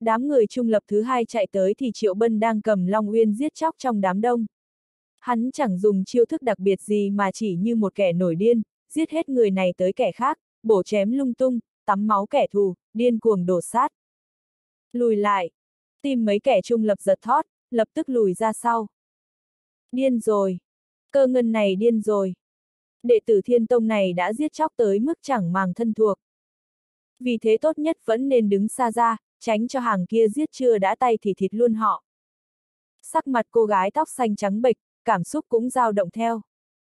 Đám người trung lập thứ hai chạy tới thì Triệu Bân đang cầm Long Uyên giết chóc trong đám đông. Hắn chẳng dùng chiêu thức đặc biệt gì mà chỉ như một kẻ nổi điên, giết hết người này tới kẻ khác, bổ chém lung tung, tắm máu kẻ thù, điên cuồng đổ sát. Lùi lại. Tim mấy kẻ trung lập giật thót, lập tức lùi ra sau. Điên rồi. Cơ ngân này điên rồi. Đệ tử Thiên Tông này đã giết chóc tới mức chẳng màng thân thuộc. Vì thế tốt nhất vẫn nên đứng xa ra, tránh cho hàng kia giết chưa đã tay thì thịt luôn họ. Sắc mặt cô gái tóc xanh trắng bệch, cảm xúc cũng dao động theo.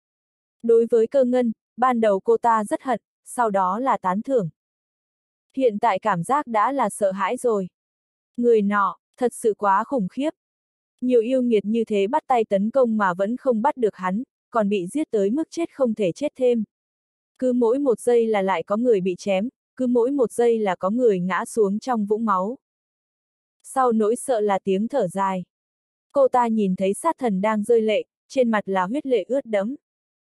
Đối với Cơ ngân, ban đầu cô ta rất hận, sau đó là tán thưởng. Hiện tại cảm giác đã là sợ hãi rồi. Người nọ, thật sự quá khủng khiếp. Nhiều yêu nghiệt như thế bắt tay tấn công mà vẫn không bắt được hắn, còn bị giết tới mức chết không thể chết thêm. Cứ mỗi một giây là lại có người bị chém, cứ mỗi một giây là có người ngã xuống trong vũng máu. Sau nỗi sợ là tiếng thở dài. Cô ta nhìn thấy sát thần đang rơi lệ, trên mặt là huyết lệ ướt đẫm.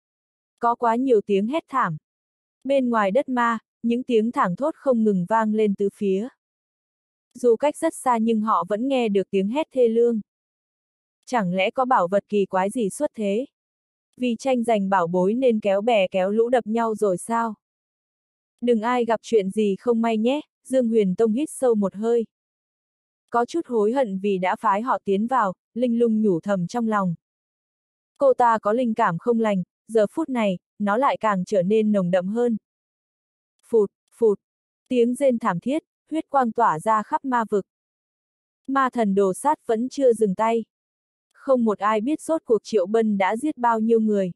Có quá nhiều tiếng hét thảm. Bên ngoài đất ma, những tiếng thảng thốt không ngừng vang lên tứ phía. Dù cách rất xa nhưng họ vẫn nghe được tiếng hét thê lương. Chẳng lẽ có bảo vật kỳ quái gì xuất thế? Vì tranh giành bảo bối nên kéo bè kéo lũ đập nhau rồi sao? Đừng ai gặp chuyện gì không may nhé, Dương Huyền Tông hít sâu một hơi. Có chút hối hận vì đã phái họ tiến vào, Linh Lung nhủ thầm trong lòng. Cô ta có linh cảm không lành, giờ phút này, nó lại càng trở nên nồng đậm hơn. Phụt, phụt, tiếng rên thảm thiết, huyết quang tỏa ra khắp ma vực. Ma thần đồ sát vẫn chưa dừng tay. Không một ai biết rốt cuộc Triệu Bân đã giết bao nhiêu người.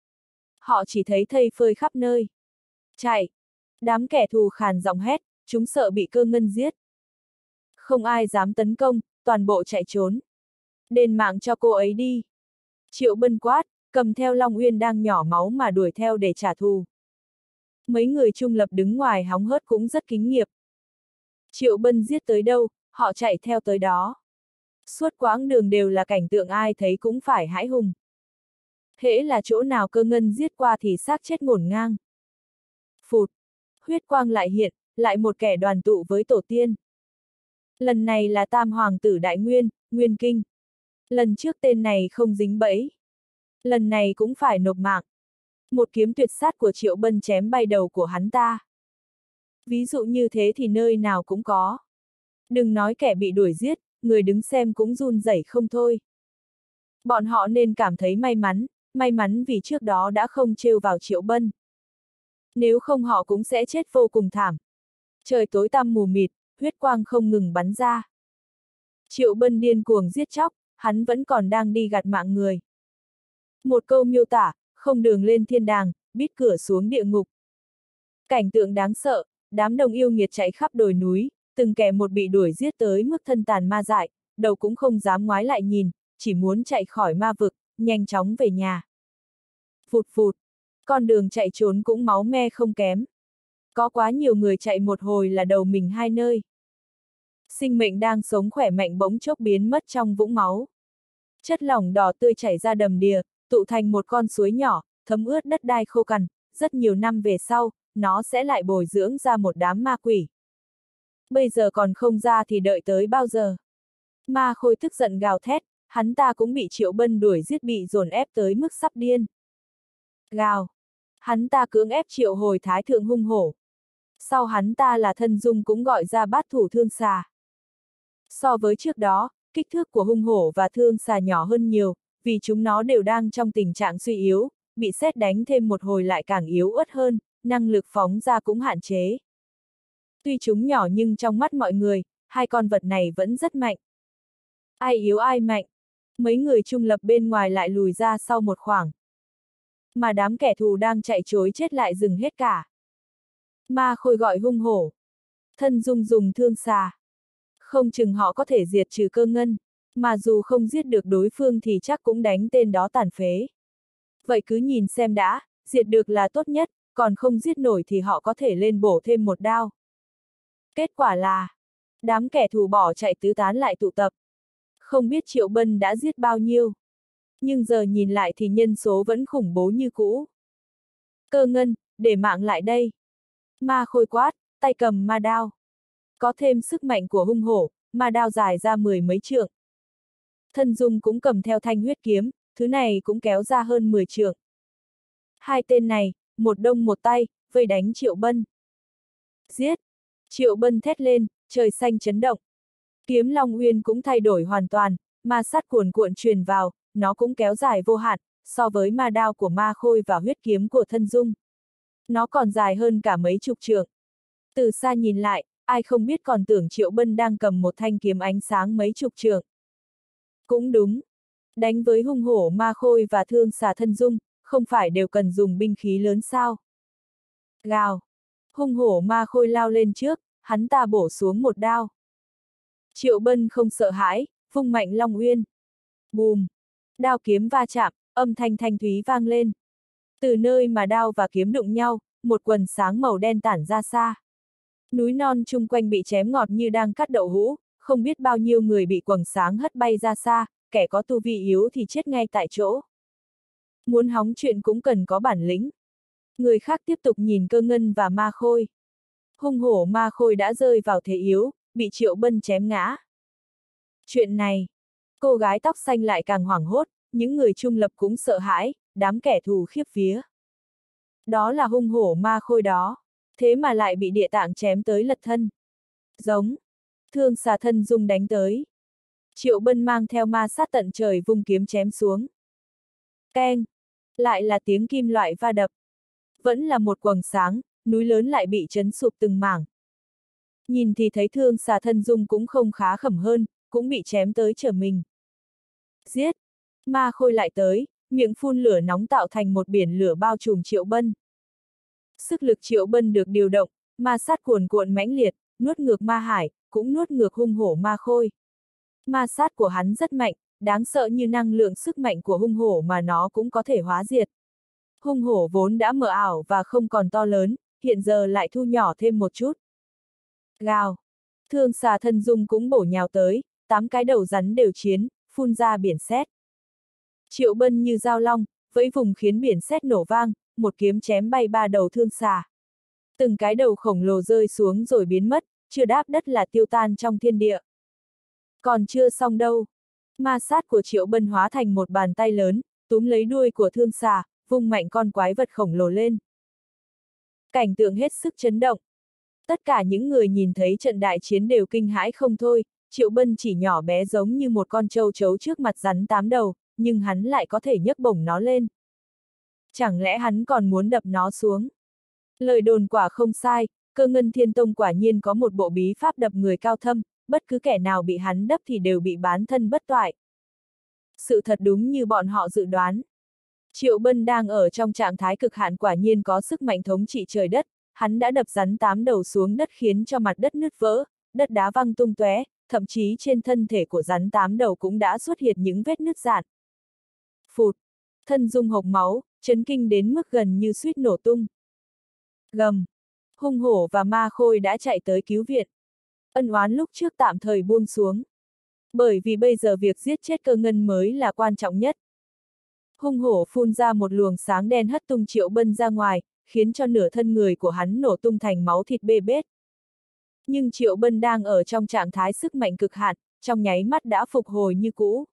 Họ chỉ thấy thây phơi khắp nơi. Chạy! Đám kẻ thù khàn giọng hét, chúng sợ bị Cơ ngân giết. Không ai dám tấn công, toàn bộ chạy trốn. Đền mạng cho cô ấy đi. Triệu Bân quát, cầm theo Long Uyên đang nhỏ máu mà đuổi theo để trả thù. Mấy người trung lập đứng ngoài hóng hớt cũng rất kính nghiệp. Triệu Bân giết tới đâu, họ chạy theo tới đó. Suốt quãng đường đều là cảnh tượng ai thấy cũng phải hãi hùng. Hễ là chỗ nào Cơ ngân giết qua thì xác chết ngổn ngang. Phụt! Huyết quang lại hiện, lại một kẻ đoàn tụ với tổ tiên. Lần này là Tam Hoàng tử Đại Nguyên, Nguyên Kinh. Lần trước tên này không dính bẫy. Lần này cũng phải nộp mạng. Một kiếm tuyệt sát của Triệu Bân chém bay đầu của hắn ta. Ví dụ như thế thì nơi nào cũng có. Đừng nói kẻ bị đuổi giết, người đứng xem cũng run rẩy không thôi. Bọn họ nên cảm thấy may mắn vì trước đó đã không trêu vào Triệu Bân. Nếu không họ cũng sẽ chết vô cùng thảm. Trời tối tăm mù mịt, huyết quang không ngừng bắn ra. Triệu Bân điên cuồng giết chóc, hắn vẫn còn đang đi gặt mạng người. Một câu miêu tả, không đường lên thiên đàng, bít cửa xuống địa ngục. Cảnh tượng đáng sợ, đám đồng yêu nghiệt chạy khắp đồi núi, từng kẻ một bị đuổi giết tới mức thân tàn ma dại, đầu cũng không dám ngoái lại nhìn, chỉ muốn chạy khỏi ma vực, nhanh chóng về nhà. Phụt phụt, con đường chạy trốn cũng máu me không kém. Có quá nhiều người chạy một hồi là đầu mình hai nơi. Sinh mệnh đang sống khỏe mạnh bỗng chốc biến mất trong vũng máu. Chất lỏng đỏ tươi chảy ra đầm đìa, tụ thành một con suối nhỏ, thấm ướt đất đai khô cằn, rất nhiều năm về sau, nó sẽ lại bồi dưỡng ra một đám ma quỷ. Bây giờ còn không ra thì đợi tới bao giờ? Ma Khôi tức giận gào thét, hắn ta cũng bị Triệu Bân đuổi giết bị dồn ép tới mức sắp điên. Gào! Hắn ta cưỡng ép triệu hồi Thái Thượng Hung Hổ. Sau hắn ta là Thân Dung cũng gọi ra Bát Thủ Thương Xà. So với trước đó, kích thước của hung hổ và thương xà nhỏ hơn nhiều, vì chúng nó đều đang trong tình trạng suy yếu, bị sét đánh thêm một hồi lại càng yếu ớt hơn, năng lực phóng ra cũng hạn chế. Tuy chúng nhỏ nhưng trong mắt mọi người, hai con vật này vẫn rất mạnh. Ai yếu ai mạnh. Mấy người trung lập bên ngoài lại lùi ra sau một khoảng. Mà đám kẻ thù đang chạy trối chết lại dừng hết cả. Ma Khôi gọi hung hổ. Thân Dung dùng thương xà. Không chừng họ có thể diệt trừ Cơ ngân, mà dù không giết được đối phương thì chắc cũng đánh tên đó tàn phế. Vậy cứ nhìn xem đã, diệt được là tốt nhất, còn không giết nổi thì họ có thể lên bổ thêm một đao. Kết quả là, đám kẻ thù bỏ chạy tứ tán lại tụ tập. Không biết Triệu Bân đã giết bao nhiêu. Nhưng giờ nhìn lại thì nhân số vẫn khủng bố như cũ. Cơ ngân, để mạng lại đây. Ma Khôi quát, tay cầm ma đao. Có thêm sức mạnh của hung hổ, ma đao dài ra 10 mấy trượng. Thân Dung cũng cầm theo thanh huyết kiếm, thứ này cũng kéo ra hơn 10 trượng. Hai tên này, một đông một tay, vây đánh Triệu Bân. Giết! Triệu Bân thét lên, trời xanh chấn động. Kiếm Long Uyên cũng thay đổi hoàn toàn, ma sát cuồn cuộn truyền vào, nó cũng kéo dài vô hạn, so với ma đao của Ma Khôi và huyết kiếm của Thân Dung. Nó còn dài hơn cả mấy chục trượng. Từ xa nhìn lại, ai không biết còn tưởng Triệu Bân đang cầm một thanh kiếm ánh sáng mấy chục trượng. Cũng đúng. Đánh với hung hổ Ma Khôi và thương xà Thân Dung, không phải đều cần dùng binh khí lớn sao? Gào! Hung hổ Ma Khôi lao lên trước, hắn ta bổ xuống một đao. Triệu Bân không sợ hãi, vung mạnh Long Uyên. Bùm! Đao kiếm va chạm, âm thanh thanh thúy vang lên. Từ nơi mà đao và kiếm đụng nhau, một quần sáng màu đen tản ra xa. Núi non chung quanh bị chém ngọt như đang cắt đậu hũ, không biết bao nhiêu người bị quầng sáng hất bay ra xa, kẻ có tu vi yếu thì chết ngay tại chỗ. Muốn hóng chuyện cũng cần có bản lĩnh. Người khác tiếp tục nhìn Cơ Ngân và Ma Khôi. Hung hổ Ma Khôi đã rơi vào thế yếu, bị Triệu Bân chém ngã. Chuyện này, cô gái tóc xanh lại càng hoảng hốt, những người trung lập cũng sợ hãi, đám kẻ thù khiếp vía. Đó là hung hổ Ma Khôi đó, thế mà lại bị địa tạng chém tới lật thân. Giống, thương xà Thân Dung đánh tới. Triệu Bân mang theo ma sát tận trời vung kiếm chém xuống. Keng, lại là tiếng kim loại va đập. Vẫn là một quầng sáng, núi lớn lại bị chấn sụp từng mảng. Nhìn thì thấy thương xà Thân Dung cũng không khá khẩm hơn, cũng bị chém tới trở mình. Giết! Ma Khôi lại tới, miệng phun lửa nóng tạo thành một biển lửa bao trùm Triệu Bân. Sức lực Triệu Bân được điều động, ma sát cuồn cuộn mãnh liệt, nuốt ngược ma hải, cũng nuốt ngược hung hổ Ma Khôi. Ma sát của hắn rất mạnh, đáng sợ như năng lượng sức mạnh của hung hổ mà nó cũng có thể hóa diệt. Hung hổ vốn đã mờ ảo và không còn to lớn, hiện giờ lại thu nhỏ thêm một chút. Gào! Thương xà Thân Dung cũng bổ nhào tới, 8 cái đầu rắn đều chiến, phun ra biển sét. Triệu Bân như dao long, vẫy vùng khiến biển sét nổ vang, một kiếm chém bay 3 đầu thương xà. Từng cái đầu khổng lồ rơi xuống rồi biến mất, chưa đáp đất là tiêu tan trong thiên địa. Còn chưa xong đâu. Ma sát của Triệu Bân hóa thành một bàn tay lớn, túm lấy đuôi của thương xà, vung mạnh con quái vật khổng lồ lên. Cảnh tượng hết sức chấn động. Tất cả những người nhìn thấy trận đại chiến đều kinh hãi không thôi, Triệu Bân chỉ nhỏ bé giống như một con trâu trấu trước mặt rắn 8 đầu, nhưng hắn lại có thể nhấc bổng nó lên. Chẳng lẽ hắn còn muốn đập nó xuống? Lời đồn quả không sai, Cơ Ngân Thiên Tông quả nhiên có một bộ bí pháp đập người cao thâm, bất cứ kẻ nào bị hắn đập thì đều bị bán thân bất toại. Sự thật đúng như bọn họ dự đoán. Triệu Bân đang ở trong trạng thái cực hạn quả nhiên có sức mạnh thống trị trời đất, hắn đã đập rắn 8 đầu xuống đất khiến cho mặt đất nứt vỡ, đất đá văng tung tóe, thậm chí trên thân thể của rắn 8 đầu cũng đã xuất hiện những vết nứt rạn. Phụt! Thân Dung hộc máu, chấn kinh đến mức gần như suýt nổ tung. Gầm! Hung hổ và Ma Khôi đã chạy tới cứu viện. Ân oán lúc trước tạm thời buông xuống. Bởi vì bây giờ việc giết chết Cơ Ngân mới là quan trọng nhất. Hung hổ phun ra một luồng sáng đen hất tung Triệu Bân ra ngoài, khiến cho nửa thân người của hắn nổ tung thành máu thịt bê bết. Nhưng Triệu Bân đang ở trong trạng thái sức mạnh cực hạn, trong nháy mắt đã phục hồi như cũ.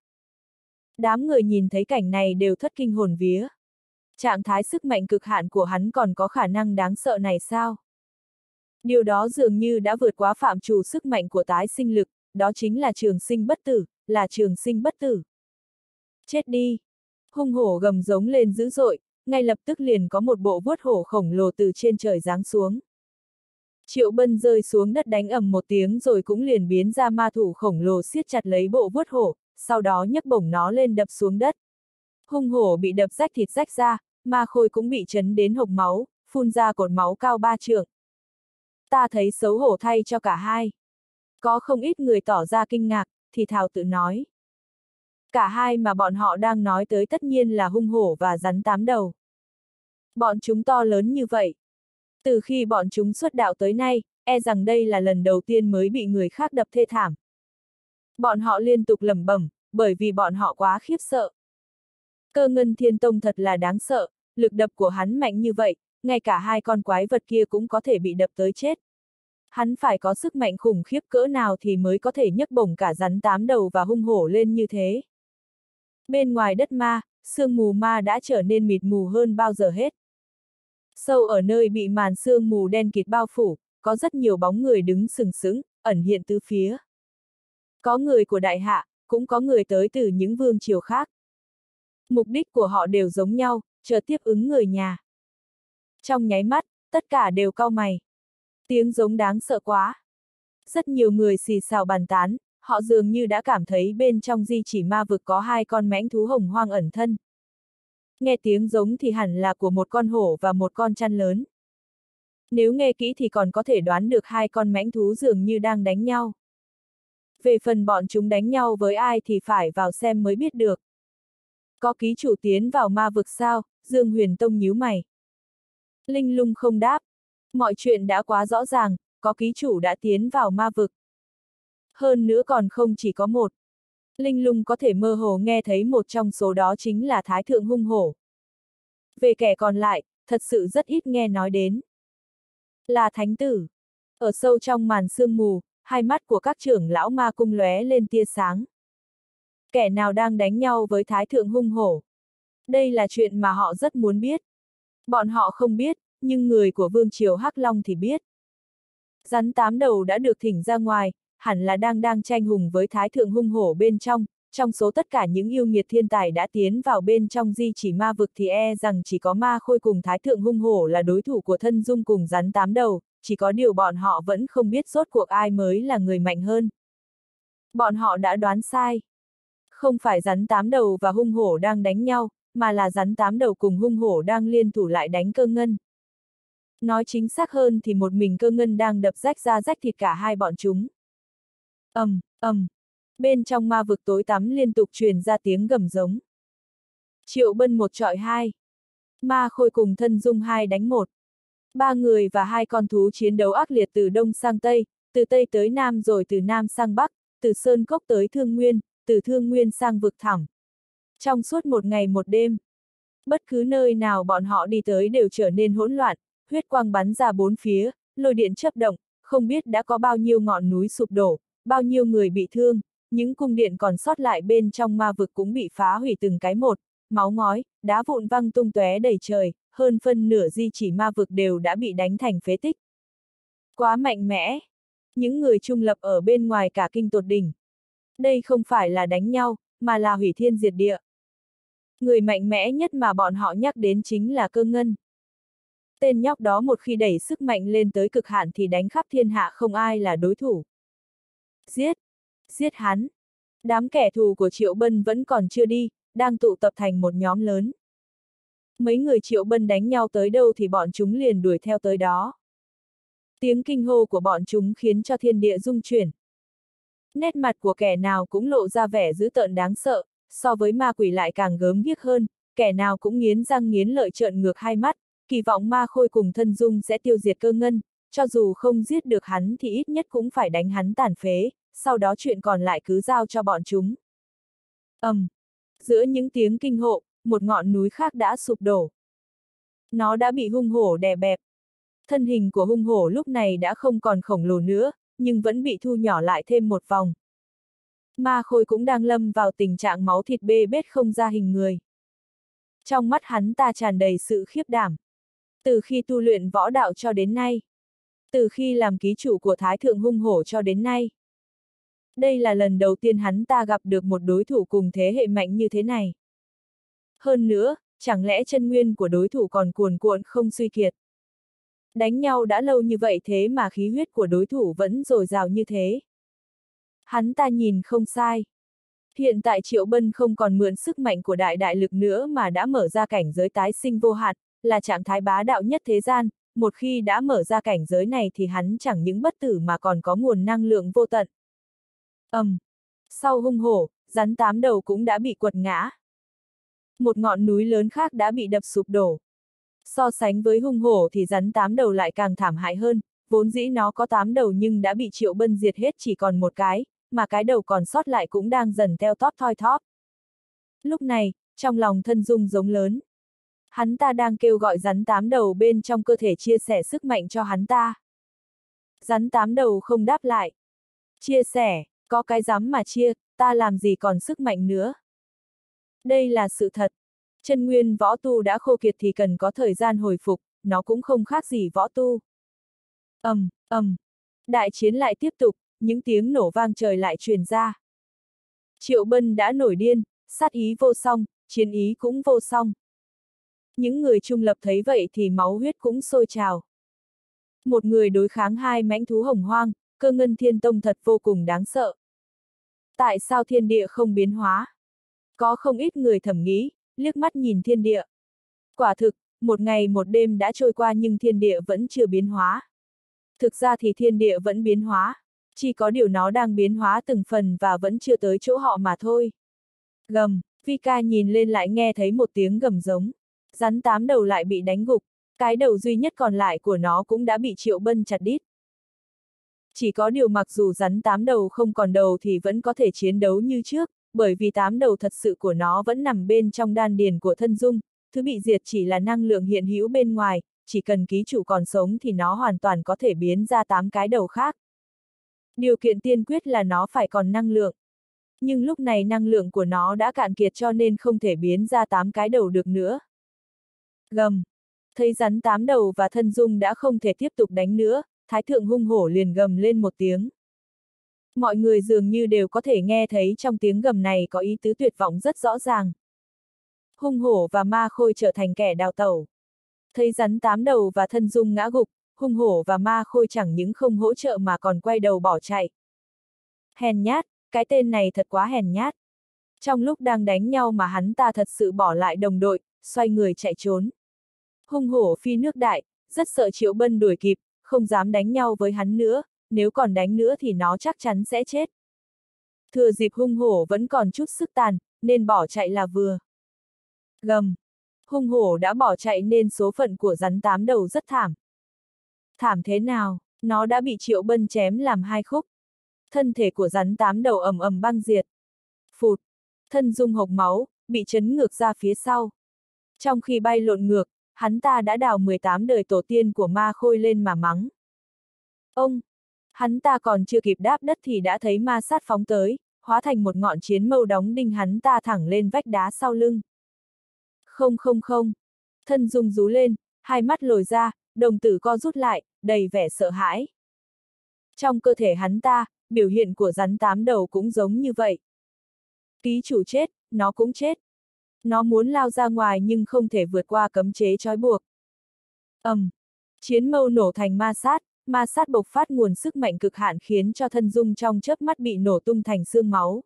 Đám người nhìn thấy cảnh này đều thất kinh hồn vía. Trạng thái sức mạnh cực hạn của hắn còn có khả năng đáng sợ này sao? Điều đó dường như đã vượt quá phạm trù sức mạnh của tái sinh lực, đó chính là trường sinh bất tử, là trường sinh bất tử. Chết đi! Hung hổ gầm giống lên dữ dội, ngay lập tức liền có một bộ vuốt hổ khổng lồ từ trên trời giáng xuống. Triệu Bân rơi xuống đất đánh ầm một tiếng rồi cũng liền biến ra ma thủ khổng lồ siết chặt lấy bộ vuốt hổ, sau đó nhấc bổng nó lên đập xuống đất. Hung hổ bị đập rách thịt rách ra, Ma Khôi cũng bị chấn đến hộc máu, phun ra cột máu cao 3 trượng. Ta thấy xấu hổ thay cho cả hai. Có không ít người tỏ ra kinh ngạc, thì thào tự nói. Cả hai mà bọn họ đang nói tới tất nhiên là hung hổ và rắn 8 đầu. Bọn chúng to lớn như vậy. Từ khi bọn chúng xuất đạo tới nay, e rằng đây là lần đầu tiên mới bị người khác đập thê thảm. Bọn họ liên tục lẩm bẩm, bởi vì bọn họ quá khiếp sợ. Cơ Ngân Thiên Tông thật là đáng sợ, lực đập của hắn mạnh như vậy, ngay cả hai con quái vật kia cũng có thể bị đập tới chết. Hắn phải có sức mạnh khủng khiếp cỡ nào thì mới có thể nhấc bổng cả rắn 8 đầu và hung hổ lên như thế. Bên ngoài đất ma, sương mù ma đã trở nên mịt mù hơn bao giờ hết. Sâu ở nơi bị màn sương mù đen kịt bao phủ, có rất nhiều bóng người đứng sừng sững, ẩn hiện tứ phía. Có người của đại hạ, cũng có người tới từ những vương triều khác. Mục đích của họ đều giống nhau, chờ tiếp ứng người nhà. Trong nháy mắt, tất cả đều cau mày. Tiếng giống đáng sợ quá. Rất nhiều người xì xào bàn tán, họ dường như đã cảm thấy bên trong di chỉ ma vực có hai con mãnh thú hồng hoang ẩn thân. Nghe tiếng giống thì hẳn là của một con hổ và một con chăn lớn. Nếu nghe kỹ thì còn có thể đoán được hai con mãnh thú dường như đang đánh nhau. Về phần bọn chúng đánh nhau với ai thì phải vào xem mới biết được. Có ký chủ tiến vào ma vực sao? Dương Huyền Tông nhíu mày. Linh Lung không đáp. Mọi chuyện đã quá rõ ràng, có ký chủ đã tiến vào ma vực. Hơn nữa còn không chỉ có một. Linh Lung có thể mơ hồ nghe thấy một trong số đó chính là Thái Thượng Hung Hổ. Về kẻ còn lại, thật sự rất ít nghe nói đến. Là Thánh Tử. Ở sâu trong màn sương mù, hai mắt của các trưởng lão ma cung lóe lên tia sáng. Kẻ nào đang đánh nhau với Thái Thượng Hung Hổ? Đây là chuyện mà họ rất muốn biết. Bọn họ không biết, nhưng người của Vương triều Hắc Long thì biết. Rắn 8 đầu đã được thỉnh ra ngoài, hẳn là đang tranh hùng với Thái Thượng Hung Hổ bên trong số tất cả những yêu nghiệt thiên tài đã tiến vào bên trong di chỉ ma vực thì e rằng chỉ có Ma Khôi cùng Thái Thượng Hung Hổ là đối thủ của Thân Dung cùng rắn 8 đầu, chỉ có điều bọn họ vẫn không biết rốt cuộc ai mới là người mạnh hơn. Bọn họ đã đoán sai. Không phải rắn 8 đầu và hung hổ đang đánh nhau, mà là rắn 8 đầu cùng hung hổ đang liên thủ lại đánh Cơ Ngân. Nói chính xác hơn thì một mình Cơ Ngân đang đập rách ra rách thịt cả hai bọn chúng. Bên trong ma vực tối tăm liên tục truyền ra tiếng gầm giống. Triệu Bân một chọi hai. Ma Khôi cùng Thân Dung hai đánh một. Ba người và hai con thú chiến đấu ác liệt từ đông sang tây, từ tây tới nam rồi từ nam sang bắc, từ sơn cốc tới Thương Nguyên, từ Thương Nguyên sang vực thẳm. Trong suốt một ngày một đêm, bất cứ nơi nào bọn họ đi tới đều trở nên hỗn loạn, huyết quang bắn ra bốn phía, lôi điện chớp động, không biết đã có bao nhiêu ngọn núi sụp đổ, bao nhiêu người bị thương, những cung điện còn sót lại bên trong ma vực cũng bị phá hủy từng cái một, máu ngói, đá vụn văng tung tóe đầy trời, hơn phân nửa di chỉ ma vực đều đã bị đánh thành phế tích. Quá mạnh mẽ! Những người trung lập ở bên ngoài cả kinh tột đỉnh. Đây không phải là đánh nhau, mà là hủy thiên diệt địa. Người mạnh mẽ nhất mà bọn họ nhắc đến chính là Cơ Ngân. Tên nhóc đó một khi đẩy sức mạnh lên tới cực hạn thì đánh khắp thiên hạ không ai là đối thủ. Giết! Giết hắn! Đám kẻ thù của Triệu Bân vẫn còn chưa đi, đang tụ tập thành một nhóm lớn. Mấy người Triệu Bân đánh nhau tới đâu thì bọn chúng liền đuổi theo tới đó. Tiếng kinh hô của bọn chúng khiến cho thiên địa rung chuyển. Nét mặt của kẻ nào cũng lộ ra vẻ dữ tợn đáng sợ, so với ma quỷ lại càng gớm ghiếc hơn, kẻ nào cũng nghiến răng nghiến lợi trợn ngược hai mắt, kỳ vọng Ma Khôi cùng Thân Dung sẽ tiêu diệt Cơ Ngân, cho dù không giết được hắn thì ít nhất cũng phải đánh hắn tàn phế, sau đó chuyện còn lại cứ giao cho bọn chúng. Giữa những tiếng kinh hộ, một ngọn núi khác đã sụp đổ. Nó đã bị hung hổ đè bẹp. Thân hình của hung hổ lúc này đã không còn khổng lồ nữa, nhưng vẫn bị thu nhỏ lại thêm một vòng. Ma Khôi cũng đang lâm vào tình trạng máu thịt bê bết không ra hình người. Trong mắt hắn ta tràn đầy sự khiếp đảm. Từ khi tu luyện võ đạo cho đến nay. Từ khi làm ký chủ của Thái Thượng Hung Hổ cho đến nay. Đây là lần đầu tiên hắn ta gặp được một đối thủ cùng thế hệ mạnh như thế này. Hơn nữa, chẳng lẽ chân nguyên của đối thủ còn cuồn cuộn không suy kiệt. Đánh nhau đã lâu như vậy thế mà khí huyết của đối thủ vẫn dồi dào như thế. Hắn ta nhìn không sai. Hiện tại Triệu Bân không còn mượn sức mạnh của đại lực nữa mà đã mở ra cảnh giới tái sinh vô hạn, là trạng thái bá đạo nhất thế gian, một khi đã mở ra cảnh giới này thì hắn chẳng những bất tử mà còn có nguồn năng lượng vô tận. Sau hung hổ, rắn 8 đầu cũng đã bị quật ngã. Một ngọn núi lớn khác đã bị đập sụp đổ. So sánh với hung hổ thì rắn 8 đầu lại càng thảm hại hơn, vốn dĩ nó có 8 đầu nhưng đã bị Triệu Bân diệt hết chỉ còn một cái, mà cái đầu còn sót lại cũng đang dần teo tóp thoi thóp. Lúc này, trong lòng Thân Dung giống lớn. Hắn ta đang kêu gọi rắn 8 đầu bên trong cơ thể chia sẻ sức mạnh cho hắn ta. Rắn tám đầu không đáp lại. Chia sẻ, có cái dám mà chia, ta làm gì còn sức mạnh nữa. Đây là sự thật. Chân nguyên võ tu đã khô kiệt thì cần có thời gian hồi phục, nó cũng không khác gì võ tu. Đại chiến lại tiếp tục, những tiếng nổ vang trời lại truyền ra. Triệu Bân đã nổi điên, sát ý vô song, chiến ý cũng vô song. Những người trung lập thấy vậy thì máu huyết cũng sôi trào. Một người đối kháng hai mãnh thú hồng hoang, Cơ Ngân Thiên Tông thật vô cùng đáng sợ. Tại sao thiên địa không biến hóa? Có không ít người thầm nghĩ, liếc mắt nhìn thiên địa. Quả thực, một ngày một đêm đã trôi qua nhưng thiên địa vẫn chưa biến hóa. Thực ra thì thiên địa vẫn biến hóa, chỉ có điều nó đang biến hóa từng phần và vẫn chưa tới chỗ họ mà thôi. Gầm, Vika nhìn lên lại nghe thấy một tiếng gầm giống. Rắn tám đầu lại bị đánh gục, cái đầu duy nhất còn lại của nó cũng đã bị Triệu Bân chặt đít. Chỉ có điều mặc dù rắn tám đầu không còn đầu thì vẫn có thể chiến đấu như trước, bởi vì tám đầu thật sự của nó vẫn nằm bên trong đan điền của thân dung, thứ bị diệt chỉ là năng lượng hiện hữu bên ngoài, chỉ cần ký chủ còn sống thì nó hoàn toàn có thể biến ra 8 cái đầu khác. Điều kiện tiên quyết là nó phải còn năng lượng. Nhưng lúc này năng lượng của nó đã cạn kiệt cho nên không thể biến ra 8 cái đầu được nữa. Gầm. Thấy rắn 8 đầu và thân dung đã không thể tiếp tục đánh nữa, Thái thượng hung hổ liền gầm lên một tiếng. Mọi người dường như đều có thể nghe thấy trong tiếng gầm này có ý tứ tuyệt vọng rất rõ ràng. Hung hổ và ma khôi trở thành kẻ đào tẩu. Thấy rắn 8 đầu và thân dung ngã gục, hung hổ và ma khôi chẳng những không hỗ trợ mà còn quay đầu bỏ chạy. Hèn nhát, cái tên này thật quá hèn nhát. Trong lúc đang đánh nhau mà hắn ta thật sự bỏ lại đồng đội, xoay người chạy trốn. Hung hổ phi nước đại, rất sợ Triệu Bân đuổi kịp, không dám đánh nhau với hắn nữa, nếu còn đánh nữa thì nó chắc chắn sẽ chết. Thừa dịp hung hổ vẫn còn chút sức tàn, nên bỏ chạy là vừa. Gầm. Hung hổ đã bỏ chạy nên số phận của rắn 8 đầu rất thảm. Thảm thế nào, nó đã bị Triệu Bân chém làm 2 khúc. Thân thể của rắn 8 đầu ầm ầm băng diệt. Phụt, thân dung hộc máu, bị chấn ngược ra phía sau. Trong khi bay lộn ngược, hắn ta đã đào 18 đời tổ tiên của ma khôi lên mà mắng. Ông! Hắn ta còn chưa kịp đáp đất thì đã thấy ma sát phóng tới, hóa thành một ngọn chiến mâu đóng đinh hắn ta thẳng lên vách đá sau lưng. Không. Thân dung rú lên, hai mắt lồi ra, đồng tử co rút lại, đầy vẻ sợ hãi. Trong cơ thể hắn ta, biểu hiện của rắn 8 đầu cũng giống như vậy. Ký chủ chết, nó cũng chết. Nó muốn lao ra ngoài nhưng không thể vượt qua cấm chế trói buộc. Chiến mâu nổ thành ma sát bộc phát nguồn sức mạnh cực hạn khiến cho thân dung trong chớp mắt bị nổ tung thành xương máu.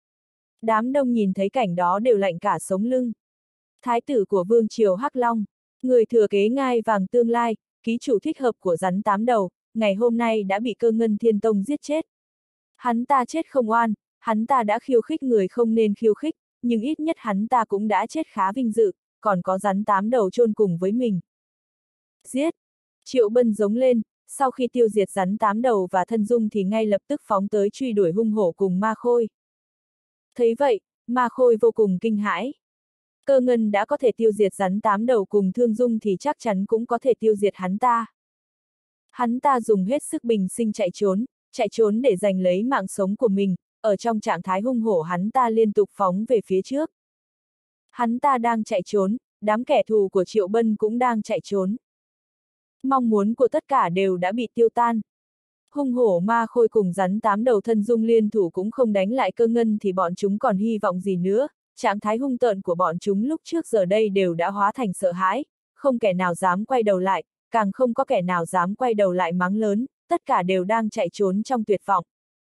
Đám đông nhìn thấy cảnh đó đều lạnh cả sống lưng. Thái tử của Vương triều Hắc Long, người thừa kế ngai vàng tương lai, ký chủ thích hợp của rắn 8 đầu, ngày hôm nay đã bị Cơ Ngân Thiên Tông giết chết. Hắn ta chết không oan, hắn ta đã khiêu khích người không nên khiêu khích, nhưng ít nhất hắn ta cũng đã chết khá vinh dự, còn có rắn 8 đầu chôn cùng với mình. Giết! Triệu Bân giống lên, sau khi tiêu diệt rắn 8 đầu và thân dung thì ngay lập tức phóng tới truy đuổi hung hổ cùng ma khôi. Thấy vậy, ma khôi vô cùng kinh hãi. Cơ Ngân đã có thể tiêu diệt rắn 8 đầu cùng thương dung thì chắc chắn cũng có thể tiêu diệt hắn ta. Hắn ta dùng hết sức bình sinh chạy trốn để giành lấy mạng sống của mình, ở trong trạng thái hung hổ hắn ta liên tục phóng về phía trước. Hắn ta đang chạy trốn, đám kẻ thù của Triệu Bân cũng đang chạy trốn. Mong muốn của tất cả đều đã bị tiêu tan. Hung hổ ma khôi cùng rắn 8 đầu thân dung liên thủ cũng không đánh lại Cơ Ngân thì bọn chúng còn hy vọng gì nữa, trạng thái hung tợn của bọn chúng lúc trước giờ đây đều đã hóa thành sợ hãi, không kẻ nào dám quay đầu lại, càng không có kẻ nào dám quay đầu lại mắng lớn, tất cả đều đang chạy trốn trong tuyệt vọng.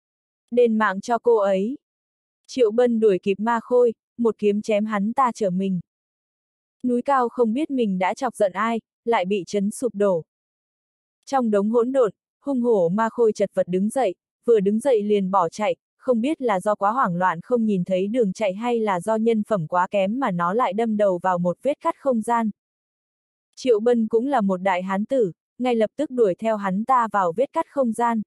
Đền mạng cho cô ấy. Triệu Bân đuổi kịp ma khôi, một kiếm chém hắn ta trở mình. Núi cao không biết mình đã chọc giận ai, lại bị chấn sụp đổ. Trong đống hỗn độn, hung hổ ma khôi chật vật đứng dậy, vừa đứng dậy liền bỏ chạy, không biết là do quá hoảng loạn không nhìn thấy đường chạy hay là do nhân phẩm quá kém mà nó lại đâm đầu vào một vết cắt không gian. Triệu Bân cũng là một đại hán tử, ngay lập tức đuổi theo hắn ta vào vết cắt không gian.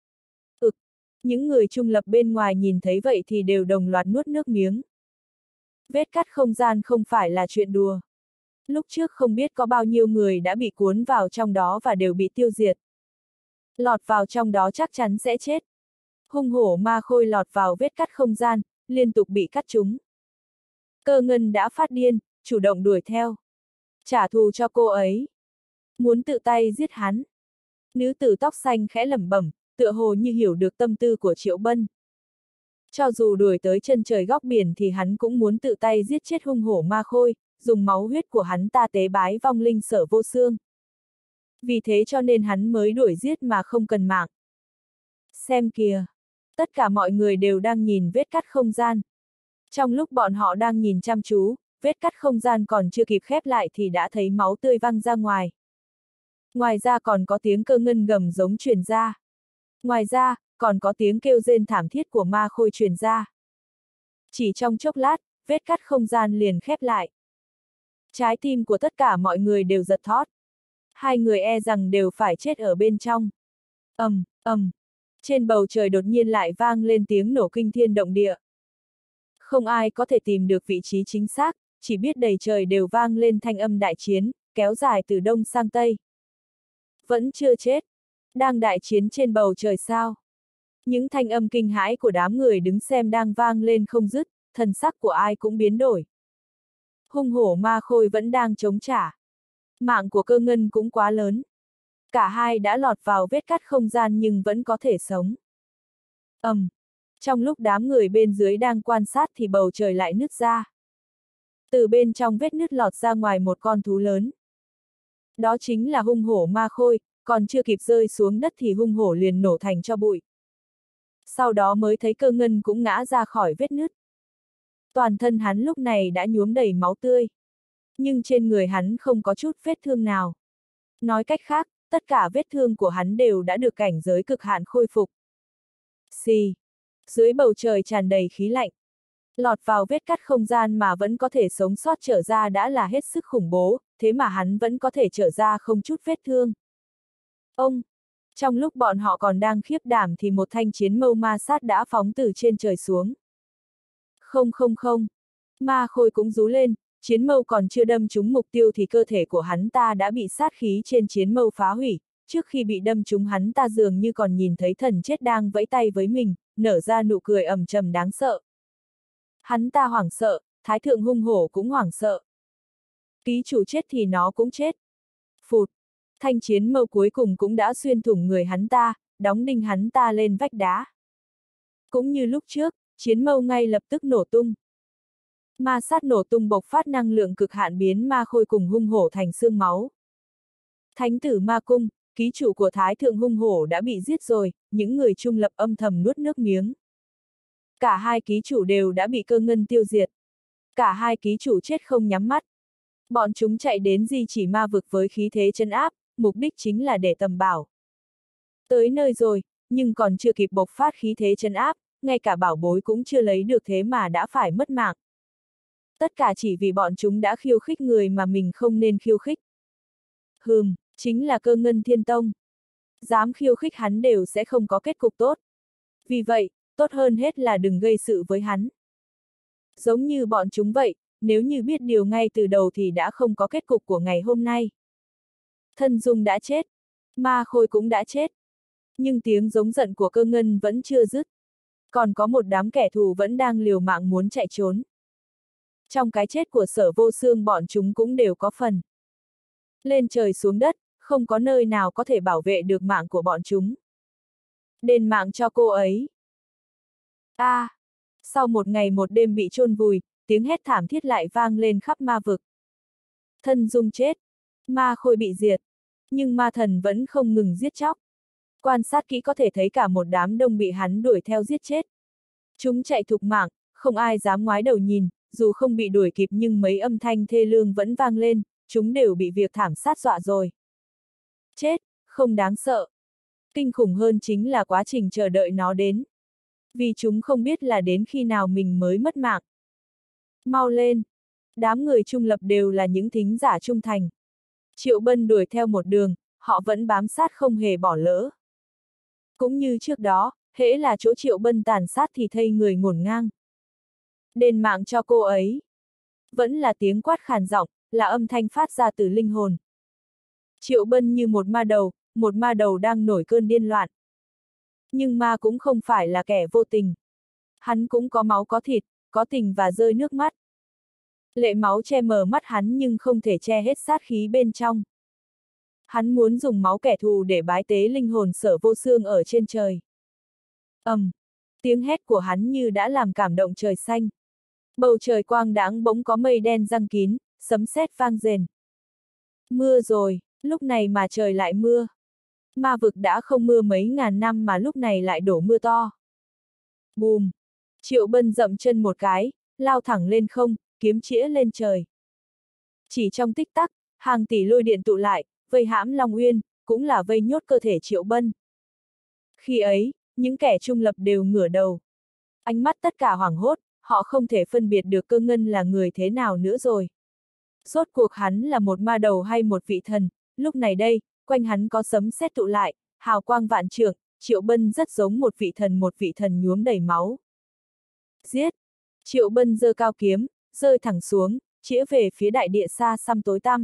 Những người trung lập bên ngoài nhìn thấy vậy thì đều đồng loạt nuốt nước miếng. Vết cắt không gian không phải là chuyện đùa. Lúc trước không biết có bao nhiêu người đã bị cuốn vào trong đó và đều bị tiêu diệt. Lọt vào trong đó chắc chắn sẽ chết. Hung hổ ma khôi lọt vào vết cắt không gian, liên tục bị cắt trúng. Cơ ngân đã phát điên, chủ động đuổi theo. Trả thù cho cô ấy. Muốn tự tay giết hắn. Nữ tử tóc xanh khẽ lẩm bẩm, tựa hồ như hiểu được tâm tư của Triệu Bân. Cho dù đuổi tới chân trời góc biển thì hắn cũng muốn tự tay giết chết hung hổ ma khôi, dùng máu huyết của hắn ta tế bái vong linh Sở Vô Xương. Vì thế cho nên hắn mới đuổi giết mà không cần mạng. Xem kìa! Tất cả mọi người đều đang nhìn vết cắt không gian. Trong lúc bọn họ đang nhìn chăm chú, vết cắt không gian còn chưa kịp khép lại thì đã thấy máu tươi văng ra ngoài. Ngoài ra còn có tiếng cơ ngân gầm giống truyền ra. Ngoài ra, còn có tiếng kêu rên thảm thiết của ma khôi truyền ra. Chỉ trong chốc lát, vết cắt không gian liền khép lại. Trái tim của tất cả mọi người đều giật thót. Hai người e rằng đều phải chết ở bên trong. Trên bầu trời đột nhiên lại vang lên tiếng nổ kinh thiên động địa. Không ai có thể tìm được vị trí chính xác, chỉ biết đầy trời đều vang lên thanh âm đại chiến, kéo dài từ đông sang tây. Vẫn chưa chết. Đang đại chiến trên bầu trời sao? Những thanh âm kinh hãi của đám người đứng xem đang vang lên không dứt, thần sắc của ai cũng biến đổi. Hung hổ ma khôi vẫn đang chống trả. Mạng của cơ ngân cũng quá lớn. Cả hai đã lọt vào vết cắt không gian nhưng vẫn có thể sống. Trong lúc đám người bên dưới đang quan sát thì bầu trời lại nứt ra. Từ bên trong vết nứt lọt ra ngoài một con thú lớn. Đó chính là hung hổ ma khôi, còn chưa kịp rơi xuống đất thì hung hổ liền nổ thành tro bụi. Sau đó mới thấy cơ ngân cũng ngã ra khỏi vết nứt. Toàn thân hắn lúc này đã nhuốm đầy máu tươi. Nhưng trên người hắn không có chút vết thương nào. Nói cách khác, tất cả vết thương của hắn đều đã được cảnh giới cực hạn khôi phục. Xì! Dưới bầu trời tràn đầy khí lạnh. Lọt vào vết cắt không gian mà vẫn có thể sống sót trở ra đã là hết sức khủng bố, thế mà hắn vẫn có thể trở ra không chút vết thương. Trong lúc bọn họ còn đang khiếp đảm thì một thanh chiến mâu ma sát đã phóng từ trên trời xuống. Không, ma khôi cũng rú lên, chiến mâu còn chưa đâm trúng mục tiêu thì cơ thể của hắn ta đã bị sát khí trên chiến mâu phá hủy, trước khi bị đâm trúng hắn ta dường như còn nhìn thấy thần chết đang vẫy tay với mình, nở ra nụ cười ầm trầm đáng sợ. Hắn ta hoảng sợ, thái thượng hung hổ cũng hoảng sợ. Ký chủ chết thì nó cũng chết. Phụt! Thanh chiến mâu cuối cùng cũng đã xuyên thủng người hắn ta, đóng đinh hắn ta lên vách đá. Cũng như lúc trước, chiến mâu ngay lập tức nổ tung. Ma sát nổ tung bộc phát năng lượng cực hạn biến ma khôi cùng hung hổ thành xương máu. Thánh tử ma cung, ký chủ của thái thượng hung hổ đã bị giết rồi, những người trung lập âm thầm nuốt nước miếng. Cả hai ký chủ đều đã bị cơ ngân tiêu diệt. Cả hai ký chủ chết không nhắm mắt. Bọn chúng chạy đến di chỉ ma vực với khí thế trấn áp, mục đích chính là để tầm bảo. Tới nơi rồi, nhưng còn chưa kịp bộc phát khí thế trấn áp, ngay cả bảo bối cũng chưa lấy được thế mà đã phải mất mạng. Tất cả chỉ vì bọn chúng đã khiêu khích người mà mình không nên khiêu khích. Chính là Cơ Ngân Thiên Tông. Dám khiêu khích hắn đều sẽ không có kết cục tốt. Vì vậy, tốt hơn hết là đừng gây sự với hắn. Giống như bọn chúng vậy, nếu như biết điều ngay từ đầu thì đã không có kết cục của ngày hôm nay. Thân Dung đã chết, ma khôi cũng đã chết. Nhưng tiếng giống giận của Cơ Ngân vẫn chưa dứt. Còn có một đám kẻ thù vẫn đang liều mạng muốn chạy trốn. Trong cái chết của Sở Vô Xương bọn chúng cũng đều có phần. Lên trời xuống đất, không có nơi nào có thể bảo vệ được mạng của bọn chúng. Đền mạng cho cô ấy. Sau một ngày một đêm bị chôn vùi, tiếng hét thảm thiết lại vang lên khắp ma vực. Thân Dung chết, ma khôi bị diệt, nhưng ma thần vẫn không ngừng giết chóc. Quan sát kỹ có thể thấy cả một đám đông bị hắn đuổi theo giết chết. Chúng chạy thục mạng, không ai dám ngoái đầu nhìn, dù không bị đuổi kịp nhưng mấy âm thanh thê lương vẫn vang lên, chúng đều bị việc thảm sát dọa rồi. Chết, không đáng sợ. Kinh khủng hơn chính là quá trình chờ đợi nó đến. Vì chúng không biết là đến khi nào mình mới mất mạng. Mau lên! Đám người trung lập đều là những thính giả trung thành. Triệu Bân đuổi theo một đường, họ vẫn bám sát không hề bỏ lỡ. Cũng như trước đó, hễ là chỗ Triệu Bân tàn sát thì thây người ngổn ngang. Đền mạng cho cô ấy. Vẫn là tiếng quát khàn giọng, là âm thanh phát ra từ linh hồn. Triệu Bân như một ma đầu, một ma đầu đang nổi cơn điên loạn. Nhưng ma cũng không phải là kẻ vô tình. Hắn cũng có máu có thịt, có tình và rơi nước mắt. Lệ máu che mờ mắt hắn nhưng không thể che hết sát khí bên trong. Hắn muốn dùng máu kẻ thù để bái tế linh hồn Sở Vô Xương ở trên trời. Tiếng hét của hắn như đã làm cảm động trời xanh. Bầu trời quang đãng bỗng có mây đen giăng kín, sấm sét vang rền. Mưa rồi, lúc này mà trời lại mưa. Ma vực đã không mưa mấy ngàn năm mà lúc này lại đổ mưa to. Bùm! Triệu Bân dậm chân một cái, lao thẳng lên không, kiếm chĩa lên trời. Chỉ trong tích tắc, hàng tỷ lôi điện tụ lại, vây hãm Long Uyên, cũng là vây nhốt cơ thể Triệu Bân. Khi ấy, những kẻ trung lập đều ngửa đầu. Ánh mắt tất cả hoảng hốt, họ không thể phân biệt được Cơ Ngân là người thế nào nữa rồi. Rốt cuộc hắn là một ma đầu hay một vị thần, lúc này đây, quanh hắn có sấm sét tụ lại, hào quang vạn trượng, Triệu Bân rất giống một vị thần nhuốm đầy máu. Giết! Triệu Bân giơ cao kiếm, rơi thẳng xuống, chĩa về phía đại địa xa xăm tối tăm.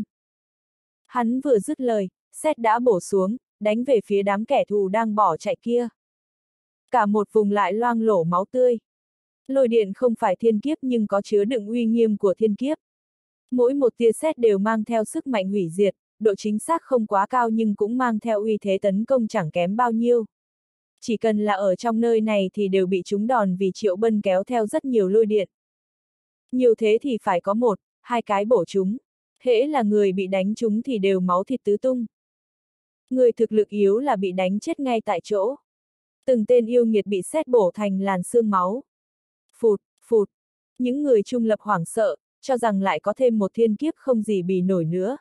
Hắn vừa dứt lời, sét đã bổ xuống, đánh về phía đám kẻ thù đang bỏ chạy kia. Cả một vùng lại loang lổ máu tươi. Lôi điện không phải thiên kiếp nhưng có chứa đựng uy nghiêm của thiên kiếp. Mỗi một tia sét đều mang theo sức mạnh hủy diệt, độ chính xác không quá cao nhưng cũng mang theo uy thế tấn công chẳng kém bao nhiêu. Chỉ cần là ở trong nơi này thì đều bị trúng đòn vì Triệu Bân kéo theo rất nhiều lôi điện. Nhiều thế thì phải có một, hai cái bổ chúng. Hễ là người bị đánh trúng thì đều máu thịt tứ tung. Người thực lực yếu là bị đánh chết ngay tại chỗ. Từng tên yêu nghiệt bị sét bổ thành làn xương máu. Phụt, phụt. Những người trung lập hoảng sợ, cho rằng lại có thêm một thiên kiếp không gì bì nổi nữa.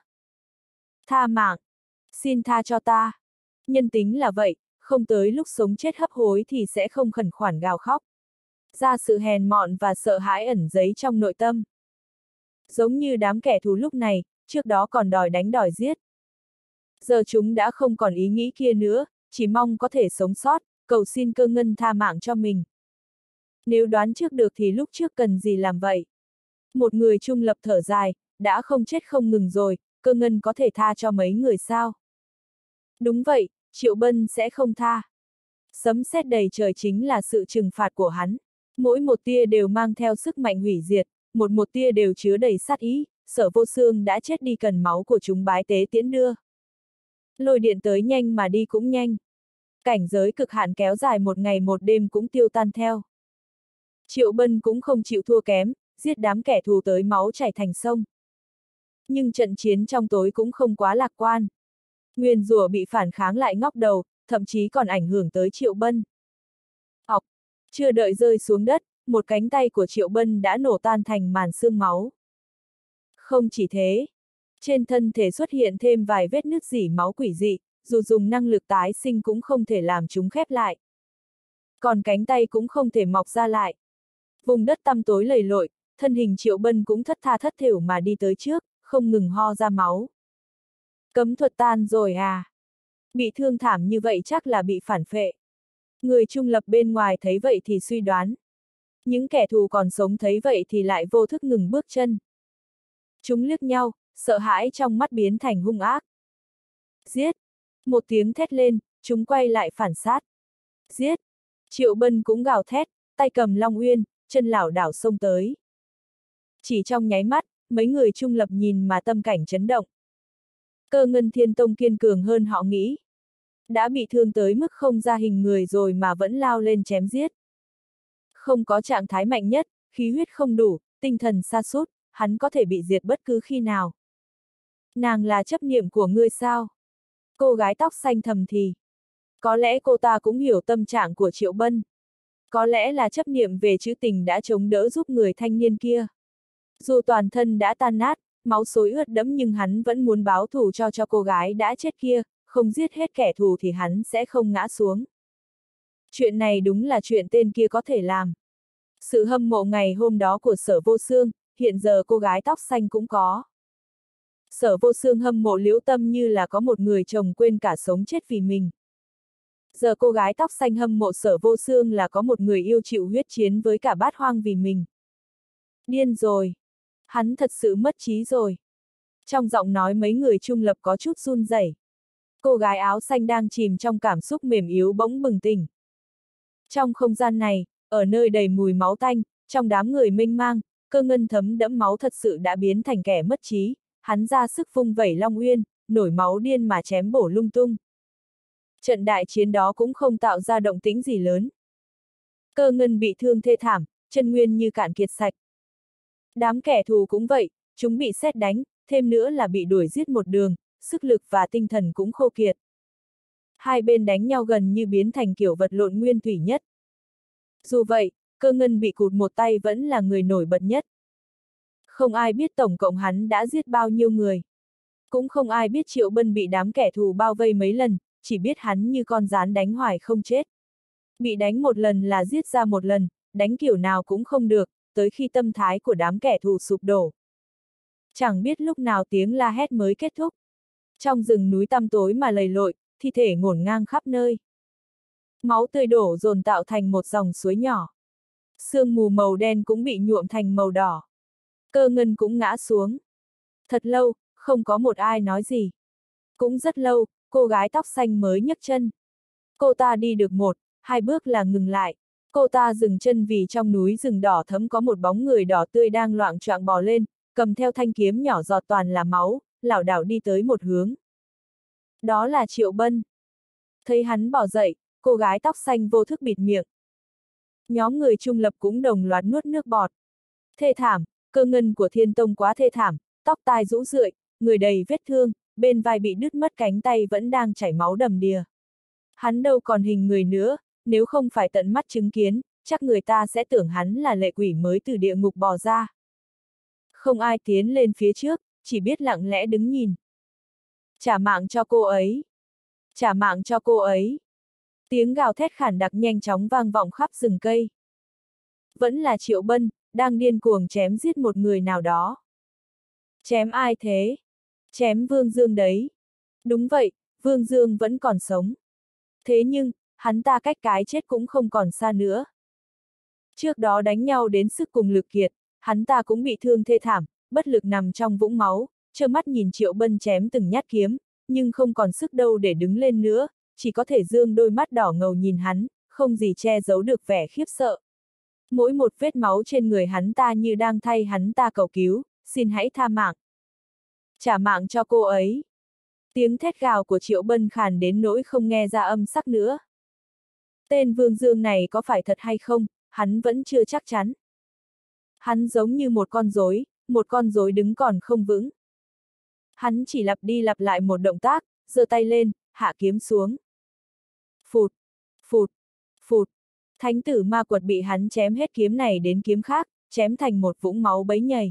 Tha mạng. Xin tha cho ta. Nhân tính là vậy, không tới lúc sống chết hấp hối thì sẽ không khẩn khoản gào khóc. Ra sự hèn mọn và sợ hãi ẩn giấy trong nội tâm. Giống như đám kẻ thù lúc này, trước đó còn đòi đánh đòi giết. Giờ chúng đã không còn ý nghĩ kia nữa, chỉ mong có thể sống sót, cầu xin Cơ Ngân tha mạng cho mình. Nếu đoán trước được thì lúc trước cần gì làm vậy? Một người trung lập thở dài, đã không chết không ngừng rồi, Cơ Ngân có thể tha cho mấy người sao? Đúng vậy, Triệu Bân sẽ không tha. Sấm sét đầy trời chính là sự trừng phạt của hắn. Mỗi một tia đều mang theo sức mạnh hủy diệt, một tia đều chứa đầy sát ý, Sở Vô Xương đã chết đi cần máu của chúng bái tế tiễn đưa. Lôi điện tới nhanh mà đi cũng nhanh. Cảnh giới cực hạn kéo dài một ngày một đêm cũng tiêu tan theo. Triệu Bân cũng không chịu thua kém, giết đám kẻ thù tới máu chảy thành sông. Nhưng trận chiến trong tối cũng không quá lạc quan. Nguyền rủa bị phản kháng lại ngóc đầu, thậm chí còn ảnh hưởng tới Triệu Bân. Học, chưa đợi rơi xuống đất, một cánh tay của Triệu Bân đã nổ tan thành màn xương máu. Không chỉ thế, trên thân thể xuất hiện thêm vài vết nứt rỉ máu quỷ dị, dù dùng năng lực tái sinh cũng không thể làm chúng khép lại. Còn cánh tay cũng không thể mọc ra lại. Vùng đất tăm tối lầy lội, thân hình Triệu Bân cũng thất tha thất thểu mà đi tới trước, không ngừng ho ra máu. Cấm thuật tan rồi à? Bị thương thảm như vậy chắc là bị phản phệ. Người trung lập bên ngoài thấy vậy thì suy đoán. Những kẻ thù còn sống thấy vậy thì lại vô thức ngừng bước chân. Chúng liếc nhau, sợ hãi trong mắt biến thành hung ác. Giết! Một tiếng thét lên, chúng quay lại phản sát. Giết! Triệu Bân cũng gào thét, tay cầm Long Uyên, chân lảo đảo xông tới. Chỉ trong nháy mắt, mấy người trung lập nhìn mà tâm cảnh chấn động. Cơ Ngân Thiên Tông kiên cường hơn họ nghĩ. Đã bị thương tới mức không ra hình người rồi mà vẫn lao lên chém giết. Không có trạng thái mạnh nhất, khí huyết không đủ, tinh thần sa sút, hắn có thể bị diệt bất cứ khi nào. Nàng là chấp niệm của ngươi sao? Cô gái tóc xanh thầm thì. Có lẽ cô ta cũng hiểu tâm trạng của Triệu Bân. Có lẽ là chấp niệm về chữ tình đã chống đỡ giúp người thanh niên kia. Dù toàn thân đã tan nát, máu xối ướt đẫm nhưng hắn vẫn muốn báo thù cho cô gái đã chết kia, không giết hết kẻ thù thì hắn sẽ không ngã xuống. Chuyện này đúng là chuyện tên kia có thể làm. Sự hâm mộ ngày hôm đó của Sở Vô Xương, hiện giờ cô gái tóc xanh cũng có. Sở Vô Xương hâm mộ Liễu Tâm như là có một người chồng quên cả sống chết vì mình. Giờ cô gái tóc xanh hâm mộ Sở Vô Xương là có một người yêu chịu huyết chiến với cả bát hoang vì mình. Điên rồi. Hắn thật sự mất trí rồi. Trong giọng nói mấy người trung lập có chút run rẩy. Cô gái áo xanh đang chìm trong cảm xúc mềm yếu bỗng bừng tỉnh. Trong không gian này, ở nơi đầy mùi máu tanh, trong đám người mênh mang, Cơ Ngân thấm đẫm máu thật sự đã biến thành kẻ mất trí, hắn ra sức vung vẩy Long Uyên, nổi máu điên mà chém bổ lung tung. Trận đại chiến đó cũng không tạo ra động tĩnh gì lớn. Cơ Ngân bị thương thê thảm, chân nguyên như cạn kiệt sạch. Đám kẻ thù cũng vậy, chúng bị sét đánh, thêm nữa là bị đuổi giết một đường, sức lực và tinh thần cũng khô kiệt. Hai bên đánh nhau gần như biến thành kiểu vật lộn nguyên thủy nhất. Dù vậy, Cơ Ngân bị cụt một tay vẫn là người nổi bật nhất. Không ai biết tổng cộng hắn đã giết bao nhiêu người. Cũng không ai biết Triệu Bân bị đám kẻ thù bao vây mấy lần, chỉ biết hắn như con gián đánh hoài không chết. Bị đánh một lần là giết ra một lần, đánh kiểu nào cũng không được, tới khi tâm thái của đám kẻ thù sụp đổ. Chẳng biết lúc nào tiếng la hét mới kết thúc. Trong rừng núi tăm tối mà lầy lội, thi thể ngổn ngang khắp nơi. Máu tươi đổ dồn tạo thành một dòng suối nhỏ. Sương mù màu đen cũng bị nhuộm thành màu đỏ. Cơ Ngân cũng ngã xuống. Thật lâu, không có một ai nói gì. Cũng rất lâu, cô gái tóc xanh mới nhấc chân. Cô ta đi được một, hai bước là ngừng lại. Cô ta dừng chân vì trong núi rừng đỏ thẫm có một bóng người đỏ tươi đang loạng choạng bò lên, cầm theo thanh kiếm nhỏ giọt toàn là máu, lảo đảo đi tới một hướng. Đó là Triệu Bân. Thấy hắn bỏ dậy, cô gái tóc xanh vô thức bịt miệng. Nhóm người trung lập cũng đồng loạt nuốt nước bọt. Thê thảm, Cơ Ngân của Thiên Tông quá thê thảm, tóc tai rũ rượi, người đầy vết thương, bên vai bị đứt mất cánh tay vẫn đang chảy máu đầm đìa. Hắn đâu còn hình người nữa, nếu không phải tận mắt chứng kiến, chắc người ta sẽ tưởng hắn là lệ quỷ mới từ địa ngục bò ra. Không ai tiến lên phía trước, chỉ biết lặng lẽ đứng nhìn. Trả mạng cho cô ấy! Trả mạng cho cô ấy! Tiếng gào thét khản đặc nhanh chóng vang vọng khắp rừng cây. Vẫn là Triệu Bân, đang điên cuồng chém giết một người nào đó. Chém ai thế? Chém Vương Dương đấy. Đúng vậy, Vương Dương vẫn còn sống. Thế nhưng, hắn ta cách cái chết cũng không còn xa nữa. Trước đó đánh nhau đến sức cùng lực kiệt, hắn ta cũng bị thương thê thảm, bất lực nằm trong vũng máu, trơ mắt nhìn Triệu Bân chém từng nhát kiếm, nhưng không còn sức đâu để đứng lên nữa, chỉ có thể dương đôi mắt đỏ ngầu nhìn hắn, không gì che giấu được vẻ khiếp sợ. Mỗi một vết máu trên người hắn ta như đang thay hắn ta cầu cứu, xin hãy tha mạng. Trả mạng cho cô ấy. Tiếng thét gào của Triệu Bân khàn đến nỗi không nghe ra âm sắc nữa. Tên Vương Dương này có phải thật hay không, hắn vẫn chưa chắc chắn. Hắn giống như một con rối đứng còn không vững. Hắn chỉ lặp đi lặp lại một động tác, giơ tay lên, hạ kiếm xuống. Phụt, phụt, phụt. Thánh tử ma quật bị hắn chém hết kiếm này đến kiếm khác, chém thành một vũng máu bấy nhầy.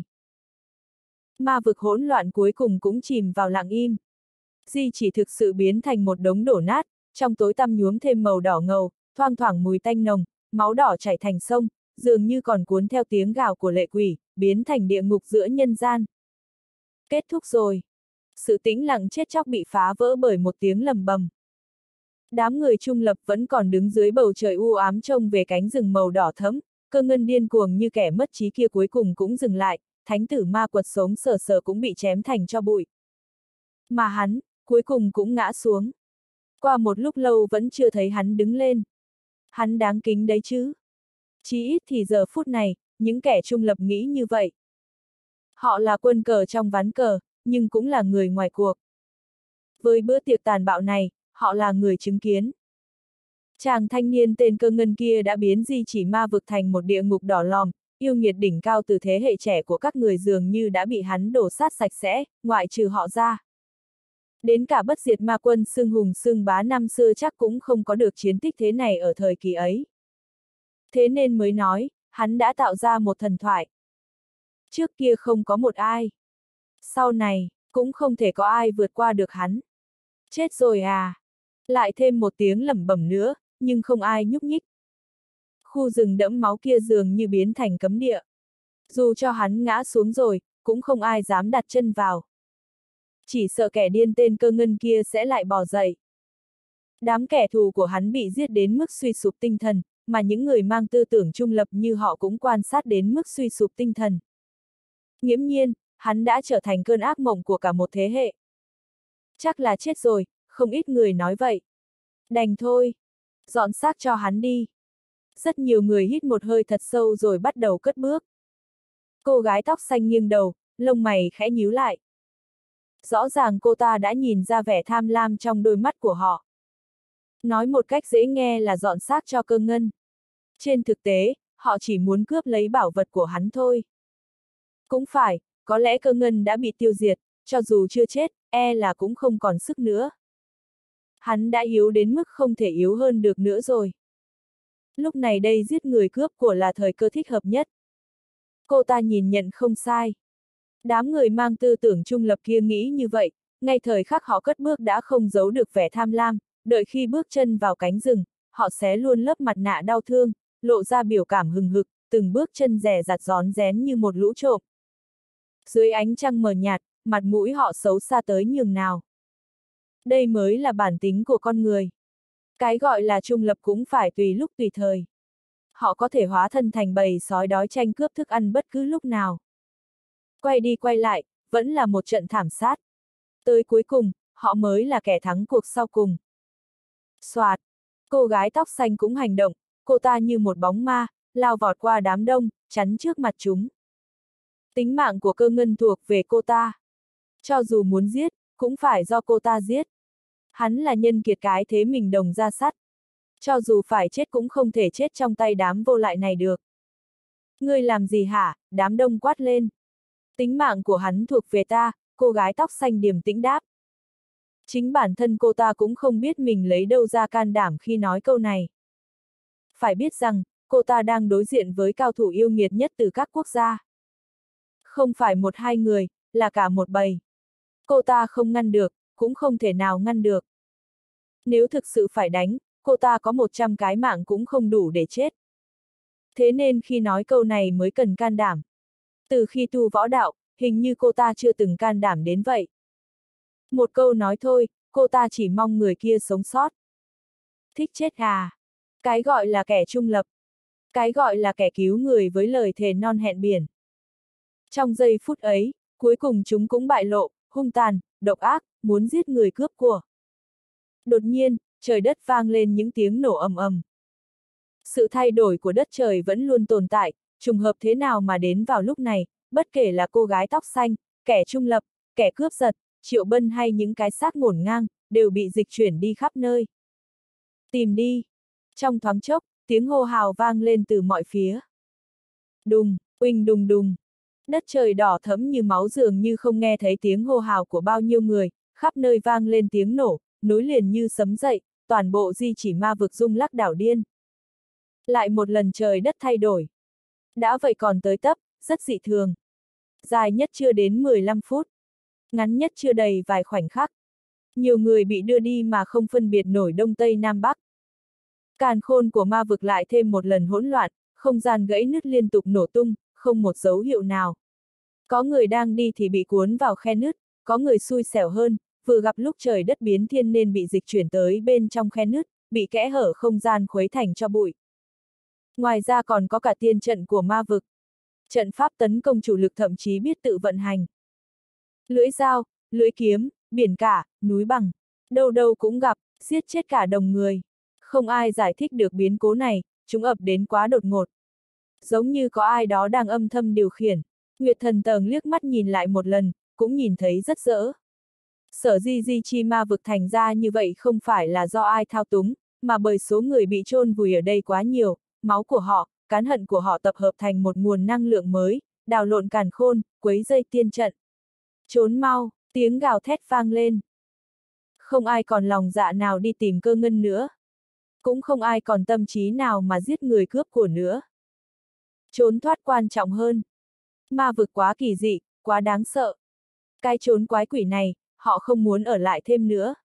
Ma vực hỗn loạn cuối cùng cũng chìm vào lặng im. Di chỉ thực sự biến thành một đống đổ nát, trong tối tăm nhuốm thêm màu đỏ ngầu, thoang thoảng mùi tanh nồng, máu đỏ chảy thành sông, dường như còn cuốn theo tiếng gào của lệ quỷ, biến thành địa ngục giữa nhân gian. Kết thúc rồi. Sự tĩnh lặng chết chóc bị phá vỡ bởi một tiếng lầm bầm. Đám người trung lập vẫn còn đứng dưới bầu trời u ám trông về cánh rừng màu đỏ thẫm, Cơ Ngân điên cuồng như kẻ mất trí kia cuối cùng cũng dừng lại, thánh tử ma quật sống sờ sờ cũng bị chém thành tro bụi. Mà hắn, cuối cùng cũng ngã xuống. Qua một lúc lâu vẫn chưa thấy hắn đứng lên. Hắn đáng kính đấy chứ. Chí ít thì giờ phút này, những kẻ trung lập nghĩ như vậy. Họ là quân cờ trong ván cờ, nhưng cũng là người ngoài cuộc. Với bữa tiệc tàn bạo này, họ là người chứng kiến. Chàng thanh niên tên Cơ Ngân kia đã biến di chỉ ma vực thành một địa ngục đỏ lòm, yêu nghiệt đỉnh cao từ thế hệ trẻ của các người dường như đã bị hắn đổ sát sạch sẽ, ngoại trừ họ ra. Đến cả bất diệt ma quân xưng hùng xưng bá năm xưa chắc cũng không có được chiến tích thế này ở thời kỳ ấy. Thế nên mới nói, hắn đã tạo ra một thần thoại. Trước kia không có một ai. Sau này, cũng không thể có ai vượt qua được hắn. Chết rồi à? Lại thêm một tiếng lẩm bẩm nữa, nhưng không ai nhúc nhích. Khu rừng đẫm máu kia dường như biến thành cấm địa. Dù cho hắn ngã xuống rồi, cũng không ai dám đặt chân vào. Chỉ sợ kẻ điên tên Cơ Ngân kia sẽ lại bò dậy. Đám kẻ thù của hắn bị giết đến mức suy sụp tinh thần, mà những người mang tư tưởng trung lập như họ cũng quan sát đến mức suy sụp tinh thần. Nghiễm nhiên, hắn đã trở thành cơn ác mộng của cả một thế hệ. Chắc là chết rồi, không ít người nói vậy. Đành thôi. Dọn xác cho hắn đi. Rất nhiều người hít một hơi thật sâu rồi bắt đầu cất bước. Cô gái tóc xanh nghiêng đầu, lông mày khẽ nhíu lại. Rõ ràng cô ta đã nhìn ra vẻ tham lam trong đôi mắt của họ. Nói một cách dễ nghe là dọn xác cho Cơ Ngân. Trên thực tế, họ chỉ muốn cướp lấy bảo vật của hắn thôi. Cũng phải, có lẽ Cơ Ngân đã bị tiêu diệt, cho dù chưa chết, là cũng không còn sức nữa. Hắn đã yếu đến mức không thể yếu hơn được nữa rồi. Lúc này đây giết người cướp của là thời cơ thích hợp nhất. Cô ta nhìn nhận không sai. Đám người mang tư tưởng trung lập kia nghĩ như vậy, ngay thời khắc họ cất bước đã không giấu được vẻ tham lam, đợi khi bước chân vào cánh rừng, họ xé luôn lớp mặt nạ đau thương, lộ ra biểu cảm hừng hực, từng bước chân dè dặt rón rén như một lũ trộm. Dưới ánh trăng mờ nhạt, mặt mũi họ xấu xa tới nhường nào. Đây mới là bản tính của con người. Cái gọi là trung lập cũng phải tùy lúc tùy thời. Họ có thể hóa thân thành bầy sói đói tranh cướp thức ăn bất cứ lúc nào. Quay đi quay lại, vẫn là một trận thảm sát. Tới cuối cùng, họ mới là kẻ thắng cuộc sau cùng. Soạt, cô gái tóc xanh cũng hành động, cô ta như một bóng ma, lao vọt qua đám đông, chắn trước mặt chúng. Tính mạng của Cơ Ngân thuộc về cô ta. Cho dù muốn giết, cũng phải do cô ta giết. Hắn là nhân kiệt cái thế mình đồng ra sắt. Cho dù phải chết cũng không thể chết trong tay đám vô lại này được. Ngươi làm gì hả? Đám đông quát lên. Tính mạng của hắn thuộc về ta, cô gái tóc xanh điềm tĩnh đáp. Chính bản thân cô ta cũng không biết mình lấy đâu ra can đảm khi nói câu này. Phải biết rằng, cô ta đang đối diện với cao thủ yêu nghiệt nhất từ các quốc gia. Không phải một hai người, là cả một bầy. Cô ta không ngăn được, cũng không thể nào ngăn được. Nếu thực sự phải đánh, cô ta có 100 cái mạng cũng không đủ để chết. Thế nên khi nói câu này mới cần can đảm. Từ khi tu võ đạo, hình như cô ta chưa từng can đảm đến vậy. Một câu nói thôi, cô ta chỉ mong người kia sống sót. Thích chết à? Cái gọi là kẻ trung lập. Cái gọi là kẻ cứu người với lời thề non hẹn biển. Trong giây phút ấy, cuối cùng chúng cũng bại lộ, hung tàn, độc ác, muốn giết người cướp của. Đột nhiên, trời đất vang lên những tiếng nổ ầm ầm. Sự thay đổi của đất trời vẫn luôn tồn tại, trùng hợp thế nào mà đến vào lúc này, bất kể là cô gái tóc xanh, kẻ trung lập, kẻ cướp giật, Triệu Bân hay những cái xác ngổn ngang, đều bị dịch chuyển đi khắp nơi. Tìm đi! Trong thoáng chốc, tiếng hô hào vang lên từ mọi phía. Đùng, uỳnh đùng đùng. Đất trời đỏ thẫm như máu dường như không nghe thấy tiếng hô hào của bao nhiêu người, khắp nơi vang lên tiếng nổ, nối liền như sấm dậy, toàn bộ di chỉ ma vực rung lắc đảo điên. Lại một lần trời đất thay đổi. Đã vậy còn tới tấp, rất dị thường. Dài nhất chưa đến 15 phút. Ngắn nhất chưa đầy vài khoảnh khắc. Nhiều người bị đưa đi mà không phân biệt nổi đông tây nam bắc. Càn khôn của ma vực lại thêm một lần hỗn loạn, không gian gãy nứt liên tục nổ tung, không một dấu hiệu nào. Có người đang đi thì bị cuốn vào khe nứt, có người xui xẻo hơn, vừa gặp lúc trời đất biến thiên nên bị dịch chuyển tới bên trong khe nứt, bị kẽ hở không gian khuấy thành cho bụi. Ngoài ra còn có cả tiên trận của ma vực. Trận pháp tấn công chủ lực thậm chí biết tự vận hành. Lưỡi dao, lưỡi kiếm, biển cả, núi bằng, đâu đâu cũng gặp, giết chết cả đồng người. Không ai giải thích được biến cố này, chúng ập đến quá đột ngột. Giống như có ai đó đang âm thầm điều khiển. Nguyệt Thần Tầng liếc mắt nhìn lại một lần, cũng nhìn thấy rất dỡ. Sở di chi ma vực thành ra như vậy không phải là do ai thao túng, mà bởi số người bị chôn vùi ở đây quá nhiều, máu của họ, cán hận của họ tập hợp thành một nguồn năng lượng mới, đào lộn càn khôn, quấy dây tiên trận. Trốn mau, tiếng gào thét vang lên. Không ai còn lòng dạ nào đi tìm Cơ Ngân nữa. Cũng không ai còn tâm trí nào mà giết người cướp của nữa. Trốn thoát quan trọng hơn. Ma vực quá kỳ dị, quá đáng sợ. Cái trốn quái quỷ này, họ không muốn ở lại thêm nữa.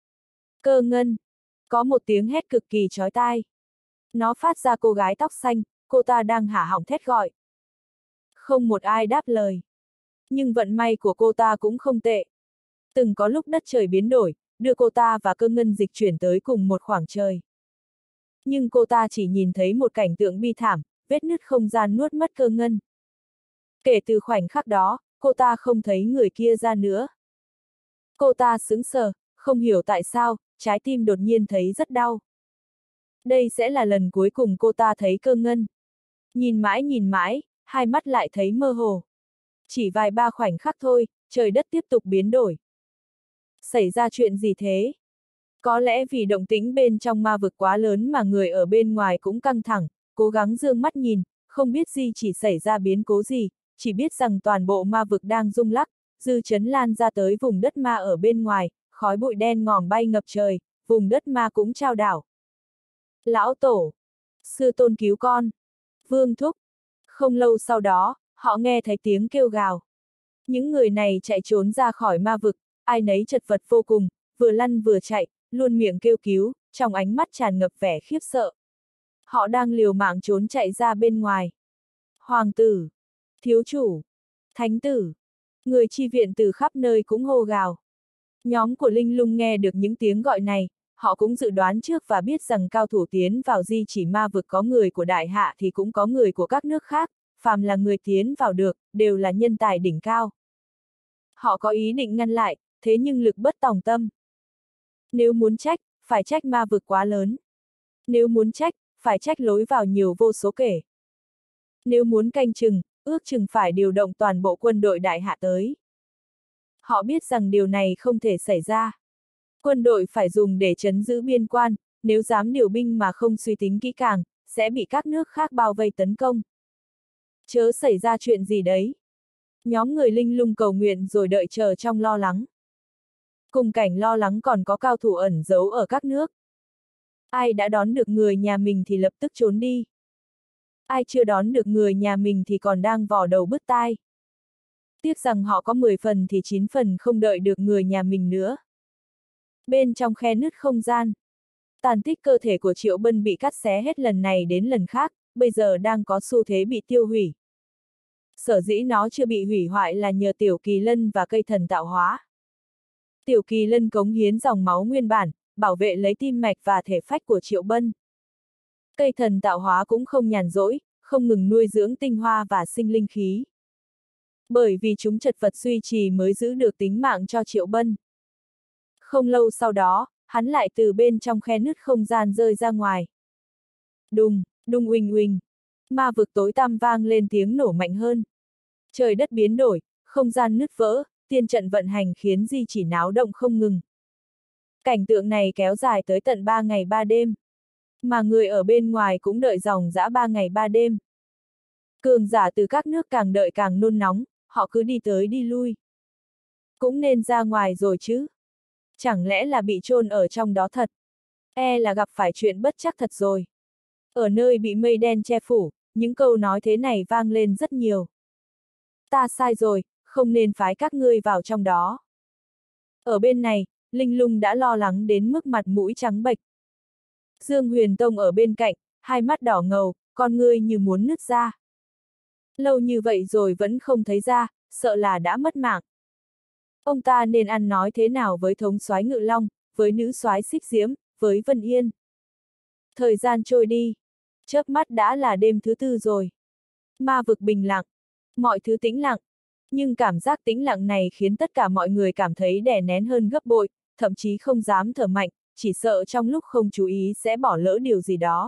Cơ Ngân. Có một tiếng hét cực kỳ chói tai. Nó phát ra cô gái tóc xanh, cô ta đang hả họng thét gọi. Không một ai đáp lời. Nhưng vận may của cô ta cũng không tệ. Từng có lúc đất trời biến đổi, đưa cô ta và Cơ Ngân dịch chuyển tới cùng một khoảng trời. Nhưng cô ta chỉ nhìn thấy một cảnh tượng bi thảm, vết nứt không gian nuốt mất Cơ Ngân. Kể từ khoảnh khắc đó, cô ta không thấy người kia ra nữa. Cô ta sững sờ, không hiểu tại sao, trái tim đột nhiên thấy rất đau. Đây sẽ là lần cuối cùng cô ta thấy Cơ Ngân. Nhìn mãi, hai mắt lại thấy mơ hồ. Chỉ vài ba khoảnh khắc thôi, trời đất tiếp tục biến đổi. Xảy ra chuyện gì thế? Có lẽ vì động tĩnh bên trong ma vực quá lớn mà người ở bên ngoài cũng căng thẳng, cố gắng dương mắt nhìn, không biết gì chỉ xảy ra biến cố gì, chỉ biết rằng toàn bộ ma vực đang rung lắc, dư chấn lan ra tới vùng đất ma ở bên ngoài, khói bụi đen ngòm bay ngập trời, vùng đất ma cũng trao đảo. Lão Tổ! Sư tôn cứu con! Vương Thúc! Không lâu sau đó, họ nghe thấy tiếng kêu gào. Những người này chạy trốn ra khỏi ma vực, ai nấy chật vật vô cùng, vừa lăn vừa chạy, luôn miệng kêu cứu, trong ánh mắt tràn ngập vẻ khiếp sợ. Họ đang liều mạng trốn chạy ra bên ngoài. Hoàng tử! Thiếu chủ! Thánh tử! Người chi viện từ khắp nơi cũng hô gào. Nhóm của Linh Lung nghe được những tiếng gọi này, họ cũng dự đoán trước và biết rằng cao thủ tiến vào di chỉ ma vực có người của đại hạ thì cũng có người của các nước khác, phàm là người tiến vào được, đều là nhân tài đỉnh cao. Họ có ý định ngăn lại, thế nhưng lực bất tòng tâm. Nếu muốn trách, phải trách ma vực quá lớn. Nếu muốn trách, phải trách lối vào nhiều vô số kể. Nếu muốn canh chừng, ước chừng phải điều động toàn bộ quân đội đại hạ tới. Họ biết rằng điều này không thể xảy ra. Quân đội phải dùng để trấn giữ biên quan, nếu dám điều binh mà không suy tính kỹ càng, sẽ bị các nước khác bao vây tấn công. Chớ xảy ra chuyện gì đấy. Nhóm người Linh Lung cầu nguyện rồi đợi chờ trong lo lắng. Cùng cảnh lo lắng còn có cao thủ ẩn giấu ở các nước. Ai đã đón được người nhà mình thì lập tức trốn đi. Ai chưa đón được người nhà mình thì còn đang vò đầu bứt tai. Tiếc rằng họ có 10 phần thì 9 phần không đợi được người nhà mình nữa. Bên trong khe nứt không gian, tàn tích cơ thể của Triệu Bân bị cắt xé hết lần này đến lần khác, bây giờ đang có xu thế bị tiêu hủy. Sở dĩ nó chưa bị hủy hoại là nhờ Tiểu Kỳ Lân và cây thần tạo hóa. Tiểu Kỳ Lân cống hiến dòng máu nguyên bản, bảo vệ lấy tim mạch và thể phách của Triệu Bân. Cây thần tạo hóa cũng không nhàn rỗi, không ngừng nuôi dưỡng tinh hoa và sinh linh khí. Bởi vì chúng chật vật duy trì mới giữ được tính mạng cho Triệu Bân. Không lâu sau đó, hắn lại từ bên trong khe nứt không gian rơi ra ngoài. Đùng, đùng uỳnh uỳnh. Ma vực tối tăm vang lên tiếng nổ mạnh hơn. Trời đất biến đổi, không gian nứt vỡ, tiên trận vận hành khiến di chỉ náo động không ngừng. Cảnh tượng này kéo dài tới tận 3 ngày 3 đêm. Mà người ở bên ngoài cũng đợi dòng dã 3 ngày 3 đêm. Cường giả từ các nước càng đợi càng nôn nóng, họ cứ đi tới đi lui. Cũng nên ra ngoài rồi chứ. Chẳng lẽ là bị chôn ở trong đó thật? E là gặp phải chuyện bất trắc thật rồi. Ở nơi bị mây đen che phủ, những câu nói thế này vang lên rất nhiều. Ta sai rồi, không nên phái các ngươi vào trong đó. Ở bên này, Linh Lung đã lo lắng đến mức mặt mũi trắng bệch. Dương Huyền Tông ở bên cạnh, hai mắt đỏ ngầu, con ngươi như muốn nứt ra. Lâu như vậy rồi vẫn không thấy ra, sợ là đã mất mạng. Ông ta nên ăn nói thế nào với thống soái Ngự Long, với nữ soái Xích Diễm, với Vân Yên. Thời gian trôi đi, chớp mắt đã là đêm thứ 4 rồi. Ma vực bình lặng, mọi thứ tĩnh lặng. Nhưng cảm giác tĩnh lặng này khiến tất cả mọi người cảm thấy đè nén hơn gấp bội, thậm chí không dám thở mạnh, chỉ sợ trong lúc không chú ý sẽ bỏ lỡ điều gì đó.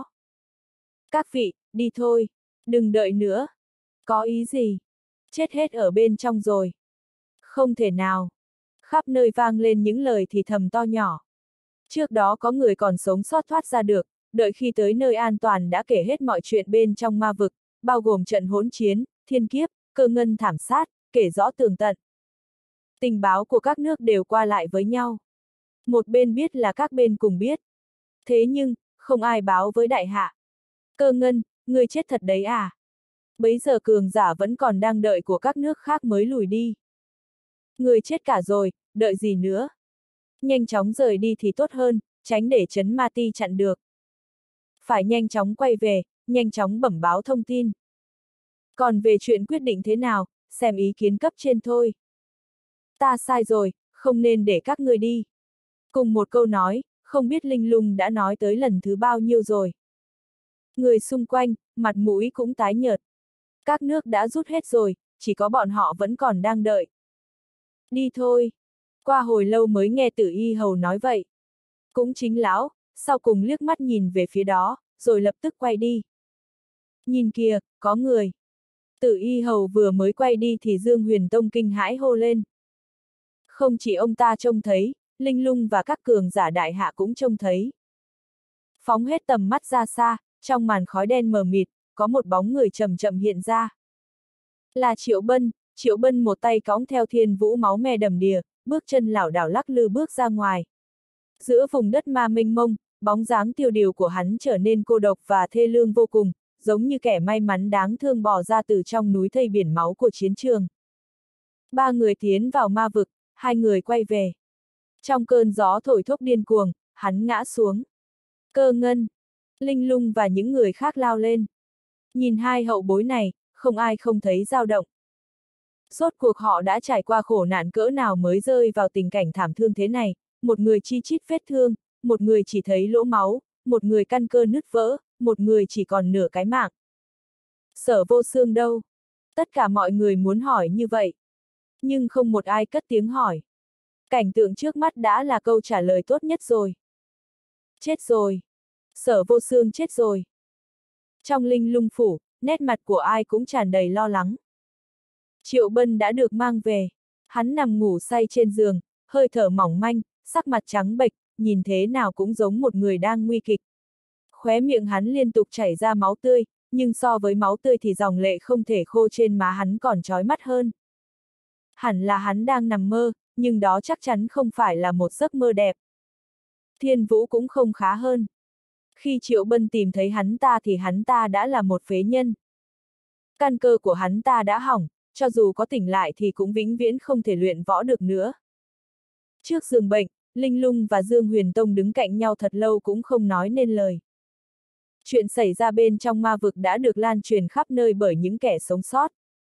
Các vị, đi thôi, đừng đợi nữa. Có ý gì? Chết hết ở bên trong rồi. Không thể nào. Khắp nơi vang lên những lời thì thầm to nhỏ. Trước đó có người còn sống sót thoát ra được, đợi khi tới nơi an toàn đã kể hết mọi chuyện bên trong ma vực, bao gồm trận hỗn chiến, thiên kiếp, Cơ Ngân thảm sát, kể rõ tường tận. Tình báo của các nước đều qua lại với nhau. Một bên biết là các bên cùng biết. Thế nhưng, không ai báo với đại hạ. Cơ Ngân, ngươi chết thật đấy à? Bấy giờ cường giả vẫn còn đang đợi của các nước khác mới lùi đi. Người chết cả rồi, đợi gì nữa? Nhanh chóng rời đi thì tốt hơn, tránh để Trấn Ma Ti chặn được. Phải nhanh chóng quay về, nhanh chóng bẩm báo thông tin. Còn về chuyện quyết định thế nào, xem ý kiến cấp trên thôi. Ta sai rồi, không nên để các ngươi đi. Cùng một câu nói, không biết Linh Lung đã nói tới lần thứ bao nhiêu rồi. Người xung quanh, mặt mũi cũng tái nhợt. Các nước đã rút hết rồi, chỉ có bọn họ vẫn còn đang đợi. Đi thôi. Qua hồi lâu mới nghe Tử Y Hầu nói vậy. Cũng chính lão, sau cùng liếc mắt nhìn về phía đó, rồi lập tức quay đi. Nhìn kìa, có người. Tử Y Hầu vừa mới quay đi thì Dương Huyền Tông kinh hãi hô lên. Không chỉ ông ta trông thấy, Linh Lung và các cường giả đại hạ cũng trông thấy. Phóng hết tầm mắt ra xa, trong màn khói đen mờ mịt, có một bóng người chậm chậm hiện ra. Là Triệu Bân một tay cõng theo Thiên Vũ máu me đầm đìa, bước chân lảo đảo lắc lư bước ra ngoài. Giữa vùng đất ma mênh mông, bóng dáng tiêu điều của hắn trở nên cô độc và thê lương vô cùng, giống như kẻ may mắn đáng thương bò ra từ trong núi thây biển máu của chiến trường. Ba người tiến vào ma vực, hai người quay về. Trong cơn gió thổi thốc điên cuồng, hắn ngã xuống. Cơ Ngân, Linh Lung và những người khác lao lên. Nhìn hai hậu bối này, không ai không thấy dao động. Rốt cuộc họ đã trải qua khổ nạn cỡ nào mới rơi vào tình cảnh thảm thương thế này, một người chi chít vết thương, một người chỉ thấy lỗ máu, một người căn cơ nứt vỡ, một người chỉ còn nửa cái mạng. Sở Vô Xương đâu? Tất cả mọi người muốn hỏi như vậy. Nhưng không một ai cất tiếng hỏi. Cảnh tượng trước mắt đã là câu trả lời tốt nhất rồi. Chết rồi. Sở Vô Xương chết rồi. Trong Linh Lung phủ, nét mặt của ai cũng tràn đầy lo lắng. Triệu Bân đã được mang về. Hắn nằm ngủ say trên giường, hơi thở mỏng manh, sắc mặt trắng bệch, nhìn thế nào cũng giống một người đang nguy kịch. Khóe miệng hắn liên tục chảy ra máu tươi, nhưng so với máu tươi thì dòng lệ không thể khô trên má hắn còn chói mắt hơn. Hẳn là hắn đang nằm mơ, nhưng đó chắc chắn không phải là một giấc mơ đẹp. Thiên Vũ cũng không khá hơn. Khi Triệu Bân tìm thấy hắn ta thì hắn ta đã là một phế nhân. Căn cơ của hắn ta đã hỏng, cho dù có tỉnh lại thì cũng vĩnh viễn không thể luyện võ được nữa. Trước giường bệnh, Linh Lung và Dương Huyền Tông đứng cạnh nhau thật lâu cũng không nói nên lời. Chuyện xảy ra bên trong ma vực đã được lan truyền khắp nơi bởi những kẻ sống sót.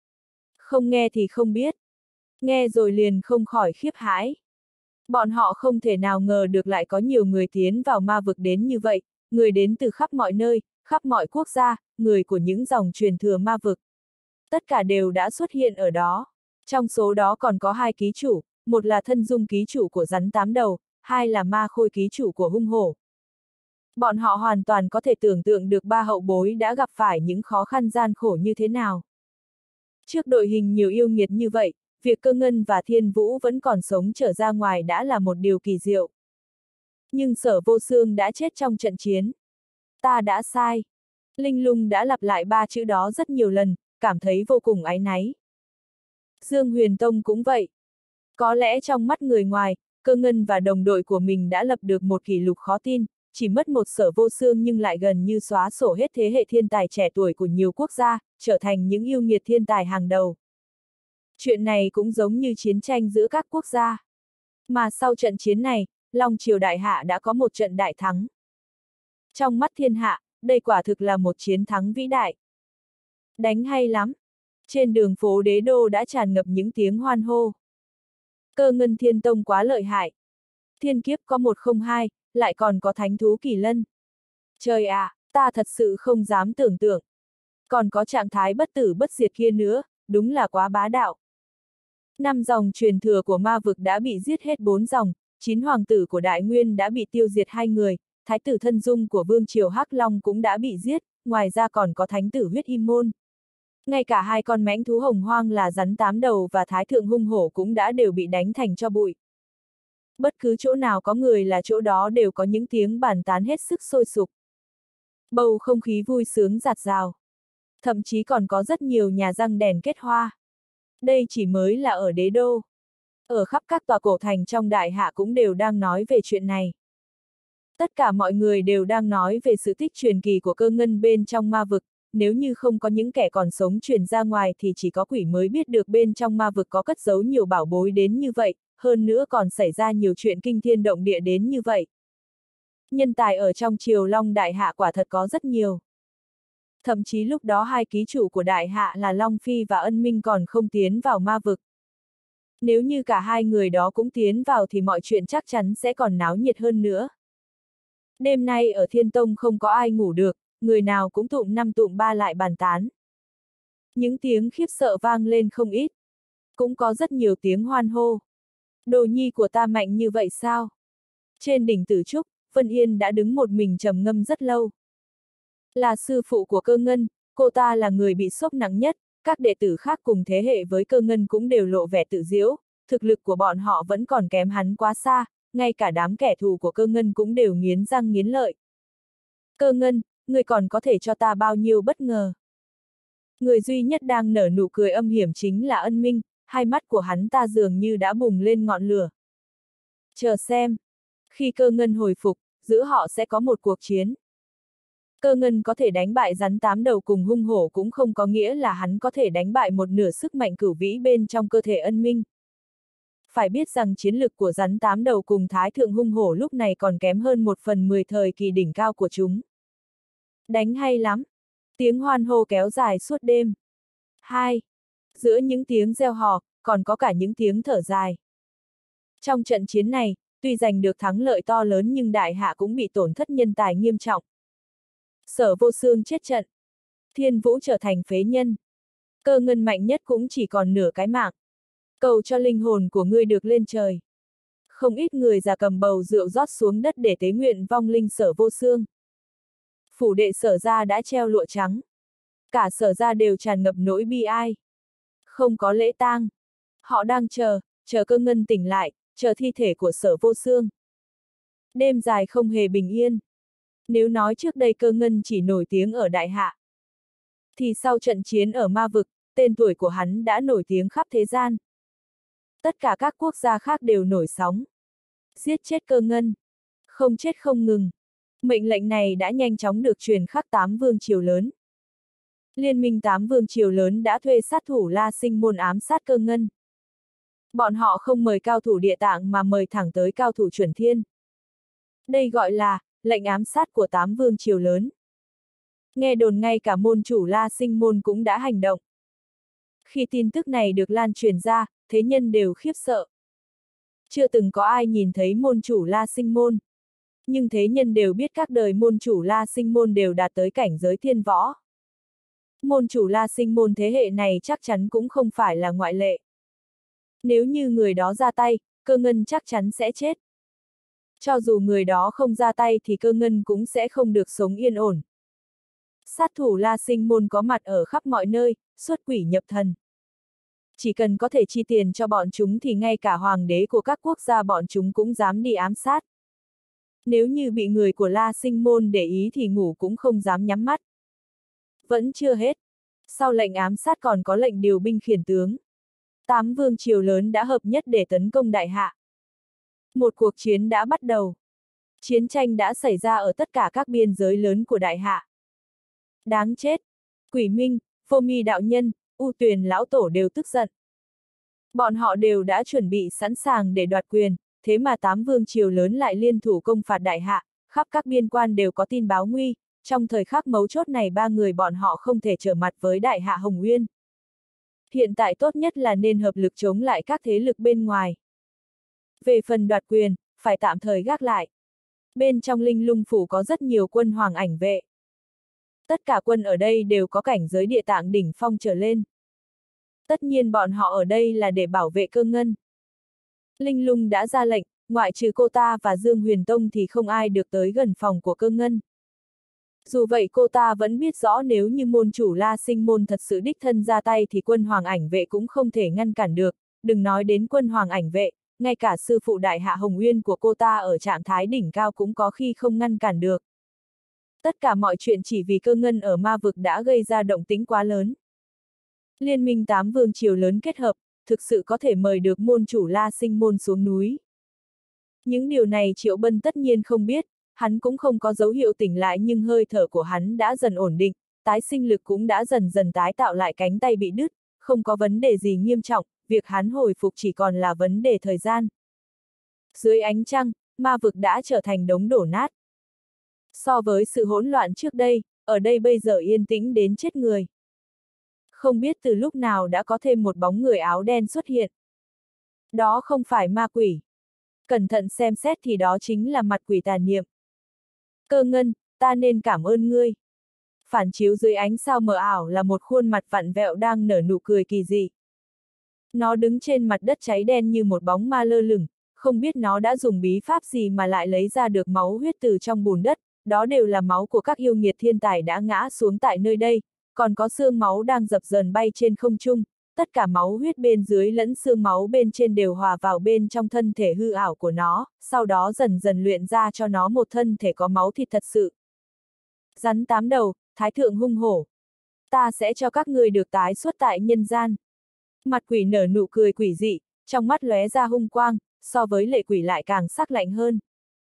Không nghe thì không biết. Nghe rồi liền không khỏi khiếp hãi. Bọn họ không thể nào ngờ được lại có nhiều người tiến vào ma vực đến như vậy, người đến từ khắp mọi nơi, khắp mọi quốc gia, người của những dòng truyền thừa ma vực. Tất cả đều đã xuất hiện ở đó. Trong số đó còn có hai ký chủ, một là Thân Dung ký chủ của rắn tám đầu, hai là Ma Khôi ký chủ của hung hổ. Bọn họ hoàn toàn có thể tưởng tượng được ba hậu bối đã gặp phải những khó khăn gian khổ như thế nào. Trước đội hình nhiều yêu nghiệt như vậy, việc Cơ Ngân và Thiên Vũ vẫn còn sống trở ra ngoài đã là một điều kỳ diệu. Nhưng Sở Vô Xương đã chết trong trận chiến. Ta đã sai. Linh Lung đã lặp lại ba chữ đó rất nhiều lần, cảm thấy vô cùng áy náy. Dương Huyền Tông cũng vậy. Có lẽ trong mắt người ngoài, Cơ Ngân và đồng đội của mình đã lập được một kỷ lục khó tin, chỉ mất một Sở Vô Xương nhưng lại gần như xóa sổ hết thế hệ thiên tài trẻ tuổi của nhiều quốc gia, trở thành những yêu nghiệt thiên tài hàng đầu. Chuyện này cũng giống như chiến tranh giữa các quốc gia. Mà sau trận chiến này, Long Triều Đại Hạ đã có một trận đại thắng. Trong mắt thiên hạ, đây quả thực là một chiến thắng vĩ đại. Đánh hay lắm. Trên đường phố Đế Đô đã tràn ngập những tiếng hoan hô. Cơ Ngân Thiên Tông quá lợi hại. Thiên kiếp có 102, lại còn có thánh thú kỳ lân. Trời ạ, ta thật sự không dám tưởng tượng. Còn có trạng thái bất tử bất diệt kia nữa, đúng là quá bá đạo. 5 dòng truyền thừa của ma vực đã bị giết hết 4 dòng, 9 hoàng tử của Đại Nguyên đã bị tiêu diệt 2 người, thái tử Thân Dung của Vương Triều Hắc Long cũng đã bị giết, ngoài ra còn có thánh tử Huyết Im Môn. Ngay cả hai con mãnh thú hồng hoang là rắn tám đầu và thái thượng hung hổ cũng đã đều bị đánh thành tro bụi. Bất cứ chỗ nào có người là chỗ đó đều có những tiếng bàn tán hết sức sôi sục. Bầu không khí vui sướng rạt rào. Thậm chí còn có rất nhiều nhà răng đèn kết hoa. Đây chỉ mới là ở Đế Đô. Ở khắp các tòa cổ thành trong Đại Hạ cũng đều đang nói về chuyện này. Tất cả mọi người đều đang nói về sự tích truyền kỳ của Cơ Ngân bên trong ma vực, nếu như không có những kẻ còn sống truyền ra ngoài thì chỉ có quỷ mới biết được bên trong ma vực có cất giấu nhiều bảo bối đến như vậy, hơn nữa còn xảy ra nhiều chuyện kinh thiên động địa đến như vậy. Nhân tài ở trong Triều Long Đại Hạ quả thật có rất nhiều. Thậm chí lúc đó hai ký chủ của Đại Hạ là Long Phi và Ân Minh còn không tiến vào ma vực. Nếu như cả hai người đó cũng tiến vào thì mọi chuyện chắc chắn sẽ còn náo nhiệt hơn nữa. Đêm nay ở Thiên Tông không có ai ngủ được, người nào cũng tụm năm tụm ba lại bàn tán. Những tiếng khiếp sợ vang lên không ít. Cũng có rất nhiều tiếng hoan hô. Đồ nhi của ta mạnh như vậy sao? Trên đỉnh Tử Trúc, Vân Yên đã đứng một mình trầm ngâm rất lâu. Là sư phụ của Cơ Ngân, cô ta là người bị sốc nặng nhất, các đệ tử khác cùng thế hệ với Cơ Ngân cũng đều lộ vẻ tự diễu, thực lực của bọn họ vẫn còn kém hắn quá xa, ngay cả đám kẻ thù của Cơ Ngân cũng đều nghiến răng nghiến lợi. Cơ Ngân, người còn có thể cho ta bao nhiêu bất ngờ? Người duy nhất đang nở nụ cười âm hiểm chính là Ân Minh, hai mắt của hắn ta dường như đã bùng lên ngọn lửa. Chờ xem. Khi Cơ Ngân hồi phục, giữa họ sẽ có một cuộc chiến. Cơ Ngân có thể đánh bại rắn tám đầu cùng hung hổ cũng không có nghĩa là hắn có thể đánh bại một nửa sức mạnh cửu vĩ bên trong cơ thể Ân Minh. Phải biết rằng chiến lực của rắn tám đầu cùng thái thượng hung hổ lúc này còn kém hơn 1/10 thời kỳ đỉnh cao của chúng. Đánh hay lắm. Tiếng hoan hô kéo dài suốt đêm. 2. Giữa những tiếng reo hò, còn có cả những tiếng thở dài. Trong trận chiến này, tuy giành được thắng lợi to lớn nhưng đại hạ cũng bị tổn thất nhân tài nghiêm trọng. Sở Vô Xương chết trận. Thiên Vũ trở thành phế nhân. Cơ Ngân mạnh nhất cũng chỉ còn nửa cái mạng. Cầu cho linh hồn của ngươi được lên trời. Không ít người già cầm bầu rượu rót xuống đất để tế nguyện vong linh Sở Vô Xương. Phủ đệ Sở gia đã treo lụa trắng. Cả Sở gia đều tràn ngập nỗi bi ai. Không có lễ tang. Họ đang chờ Cơ Ngân tỉnh lại, chờ thi thể của Sở Vô Xương. Đêm dài không hề bình yên. Nếu nói trước đây Cơ Ngân chỉ nổi tiếng ở Đại Hạ, thì sau trận chiến ở Ma Vực, tên tuổi của hắn đã nổi tiếng khắp thế gian. Tất cả các quốc gia khác đều nổi sóng. Giết chết Cơ Ngân. Không chết không ngừng. Mệnh lệnh này đã nhanh chóng được truyền khắp 8 vương triều lớn. Liên minh 8 vương triều lớn đã thuê sát thủ La Sinh Môn ám sát Cơ Ngân. Bọn họ không mời cao thủ địa tạng mà mời thẳng tới cao thủ chuẩn thiên. Đây gọi là lệnh ám sát của 8 vương triều lớn. Nghe đồn ngay cả môn chủ La Sinh Môn cũng đã hành động. Khi tin tức này được lan truyền ra, thế nhân đều khiếp sợ. Chưa từng có ai nhìn thấy môn chủ La Sinh Môn. Nhưng thế nhân đều biết các đời môn chủ La Sinh Môn đều đạt tới cảnh giới thiên võ. Môn chủ La Sinh Môn thế hệ này chắc chắn cũng không phải là ngoại lệ. Nếu như người đó ra tay, Cơ Ngân chắc chắn sẽ chết. Cho dù người đó không ra tay thì Cơ Ngân cũng sẽ không được sống yên ổn. Sát thủ La Sinh Môn có mặt ở khắp mọi nơi, xuất quỷ nhập thần. Chỉ cần có thể chi tiền cho bọn chúng thì ngay cả hoàng đế của các quốc gia bọn chúng cũng dám đi ám sát. Nếu như bị người của La Sinh Môn để ý thì ngủ cũng không dám nhắm mắt. Vẫn chưa hết. Sau lệnh ám sát còn có lệnh điều binh khiển tướng. 8 vương triều lớn đã hợp nhất để tấn công Đại Hạ. Một cuộc chiến đã bắt đầu. Chiến tranh đã xảy ra ở tất cả các biên giới lớn của Đại Hạ. Đáng chết. Quỷ Minh, Vô Mi đạo nhân, U Tuyền lão tổ đều tức giận. Bọn họ đều đã chuẩn bị sẵn sàng để đoạt quyền, thế mà 8 vương triều lớn lại liên thủ công phạt Đại Hạ, khắp các biên quan đều có tin báo nguy, trong thời khắc mấu chốt này 3 người bọn họ không thể trở mặt với Đại Hạ Hồng Uyên. Hiện tại tốt nhất là nên hợp lực chống lại các thế lực bên ngoài. Về phần đoạt quyền, phải tạm thời gác lại. Bên trong Linh Lung Phủ có rất nhiều quân hoàng ảnh vệ. Tất cả quân ở đây đều có cảnh giới địa tạng đỉnh phong trở lên. Tất nhiên bọn họ ở đây là để bảo vệ Cơ Ngân. Linh Lung đã ra lệnh, ngoại trừ cô ta và Dương Huyền Tông thì không ai được tới gần phòng của Cơ Ngân. Dù vậy cô ta vẫn biết rõ nếu như môn chủ La Sinh Môn thật sự đích thân ra tay thì quân hoàng ảnh vệ cũng không thể ngăn cản được, đừng nói đến quân hoàng ảnh vệ, ngay cả sư phụ Đại Hạ Hồng Uyên của cô ta ở trạng thái đỉnh cao cũng có khi không ngăn cản được. Tất cả mọi chuyện chỉ vì Cơ Ngân ở Ma Vực đã gây ra động tĩnh quá lớn. Liên minh 8 vương triều lớn kết hợp, thực sự có thể mời được môn chủ La Sinh Môn xuống núi. Những điều này Triệu Bân tất nhiên không biết, hắn cũng không có dấu hiệu tỉnh lại nhưng hơi thở của hắn đã dần ổn định, tái sinh lực cũng đã dần dần tái tạo lại cánh tay bị đứt, không có vấn đề gì nghiêm trọng, việc hắn hồi phục chỉ còn là vấn đề thời gian. Dưới ánh trăng, Ma Vực đã trở thành đống đổ nát. So với sự hỗn loạn trước đây, ở đây bây giờ yên tĩnh đến chết người. Không biết từ lúc nào đã có thêm một bóng người áo đen xuất hiện. Đó không phải ma quỷ. Cẩn thận xem xét thì đó chính là mặt quỷ tà niệm. Cơ Ngân, ta nên cảm ơn ngươi. Phản chiếu dưới ánh sao mờ ảo là một khuôn mặt vặn vẹo đang nở nụ cười kỳ dị. Nó đứng trên mặt đất cháy đen như một bóng ma lơ lửng, không biết nó đã dùng bí pháp gì mà lại lấy ra được máu huyết từ trong bùn đất, đó đều là máu của các yêu nghiệt thiên tài đã ngã xuống tại nơi đây, còn có xương máu đang dập dờn bay trên không trung, tất cả máu huyết bên dưới lẫn xương máu bên trên đều hòa vào bên trong thân thể hư ảo của nó, sau đó dần dần luyện ra cho nó một thân thể có máu thịt thật sự. Rắn 8 đầu, thái thượng hung hổ. Ta sẽ cho các ngươi được tái xuất tại nhân gian. Mặt quỷ nở nụ cười quỷ dị, trong mắt lóe ra hung quang, so với lệ quỷ lại càng sắc lạnh hơn.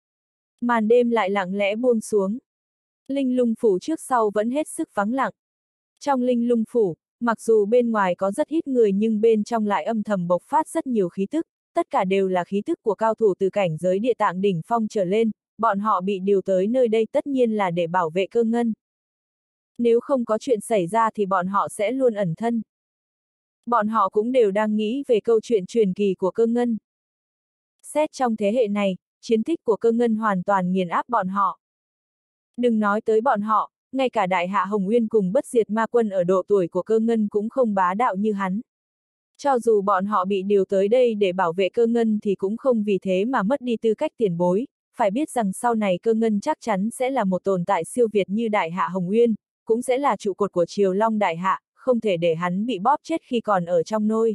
Màn đêm lại lặng lẽ buông xuống. Linh lung phủ trước sau vẫn hết sức vắng lặng. Trong linh lung phủ, mặc dù bên ngoài có rất ít người nhưng bên trong lại âm thầm bộc phát rất nhiều khí tức, tất cả đều là khí tức của cao thủ từ cảnh giới địa tạng đỉnh phong trở lên, bọn họ bị điều tới nơi đây tất nhiên là để bảo vệ Cơ Ngân. Nếu không có chuyện xảy ra thì bọn họ sẽ luôn ẩn thân. Bọn họ cũng đều đang nghĩ về câu chuyện truyền kỳ của Cơ Ngân. Xét trong thế hệ này, chiến tích của Cơ Ngân hoàn toàn nghiền áp bọn họ. Đừng nói tới bọn họ, ngay cả Đại Hạ Hồng Uyên cùng Bất Diệt Ma Quân ở độ tuổi của Cơ Ngân cũng không bá đạo như hắn. Cho dù bọn họ bị điều tới đây để bảo vệ Cơ Ngân thì cũng không vì thế mà mất đi tư cách tiền bối, phải biết rằng sau này Cơ Ngân chắc chắn sẽ là một tồn tại siêu việt như Đại Hạ Hồng Uyên, cũng sẽ là trụ cột của Triều Long Đại Hạ, không thể để hắn bị bóp chết khi còn ở trong nôi.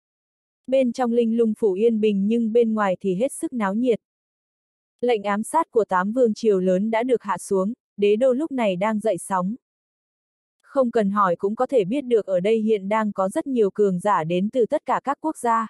Bên trong linh lung phủ yên bình nhưng bên ngoài thì hết sức náo nhiệt. Lệnh ám sát của 8 vương triều lớn đã được hạ xuống, đế đô lúc này đang dậy sóng. Không cần hỏi cũng có thể biết được ở đây hiện đang có rất nhiều cường giả đến từ tất cả các quốc gia.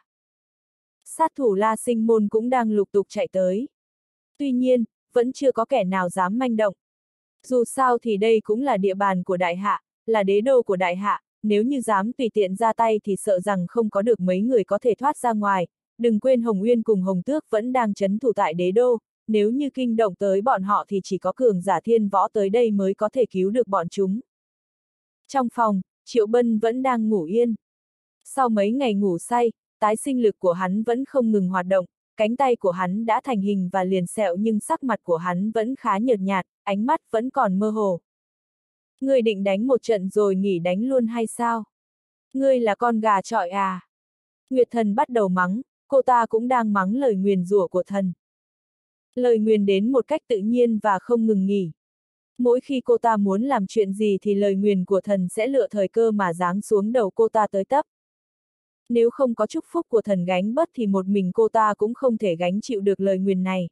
Sát thủ La Sinh Môn cũng đang lục tục chạy tới. Tuy nhiên, vẫn chưa có kẻ nào dám manh động. Dù sao thì đây cũng là địa bàn của Đại Hạ, là đế đô của Đại Hạ, nếu như dám tùy tiện ra tay thì sợ rằng không có được mấy người có thể thoát ra ngoài. Đừng quên Hồng Uyên cùng Hồng Tước vẫn đang trấn thủ tại đế đô, nếu như kinh động tới bọn họ thì chỉ có cường giả thiên võ tới đây mới có thể cứu được bọn chúng. Trong phòng, Triệu Bân vẫn đang ngủ yên. Sau mấy ngày ngủ say, tái sinh lực của hắn vẫn không ngừng hoạt động, cánh tay của hắn đã thành hình và liền sẹo nhưng sắc mặt của hắn vẫn khá nhợt nhạt, ánh mắt vẫn còn mơ hồ. Ngươi định đánh một trận rồi nghỉ đánh luôn hay sao? Ngươi là con gà chọi à? Nguyệt Thần bắt đầu mắng, cô ta cũng đang mắng lời nguyền rủa của thần. Lời nguyền đến một cách tự nhiên và không ngừng nghỉ. Mỗi khi cô ta muốn làm chuyện gì thì lời nguyền của thần sẽ lựa thời cơ mà giáng xuống đầu cô ta tới tấp. Nếu không có chúc phúc của thần gánh bớt thì một mình cô ta cũng không thể gánh chịu được lời nguyền này.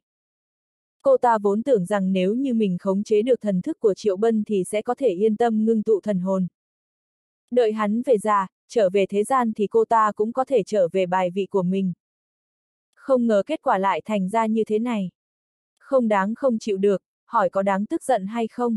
Cô ta vốn tưởng rằng nếu như mình khống chế được thần thức của Triệu Bân thì sẽ có thể yên tâm ngưng tụ thần hồn. Đợi hắn về già, trở về thế gian thì cô ta cũng có thể trở về bài vị của mình. Không ngờ kết quả lại thành ra như thế này. Không đáng không chịu được, hỏi có đáng tức giận hay không?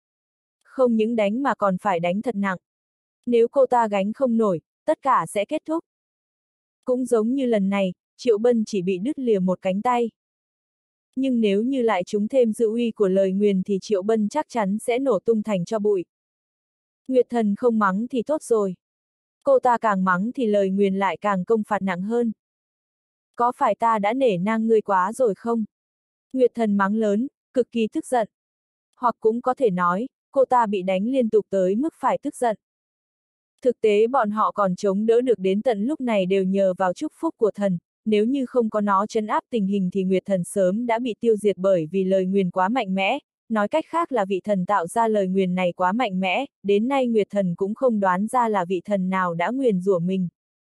Không những đánh mà còn phải đánh thật nặng. Nếu cô ta gánh không nổi, tất cả sẽ kết thúc. Cũng giống như lần này, Triệu Bân chỉ bị đứt lìa một cánh tay. Nhưng nếu như lại trúng thêm dư uy của lời nguyền thì Triệu Bân chắc chắn sẽ nổ tung thành tro bụi. Nguyệt Thần không mắng thì tốt rồi. Cô ta càng mắng thì lời nguyền lại càng công phạt nặng hơn. Có phải ta đã nể nang ngươi quá rồi không? Nguyệt Thần mắng lớn, cực kỳ tức giận. Hoặc cũng có thể nói, cô ta bị đánh liên tục tới mức phải tức giận. Thực tế bọn họ còn chống đỡ được đến tận lúc này đều nhờ vào chúc phúc của thần, nếu như không có nó trấn áp tình hình thì Nguyệt Thần sớm đã bị tiêu diệt bởi vì lời nguyền quá mạnh mẽ, nói cách khác là vị thần tạo ra lời nguyền này quá mạnh mẽ, đến nay Nguyệt Thần cũng không đoán ra là vị thần nào đã nguyền rủa mình.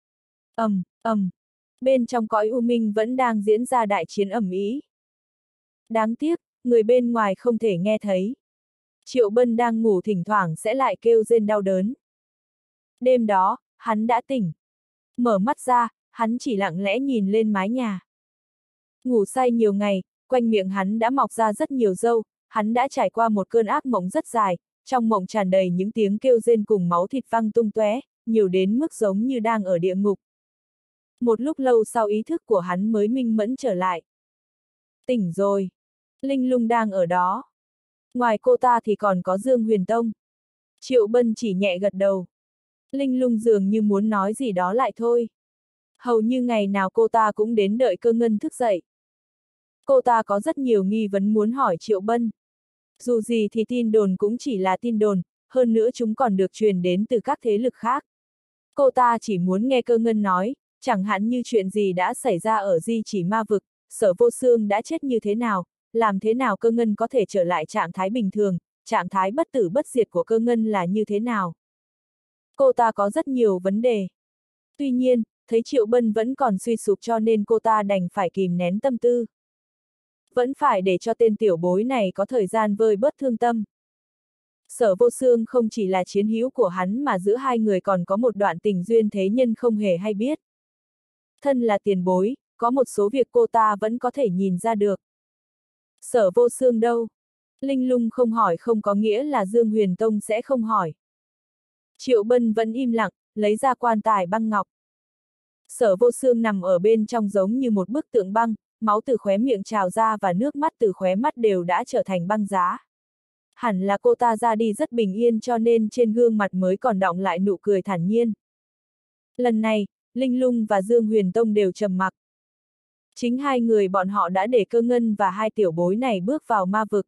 Bên trong cõi u minh vẫn đang diễn ra đại chiến ầm ĩ. Đáng tiếc, người bên ngoài không thể nghe thấy. Triệu Bân đang ngủ thỉnh thoảng sẽ lại kêu rên đau đớn. Đêm đó, hắn đã tỉnh. Mở mắt ra, hắn chỉ lặng lẽ nhìn lên mái nhà. Ngủ say nhiều ngày, quanh miệng hắn đã mọc ra rất nhiều râu, hắn đã trải qua một cơn ác mộng rất dài, trong mộng tràn đầy những tiếng kêu rên cùng máu thịt văng tung tóe, nhiều đến mức giống như đang ở địa ngục. Một lúc lâu sau ý thức của hắn mới minh mẫn trở lại. Tỉnh rồi. Linh Lung đang ở đó. Ngoài cô ta thì còn có Dương Huyền Tông. Triệu Bân chỉ nhẹ gật đầu. Linh Lung dường như muốn nói gì đó lại thôi. Hầu như ngày nào cô ta cũng đến đợi Cơ Ngân thức dậy. Cô ta có rất nhiều nghi vấn muốn hỏi Triệu Bân. Dù gì thì tin đồn cũng chỉ là tin đồn, hơn nữa chúng còn được truyền đến từ các thế lực khác. Cô ta chỉ muốn nghe Cơ Ngân nói, Chẳng hạn như chuyện gì đã xảy ra ở Di Chỉ Ma Vực, Sở Vô Xương đã chết như thế nào, làm thế nào Cơ Ngân có thể trở lại trạng thái bình thường, trạng thái bất tử bất diệt của Cơ Ngân là như thế nào. Cô ta có rất nhiều vấn đề. Tuy nhiên, thấy Triệu Bân vẫn còn suy sụp cho nên cô ta đành phải kìm nén tâm tư. Vẫn phải để cho tên tiểu bối này có thời gian vơi bớt thương tâm. Sở Vô Xương không chỉ là chiến hữu của hắn mà giữa hai người còn có một đoạn tình duyên thế nhân không hề hay biết. Thân là tiền bối, có một số việc cô ta vẫn có thể nhìn ra được. Sở Vô Xương đâu? Linh Lung không hỏi không có nghĩa là Dương Huyền Tông sẽ không hỏi. Triệu Bân vẫn im lặng, lấy ra quan tài băng ngọc. Sở Vô Xương nằm ở bên trong giống như một bức tượng băng, máu từ khóe miệng trào ra và nước mắt từ khóe mắt đều đã trở thành băng giá. Hẳn là cô ta ra đi rất bình yên cho nên trên gương mặt mới còn đọng lại nụ cười thản nhiên. Lần này, Linh Lung và Dương Huyền Tông đều trầm mặc. Chính hai người bọn họ đã để Cơ Ngân và hai tiểu bối này bước vào ma vực.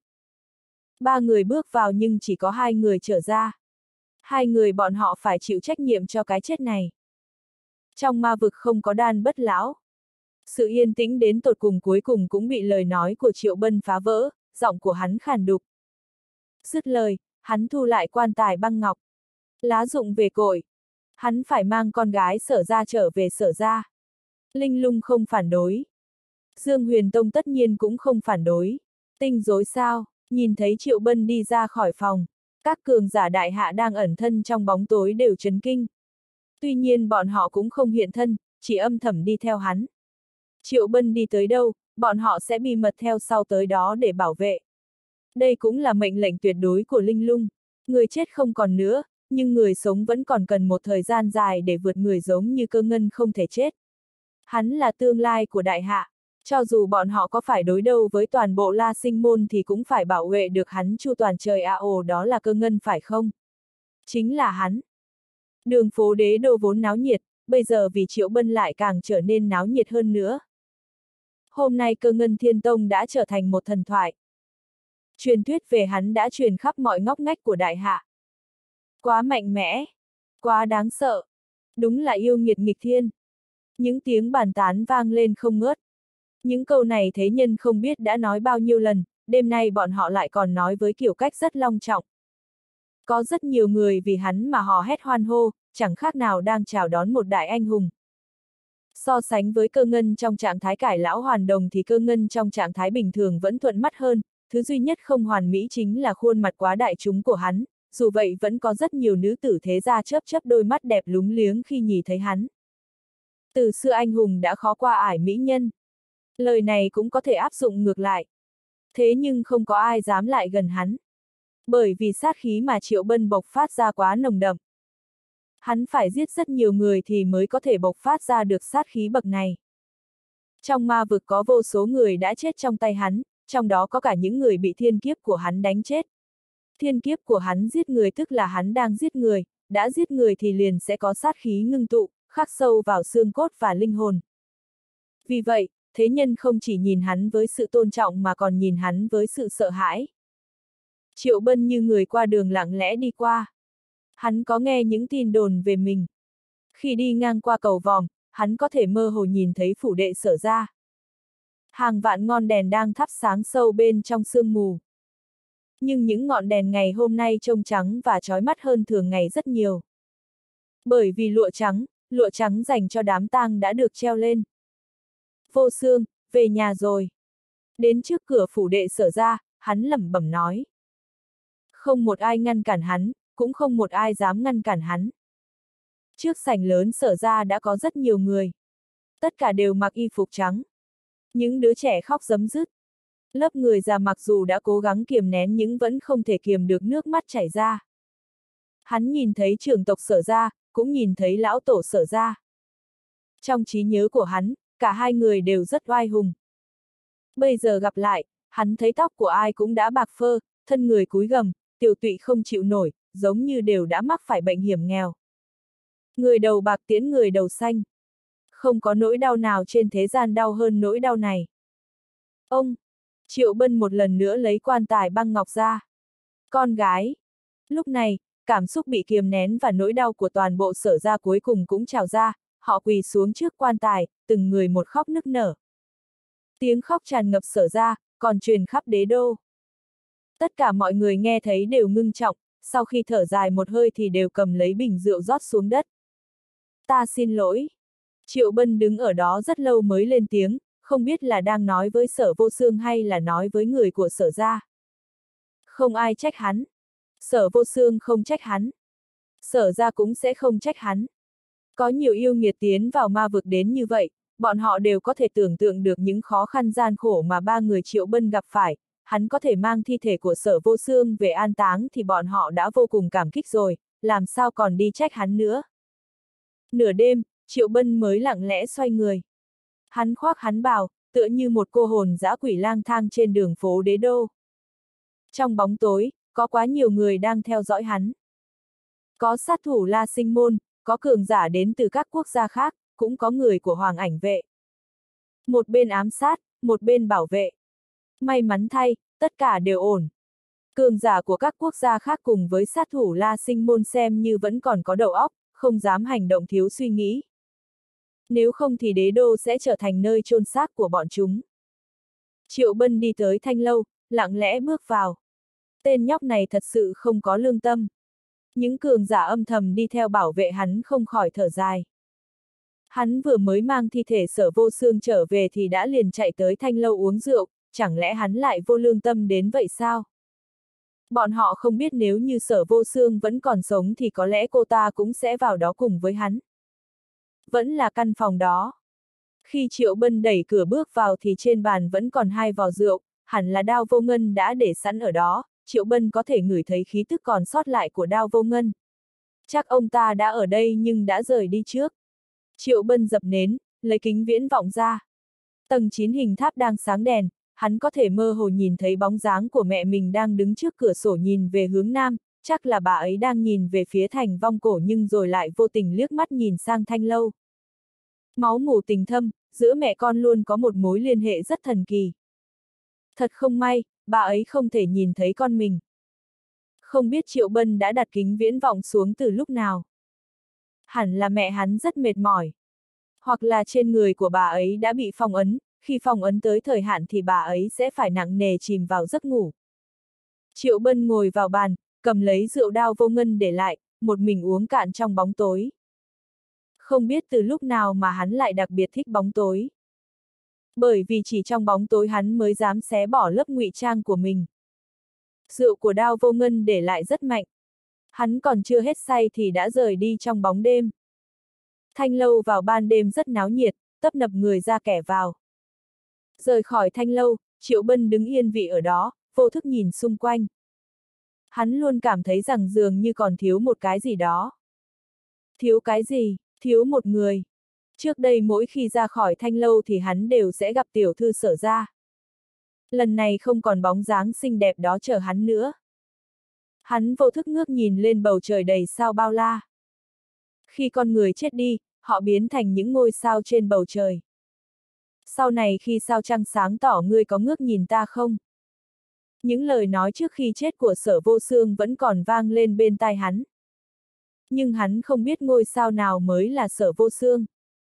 Ba người bước vào nhưng chỉ có hai người trở ra. Hai người bọn họ phải chịu trách nhiệm cho cái chết này. Trong ma vực không có đan bất lão. Sự yên tĩnh đến tột cùng cuối cùng cũng bị lời nói của Triệu Bân phá vỡ, giọng của hắn khàn đục. Dứt lời, hắn thu lại quan tài băng ngọc. Lá rụng về cội. Hắn phải mang con gái Sở gia trở về Sở gia. Linh Lung không phản đối. Dương Huyền Tông tất nhiên cũng không phản đối. Tinh rối sao, nhìn thấy Triệu Bân đi ra khỏi phòng. Các cường giả đại hạ đang ẩn thân trong bóng tối đều chấn kinh. Tuy nhiên bọn họ cũng không hiện thân, chỉ âm thầm đi theo hắn. Triệu Bân đi tới đâu, bọn họ sẽ bí mật theo sau tới đó để bảo vệ. Đây cũng là mệnh lệnh tuyệt đối của Linh Lung. Người chết không còn nữa, nhưng người sống vẫn còn cần một thời gian dài để vượt người giống như Cơ Ngân không thể chết. Hắn là tương lai của đại hạ. Cho dù bọn họ có phải đối đầu với toàn bộ La Sinh môn thì cũng phải bảo vệ được hắn chu toàn trời ồ đó là Cơ Ngân phải không? Chính là hắn. Đường phố đế đô vốn náo nhiệt, bây giờ vì Triệu Bân lại càng trở nên náo nhiệt hơn nữa. Hôm nay Cơ Ngân Thiên Tông đã trở thành một thần thoại. Truyền thuyết về hắn đã truyền khắp mọi ngóc ngách của đại hạ. Quá mạnh mẽ, quá đáng sợ, đúng là yêu nghiệt nghịch thiên. Những tiếng bàn tán vang lên không ngớt. Những câu này thế nhân không biết đã nói bao nhiêu lần, đêm nay bọn họ lại còn nói với kiểu cách rất long trọng. Có rất nhiều người vì hắn mà hò hét hoan hô, chẳng khác nào đang chào đón một đại anh hùng. So sánh với Cơ Ngân trong trạng thái cải lão hoàn đồng thì Cơ Ngân trong trạng thái bình thường vẫn thuận mắt hơn, thứ duy nhất không hoàn mỹ chính là khuôn mặt quá đại chúng của hắn, dù vậy vẫn có rất nhiều nữ tử thế gia chớp chớp đôi mắt đẹp lúng liếng khi nhìn thấy hắn. Từ xưa anh hùng đã khó qua ải mỹ nhân. Lời này cũng có thể áp dụng ngược lại. Thế nhưng không có ai dám lại gần hắn. Bởi vì sát khí mà Triệu Bân bộc phát ra quá nồng đậm. Hắn phải giết rất nhiều người thì mới có thể bộc phát ra được sát khí bậc này. Trong ma vực có vô số người đã chết trong tay hắn, trong đó có cả những người bị thiên kiếp của hắn đánh chết. Thiên kiếp của hắn giết người tức là hắn đang giết người, đã giết người thì liền sẽ có sát khí ngưng tụ, khắc sâu vào xương cốt và linh hồn. Vì vậy, thế nhân không chỉ nhìn hắn với sự tôn trọng mà còn nhìn hắn với sự sợ hãi. Triệu Bân như người qua đường lặng lẽ đi qua. Hắn có nghe những tin đồn về mình. Khi đi ngang qua cầu vòm, hắn có thể mơ hồ nhìn thấy phủ đệ Sở gia. Hàng vạn ngọn đèn đang thắp sáng sâu bên trong sương mù. Nhưng những ngọn đèn ngày hôm nay trông trắng và chói mắt hơn thường ngày rất nhiều. Bởi vì lụa trắng dành cho đám tang đã được treo lên. Vô Xương, về nhà rồi. Đến trước cửa phủ đệ Sở gia, hắn lẩm bẩm nói. Không một ai ngăn cản hắn, cũng không một ai dám ngăn cản hắn. Trước sảnh lớn Sở gia đã có rất nhiều người. Tất cả đều mặc y phục trắng. Những đứa trẻ khóc rấm rứt. Lớp người già mặc dù đã cố gắng kiềm nén nhưng vẫn không thể kiềm được nước mắt chảy ra. Hắn nhìn thấy trưởng tộc Sở gia, cũng nhìn thấy lão tổ Sở gia. Trong trí nhớ của hắn, cả hai người đều rất oai hùng. Bây giờ gặp lại, hắn thấy tóc của ai cũng đã bạc phơ, thân người cúi gằm, tiểu tụy không chịu nổi, giống như đều đã mắc phải bệnh hiểm nghèo. Người đầu bạc tiễn người đầu xanh. Không có nỗi đau nào trên thế gian đau hơn nỗi đau này. Ông! Triệu Bân một lần nữa lấy quan tài băng ngọc ra. Con gái! Lúc này, cảm xúc bị kiềm nén và nỗi đau của toàn bộ Sở gia cuối cùng cũng trào ra, họ quỳ xuống trước quan tài, từng người một khóc nức nở. Tiếng khóc tràn ngập Sở ra, còn truyền khắp đế đô. Tất cả mọi người nghe thấy đều ngưng trọng, sau khi thở dài một hơi thì đều cầm lấy bình rượu rót xuống đất. Ta xin lỗi. Triệu Bân đứng ở đó rất lâu mới lên tiếng, không biết là đang nói với Sở Vô Xương hay là nói với người của Sở ra. Không ai trách hắn. Sở Vô Xương không trách hắn. Sở ra cũng sẽ không trách hắn. Có nhiều yêu nghiệt tiến vào ma vực đến như vậy, bọn họ đều có thể tưởng tượng được những khó khăn gian khổ mà ba người Triệu Bân gặp phải. Hắn có thể mang thi thể của Sở Vô Xương về an táng thì bọn họ đã vô cùng cảm kích rồi, làm sao còn đi trách hắn nữa. Nửa đêm, Triệu Bân mới lặng lẽ xoay người. Hắn khoác hắn bào, tựa như một cô hồn dã quỷ lang thang trên đường phố đế đô. Trong bóng tối, có quá nhiều người đang theo dõi hắn. Có sát thủ La Sinh Môn, có cường giả đến từ các quốc gia khác, cũng có người của Hoàng Ảnh vệ. Một bên ám sát, một bên bảo vệ. May mắn thay, tất cả đều ổn. Cường giả của các quốc gia khác cùng với sát thủ La Sinh Môn xem như vẫn còn có đầu óc, không dám hành động thiếu suy nghĩ. Nếu không thì đế đô sẽ trở thành nơi chôn xác của bọn chúng. Triệu Bân đi tới thanh lâu, lặng lẽ bước vào. Tên nhóc này thật sự không có lương tâm. Những cường giả âm thầm đi theo bảo vệ hắn không khỏi thở dài. Hắn vừa mới mang thi thể Sở Vô Xương trở về thì đã liền chạy tới thanh lâu uống rượu, chẳng lẽ hắn lại vô lương tâm đến vậy sao? Bọn họ không biết nếu như Sở Vô Xương vẫn còn sống thì có lẽ cô ta cũng sẽ vào đó cùng với hắn. Vẫn là căn phòng đó. Khi Triệu Bân đẩy cửa bước vào thì trên bàn vẫn còn 2 vò rượu, hẳn là Đao Vô Ngân đã để sẵn ở đó, Triệu Bân có thể ngửi thấy khí tức còn sót lại của Đao Vô Ngân. Chắc ông ta đã ở đây nhưng đã rời đi trước. Triệu Bân dập nến, lấy kính viễn vọng ra. Tầng 9 hình tháp đang sáng đèn, hắn có thể mơ hồ nhìn thấy bóng dáng của mẹ mình đang đứng trước cửa sổ nhìn về hướng nam, chắc là bà ấy đang nhìn về phía thành vong cổ nhưng rồi lại vô tình liếc mắt nhìn sang thanh lâu. Máu mủ tình thâm, giữa mẹ con luôn có một mối liên hệ rất thần kỳ. Thật không may, bà ấy không thể nhìn thấy con mình. Không biết Triệu Bân đã đặt kính viễn vọng xuống từ lúc nào. Hẳn là mẹ hắn rất mệt mỏi. Hoặc là trên người của bà ấy đã bị phong ấn, khi phong ấn tới thời hạn thì bà ấy sẽ phải nặng nề chìm vào giấc ngủ. Triệu Bân ngồi vào bàn, cầm lấy rượu Đao Vô Ngân để lại, một mình uống cạn trong bóng tối. Không biết từ lúc nào mà hắn lại đặc biệt thích bóng tối. Bởi vì chỉ trong bóng tối hắn mới dám xé bỏ lớp ngụy trang của mình. Rượu của Đao Vô Ngân để lại rất mạnh. Hắn còn chưa hết say thì đã rời đi trong bóng đêm. Thanh lâu vào ban đêm rất náo nhiệt, tấp nập người ra kẻ vào. Rời khỏi thanh lâu, Triệu Bân đứng yên vị ở đó, vô thức nhìn xung quanh. Hắn luôn cảm thấy rằng dường như còn thiếu một cái gì đó. Thiếu cái gì? Thiếu một người. Trước đây mỗi khi ra khỏi thanh lâu thì hắn đều sẽ gặp tiểu thư Sở ra. Lần này không còn bóng dáng xinh đẹp đó chờ hắn nữa. Hắn vô thức ngước nhìn lên bầu trời đầy sao bao la. Khi con người chết đi, họ biến thành những ngôi sao trên bầu trời. Sau này khi sao trăng sáng tỏ ngươi có ngước nhìn ta không? Những lời nói trước khi chết của Sở Vô Xương vẫn còn vang lên bên tai hắn. Nhưng hắn không biết ngôi sao nào mới là Sở Vô Xương.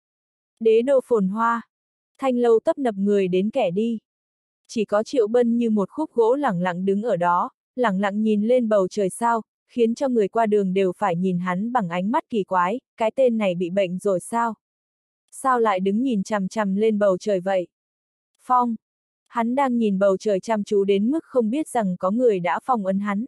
Đế đô phồn hoa. Thanh lâu tấp nập người đến kẻ đi. Chỉ có Triệu Bân như một khúc gỗ lẳng lặng đứng ở đó, lẳng lặng nhìn lên bầu trời sao, khiến cho người qua đường đều phải nhìn hắn bằng ánh mắt kỳ quái, cái tên này bị bệnh rồi sao? Sao lại đứng nhìn chằm chằm lên bầu trời vậy? Phong! Hắn đang nhìn bầu trời chăm chú đến mức không biết rằng có người đã phong ấn hắn.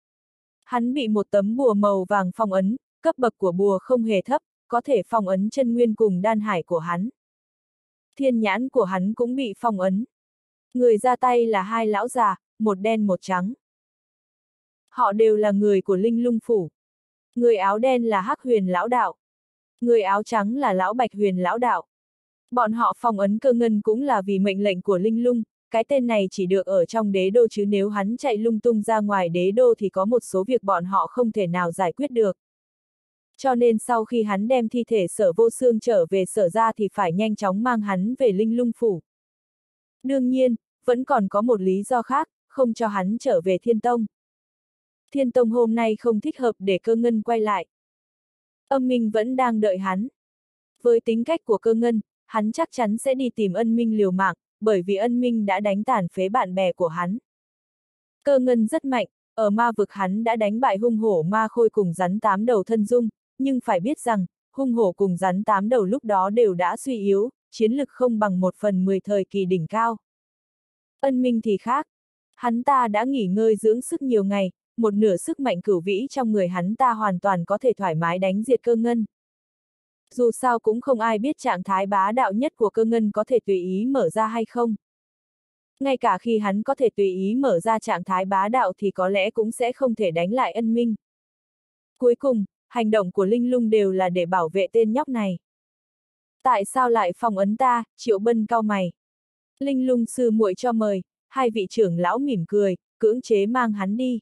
Hắn bị một tấm bùa màu vàng phong ấn, cấp bậc của bùa không hề thấp, có thể phong ấn chân nguyên cùng đan hải của hắn. Thiên nhãn của hắn cũng bị phong ấn. Người ra tay là 2 lão già, một đen một trắng. Họ đều là người của Linh Lung Phủ. Người áo đen là Hắc Huyền lão đạo. Người áo trắng là Lão Bạch Huyền lão đạo. Bọn họ phong ấn Cơ Ngân cũng là vì mệnh lệnh của Linh Lung, cái tên này chỉ được ở trong đế đô chứ nếu hắn chạy lung tung ra ngoài đế đô thì có một số việc bọn họ không thể nào giải quyết được. Cho nên sau khi hắn đem thi thể Sở Vô Xương trở về Sở ra thì phải nhanh chóng mang hắn về Linh Lung Phủ. Đương nhiên, vẫn còn có một lý do khác, không cho hắn trở về Thiên Tông. Thiên Tông hôm nay không thích hợp để Cơ Ngân quay lại. Âm Minh vẫn đang đợi hắn. Với tính cách của Cơ Ngân, hắn chắc chắn sẽ đi tìm Ân Minh liều mạng, bởi vì Ân Minh đã đánh tàn phế bạn bè của hắn. Cơ Ngân rất mạnh, ở ma vực hắn đã đánh bại hung hổ ma khôi cùng rắn 8 đầu thân dung, nhưng phải biết rằng, hung hổ cùng rắn 8 đầu lúc đó đều đã suy yếu, chiến lực không bằng 1/10 thời kỳ đỉnh cao. Ân Minh thì khác. Hắn ta đã nghỉ ngơi dưỡng sức nhiều ngày, một nửa sức mạnh cửu vĩ trong người hắn ta hoàn toàn có thể thoải mái đánh diệt Cơ Ngân. Dù sao cũng không ai biết trạng thái bá đạo nhất của Cơ Ngân có thể tùy ý mở ra hay không. Ngay cả khi hắn có thể tùy ý mở ra trạng thái bá đạo thì có lẽ cũng sẽ không thể đánh lại Ân Minh. Cuối cùng, hành động của Linh Lung đều là để bảo vệ tên nhóc này. Tại sao lại phong ấn ta? Triệu Bân cau mày. Linh Lung sư muội cho mời, hai vị trưởng lão mỉm cười, cưỡng chế mang hắn đi.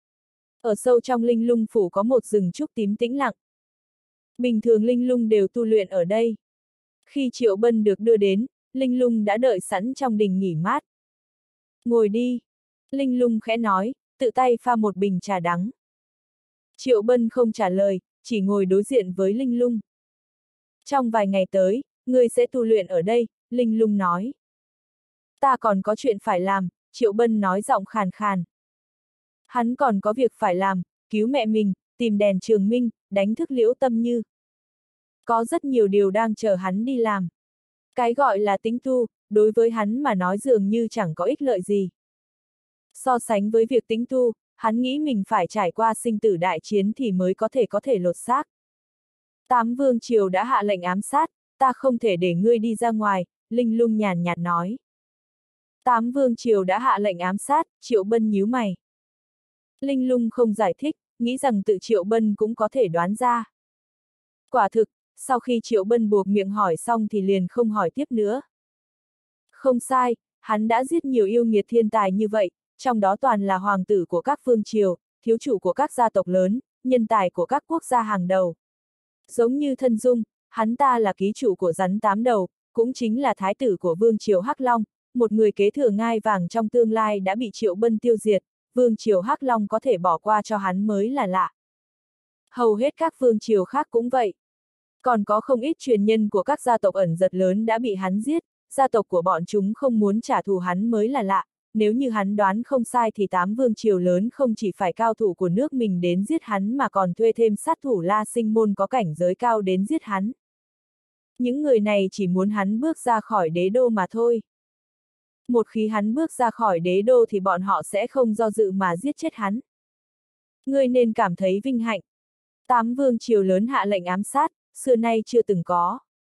Ở sâu trong Linh Lung phủ có một rừng trúc tím tĩnh lặng. Bình thường Linh Lung đều tu luyện ở đây. Khi Triệu Bân được đưa đến, Linh Lung đã đợi sẵn trong đình nghỉ mát. Ngồi đi. Linh Lung khẽ nói, tự tay pha một bình trà đắng. Triệu Bân không trả lời, chỉ ngồi đối diện với Linh Lung. Trong vài ngày tới, ngươi sẽ tu luyện ở đây, Linh Lung nói. Ta còn có chuyện phải làm, Triệu Bân nói giọng khàn khàn. Hắn còn có việc phải làm, cứu mẹ mình, tìm đèn Trường Minh, đánh thức Liễu Tâm Như. Có rất nhiều điều đang chờ hắn đi làm. Cái gọi là tính tu, đối với hắn mà nói dường như chẳng có ích lợi gì. So sánh với việc tính tu, hắn nghĩ mình phải trải qua sinh tử đại chiến thì mới có thể lột xác. Tám vương triều đã hạ lệnh ám sát, ta không thể để ngươi đi ra ngoài, Linh Lung nhàn nhạt nói. Tám vương triều đã hạ lệnh ám sát, Triệu Bân nhíu mày. Linh Lung không giải thích, nghĩ rằng tự Triệu Bân cũng có thể đoán ra. Quả thực, sau khi Triệu Bân buộc miệng hỏi xong thì liền không hỏi tiếp nữa. Không sai, hắn đã giết nhiều yêu nghiệt thiên tài như vậy, trong đó toàn là hoàng tử của các vương triều, thiếu chủ của các gia tộc lớn, nhân tài của các quốc gia hàng đầu. Giống như Thân Dung, hắn ta là ký chủ của rắn 8 đầu, cũng chính là thái tử của vương triều Hắc Long, một người kế thừa ngai vàng trong tương lai đã bị Triệu Bân tiêu diệt, vương triều Hắc Long có thể bỏ qua cho hắn mới là lạ. Hầu hết các vương triều khác cũng vậy. Còn có không ít truyền nhân của các gia tộc ẩn giật lớn đã bị hắn giết, gia tộc của bọn chúng không muốn trả thù hắn mới là lạ, nếu như hắn đoán không sai thì 8 vương triều lớn không chỉ phải cao thủ của nước mình đến giết hắn mà còn thuê thêm sát thủ La Sinh Môn có cảnh giới cao đến giết hắn. Những người này chỉ muốn hắn bước ra khỏi đế đô mà thôi. Một khi hắn bước ra khỏi đế đô thì bọn họ sẽ không do dự mà giết chết hắn. Ngươi nên cảm thấy vinh hạnh. 8 vương triều lớn hạ lệnh ám sát, xưa nay chưa từng có.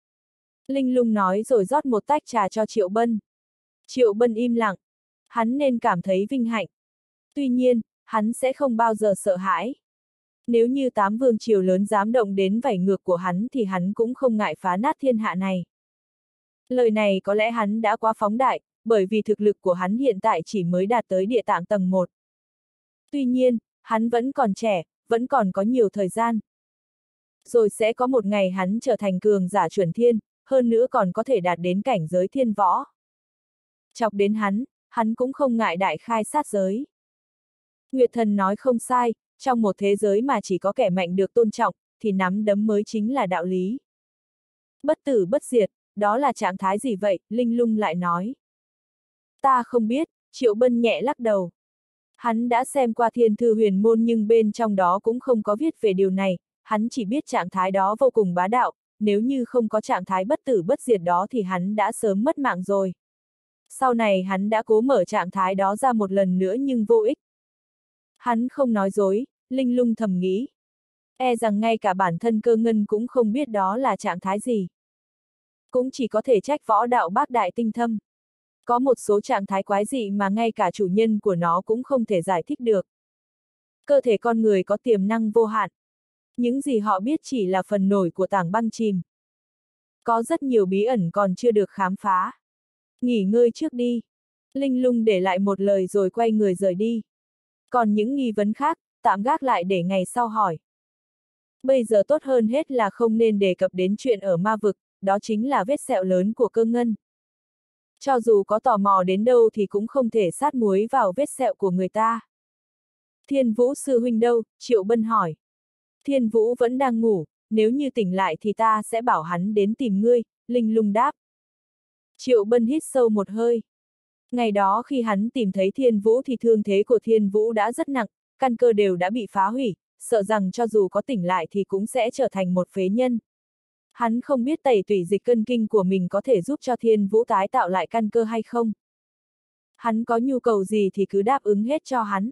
Linh Lung nói rồi rót một tách trà cho Triệu Bân. Triệu Bân im lặng. Hắn nên cảm thấy vinh hạnh. Tuy nhiên, hắn sẽ không bao giờ sợ hãi. Nếu như 8 vương triều lớn dám động đến vảy ngược của hắn thì hắn cũng không ngại phá nát thiên hạ này. Lời này có lẽ hắn đã quá phóng đại, bởi vì thực lực của hắn hiện tại chỉ mới đạt tới địa tạng tầng 1. Tuy nhiên, hắn vẫn còn trẻ, vẫn còn có nhiều thời gian. Rồi sẽ có một ngày hắn trở thành cường giả chuẩn thiên, hơn nữa còn có thể đạt đến cảnh giới thiên võ. Chọc đến hắn cũng không ngại đại khai sát giới. Nguyệt Thần nói không sai, trong một thế giới mà chỉ có kẻ mạnh được tôn trọng, thì nắm đấm mới chính là đạo lý. Bất tử bất diệt, đó là trạng thái gì vậy? Linh Lung lại nói. Ta không biết, Triệu Bân nhẹ lắc đầu. Hắn đã xem qua Thiên Thư Huyền Môn nhưng bên trong đó cũng không có viết về điều này, hắn chỉ biết trạng thái đó vô cùng bá đạo, nếu như không có trạng thái bất tử bất diệt đó thì hắn đã sớm mất mạng rồi. Sau này hắn đã cố mở trạng thái đó ra một lần nữa nhưng vô ích. Hắn không nói dối, Linh Lung thầm nghĩ. E rằng ngay cả bản thân Cơ Ngân cũng không biết đó là trạng thái gì. Cũng chỉ có thể trách võ đạo bác đại tinh thâm. Có một số trạng thái quái dị mà ngay cả chủ nhân của nó cũng không thể giải thích được. Cơ thể con người có tiềm năng vô hạn. Những gì họ biết chỉ là phần nổi của tảng băng chìm. Có rất nhiều bí ẩn còn chưa được khám phá. Nghỉ ngơi trước đi. Linh Lung để lại một lời rồi quay người rời đi. Còn những nghi vấn khác, tạm gác lại để ngày sau hỏi. Bây giờ tốt hơn hết là không nên đề cập đến chuyện ở ma vực, đó chính là vết sẹo lớn của Cơ Ngân. Cho dù có tò mò đến đâu thì cũng không thể sát muối vào vết sẹo của người ta. Thiên Vũ sư huynh đâu? Triệu Bân hỏi. Thiên Vũ vẫn đang ngủ, nếu như tỉnh lại thì ta sẽ bảo hắn đến tìm ngươi, Linh Lung đáp. Triệu Bân hít sâu một hơi. Ngày đó khi hắn tìm thấy Thiên Vũ thì thương thế của Thiên Vũ đã rất nặng, căn cơ đều đã bị phá hủy, sợ rằng cho dù có tỉnh lại thì cũng sẽ trở thành một phế nhân. Hắn không biết tẩy tủy dịch cân kinh của mình có thể giúp cho Thiên Vũ tái tạo lại căn cơ hay không. Hắn có nhu cầu gì thì cứ đáp ứng hết cho hắn.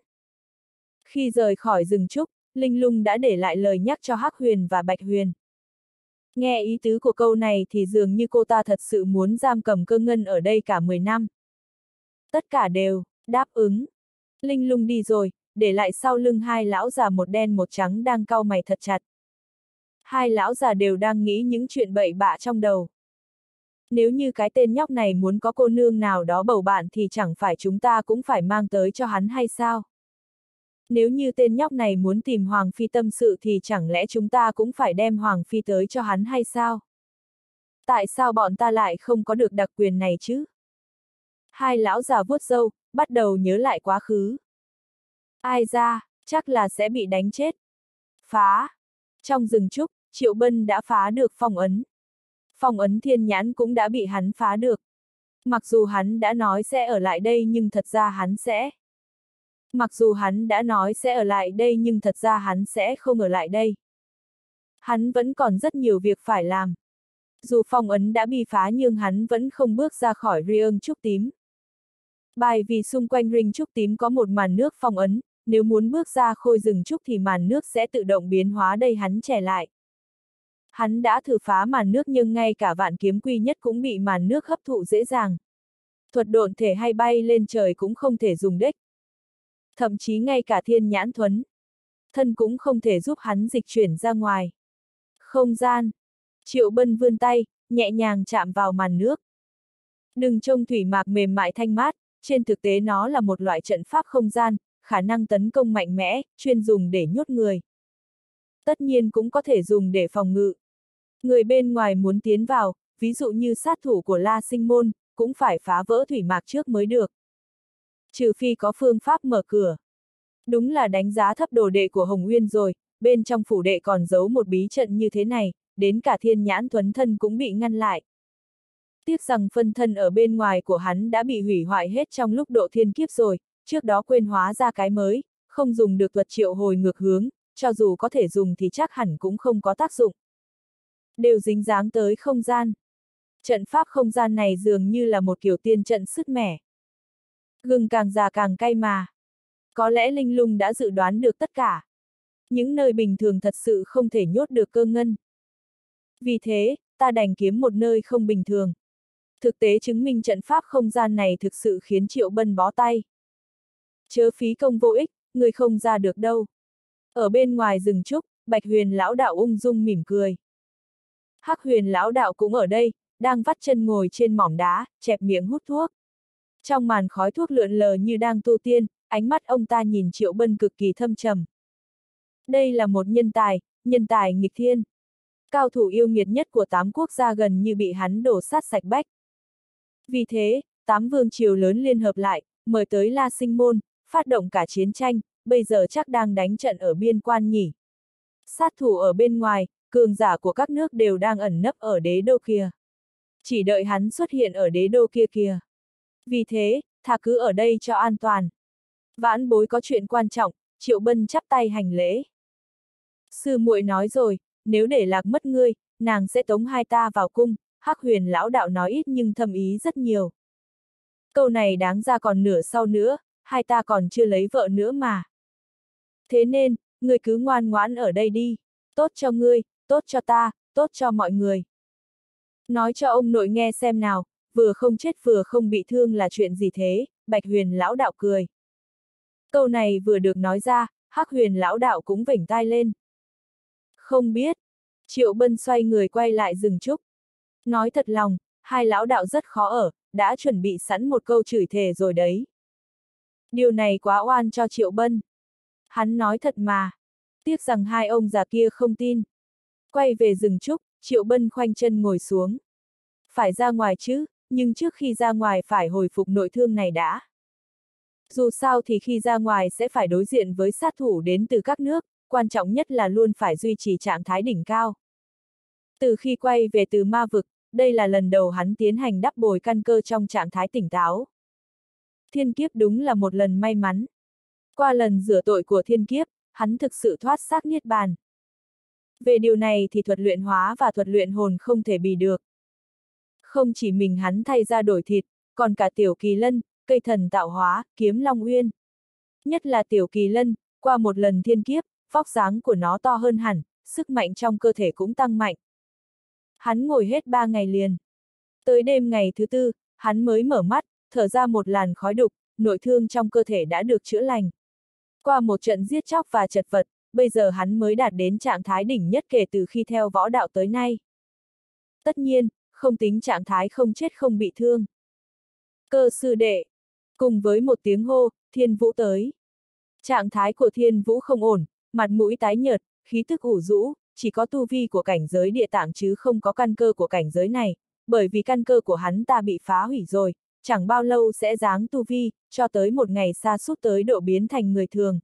Khi rời khỏi rừng trúc, Linh Lung đã để lại lời nhắc cho Hắc Huyền và Bạch Huyền. Nghe ý tứ của câu này thì dường như cô ta thật sự muốn giam cầm Cơ Ngân ở đây cả 10 năm. Tất cả đều đáp ứng. Linh Lung đi rồi, để lại sau lưng hai lão già một đen một trắng đang cau mày thật chặt. Hai lão già đều đang nghĩ những chuyện bậy bạ trong đầu. Nếu như cái tên nhóc này muốn có cô nương nào đó bầu bạn thì chẳng phải chúng ta cũng phải mang tới cho hắn hay sao? Nếu như tên nhóc này muốn tìm Hoàng Phi tâm sự thì chẳng lẽ chúng ta cũng phải đem Hoàng Phi tới cho hắn hay sao? Tại sao bọn ta lại không có được đặc quyền này chứ? Hai lão già vuốt râu, bắt đầu nhớ lại quá khứ. Ai ra, chắc là sẽ bị đánh chết. Phá! Trong rừng trúc, Triệu Bân đã phá được phong ấn. Phong ấn thiên nhãn cũng đã bị hắn phá được. Mặc dù hắn đã nói sẽ ở lại đây nhưng thật ra hắn sẽ. Mặc dù hắn đã nói sẽ ở lại đây nhưng thật ra hắn sẽ không ở lại đây. Hắn vẫn còn rất nhiều việc phải làm. Dù phong ấn đã bị phá nhưng hắn vẫn không bước ra khỏi riêng trúc tím. Bởi vì xung quanh ring trúc tím có một màn nước phong ấn, nếu muốn bước ra khôi rừng trúc thì màn nước sẽ tự động biến hóa đây hắn trẻ lại. Hắn đã thử phá màn nước nhưng ngay cả vạn kiếm quy nhất cũng bị màn nước hấp thụ dễ dàng. Thuật độn thể hay bay lên trời cũng không thể dùng đích. Thậm chí ngay cả thiên nhãn thuấn thân cũng không thể giúp hắn dịch chuyển ra ngoài. Không gian. Triệu Bân vươn tay, nhẹ nhàng chạm vào màn nước. Đừng trông thủy mạc mềm mại thanh mát, trên thực tế nó là một loại trận pháp không gian, khả năng tấn công mạnh mẽ, chuyên dùng để nhốt người. Tất nhiên cũng có thể dùng để phòng ngự. Người bên ngoài muốn tiến vào, ví dụ như sát thủ của La Sinh Môn, cũng phải phá vỡ thủy mạc trước mới được. Trừ phi có phương pháp mở cửa. Đúng là đánh giá thấp đồ đệ của Hồng Uyên rồi, bên trong phủ đệ còn giấu một bí trận như thế này, đến cả thiên nhãn thuấn thân cũng bị ngăn lại. Tiếc rằng phân thân ở bên ngoài của hắn đã bị hủy hoại hết trong lúc độ thiên kiếp rồi, trước đó quên hóa ra cái mới, không dùng được thuật triệu hồi ngược hướng, cho dù có thể dùng thì chắc hẳn cũng không có tác dụng. Đều dính dáng tới không gian. Trận pháp không gian này dường như là một kiểu tiên trận sứt mẻ. Gừng càng già càng cay mà. Có lẽ Linh Lung đã dự đoán được tất cả. Những nơi bình thường thật sự không thể nhốt được Cơ Ngân. Vì thế, ta đành kiếm một nơi không bình thường. Thực tế chứng minh trận pháp không gian này thực sự khiến Triệu Bân bó tay. Chớ phí công vô ích, người không ra được đâu. Ở bên ngoài rừng trúc, Bạch Huyền lão đạo ung dung mỉm cười. Hắc Huyền lão đạo cũng ở đây, đang vắt chân ngồi trên mỏm đá, chẹp miệng hút thuốc. Trong màn khói thuốc lượn lờ như đang tu tiên, ánh mắt ông ta nhìn Triệu Bân cực kỳ thâm trầm. Đây là một nhân tài nghịch thiên. Cao thủ yêu nghiệt nhất của 8 quốc gia gần như bị hắn đổ sát sạch bách. Vì thế, 8 vương triều lớn liên hợp lại, mời tới La Sinh Môn, phát động cả chiến tranh, bây giờ chắc đang đánh trận ở biên quan nhỉ. Sát thủ ở bên ngoài, cường giả của các nước đều đang ẩn nấp ở đế đô kia. Chỉ đợi hắn xuất hiện ở đế đô kia kìa. Vì thế, thà cứ ở đây cho an toàn. Vãn bối có chuyện quan trọng, Triệu Bân chắp tay hành lễ. Sư muội nói rồi, nếu để lạc mất ngươi, nàng sẽ tống hai ta vào cung, Hắc Huyền lão đạo nói ít nhưng thâm ý rất nhiều. Câu này đáng ra còn nửa sau nữa, hai ta còn chưa lấy vợ nữa mà. Thế nên, ngươi cứ ngoan ngoãn ở đây đi, tốt cho ngươi, tốt cho ta, tốt cho mọi người. Nói cho ông nội nghe xem nào, vừa không chết vừa không bị thương là chuyện gì thế, Bạch Huyền lão đạo cười. Câu này vừa được nói ra, Hắc Huyền lão đạo cũng vểnh tai lên. Không biết. Triệu Bân xoay người quay lại rừng trúc. Nói thật lòng, hai lão đạo rất khó ở, đã chuẩn bị sẵn một câu chửi thề rồi đấy. Điều này quá oan cho Triệu Bân. Hắn nói thật mà. Tiếc rằng hai ông già kia không tin. Quay về rừng trúc, Triệu Bân khoanh chân ngồi xuống. Phải ra ngoài chứ, nhưng trước khi ra ngoài phải hồi phục nội thương này đã. Dù sao thì khi ra ngoài sẽ phải đối diện với sát thủ đến từ các nước, quan trọng nhất là luôn phải duy trì trạng thái đỉnh cao. Từ khi quay về từ ma vực, đây là lần đầu hắn tiến hành đắp bồi căn cơ trong trạng thái tỉnh táo. Thiên kiếp đúng là một lần may mắn. Qua lần rửa tội của thiên kiếp, hắn thực sự thoát xác niết bàn. Về điều này thì thuật luyện hóa và thuật luyện hồn không thể bì được. Không chỉ mình hắn thay ra đổi thịt, còn cả Tiểu Kỳ Lân, cây thần tạo hóa, kiếm Long Uyên. Nhất là Tiểu Kỳ Lân, qua một lần thiên kiếp, vóc dáng của nó to hơn hẳn, sức mạnh trong cơ thể cũng tăng mạnh. Hắn ngồi hết 3 ngày liền. Tới đêm ngày thứ 4, hắn mới mở mắt, thở ra một làn khói đục, nội thương trong cơ thể đã được chữa lành. Qua một trận giết chóc và chật vật, bây giờ hắn mới đạt đến trạng thái đỉnh nhất kể từ khi theo võ đạo tới nay. Tất nhiên, không tính trạng thái không chết không bị thương. Cơ sư đệ. Cùng với một tiếng hô, Thiên Vũ tới. Trạng thái của Thiên Vũ không ổn, mặt mũi tái nhợt, khí tức ủ rũ, chỉ có tu vi của cảnh giới địa tạng chứ không có căn cơ của cảnh giới này, bởi vì căn cơ của hắn ta bị phá hủy rồi, chẳng bao lâu sẽ giáng tu vi, cho tới một ngày sa sút tới độ biến thành người thường.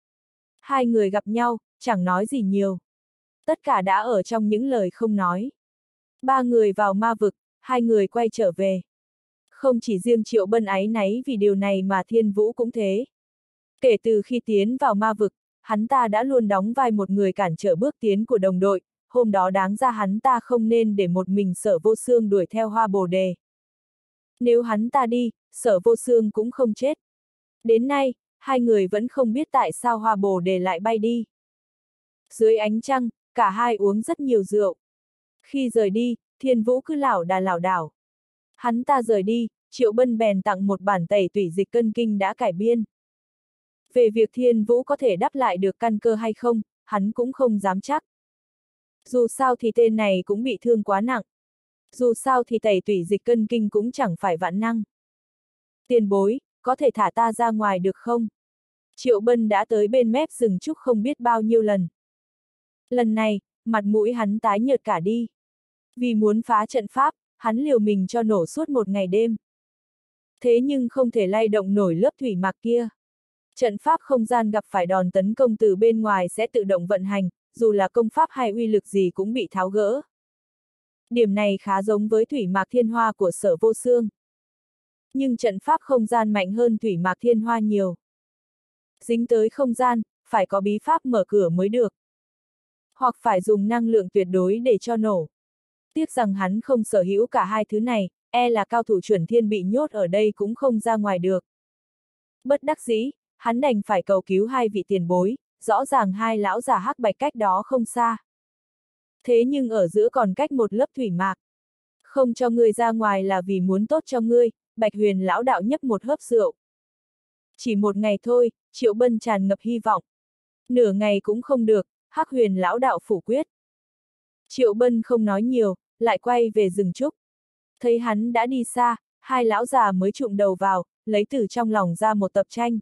Hai người gặp nhau, chẳng nói gì nhiều. Tất cả đã ở trong những lời không nói. 3 người vào ma vực, 2 người quay trở về. Không chỉ riêng Triệu Bân áy náy vì điều này mà Thiên Vũ cũng thế. Kể từ khi tiến vào ma vực, hắn ta đã luôn đóng vai một người cản trở bước tiến của đồng đội, hôm đó đáng ra hắn ta không nên để một mình Sở Vô Xương đuổi theo Hoa Bồ Đề. Nếu hắn ta đi, Sở Vô Xương cũng không chết. Đến nay, hai người vẫn không biết tại sao Hoa Bồ Đề lại bay đi. Dưới ánh trăng, cả hai uống rất nhiều rượu. Khi rời đi, Thiên Vũ cứ lảo đảo. Hắn ta rời đi, Triệu Bân bèn tặng một bản tẩy tủy dịch cân kinh đã cải biên. Về việc Thiên Vũ có thể đắp lại được căn cơ hay không, hắn cũng không dám chắc. Dù sao thì tên này cũng bị thương quá nặng. Dù sao thì tẩy tủy dịch cân kinh cũng chẳng phải vạn năng. Tiền bối, có thể thả ta ra ngoài được không? Triệu Bân đã tới bên mép rừng trúc không biết bao nhiêu lần. Lần này, mặt mũi hắn tái nhợt cả đi. Vì muốn phá trận pháp, hắn liều mình cho nổ suốt một ngày đêm. Thế nhưng không thể lay động nổi lớp thủy mặc kia. Trận pháp không gian gặp phải đòn tấn công từ bên ngoài sẽ tự động vận hành, dù là công pháp hay uy lực gì cũng bị tháo gỡ. Điểm này khá giống với thủy mạc thiên hoa của Sở Vô Xương. Nhưng trận pháp không gian mạnh hơn thủy mạc thiên hoa nhiều. Dính tới không gian, phải có bí pháp mở cửa mới được. Hoặc phải dùng năng lượng tuyệt đối để cho nổ. Tiếc rằng hắn không sở hữu cả hai thứ này, e là cao thủ chuẩn thiên bị nhốt ở đây cũng không ra ngoài được. Bất đắc dĩ, hắn đành phải cầu cứu hai vị tiền bối, rõ ràng hai lão già hắc bạch cách đó không xa. Thế nhưng ở giữa còn cách một lớp thủy mạc. Không cho ngươi ra ngoài là vì muốn tốt cho ngươi, Bạch Huyền lão đạo nhấp một hớp rượu. Chỉ một ngày thôi, Triệu Bân tràn ngập hy vọng. Nửa ngày cũng không được, Hắc Huyền lão đạo phủ quyết. Triệu Bân không nói nhiều, lại quay về rừng trúc. Thấy hắn đã đi xa, hai lão già mới chụm đầu vào, lấy từ trong lòng ra một tập tranh.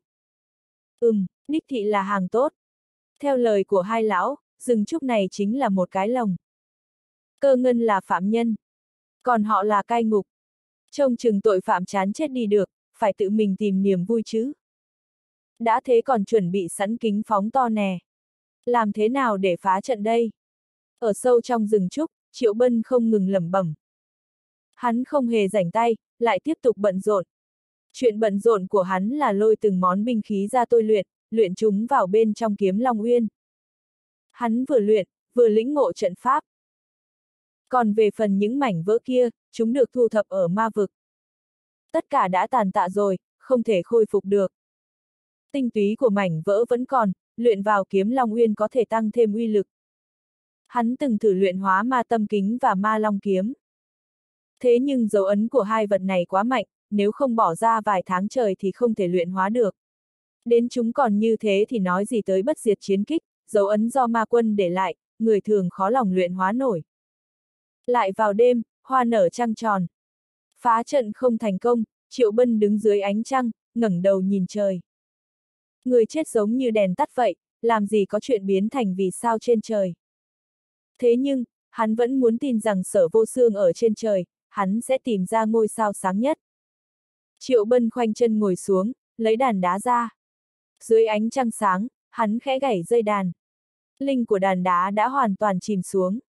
Đích thị là hàng tốt. Theo lời của hai lão, rừng trúc này chính là một cái lồng. Cơ ngân là phạm nhân. Còn họ là cai ngục. Trông chừng tội phạm chán chết đi được, phải tự mình tìm niềm vui chứ. Đã thế còn chuẩn bị sẵn kính phóng to nè. Làm thế nào để phá trận đây? Ở sâu trong rừng trúc, Triệu Bân không ngừng lẩm bẩm. Hắn không hề rảnh tay, lại tiếp tục bận rộn. Chuyện bận rộn của hắn là lôi từng món binh khí ra tôi luyện chúng vào bên trong kiếm Long Uyên. Hắn vừa luyện, vừa lĩnh ngộ trận pháp. Còn về phần những mảnh vỡ kia, chúng được thu thập ở ma vực. Tất cả đã tàn tạ rồi, không thể khôi phục được. Tinh túy của mảnh vỡ vẫn còn, luyện vào kiếm Long Uyên có thể tăng thêm uy lực. Hắn từng thử luyện hóa ma tâm kính và ma long kiếm. Thế nhưng dấu ấn của hai vật này quá mạnh, nếu không bỏ ra vài tháng trời thì không thể luyện hóa được. Đến chúng còn như thế thì nói gì tới bất diệt chiến kích, dấu ấn do ma quân để lại, người thường khó lòng luyện hóa nổi. Lại vào đêm, hoa nở trăng tròn. Phá trận không thành công, Triệu Bân đứng dưới ánh trăng, ngẩng đầu nhìn trời. Người chết giống như đèn tắt vậy, làm gì có chuyện biến thành vì sao trên trời. Thế nhưng, hắn vẫn muốn tin rằng Sở Vô Xương ở trên trời, hắn sẽ tìm ra ngôi sao sáng nhất. Triệu Bân khoanh chân ngồi xuống, lấy đàn đá ra. Dưới ánh trăng sáng, hắn khẽ gảy dây đàn. Linh của đàn đá đã hoàn toàn chìm xuống.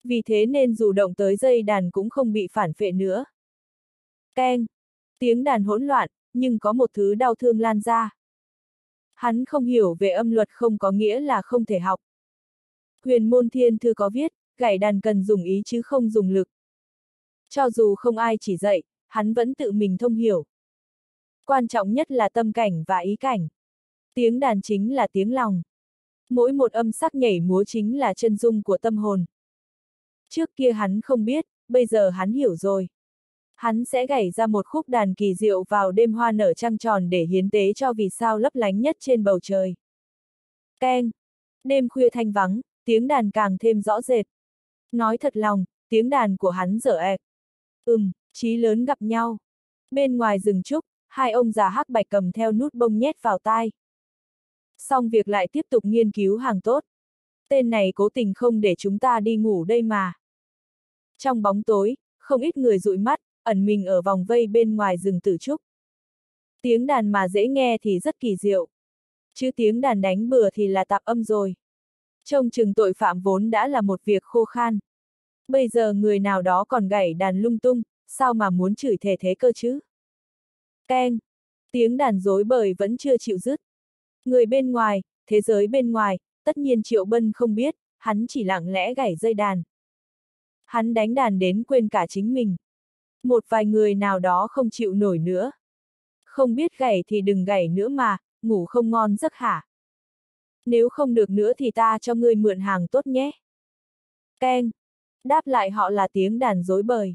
Vì thế nên dù động tới dây đàn cũng không bị phản phệ nữa. Keng! Tiếng đàn hỗn loạn, nhưng có một thứ đau thương lan ra. Hắn không hiểu về âm luật không có nghĩa là không thể học. Huyền môn thiên thư có viết, gảy đàn cần dùng ý chứ không dùng lực. Cho dù không ai chỉ dạy, hắn vẫn tự mình thông hiểu. Quan trọng nhất là tâm cảnh và ý cảnh. Tiếng đàn chính là tiếng lòng. Mỗi một âm sắc nhảy múa chính là chân dung của tâm hồn. Trước kia hắn không biết, bây giờ hắn hiểu rồi. Hắn sẽ gảy ra một khúc đàn kỳ diệu vào đêm hoa nở trăng tròn để hiến tế cho vì sao lấp lánh nhất trên bầu trời. Keng! Đêm khuya thanh vắng, tiếng đàn càng thêm rõ rệt. Nói thật lòng, tiếng đàn của hắn dở ẹc. Chí lớn gặp nhau. Bên ngoài rừng trúc, hai ông già hắc bạch cầm theo nút bông nhét vào tai. Xong việc lại tiếp tục nghiên cứu hàng tốt. Tên này cố tình không để chúng ta đi ngủ đây mà. Trong bóng tối, không ít người dụi mắt, ẩn mình ở vòng vây bên ngoài rừng tử trúc. Tiếng đàn mà dễ nghe thì rất kỳ diệu. Chứ tiếng đàn đánh bừa thì là tạp âm rồi. Trông chừng tội phạm vốn đã là một việc khô khan. Bây giờ người nào đó còn gảy đàn lung tung, sao mà muốn chửi thề thế cơ chứ? Keng! Tiếng đàn rối bời vẫn chưa chịu dứt. Người bên ngoài, thế giới bên ngoài, tất nhiên Triệu Bân không biết, hắn chỉ lặng lẽ gảy dây đàn. Hắn đánh đàn đến quên cả chính mình. Một vài người nào đó không chịu nổi nữa. Không biết gảy thì đừng gảy nữa mà, ngủ không ngon giấc hả? Nếu không được nữa thì ta cho ngươi mượn hàng tốt nhé. Keng! Đáp lại họ là tiếng đàn rối bời.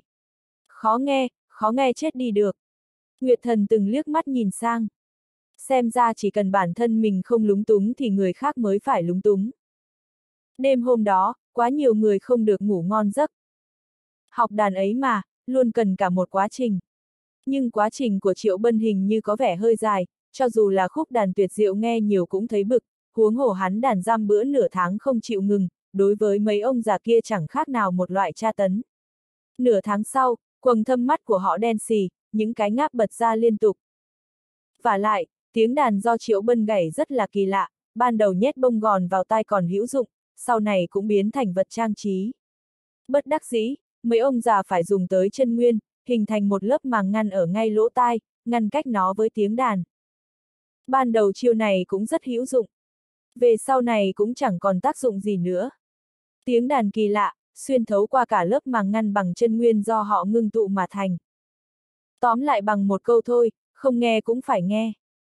Khó nghe chết đi được. Nguyệt Thần từng liếc mắt nhìn sang. Xem ra chỉ cần bản thân mình không lúng túng thì người khác mới phải lúng túng. Đêm hôm đó, quá nhiều người không được ngủ ngon giấc. Học đàn ấy mà, luôn cần cả một quá trình. Nhưng quá trình của Triệu Bân hình như có vẻ hơi dài, cho dù là khúc đàn tuyệt diệu nghe nhiều cũng thấy bực, huống hồ hắn đàn giam bữa nửa tháng không chịu ngừng, đối với mấy ông già kia chẳng khác nào một loại tra tấn. Nửa tháng sau, quầng thâm mắt của họ đen xì, những cái ngáp bật ra liên tục. Vả lại, tiếng đàn do Triệu Bân gảy rất là kỳ lạ, ban đầu nhét bông gòn vào tai còn hữu dụng, sau này cũng biến thành vật trang trí. Bất đắc dĩ, mấy ông già phải dùng tới chân nguyên, hình thành một lớp màng ngăn ở ngay lỗ tai, ngăn cách nó với tiếng đàn. Ban đầu chiêu này cũng rất hữu dụng. Về sau này cũng chẳng còn tác dụng gì nữa. Tiếng đàn kỳ lạ, xuyên thấu qua cả lớp màng ngăn bằng chân nguyên do họ ngưng tụ mà thành. Tóm lại bằng một câu thôi, không nghe cũng phải nghe.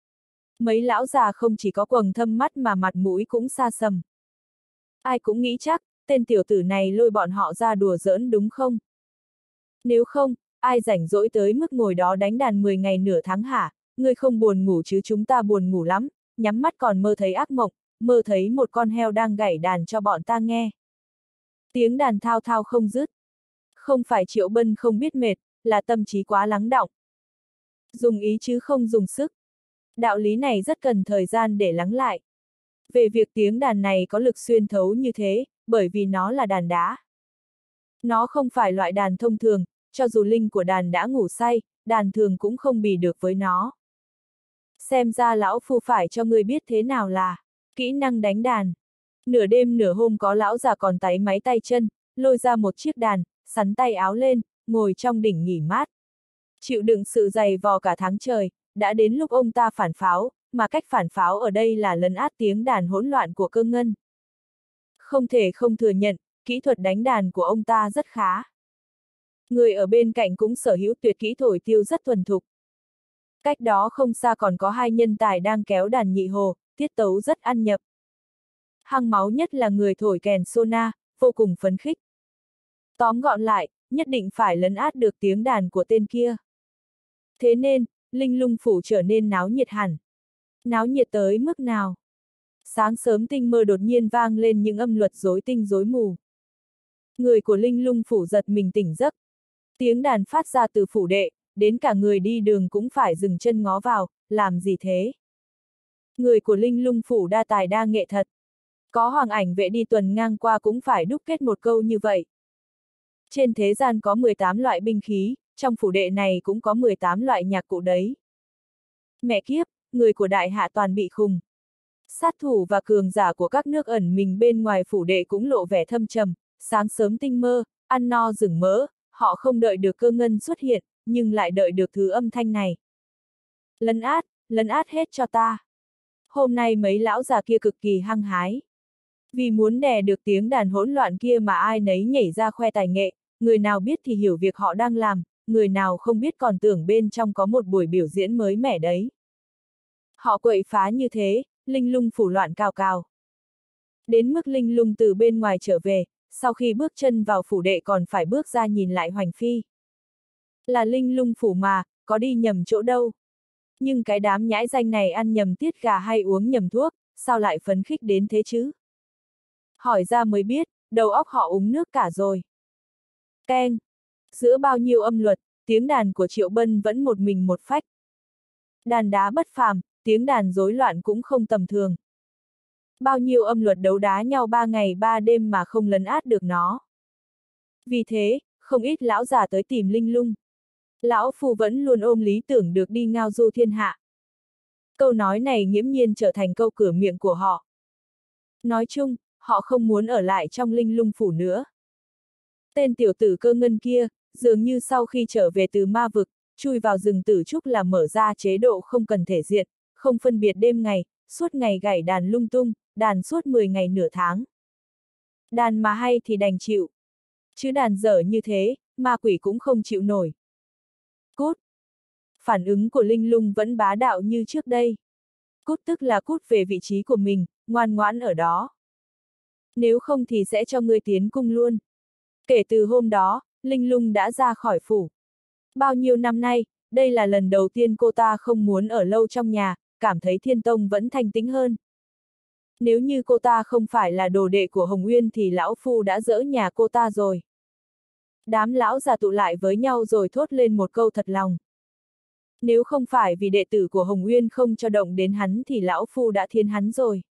Mấy lão già không chỉ có quầng thâm mắt mà mặt mũi cũng xa sầm. Ai cũng nghĩ chắc, tên tiểu tử này lôi bọn họ ra đùa giỡn đúng không? Nếu không, ai rảnh rỗi tới mức ngồi đó đánh đàn 10 ngày nửa tháng hả? Ngươi không buồn ngủ chứ chúng ta buồn ngủ lắm, nhắm mắt còn mơ thấy ác mộng, mơ thấy một con heo đang gảy đàn cho bọn ta nghe. Tiếng đàn thao thao không dứt. Không phải Triệu Bân không biết mệt, là tâm trí quá lắng đọng. Dùng ý chứ không dùng sức. Đạo lý này rất cần thời gian để lắng lại. Về việc tiếng đàn này có lực xuyên thấu như thế, bởi vì nó là đàn đá. Nó không phải loại đàn thông thường, cho dù linh của đàn đã ngủ say, đàn thường cũng không bì được với nó. Xem ra lão phu phải cho ngươi biết thế nào là kỹ năng đánh đàn. Nửa đêm nửa hôm có lão già còn táy máy tay chân, lôi ra một chiếc đàn, sắn tay áo lên, ngồi trong đỉnh nghỉ mát. Chịu đựng sự dày vò cả tháng trời, đã đến lúc ông ta phản pháo, mà cách phản pháo ở đây là lấn át tiếng đàn hỗn loạn của Cơ Ngân. Không thể không thừa nhận, kỹ thuật đánh đàn của ông ta rất khá. Người ở bên cạnh cũng sở hữu tuyệt kỹ thổi tiêu rất thuần thục. Cách đó không xa còn có hai nhân tài đang kéo đàn nhị hồ, tiết tấu rất ăn nhập. Hăng máu nhất là người thổi kèn sona, vô cùng phấn khích. Tóm gọn lại, nhất định phải lấn át được tiếng đàn của tên kia. Thế nên, Linh Lung phủ trở nên náo nhiệt hẳn. Náo nhiệt tới mức nào? Sáng sớm tinh mơ đột nhiên vang lên những âm luật rối tinh rối mù. Người của Linh Lung phủ giật mình tỉnh giấc. Tiếng đàn phát ra từ phủ đệ, đến cả người đi đường cũng phải dừng chân ngó vào, làm gì thế? Người của Linh Lung phủ đa tài đa nghệ thật. Có hoàng ảnh vệ đi tuần ngang qua cũng phải đúc kết một câu như vậy. Trên thế gian có 18 loại binh khí, trong phủ đệ này cũng có 18 loại nhạc cụ đấy. Mẹ kiếp, người của đại hạ toàn bị khùng. Sát thủ và cường giả của các nước ẩn mình bên ngoài phủ đệ cũng lộ vẻ thâm trầm, sáng sớm tinh mơ, ăn no rừng mỡ, họ không đợi được cơ ngân xuất hiện, nhưng lại đợi được thứ âm thanh này. Lấn át hết cho ta. Hôm nay mấy lão già kia cực kỳ hăng hái. Vì muốn đè được tiếng đàn hỗn loạn kia mà ai nấy nhảy ra khoe tài nghệ, người nào biết thì hiểu việc họ đang làm, người nào không biết còn tưởng bên trong có một buổi biểu diễn mới mẻ đấy. Họ quậy phá như thế, linh lung phủ loạn cào cào. Đến mức linh lung từ bên ngoài trở về, sau khi bước chân vào phủ đệ còn phải bước ra nhìn lại Hoành Phi. Là linh lung phủ mà, có đi nhầm chỗ đâu. Nhưng cái đám nhãi danh này ăn nhầm tiết gà hay uống nhầm thuốc, sao lại phấn khích đến thế chứ? Hỏi ra mới biết, đầu óc họ uống nước cả rồi. Keng! Giữa bao nhiêu âm luật, tiếng đàn của Triệu Bân vẫn một mình một phách. Đàn đá bất phàm, tiếng đàn rối loạn cũng không tầm thường. Bao nhiêu âm luật đấu đá nhau 3 ngày 3 đêm mà không lấn át được nó. Vì thế, không ít lão già tới tìm linh lung. Lão Phu vẫn luôn ôm lý tưởng được đi ngao du thiên hạ. Câu nói này nghiễm nhiên trở thành câu cửa miệng của họ. Nói chung, họ không muốn ở lại trong linh lung phủ nữa. Tên tiểu tử Cơ Ngân kia, dường như sau khi trở về từ ma vực, chui vào rừng tử trúc là mở ra chế độ không cần thể diện, không phân biệt đêm ngày, suốt ngày gảy đàn lung tung, đàn suốt 10 ngày nửa tháng. Đàn mà hay thì đành chịu. Chứ đàn dở như thế, ma quỷ cũng không chịu nổi. Cút! Phản ứng của linh lung vẫn bá đạo như trước đây. Cút tức là cút về vị trí của mình, ngoan ngoãn ở đó. Nếu không thì sẽ cho ngươi tiến cung luôn. Kể từ hôm đó, linh lung đã ra khỏi phủ. Bao nhiêu năm nay, đây là lần đầu tiên cô ta không muốn ở lâu trong nhà, cảm thấy Thiên Tông vẫn thanh tĩnh hơn. Nếu như cô ta không phải là đồ đệ của Hồng Uyên thì lão Phu đã dỡ nhà cô ta rồi. Đám lão già tụ lại với nhau rồi thốt lên một câu thật lòng. Nếu không phải vì đệ tử của Hồng Uyên không cho động đến hắn thì lão Phu đã thiến hắn rồi.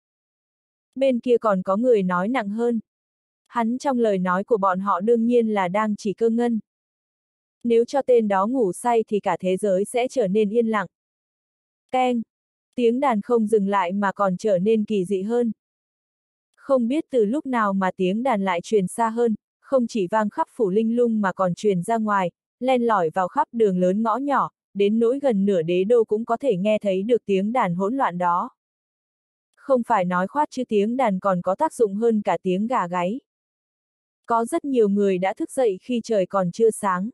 Bên kia còn có người nói nặng hơn. Hắn trong lời nói của bọn họ đương nhiên là đang chỉ Cơ Ngân. Nếu cho tên đó ngủ say thì cả thế giới sẽ trở nên yên lặng. Keng! Tiếng đàn không dừng lại mà còn trở nên kỳ dị hơn. Không biết từ lúc nào mà tiếng đàn lại truyền xa hơn, không chỉ vang khắp phủ linh lung mà còn truyền ra ngoài, len lỏi vào khắp đường lớn ngõ nhỏ, đến nỗi gần nửa đế đô cũng có thể nghe thấy được tiếng đàn hỗn loạn đó. Không phải nói khoát chứ tiếng đàn còn có tác dụng hơn cả tiếng gà gáy. Có rất nhiều người đã thức dậy khi trời còn chưa sáng.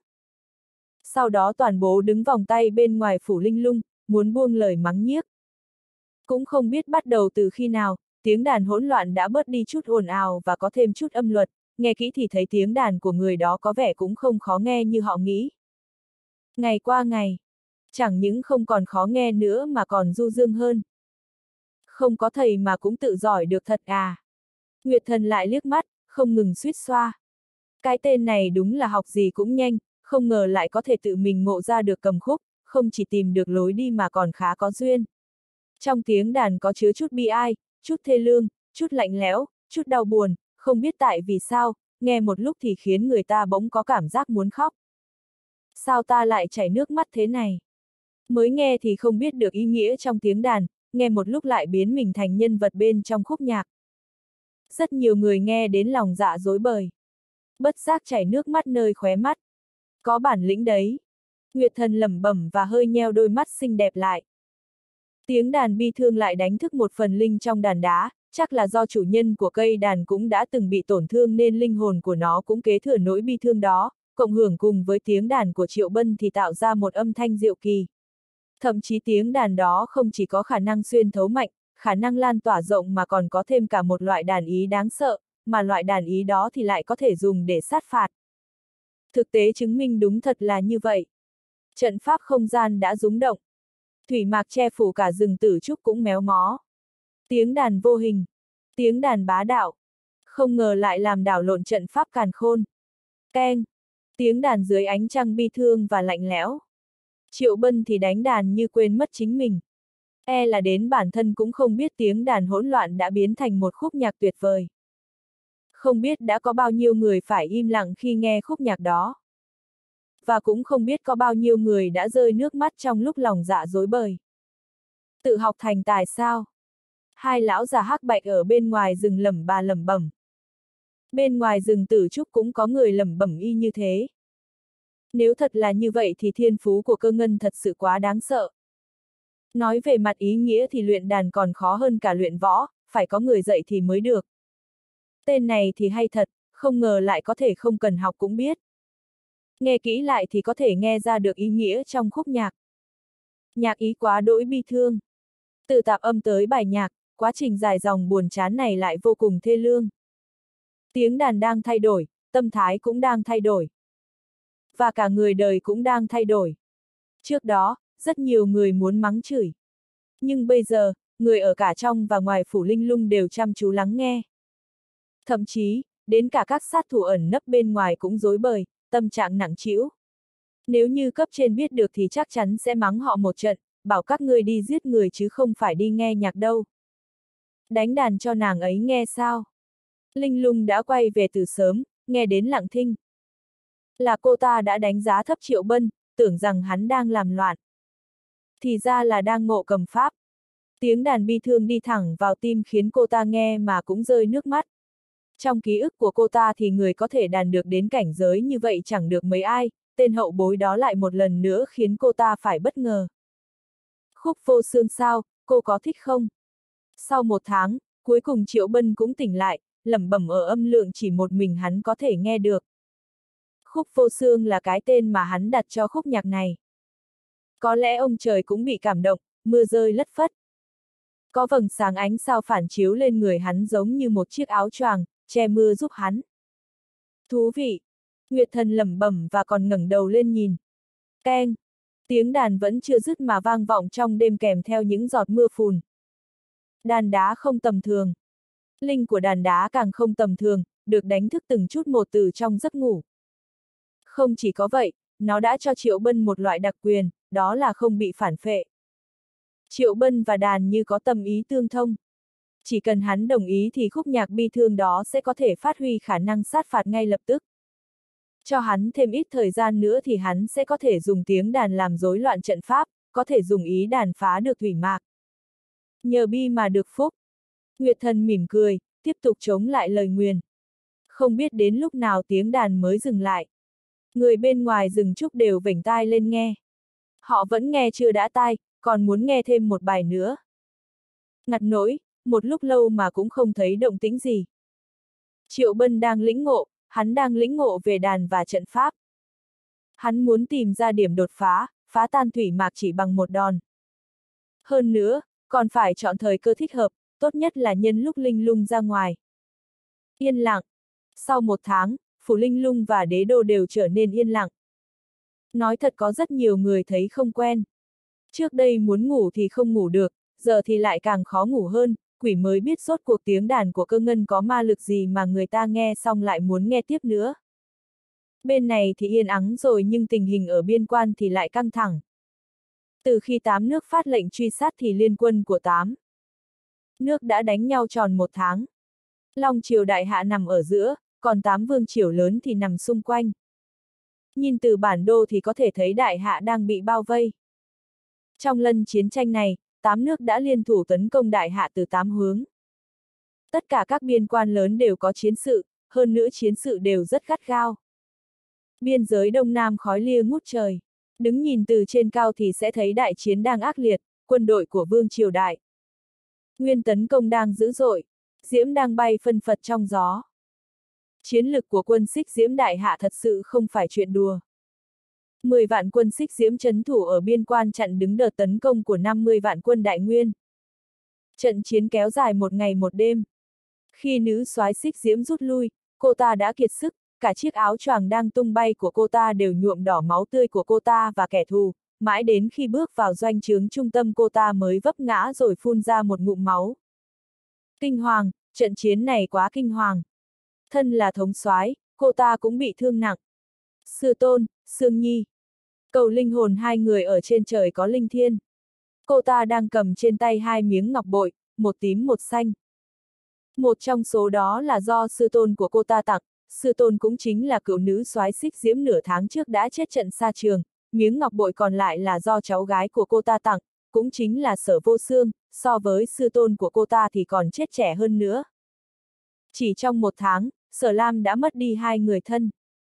Sau đó toàn bố đứng vòng tay bên ngoài phủ linh lung, muốn buông lời mắng nhiếc. Cũng không biết bắt đầu từ khi nào, tiếng đàn hỗn loạn đã bớt đi chút ồn ào và có thêm chút âm luật, nghe kỹ thì thấy tiếng đàn của người đó có vẻ cũng không khó nghe như họ nghĩ. Ngày qua ngày, chẳng những không còn khó nghe nữa mà còn du dương hơn. Không có thầy mà cũng tự giỏi được thật à. Nguyệt Thần lại liếc mắt, không ngừng suýt xoa. Cái tên này đúng là học gì cũng nhanh, không ngờ lại có thể tự mình ngộ ra được cầm khúc, không chỉ tìm được lối đi mà còn khá có duyên. Trong tiếng đàn có chứa chút bi ai, chút thê lương, chút lạnh lẽo, chút đau buồn, không biết tại vì sao, nghe một lúc thì khiến người ta bỗng có cảm giác muốn khóc. Sao ta lại chảy nước mắt thế này? Mới nghe thì không biết được ý nghĩa trong tiếng đàn, nghe một lúc lại biến mình thành nhân vật bên trong khúc nhạc. Rất nhiều người nghe đến lòng dạ rối bời. Bất giác chảy nước mắt nơi khóe mắt. Có bản lĩnh đấy. Nguyệt Thần lẩm bẩm và hơi nheo đôi mắt xinh đẹp lại. Tiếng đàn bi thương lại đánh thức một phần linh trong đàn đá, chắc là do chủ nhân của cây đàn cũng đã từng bị tổn thương nên linh hồn của nó cũng kế thừa nỗi bi thương đó, cộng hưởng cùng với tiếng đàn của Triệu Bân thì tạo ra một âm thanh diệu kỳ. Thậm chí tiếng đàn đó không chỉ có khả năng xuyên thấu mạnh, khả năng lan tỏa rộng mà còn có thêm cả một loại đàn ý đáng sợ, mà loại đàn ý đó thì lại có thể dùng để sát phạt. Thực tế chứng minh đúng thật là như vậy. Trận pháp không gian đã rúng động. Thủy mạc che phủ cả rừng tử trúc cũng méo mó. Tiếng đàn vô hình. Tiếng đàn bá đạo. Không ngờ lại làm đảo lộn trận pháp càn khôn. Keng. Tiếng đàn dưới ánh trăng bi thương và lạnh lẽo. Triệu Bân thì đánh đàn như quên mất chính mình. E là đến bản thân cũng không biết tiếng đàn hỗn loạn đã biến thành một khúc nhạc tuyệt vời. Không biết đã có bao nhiêu người phải im lặng khi nghe khúc nhạc đó. Và cũng không biết có bao nhiêu người đã rơi nước mắt trong lúc lòng dạ rối bời. Tự học thành tài sao? Hai lão già hắc bạch ở bên ngoài rừng lẩm bẩm. Bên ngoài rừng Tử Trúc cũng có người lẩm bẩm y như thế. Nếu thật là như vậy thì thiên phú của Cơ Ngân thật sự quá đáng sợ. Nói về mặt ý nghĩa thì luyện đàn còn khó hơn cả luyện võ, phải có người dạy thì mới được. Tên này thì hay thật, không ngờ lại có thể không cần học cũng biết. Nghe kỹ lại thì có thể nghe ra được ý nghĩa trong khúc nhạc. Nhạc ý quá đỗi bi thương. Từ tạp âm tới bài nhạc, quá trình dài dòng buồn chán này lại vô cùng thê lương. Tiếng đàn đang thay đổi, tâm thái cũng đang thay đổi. Và cả người đời cũng đang thay đổi. Trước đó, rất nhiều người muốn mắng chửi. Nhưng bây giờ, người ở cả trong và ngoài phủ Linh Lung đều chăm chú lắng nghe. Thậm chí, đến cả các sát thủ ẩn nấp bên ngoài cũng rối bời, tâm trạng nặng trĩu. Nếu như cấp trên biết được thì chắc chắn sẽ mắng họ một trận, bảo các ngươi đi giết người chứ không phải đi nghe nhạc đâu. Đánh đàn cho nàng ấy nghe sao? Linh Lung đã quay về từ sớm, nghe đến lặng thinh. Là cô ta đã đánh giá thấp Triệu Bân, tưởng rằng hắn đang làm loạn. Thì ra là đang ngộ cầm pháp. Tiếng đàn bi thương đi thẳng vào tim khiến cô ta nghe mà cũng rơi nước mắt. Trong ký ức của cô ta thì người có thể đàn được đến cảnh giới như vậy chẳng được mấy ai, tên hậu bối đó lại một lần nữa khiến cô ta phải bất ngờ. Khúc Vô Xương sao, cô có thích không? Sau 1 tháng, cuối cùng Triệu Bân cũng tỉnh lại, lẩm bẩm ở âm lượng chỉ một mình hắn có thể nghe được. Khúc Vô Xương là cái tên mà hắn đặt cho khúc nhạc này. Có lẽ ông trời cũng bị cảm động, mưa rơi lất phất. Có vầng sáng ánh sao phản chiếu lên người hắn giống như một chiếc áo choàng, che mưa giúp hắn. Thú vị! Nguyệt Thần lẩm bẩm và còn ngẩng đầu lên nhìn. Keng! Tiếng đàn vẫn chưa dứt mà vang vọng trong đêm kèm theo những giọt mưa phùn. Đàn đá không tầm thường. Linh của đàn đá càng không tầm thường, được đánh thức từng chút một từ trong giấc ngủ. Không chỉ có vậy, nó đã cho Triệu Bân một loại đặc quyền, đó là không bị phản phệ. Triệu Bân và đàn như có tâm ý tương thông. Chỉ cần hắn đồng ý thì khúc nhạc bi thương đó sẽ có thể phát huy khả năng sát phạt ngay lập tức. Cho hắn thêm ít thời gian nữa thì hắn sẽ có thể dùng tiếng đàn làm rối loạn trận pháp, có thể dùng ý đàn phá được thủy mạc. Nhờ bi mà được phúc. Nguyệt Thần mỉm cười, tiếp tục chống lại lời nguyền. Không biết đến lúc nào tiếng đàn mới dừng lại. Người bên ngoài rừng trúc đều vểnh tai lên nghe. Họ vẫn nghe chưa đã tai, còn muốn nghe thêm một bài nữa. Ngặt nỗi, một lúc lâu mà cũng không thấy động tĩnh gì. Triệu Bân đang lĩnh ngộ, hắn đang lĩnh ngộ về đàn và trận pháp. Hắn muốn tìm ra điểm đột phá, phá tan thủy mạc chỉ bằng một đòn. Hơn nữa, còn phải chọn thời cơ thích hợp, tốt nhất là nhân lúc Linh Lung ra ngoài. Yên lặng. Sau 1 tháng, phủ Linh Lung và đế đô đều trở nên yên lặng. Nói thật có rất nhiều người thấy không quen. Trước đây muốn ngủ thì không ngủ được, giờ thì lại càng khó ngủ hơn, quỷ mới biết rốt cuộc tiếng đàn của Cơ Ngân có ma lực gì mà người ta nghe xong lại muốn nghe tiếp nữa. Bên này thì yên ắng rồi nhưng tình hình ở biên quan thì lại căng thẳng. Từ khi 8 nước phát lệnh truy sát thì liên quân của 8 nước đã đánh nhau tròn 1 tháng. Long triều đại hạ nằm ở giữa, còn 8 vương triều lớn thì nằm xung quanh. Nhìn từ bản đồ thì có thể thấy đại hạ đang bị bao vây. Trong lần chiến tranh này, 8 nước đã liên thủ tấn công đại hạ từ 8 hướng. Tất cả các biên quan lớn đều có chiến sự, hơn nữa chiến sự đều rất gắt gao. Biên giới Đông Nam khói lia ngút trời. Đứng nhìn từ trên cao thì sẽ thấy đại chiến đang ác liệt, quân đội của vương triều đại Nguyên tấn công đang dữ dội, diễm đang bay phân phật trong gió. Chiến lực của quân Xích Diễm đại hạ thật sự không phải chuyện đùa. 10 vạn quân Xích Diễm trấn thủ ở biên quan chặn đứng đợt tấn công của 50 vạn quân Đại Nguyên. Trận chiến kéo dài 1 ngày 1 đêm. Khi nữ soái Xích Diễm rút lui, cô ta đã kiệt sức, cả chiếc áo choàng đang tung bay của cô ta đều nhuộm đỏ máu tươi của cô ta và kẻ thù, mãi đến khi bước vào doanh trướng trung tâm cô ta mới vấp ngã rồi phun ra một ngụm máu. Kinh hoàng, trận chiến này quá kinh hoàng. Thân là thống soái, cô ta cũng bị thương nặng. Sư Tôn, Sương Nhi. Cầu linh hồn 2 người ở trên trời có linh thiên. Cô ta đang cầm trên tay 2 miếng ngọc bội, một tím một xanh. Một trong số đó là do sư tôn của cô ta tặng, sư tôn cũng chính là cựu nữ soái Xích Diễm nửa tháng trước đã chết trận xa trường, miếng ngọc bội còn lại là do cháu gái của cô ta tặng, cũng chính là Sở Vô Xương, so với sư tôn của cô ta thì còn chết trẻ hơn nữa. Chỉ trong 1 tháng, Sở Lam đã mất đi hai người thân.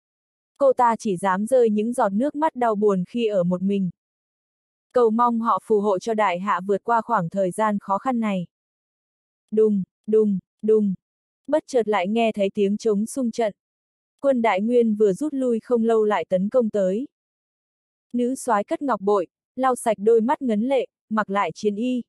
Cô ta chỉ dám rơi những giọt nước mắt đau buồn khi ở một mình. Cầu mong họ phù hộ cho đại hạ vượt qua khoảng thời gian khó khăn này. Đùng, đùng, đùng. Bất chợt lại nghe thấy tiếng trống xung trận. Quân Đại Nguyên vừa rút lui không lâu lại tấn công tới. Nữ soái cất ngọc bội, lau sạch đôi mắt ngấn lệ, mặc lại chiến y.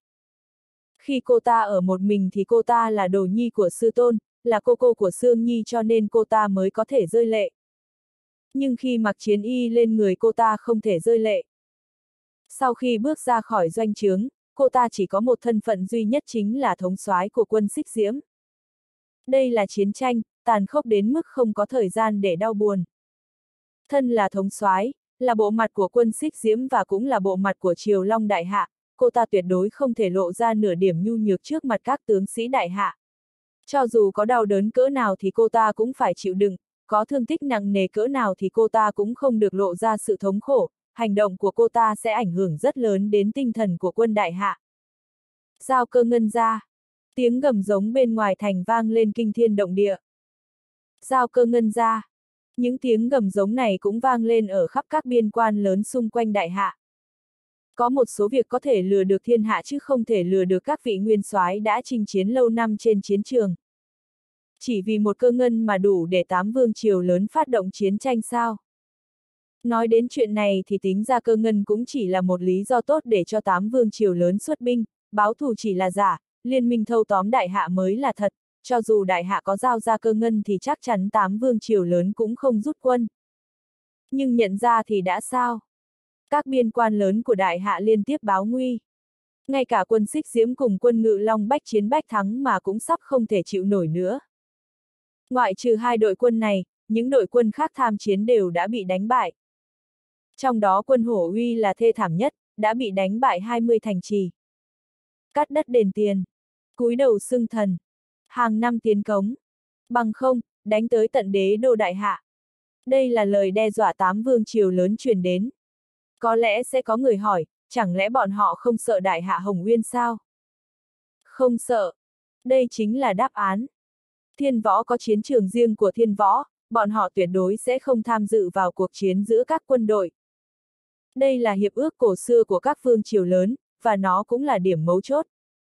Khi cô ta ở một mình thì cô ta là đồ nhi của sư tôn, là cô của Sương Nhi cho nên cô ta mới có thể rơi lệ. Nhưng khi mặc chiến y lên người cô ta không thể rơi lệ. Sau khi bước ra khỏi doanh trướng, cô ta chỉ có một thân phận duy nhất chính là thống soái của quân Xích Diễm. Đây là chiến tranh, tàn khốc đến mức không có thời gian để đau buồn. Thân là thống soái, là bộ mặt của quân Xích Diễm và cũng là bộ mặt của Triều Long Đại Hạ, cô ta tuyệt đối không thể lộ ra nửa điểm nhu nhược trước mặt các tướng sĩ Đại Hạ. Cho dù có đau đớn cỡ nào thì cô ta cũng phải chịu đựng, có thương tích nặng nề cỡ nào thì cô ta cũng không được lộ ra sự thống khổ, hành động của cô ta sẽ ảnh hưởng rất lớn đến tinh thần của quân Đại Hạ. Giao Cơ ngân ra. Tiếng gầm giống bên ngoài thành vang lên kinh thiên động địa. Giao Cơ ngân ra. Những tiếng gầm giống này cũng vang lên ở khắp các biên quan lớn xung quanh Đại Hạ. Có một số việc có thể lừa được thiên hạ chứ không thể lừa được các vị nguyên soái đã chinh chiến lâu năm trên chiến trường. Chỉ vì một cơ ngân mà đủ để 8 vương triều lớn phát động chiến tranh sao? Nói đến chuyện này thì tính ra cơ ngân cũng chỉ là một lý do tốt để cho 8 vương triều lớn xuất binh, báo thù chỉ là giả, liên minh thâu tóm Đại Hạ mới là thật, cho dù Đại Hạ có giao ra cơ ngân thì chắc chắn 8 vương triều lớn cũng không rút quân. Nhưng nhận ra thì đã sao? Các biên quan lớn của Đại Hạ liên tiếp báo nguy. Ngay cả quân Xích Diễm cùng quân Ngự Long bách chiến bách thắng mà cũng sắp không thể chịu nổi nữa. Ngoại trừ hai đội quân này, những đội quân khác tham chiến đều đã bị đánh bại. Trong đó quân Hổ Uy là thê thảm nhất, đã bị đánh bại 20 thành trì. Cắt đất đền tiền, cúi đầu xưng thần, hàng năm tiến cống, bằng không, đánh tới tận đế đô Đại Hạ. Đây là lời đe dọa 8 vương triều lớn truyền đến. Có lẽ sẽ có người hỏi, chẳng lẽ bọn họ không sợ Đại Hạ Hồng Uyên sao? Không sợ. Đây chính là đáp án. Thiên Võ có chiến trường riêng của Thiên Võ, bọn họ tuyệt đối sẽ không tham dự vào cuộc chiến giữa các quân đội. Đây là hiệp ước cổ xưa của các vương triều lớn, và nó cũng là điểm mấu chốt.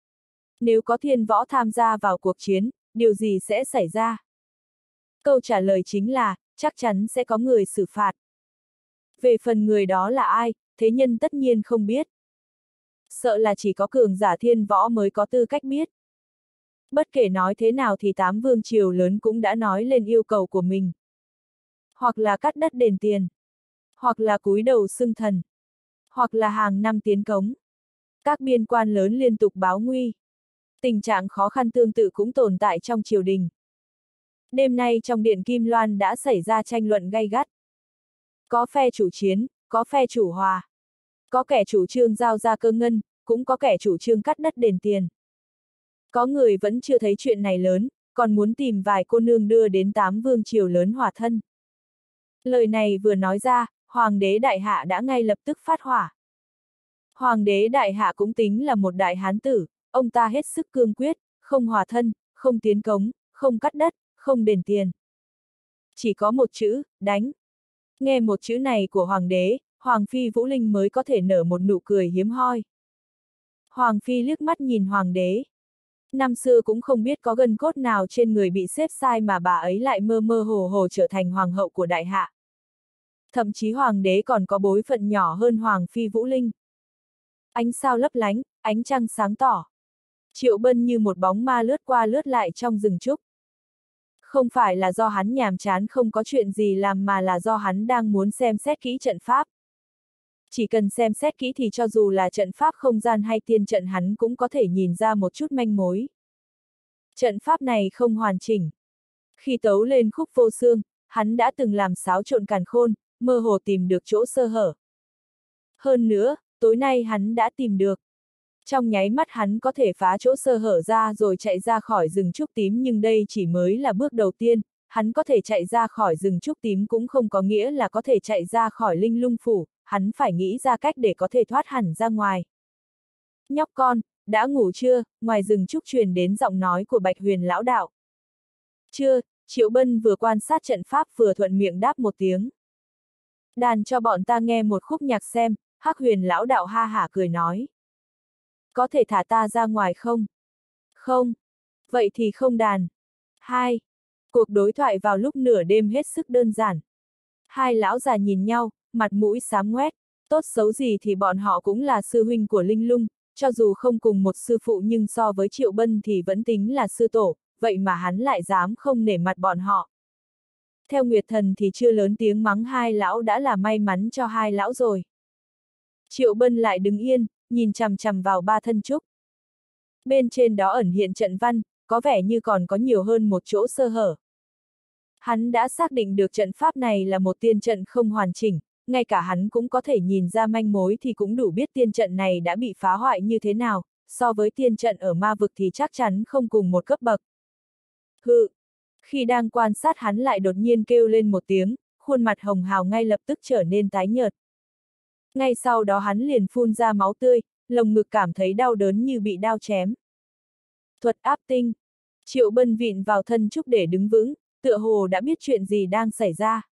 Nếu có Thiên Võ tham gia vào cuộc chiến, điều gì sẽ xảy ra? Câu trả lời chính là, chắc chắn sẽ có người xử phạt. Về phần người đó là ai, thế nhân tất nhiên không biết. Sợ là chỉ có cường giả Thiên Võ mới có tư cách biết. Bất kể nói thế nào thì 8 vương triều lớn cũng đã nói lên yêu cầu của mình. Hoặc là cắt đất đền tiền, hoặc là cúi đầu xưng thần, hoặc là hàng năm tiến cống. Các biên quan lớn liên tục báo nguy. Tình trạng khó khăn tương tự cũng tồn tại trong triều đình. Đêm nay trong Điện Kim Loan đã xảy ra tranh luận gay gắt. Có phe chủ chiến, có phe chủ hòa. Có kẻ chủ trương giao ra cơ ngân, cũng có kẻ chủ trương cắt đất đền tiền. Có người vẫn chưa thấy chuyện này lớn, còn muốn tìm vài cô nương đưa đến 8 vương triều lớn hòa thân. Lời này vừa nói ra, Hoàng đế Đại Hạ đã ngay lập tức phát hỏa. Hoàng đế Đại Hạ cũng tính là một đại hán tử, ông ta hết sức cương quyết, không hòa thân, không tiến cống, không cắt đất, không đền tiền. Chỉ có một chữ, đánh. Nghe một chữ này của Hoàng đế, Hoàng phi Vũ Linh mới có thể nở một nụ cười hiếm hoi. Hoàng phi liếc mắt nhìn Hoàng đế. Năm xưa cũng không biết có gân cốt nào trên người bị xếp sai mà bà ấy lại mơ mơ hồ hồ trở thành hoàng hậu của Đại Hạ. Thậm chí Hoàng đế còn có bối phận nhỏ hơn Hoàng phi Vũ Linh. Ánh sao lấp lánh, ánh trăng sáng tỏ. Triệu Bân như một bóng ma lướt qua lướt lại trong rừng trúc. Không phải là do hắn nhàm chán không có chuyện gì làm mà là do hắn đang muốn xem xét kỹ trận pháp. Chỉ cần xem xét kỹ thì cho dù là trận pháp không gian hay tiên trận hắn cũng có thể nhìn ra một chút manh mối. Trận pháp này không hoàn chỉnh. Khi tấu lên khúc vô xương, hắn đã từng làm xáo trộn càn khôn, mơ hồ tìm được chỗ sơ hở. Hơn nữa, tối nay hắn đã tìm được. Trong nháy mắt hắn có thể phá chỗ sơ hở ra rồi chạy ra khỏi rừng trúc tím, nhưng đây chỉ mới là bước đầu tiên, hắn có thể chạy ra khỏi rừng trúc tím cũng không có nghĩa là có thể chạy ra khỏi Linh Lung Phủ, hắn phải nghĩ ra cách để có thể thoát hẳn ra ngoài. Nhóc con, đã ngủ chưa? Ngoài rừng trúc truyền đến giọng nói của Bạch Huyền lão đạo. Chưa, Triệu Bân vừa quan sát trận pháp vừa thuận miệng đáp một tiếng. Đàn cho bọn ta nghe một khúc nhạc xem, Hắc Huyền lão đạo ha hả cười nói. Có thể thả ta ra ngoài không? Không. Vậy thì không đàn. 2. Cuộc đối thoại vào lúc nửa đêm hết sức đơn giản. Hai lão già nhìn nhau, mặt mũi xám ngoét, tốt xấu gì thì bọn họ cũng là sư huynh của Linh Lung, cho dù không cùng một sư phụ nhưng so với Triệu Bân thì vẫn tính là sư tổ, vậy mà hắn lại dám không nể mặt bọn họ. Theo Nguyệt Thần thì chưa lớn tiếng mắng hai lão đã là may mắn cho hai lão rồi. Triệu Bân lại đứng yên, nhìn chằm chằm vào ba thân trúc. Bên trên đó ẩn hiện trận văn, có vẻ như còn có nhiều hơn một chỗ sơ hở. Hắn đã xác định được trận pháp này là một tiên trận không hoàn chỉnh, ngay cả hắn cũng có thể nhìn ra manh mối thì cũng đủ biết tiên trận này đã bị phá hoại như thế nào, so với tiên trận ở ma vực thì chắc chắn không cùng một cấp bậc. Hự! Khi đang quan sát hắn lại đột nhiên kêu lên một tiếng, khuôn mặt hồng hào ngay lập tức trở nên tái nhợt. Ngay sau đó hắn liền phun ra máu tươi, lồng ngực cảm thấy đau đớn như bị đao chém. Thuật áp tinh. Triệu Bân vịn vào thân trúc để đứng vững, tựa hồ đã biết chuyện gì đang xảy ra.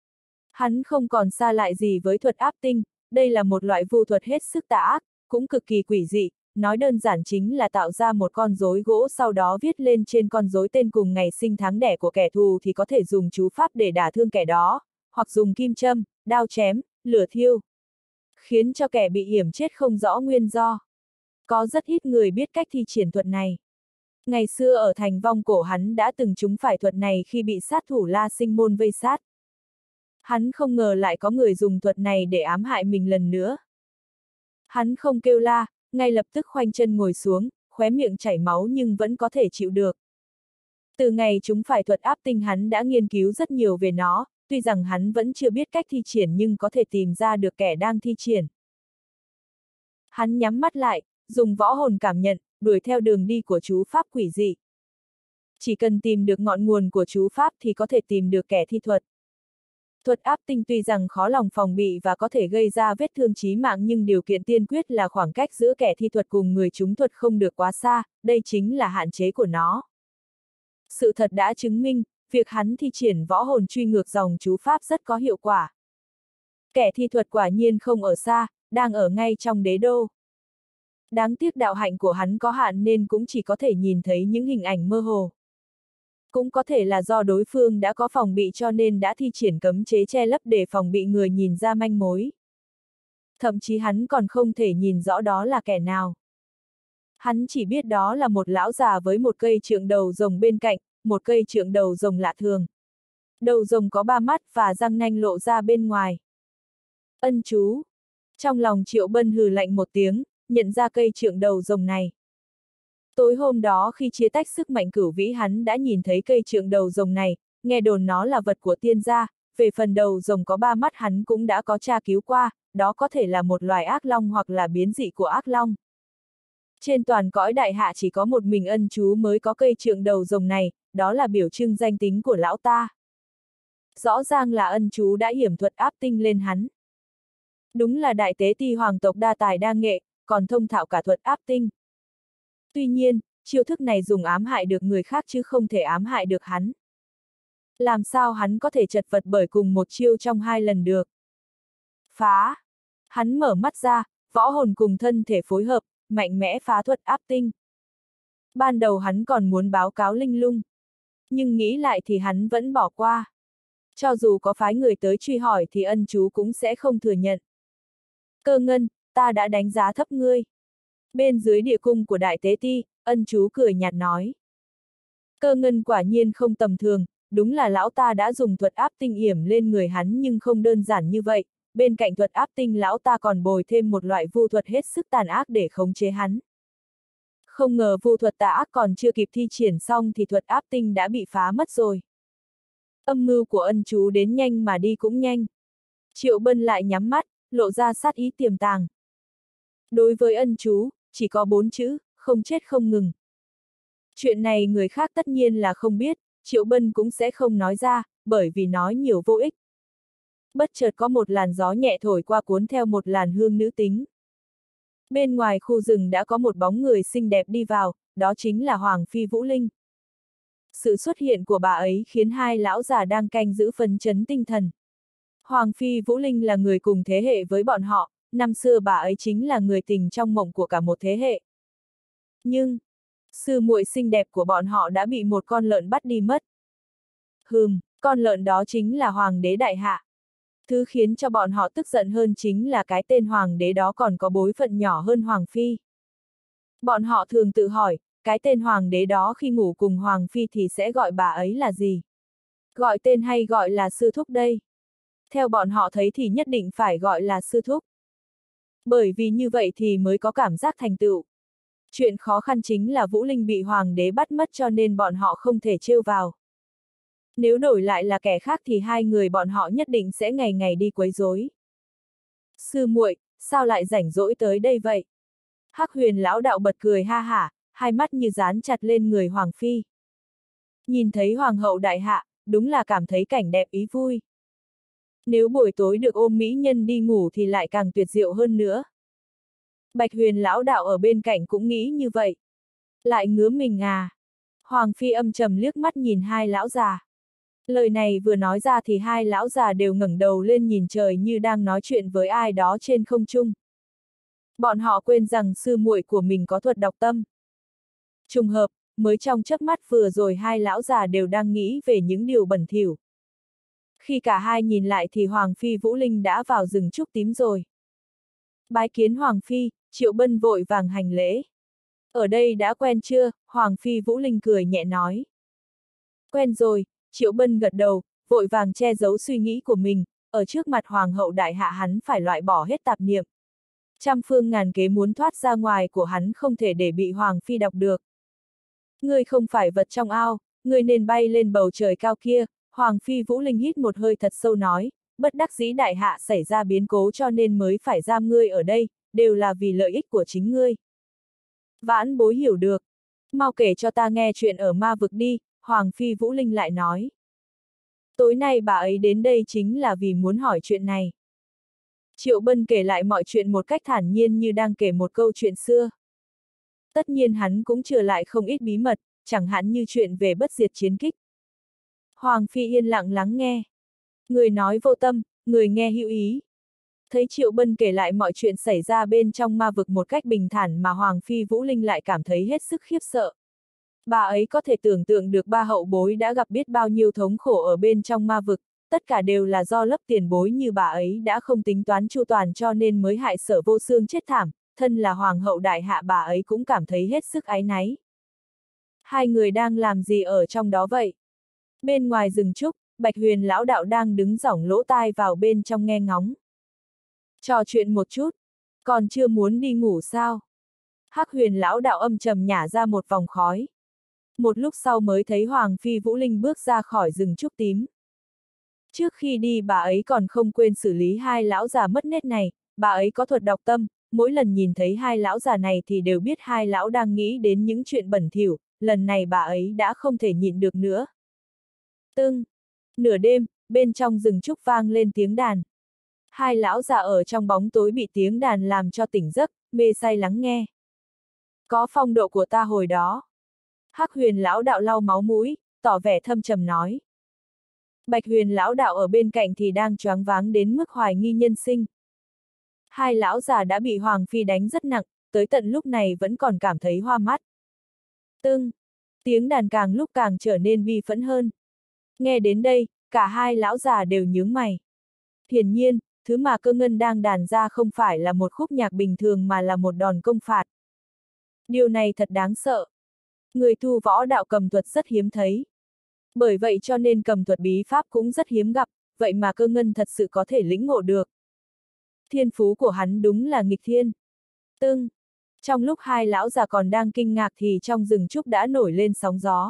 Hắn không còn xa lạ gì với thuật áp tinh, đây là một loại vu thuật hết sức tà ác, cũng cực kỳ quỷ dị, nói đơn giản chính là tạo ra một con rối gỗ sau đó viết lên trên con rối tên cùng ngày sinh tháng đẻ của kẻ thù thì có thể dùng chú pháp để đả thương kẻ đó, hoặc dùng kim châm, đao chém, lửa thiêu, khiến cho kẻ bị yểm chết không rõ nguyên do. Có rất ít người biết cách thi triển thuật này. Ngày xưa ở thành Vong Cổ hắn đã từng trúng phải thuật này khi bị sát thủ La Sinh Môn vây sát. Hắn không ngờ lại có người dùng thuật này để ám hại mình lần nữa. Hắn không kêu la, ngay lập tức khoanh chân ngồi xuống, khóe miệng chảy máu nhưng vẫn có thể chịu được. Từ ngày chúng phải thuật áp tinh hắn đã nghiên cứu rất nhiều về nó, tuy rằng hắn vẫn chưa biết cách thi triển nhưng có thể tìm ra được kẻ đang thi triển. Hắn nhắm mắt lại, dùng võ hồn cảm nhận, đuổi theo đường đi của chú pháp quỷ dị. Chỉ cần tìm được ngọn nguồn của chú pháp thì có thể tìm được kẻ thi thuật. Thuật áp tinh tuy rằng khó lòng phòng bị và có thể gây ra vết thương chí mạng nhưng điều kiện tiên quyết là khoảng cách giữa kẻ thi thuật cùng người trúng thuật không được quá xa, đây chính là hạn chế của nó. Sự thật đã chứng minh, việc hắn thi triển võ hồn truy ngược dòng chú pháp rất có hiệu quả. Kẻ thi thuật quả nhiên không ở xa, đang ở ngay trong đế đô. Đáng tiếc đạo hạnh của hắn có hạn nên cũng chỉ có thể nhìn thấy những hình ảnh mơ hồ. Cũng có thể là do đối phương đã có phòng bị cho nên đã thi triển cấm chế che lấp để phòng bị người nhìn ra manh mối. Thậm chí hắn còn không thể nhìn rõ đó là kẻ nào. Hắn chỉ biết đó là một lão già với một cây trượng đầu rồng bên cạnh, một cây trượng đầu rồng lạ thường. Đầu rồng có 3 mắt và răng nanh lộ ra bên ngoài. Ân chú. Trong lòng Triệu Bân hừ lạnh một tiếng, nhận ra cây trượng đầu rồng này. Tối hôm đó khi chia tách sức mạnh cửu vĩ hắn đã nhìn thấy cây trượng đầu rồng này, nghe đồn nó là vật của tiên gia, về phần đầu rồng có 3 mắt hắn cũng đã có tra cứu qua, đó có thể là một loài ác long hoặc là biến dị của ác long. Trên toàn cõi đại hạ chỉ có một mình ân chú mới có cây trượng đầu rồng này, đó là biểu trưng danh tính của lão ta. Rõ ràng là ân chú đã hiểm thuật áp tinh lên hắn. Đúng là đại tế ti hoàng tộc đa tài đa nghệ, còn thông thạo cả thuật áp tinh. Tuy nhiên, chiêu thức này dùng ám hại được người khác chứ không thể ám hại được hắn. Làm sao hắn có thể chật vật bởi cùng một chiêu trong 2 lần được? Phá! Hắn mở mắt ra, võ hồn cùng thân thể phối hợp, mạnh mẽ phá thuật áp tinh. Ban đầu hắn còn muốn báo cáo Linh Lung. Nhưng nghĩ lại thì hắn vẫn bỏ qua. Cho dù có phái người tới truy hỏi thì ân chú cũng sẽ không thừa nhận. Cơ Ngân, ta đã đánh giá thấp ngươi. Bên dưới địa cung của đại tế ti, ân chú cười nhạt nói. Cơ Ngân quả nhiên không tầm thường, đúng là lão ta đã dùng thuật áp tinh yểm lên người hắn nhưng không đơn giản như vậy, bên cạnh thuật áp tinh lão ta còn bồi thêm một loại vu thuật hết sức tàn ác để khống chế hắn. Không ngờ vu thuật tà ác còn chưa kịp thi triển xong thì thuật áp tinh đã bị phá mất rồi. Âm mưu của ân chú đến nhanh mà đi cũng nhanh. Triệu Bân lại nhắm mắt, lộ ra sát ý tiềm tàng. Đối với ân chú, chỉ có 4 chữ, không chết không ngừng. Chuyện này người khác tất nhiên là không biết, Triệu Bân cũng sẽ không nói ra, bởi vì nói nhiều vô ích. Bất chợt có một làn gió nhẹ thổi qua cuốn theo một làn hương nữ tính. Bên ngoài khu rừng đã có một bóng người xinh đẹp đi vào, đó chính là Hoàng Phi Vũ Linh. Sự xuất hiện của bà ấy khiến hai lão già đang canh giữ phấn chấn tinh thần. Hoàng phi Vũ Linh là người cùng thế hệ với bọn họ, năm xưa bà ấy chính là người tình trong mộng của cả một thế hệ. Nhưng, sư muội xinh đẹp của bọn họ đã bị một con lợn bắt đi mất. Con lợn đó chính là hoàng đế đại hạ. Thứ khiến cho bọn họ tức giận hơn chính là cái tên hoàng đế đó còn có bối phận nhỏ hơn hoàng phi. Bọn họ thường tự hỏi, cái tên hoàng đế đó khi ngủ cùng hoàng phi thì sẽ gọi bà ấy là gì? Gọi tên hay gọi là sư thúc đây? Theo bọn họ thấy thì nhất định phải gọi là sư thúc. Bởi vì như vậy thì mới có cảm giác thành tựu. Chuyện khó khăn chính là Vũ Linh bị hoàng đế bắt mất cho nên bọn họ không thể trêu vào. Nếu đổi lại là kẻ khác thì hai người bọn họ nhất định sẽ ngày ngày đi quấy rối. Sư muội, sao lại rảnh rỗi tới đây vậy? Hắc Huyền lão đạo bật cười ha hả, hai mắt như dán chặt lên người hoàng phi. Nhìn thấy hoàng hậu đại hạ, đúng là cảm thấy cảnh đẹp ý vui. Nếu buổi tối được ôm mỹ nhân đi ngủ thì lại càng tuyệt diệu hơn nữa. Bạch Huyền lão đạo ở bên cạnh cũng nghĩ như vậy. Lại ngứa mình à? Hoàng phi âm trầm liếc mắt nhìn hai lão già. Lời này vừa nói ra thì hai lão già đều ngẩng đầu lên nhìn trời như đang nói chuyện với ai đó trên không trung. Bọn họ quên rằng sư muội của mình có thuật đọc tâm. Trùng hợp, mới trong chớp mắt vừa rồi hai lão già đều đang nghĩ về những điều bẩn thỉu. Khi cả hai nhìn lại thì Hoàng phi Vũ Linh đã vào rừng trúc tím rồi. Bái kiến Hoàng phi, Triệu Bân vội vàng hành lễ. Ở đây đã quen chưa? Hoàng phi Vũ Linh cười nhẹ nói. Quen rồi, Triệu Bân gật đầu, vội vàng che giấu suy nghĩ của mình, ở trước mặt Hoàng hậu đại hạ hắn phải loại bỏ hết tạp niệm. Trăm phương ngàn kế muốn thoát ra ngoài của hắn không thể để bị Hoàng phi đọc được. Ngươi không phải vật trong ao, ngươi nên bay lên bầu trời cao kia. Hoàng phi Vũ Linh hít một hơi thật sâu nói, bất đắc dĩ đại hạ xảy ra biến cố cho nên mới phải giam ngươi ở đây, đều là vì lợi ích của chính ngươi. Vãn bối hiểu được. Mau kể cho ta nghe chuyện ở ma vực đi, Hoàng phi Vũ Linh lại nói. Tối nay bà ấy đến đây chính là vì muốn hỏi chuyện này. Triệu Bân kể lại mọi chuyện một cách thản nhiên như đang kể một câu chuyện xưa. Tất nhiên hắn cũng chừa lại không ít bí mật, chẳng hạn như chuyện về bất diệt chiến kích. Hoàng phi yên lặng lắng nghe. Người nói vô tâm, người nghe hữu ý. Thấy Triệu Bân kể lại mọi chuyện xảy ra bên trong ma vực một cách bình thản mà Hoàng phi Vũ Linh lại cảm thấy hết sức khiếp sợ. Bà ấy có thể tưởng tượng được ba hậu bối đã gặp biết bao nhiêu thống khổ ở bên trong ma vực, tất cả đều là do lớp tiền bối như bà ấy đã không tính toán chu toàn cho nên mới hại Sở Vô Xương chết thảm, thân là Hoàng hậu đại hạ bà ấy cũng cảm thấy hết sức áy náy. Hai người đang làm gì ở trong đó vậy? Bên ngoài rừng trúc, Bạch Huyền lão đạo đang đứng giỏng lỗ tai vào bên trong nghe ngóng. Trò chuyện một chút, còn chưa muốn đi ngủ sao? Hắc Huyền lão đạo âm trầm nhả ra một vòng khói. Một lúc sau mới thấy Hoàng phi Vũ Linh bước ra khỏi rừng trúc tím. Trước khi đi bà ấy còn không quên xử lý hai lão già mất nết này, bà ấy có thuật đọc tâm, mỗi lần nhìn thấy hai lão già này thì đều biết hai lão đang nghĩ đến những chuyện bẩn thỉu, lần này bà ấy đã không thể nhịn được nữa. Tưng! Nửa đêm, bên trong rừng trúc vang lên tiếng đàn. Hai lão già ở trong bóng tối bị tiếng đàn làm cho tỉnh giấc, mê say lắng nghe. Có phong độ của ta hồi đó. Hắc Huyền lão đạo lau máu mũi, tỏ vẻ thâm trầm nói. Bạch Huyền lão đạo ở bên cạnh thì đang choáng váng đến mức hoài nghi nhân sinh. Hai lão già đã bị Hoàng phi đánh rất nặng, tới tận lúc này vẫn còn cảm thấy hoa mắt. Tưng! Tiếng đàn càng lúc càng trở nên bi phẫn hơn. Nghe đến đây, cả hai lão già đều nhướng mày. Hiển nhiên, thứ mà Cơ Ngân đang đàn ra không phải là một khúc nhạc bình thường mà là một đòn công phạt. Điều này thật đáng sợ. Người tu võ đạo cầm thuật rất hiếm thấy. Bởi vậy cho nên cầm thuật bí pháp cũng rất hiếm gặp, vậy mà Cơ Ngân thật sự có thể lĩnh ngộ được. Thiên phú của hắn đúng là nghịch thiên. Tưng! Trong lúc hai lão già còn đang kinh ngạc thì trong rừng trúc đã nổi lên sóng gió.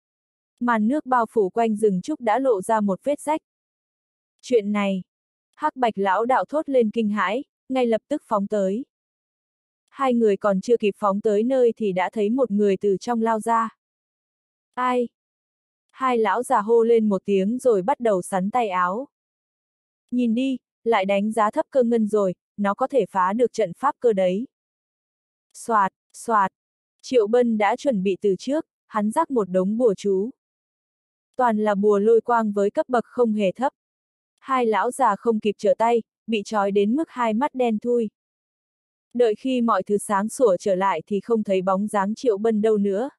Màn nước bao phủ quanh rừng trúc đã lộ ra một vết rách. Chuyện này! Hắc Bạch lão đạo thốt lên kinh hãi, ngay lập tức phóng tới. Hai người còn chưa kịp phóng tới nơi thì đã thấy một người từ trong lao ra. Ai? Hai lão già hô lên một tiếng rồi bắt đầu sắn tay áo. Nhìn đi, lại đánh giá thấp Cơ Ngân rồi, nó có thể phá được trận pháp cơ đấy. Soạt, soạt. Triệu Bân đã chuẩn bị từ trước, hắn rắc một đống bùa chú. Toàn là bùa lôi quang với cấp bậc không hề thấp. Hai lão già không kịp trở tay, bị trói đến mức hai mắt đen thui. Đợi khi mọi thứ sáng sủa trở lại thì không thấy bóng dáng Triệu Bân đâu nữa.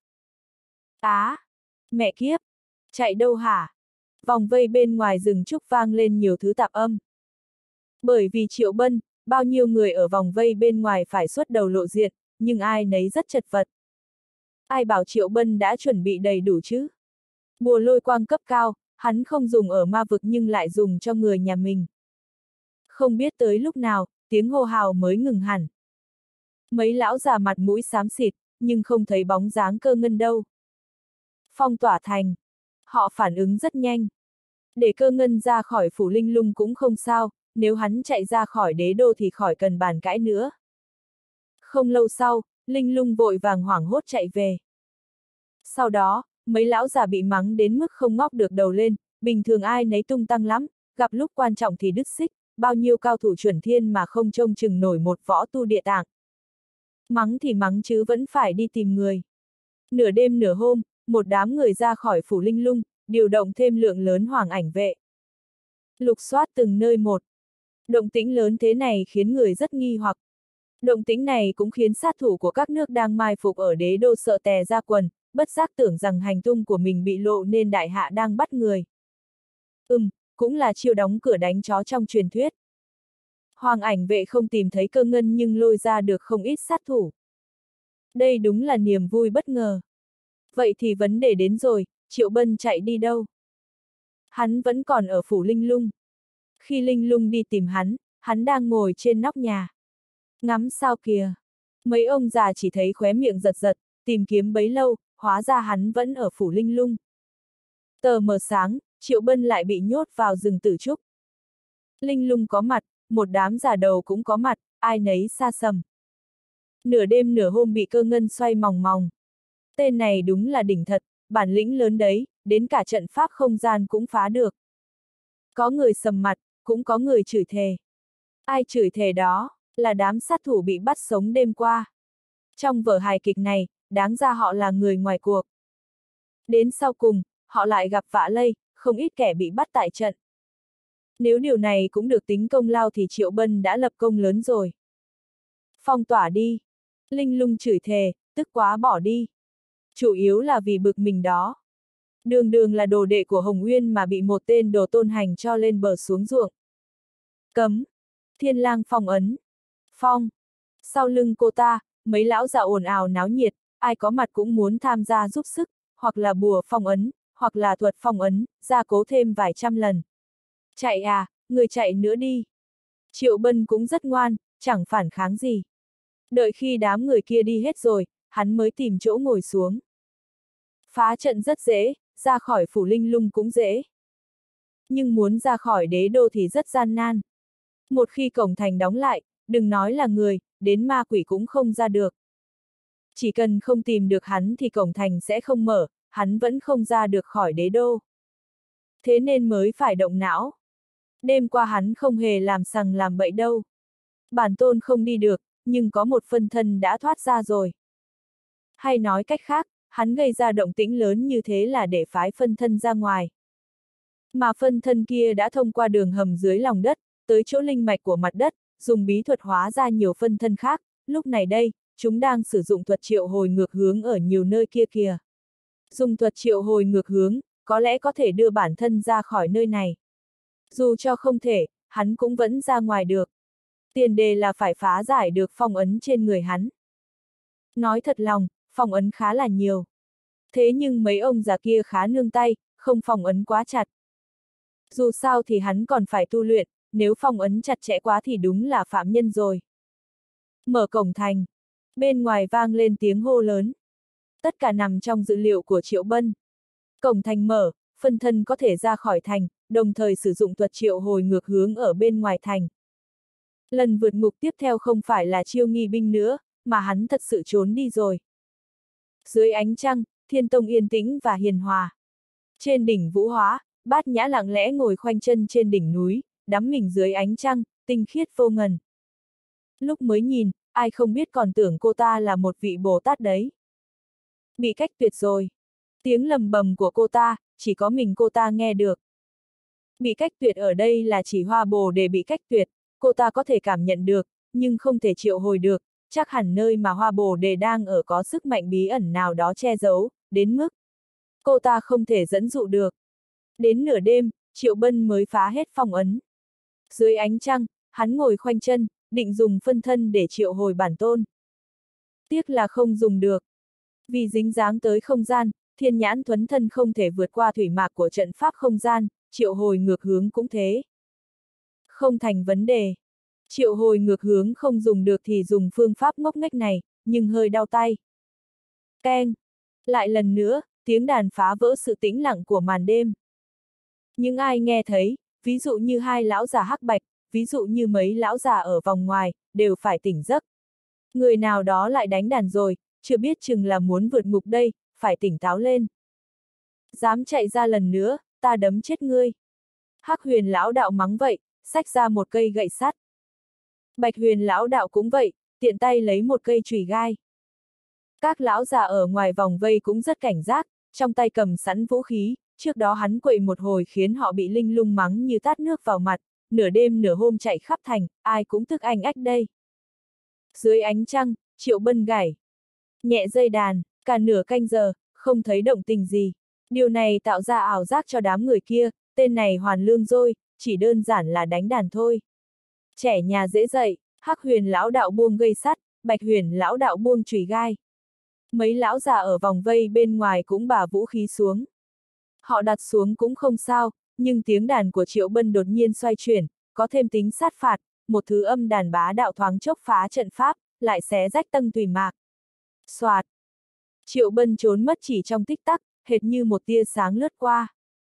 Mẹ kiếp! Chạy đâu hả? Vòng vây bên ngoài rừng trúc vang lên nhiều thứ tạp âm. Bởi vì Triệu Bân, bao nhiêu người ở vòng vây bên ngoài phải xuất đầu lộ diện, nhưng ai nấy rất chật vật. Ai bảo Triệu Bân đã chuẩn bị đầy đủ chứ? Bùa lôi quang cấp cao, hắn không dùng ở ma vực nhưng lại dùng cho người nhà mình. Không biết tới lúc nào, tiếng hô hào mới ngừng hẳn. Mấy lão già mặt mũi xám xịt, nhưng không thấy bóng dáng Cơ Ngân đâu. Phong tỏa thành. Họ phản ứng rất nhanh. Để Cơ Ngân ra khỏi phủ Linh Lung cũng không sao, nếu hắn chạy ra khỏi đế đô thì khỏi cần bàn cãi nữa. Không lâu sau, Linh Lung vội vàng hoảng hốt chạy về. Sau đó, mấy lão già bị mắng đến mức không ngóc được đầu lên, bình thường ai nấy tung tăng lắm, gặp lúc quan trọng thì đứt xích, bao nhiêu cao thủ chuẩn thiên mà không trông chừng nổi một võ tu địa tạng. Mắng thì mắng chứ vẫn phải đi tìm người. Nửa đêm nửa hôm, một đám người ra khỏi phủ Linh Lung, điều động thêm lượng lớn hoàng ảnh vệ. Lục soát từng nơi một. Động tĩnh lớn thế này khiến người rất nghi hoặc. Động tĩnh này cũng khiến sát thủ của các nước đang mai phục ở đế đô sợ tè ra quần, bất giác tưởng rằng hành tung của mình bị lộ nên đại hạ đang bắt người. Cũng là chiêu đóng cửa đánh chó trong truyền thuyết. Hoàng ảnh vệ không tìm thấy Cơ Ngân nhưng lôi ra được không ít sát thủ. Đây đúng là niềm vui bất ngờ. Vậy thì vấn đề đến rồi, Triệu Bân chạy đi đâu? Hắn vẫn còn ở phủ Linh Lung. Khi Linh Lung đi tìm hắn đang ngồi trên nóc nhà. Ngắm sao kìa. Mấy ông già chỉ thấy khóe miệng giật giật, tìm kiếm bấy lâu, hóa ra hắn vẫn ở phủ Linh Lung. Tờ mờ sáng, Triệu Bân lại bị nhốt vào rừng tử trúc. Linh Lung có mặt, một đám già đầu cũng có mặt, ai nấy xa sầm. Nửa đêm nửa hôm bị Cơ Ngân xoay mòng mòng. Tên này đúng là đỉnh thật, bản lĩnh lớn đấy, đến cả trận pháp không gian cũng phá được. Có người sầm mặt, cũng có người chửi thề. Ai chửi thề đó, là đám sát thủ bị bắt sống đêm qua. Trong vở hài kịch này, đáng ra họ là người ngoài cuộc. Đến sau cùng, họ lại gặp vạ lây, không ít kẻ bị bắt tại trận. Nếu điều này cũng được tính công lao thì Triệu Bân đã lập công lớn rồi. Phong tỏa đi. Linh Lung chửi thề, tức quá bỏ đi. Chủ yếu là vì bực mình đó. Đường đường là đồ đệ của Hồng Uyên mà bị một tên đồ tôn hành cho lên bờ xuống ruộng. Cấm. Thiên lang phong ấn. Phong. Sau lưng cô ta, mấy lão già ồn ào náo nhiệt, ai có mặt cũng muốn tham gia giúp sức, hoặc là bùa phong ấn, hoặc là thuật phong ấn, gia cố thêm vài trăm lần. Chạy à, người chạy nữa đi. Triệu Bân cũng rất ngoan, chẳng phản kháng gì. Đợi khi đám người kia đi hết rồi, hắn mới tìm chỗ ngồi xuống. Phá trận rất dễ, ra khỏi phủ Linh Lung cũng dễ. Nhưng muốn ra khỏi đế đô thì rất gian nan. Một khi cổng thành đóng lại, đừng nói là người, đến ma quỷ cũng không ra được. Chỉ cần không tìm được hắn thì cổng thành sẽ không mở, hắn vẫn không ra được khỏi đế đô. Thế nên mới phải động não. Đêm qua hắn không hề làm sằng làm bậy đâu. Bản tôn không đi được, nhưng có một phân thân đã thoát ra rồi. Hay nói cách khác, hắn gây ra động tĩnh lớn như thế là để phái phân thân ra ngoài. Mà phân thân kia đã thông qua đường hầm dưới lòng đất, tới chỗ linh mạch của mặt đất, dùng bí thuật hóa ra nhiều phân thân khác, lúc này đây, chúng đang sử dụng thuật triệu hồi ngược hướng ở nhiều nơi kia kìa. Dùng thuật triệu hồi ngược hướng, có lẽ có thể đưa bản thân ra khỏi nơi này. Dù cho không thể, hắn cũng vẫn ra ngoài được. Tiền đề là phải phá giải được phong ấn trên người hắn. Nói thật lòng, phong ấn khá là nhiều. Thế nhưng mấy ông già kia khá nương tay, không phong ấn quá chặt. Dù sao thì hắn còn phải tu luyện, nếu phong ấn chặt chẽ quá thì đúng là phạm nhân rồi. Mở cổng thành. Bên ngoài vang lên tiếng hô lớn. Tất cả nằm trong dự liệu của Triệu Bân. Cổng thành mở, phân thân có thể ra khỏi thành, đồng thời sử dụng thuật triệu hồi ngược hướng ở bên ngoài thành. Lần vượt ngục tiếp theo không phải là chiêu nghi binh nữa, mà hắn thật sự trốn đi rồi. Dưới ánh trăng, Thiên Tông yên tĩnh và hiền hòa. Trên đỉnh Vũ Hóa, Bát Nhã lặng lẽ ngồi khoanh chân trên đỉnh núi, đắm mình dưới ánh trăng, tinh khiết vô ngần. Lúc mới nhìn, ai không biết còn tưởng cô ta là một vị Bồ Tát đấy. Bị cách tuyệt rồi. Tiếng lầm bầm của cô ta, chỉ có mình cô ta nghe được. Bị cách tuyệt ở đây là chỉ Hoa Bồ Đề bị cách tuyệt, cô ta có thể cảm nhận được, nhưng không thể triệu hồi được, chắc hẳn nơi mà Hoa Bồ Đề đang ở có sức mạnh bí ẩn nào đó che giấu, đến mức cô ta không thể dẫn dụ được. Đến nửa đêm, Triệu Bân mới phá hết phong ấn. Dưới ánh trăng, hắn ngồi khoanh chân, định dùng phân thân để triệu hồi bản tôn. Tiếc là không dùng được. Vì dính dáng tới không gian, Thiên Nhãn Thuấn Thân không thể vượt qua thủy mạc của trận pháp không gian, triệu hồi ngược hướng cũng thế. Không thành vấn đề. Triệu hồi ngược hướng không dùng được thì dùng phương pháp ngốc nghếch này, nhưng hơi đau tay. Keng! Lại lần nữa, tiếng đàn phá vỡ sự tĩnh lặng của màn đêm. Nhưng ai nghe thấy, ví dụ như hai lão già hắc bạch, ví dụ như mấy lão già ở vòng ngoài, đều phải tỉnh giấc. Người nào đó lại đánh đàn rồi, chưa biết chừng là muốn vượt ngục đây, phải tỉnh táo lên. Dám chạy ra lần nữa, ta đấm chết ngươi. Hắc Huyền lão đạo mắng vậy, xách ra một cây gậy sắt. Bạch Huyền lão đạo cũng vậy, tiện tay lấy một cây chùy gai. Các lão già ở ngoài vòng vây cũng rất cảnh giác, trong tay cầm sẵn vũ khí, trước đó hắn quậy một hồi khiến họ bị Linh Lung mắng như tát nước vào mặt, nửa đêm nửa hôm chạy khắp thành, ai cũng tức anh ách đây. Dưới ánh trăng, Triệu Bân gảy nhẹ dây đàn, cả nửa canh giờ, không thấy động tình gì. Điều này tạo ra ảo giác cho đám người kia, tên này hoàn lương rồi, chỉ đơn giản là đánh đàn thôi. Trẻ nhà dễ dạy, Hắc Huyền lão đạo buông gây sắt, Bạch Huyền lão đạo buông chùy gai. Mấy lão già ở vòng vây bên ngoài cũng bả vũ khí xuống. Họ đặt xuống cũng không sao, nhưng tiếng đàn của Triệu Bân đột nhiên xoay chuyển, có thêm tính sát phạt, một thứ âm đàn bá đạo thoáng chốc phá trận pháp, lại xé rách tầng thủy mạc. Soạt! Triệu Bân trốn mất chỉ trong tích tắc, hệt như một tia sáng lướt qua.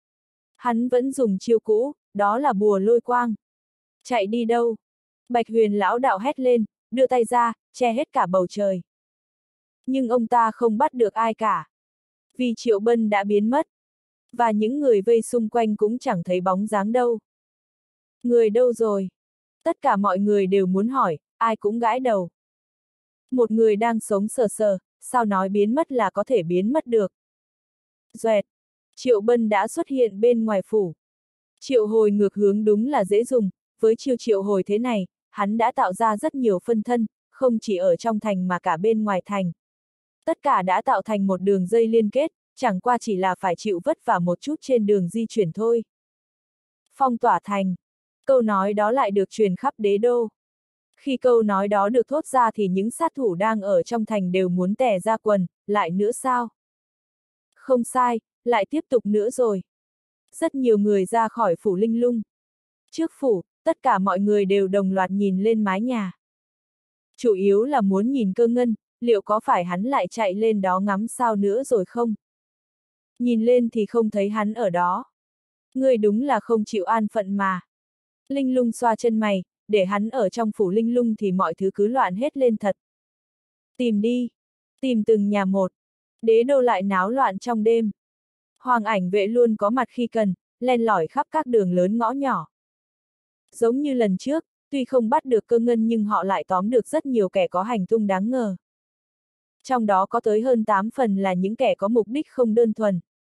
Hắn vẫn dùng chiêu cũ, đó là bùa lôi quang. Chạy đi đâu? Bạch Huyền lão đạo hét lên, đưa tay ra, che hết cả bầu trời. Nhưng ông ta không bắt được ai cả. Vì Triệu Bân đã biến mất. Và những người vây xung quanh cũng chẳng thấy bóng dáng đâu. Người đâu rồi? Tất cả mọi người đều muốn hỏi, ai cũng gãi đầu. Một người đang sống sờ sờ, sao nói biến mất là có thể biến mất được? Doẹt! Triệu Bân đã xuất hiện bên ngoài phủ. Triệu hồi ngược hướng đúng là dễ dùng, với chiêu triệu hồi thế này, hắn đã tạo ra rất nhiều phân thân, không chỉ ở trong thành mà cả bên ngoài thành. Tất cả đã tạo thành một đường dây liên kết, chẳng qua chỉ là phải chịu vất vả một chút trên đường di chuyển thôi. Phong tỏa thành. Câu nói đó lại được truyền khắp đế đô. Khi câu nói đó được thốt ra thì những sát thủ đang ở trong thành đều muốn tè ra quần, lại nữa sao? Không sai, lại tiếp tục nữa rồi. Rất nhiều người ra khỏi phủ Linh Lung. Trước phủ, tất cả mọi người đều đồng loạt nhìn lên mái nhà. Chủ yếu là muốn nhìn Cơ Ngân, liệu có phải hắn lại chạy lên đó ngắm sao nữa rồi không? Nhìn lên thì không thấy hắn ở đó. Ngươi đúng là không chịu an phận mà. Linh Lung xoa chân mày, để hắn ở trong phủ Linh Lung thì mọi thứ cứ loạn hết lên thật. Tìm đi. Tìm từng nhà một. Đế đô lại náo loạn trong đêm. Hoàng ảnh vệ luôn có mặt khi cần, len lỏi khắp các đường lớn ngõ nhỏ. Giống như lần trước, tuy không bắt được Cơ Ngân nhưng họ lại tóm được rất nhiều kẻ có hành tung đáng ngờ. Trong đó có tới hơn 8 phần là những kẻ có mục đích không đơn thuần.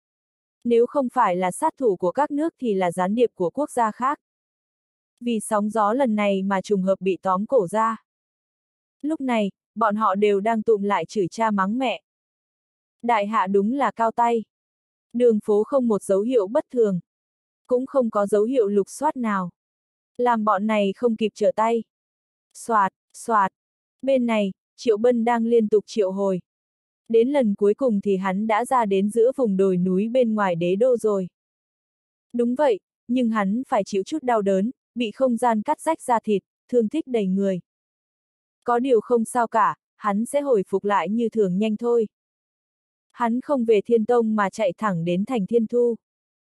Nếu không phải là sát thủ của các nước thì là gián điệp của quốc gia khác. Vì sóng gió lần này mà trùng hợp bị tóm cổ ra. Lúc này, bọn họ đều đang tụm lại chửi cha mắng mẹ. Đại hạ đúng là cao tay. Đường phố không một dấu hiệu bất thường. Cũng không có dấu hiệu lục soát nào. Làm bọn này không kịp trở tay. Soạt, soạt. Bên này, Triệu Bân đang liên tục triệu hồi. Đến lần cuối cùng thì hắn đã ra đến giữa vùng đồi núi bên ngoài đế đô rồi. Đúng vậy, nhưng hắn phải chịu chút đau đớn, bị không gian cắt rách da thịt, thương tích đầy người. Có điều không sao cả, hắn sẽ hồi phục lại như thường nhanh thôi. Hắn không về Thiên Tông mà chạy thẳng đến thành Thiên Thu.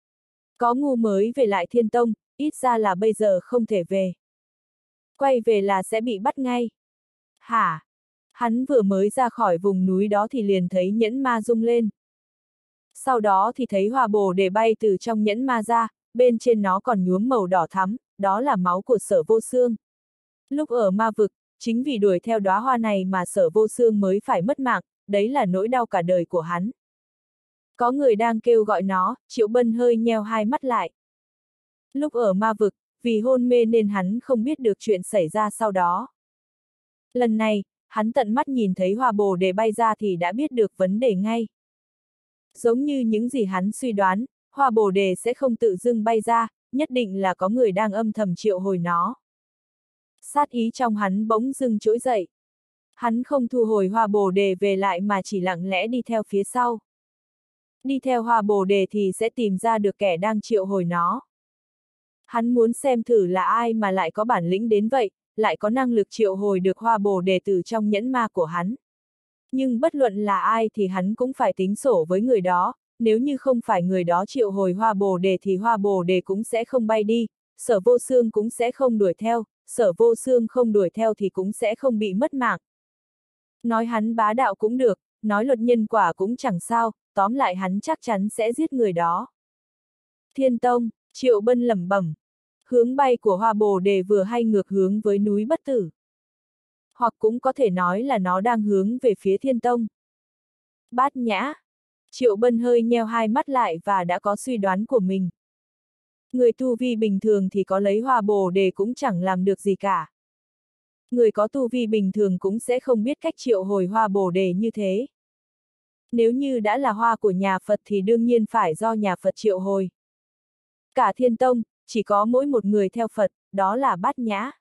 Có ngu mới về lại Thiên Tông, ít ra là bây giờ không thể về. Quay về là sẽ bị bắt ngay. Hả? Hắn vừa mới ra khỏi vùng núi đó thì liền thấy nhẫn ma rung lên. Sau đó thì thấy Hoa Bồ Đề bay từ trong nhẫn ma ra, bên trên nó còn nhuốm màu đỏ thắm, đó là máu của Sở Vô Xương. Lúc ở ma vực, chính vì đuổi theo đóa hoa này mà Sở Vô Xương mới phải mất mạng, đấy là nỗi đau cả đời của hắn. Có người đang kêu gọi nó, Triệu Bân hơi nheo hai mắt lại. Lúc ở ma vực, vì hôn mê nên hắn không biết được chuyện xảy ra sau đó. Lần này, hắn tận mắt nhìn thấy hoa bồ đề bay ra thì đã biết được vấn đề ngay. Giống như những gì hắn suy đoán, hoa bồ đề sẽ không tự dưng bay ra, nhất định là có người đang âm thầm triệu hồi nó. Sát ý trong hắn bỗng dưng trỗi dậy. Hắn không thu hồi hoa bồ đề về lại mà chỉ lặng lẽ đi theo phía sau. Đi theo hoa bồ đề thì sẽ tìm ra được kẻ đang triệu hồi nó. Hắn muốn xem thử là ai mà lại có bản lĩnh đến vậy, lại có năng lực triệu hồi được hoa bồ đề từ trong nhẫn ma của hắn. Nhưng bất luận là ai thì hắn cũng phải tính sổ với người đó, nếu như không phải người đó triệu hồi hoa bồ đề thì hoa bồ đề cũng sẽ không bay đi, Sở Vô Xương cũng sẽ không đuổi theo, Sở Vô Xương không đuổi theo thì cũng sẽ không bị mất mạng. Nói hắn bá đạo cũng được, nói luật nhân quả cũng chẳng sao, tóm lại hắn chắc chắn sẽ giết người đó. Thiên Tông, Triệu Bân lẩm bẩm. Hướng bay của hoa bồ đề vừa hay ngược hướng với núi Bất Tử. Hoặc cũng có thể nói là nó đang hướng về phía Thiên Tông. Bát Nhã. Triệu Bân hơi nheo hai mắt lại và đã có suy đoán của mình. Người tu vi bình thường thì có lấy hoa bồ đề cũng chẳng làm được gì cả. Người có tu vi bình thường cũng sẽ không biết cách triệu hồi hoa bồ đề như thế. Nếu như đã là hoa của nhà Phật thì đương nhiên phải do nhà Phật triệu hồi. Cả Thiên Tông, chỉ có mỗi một người theo Phật, đó là Bát Nhã.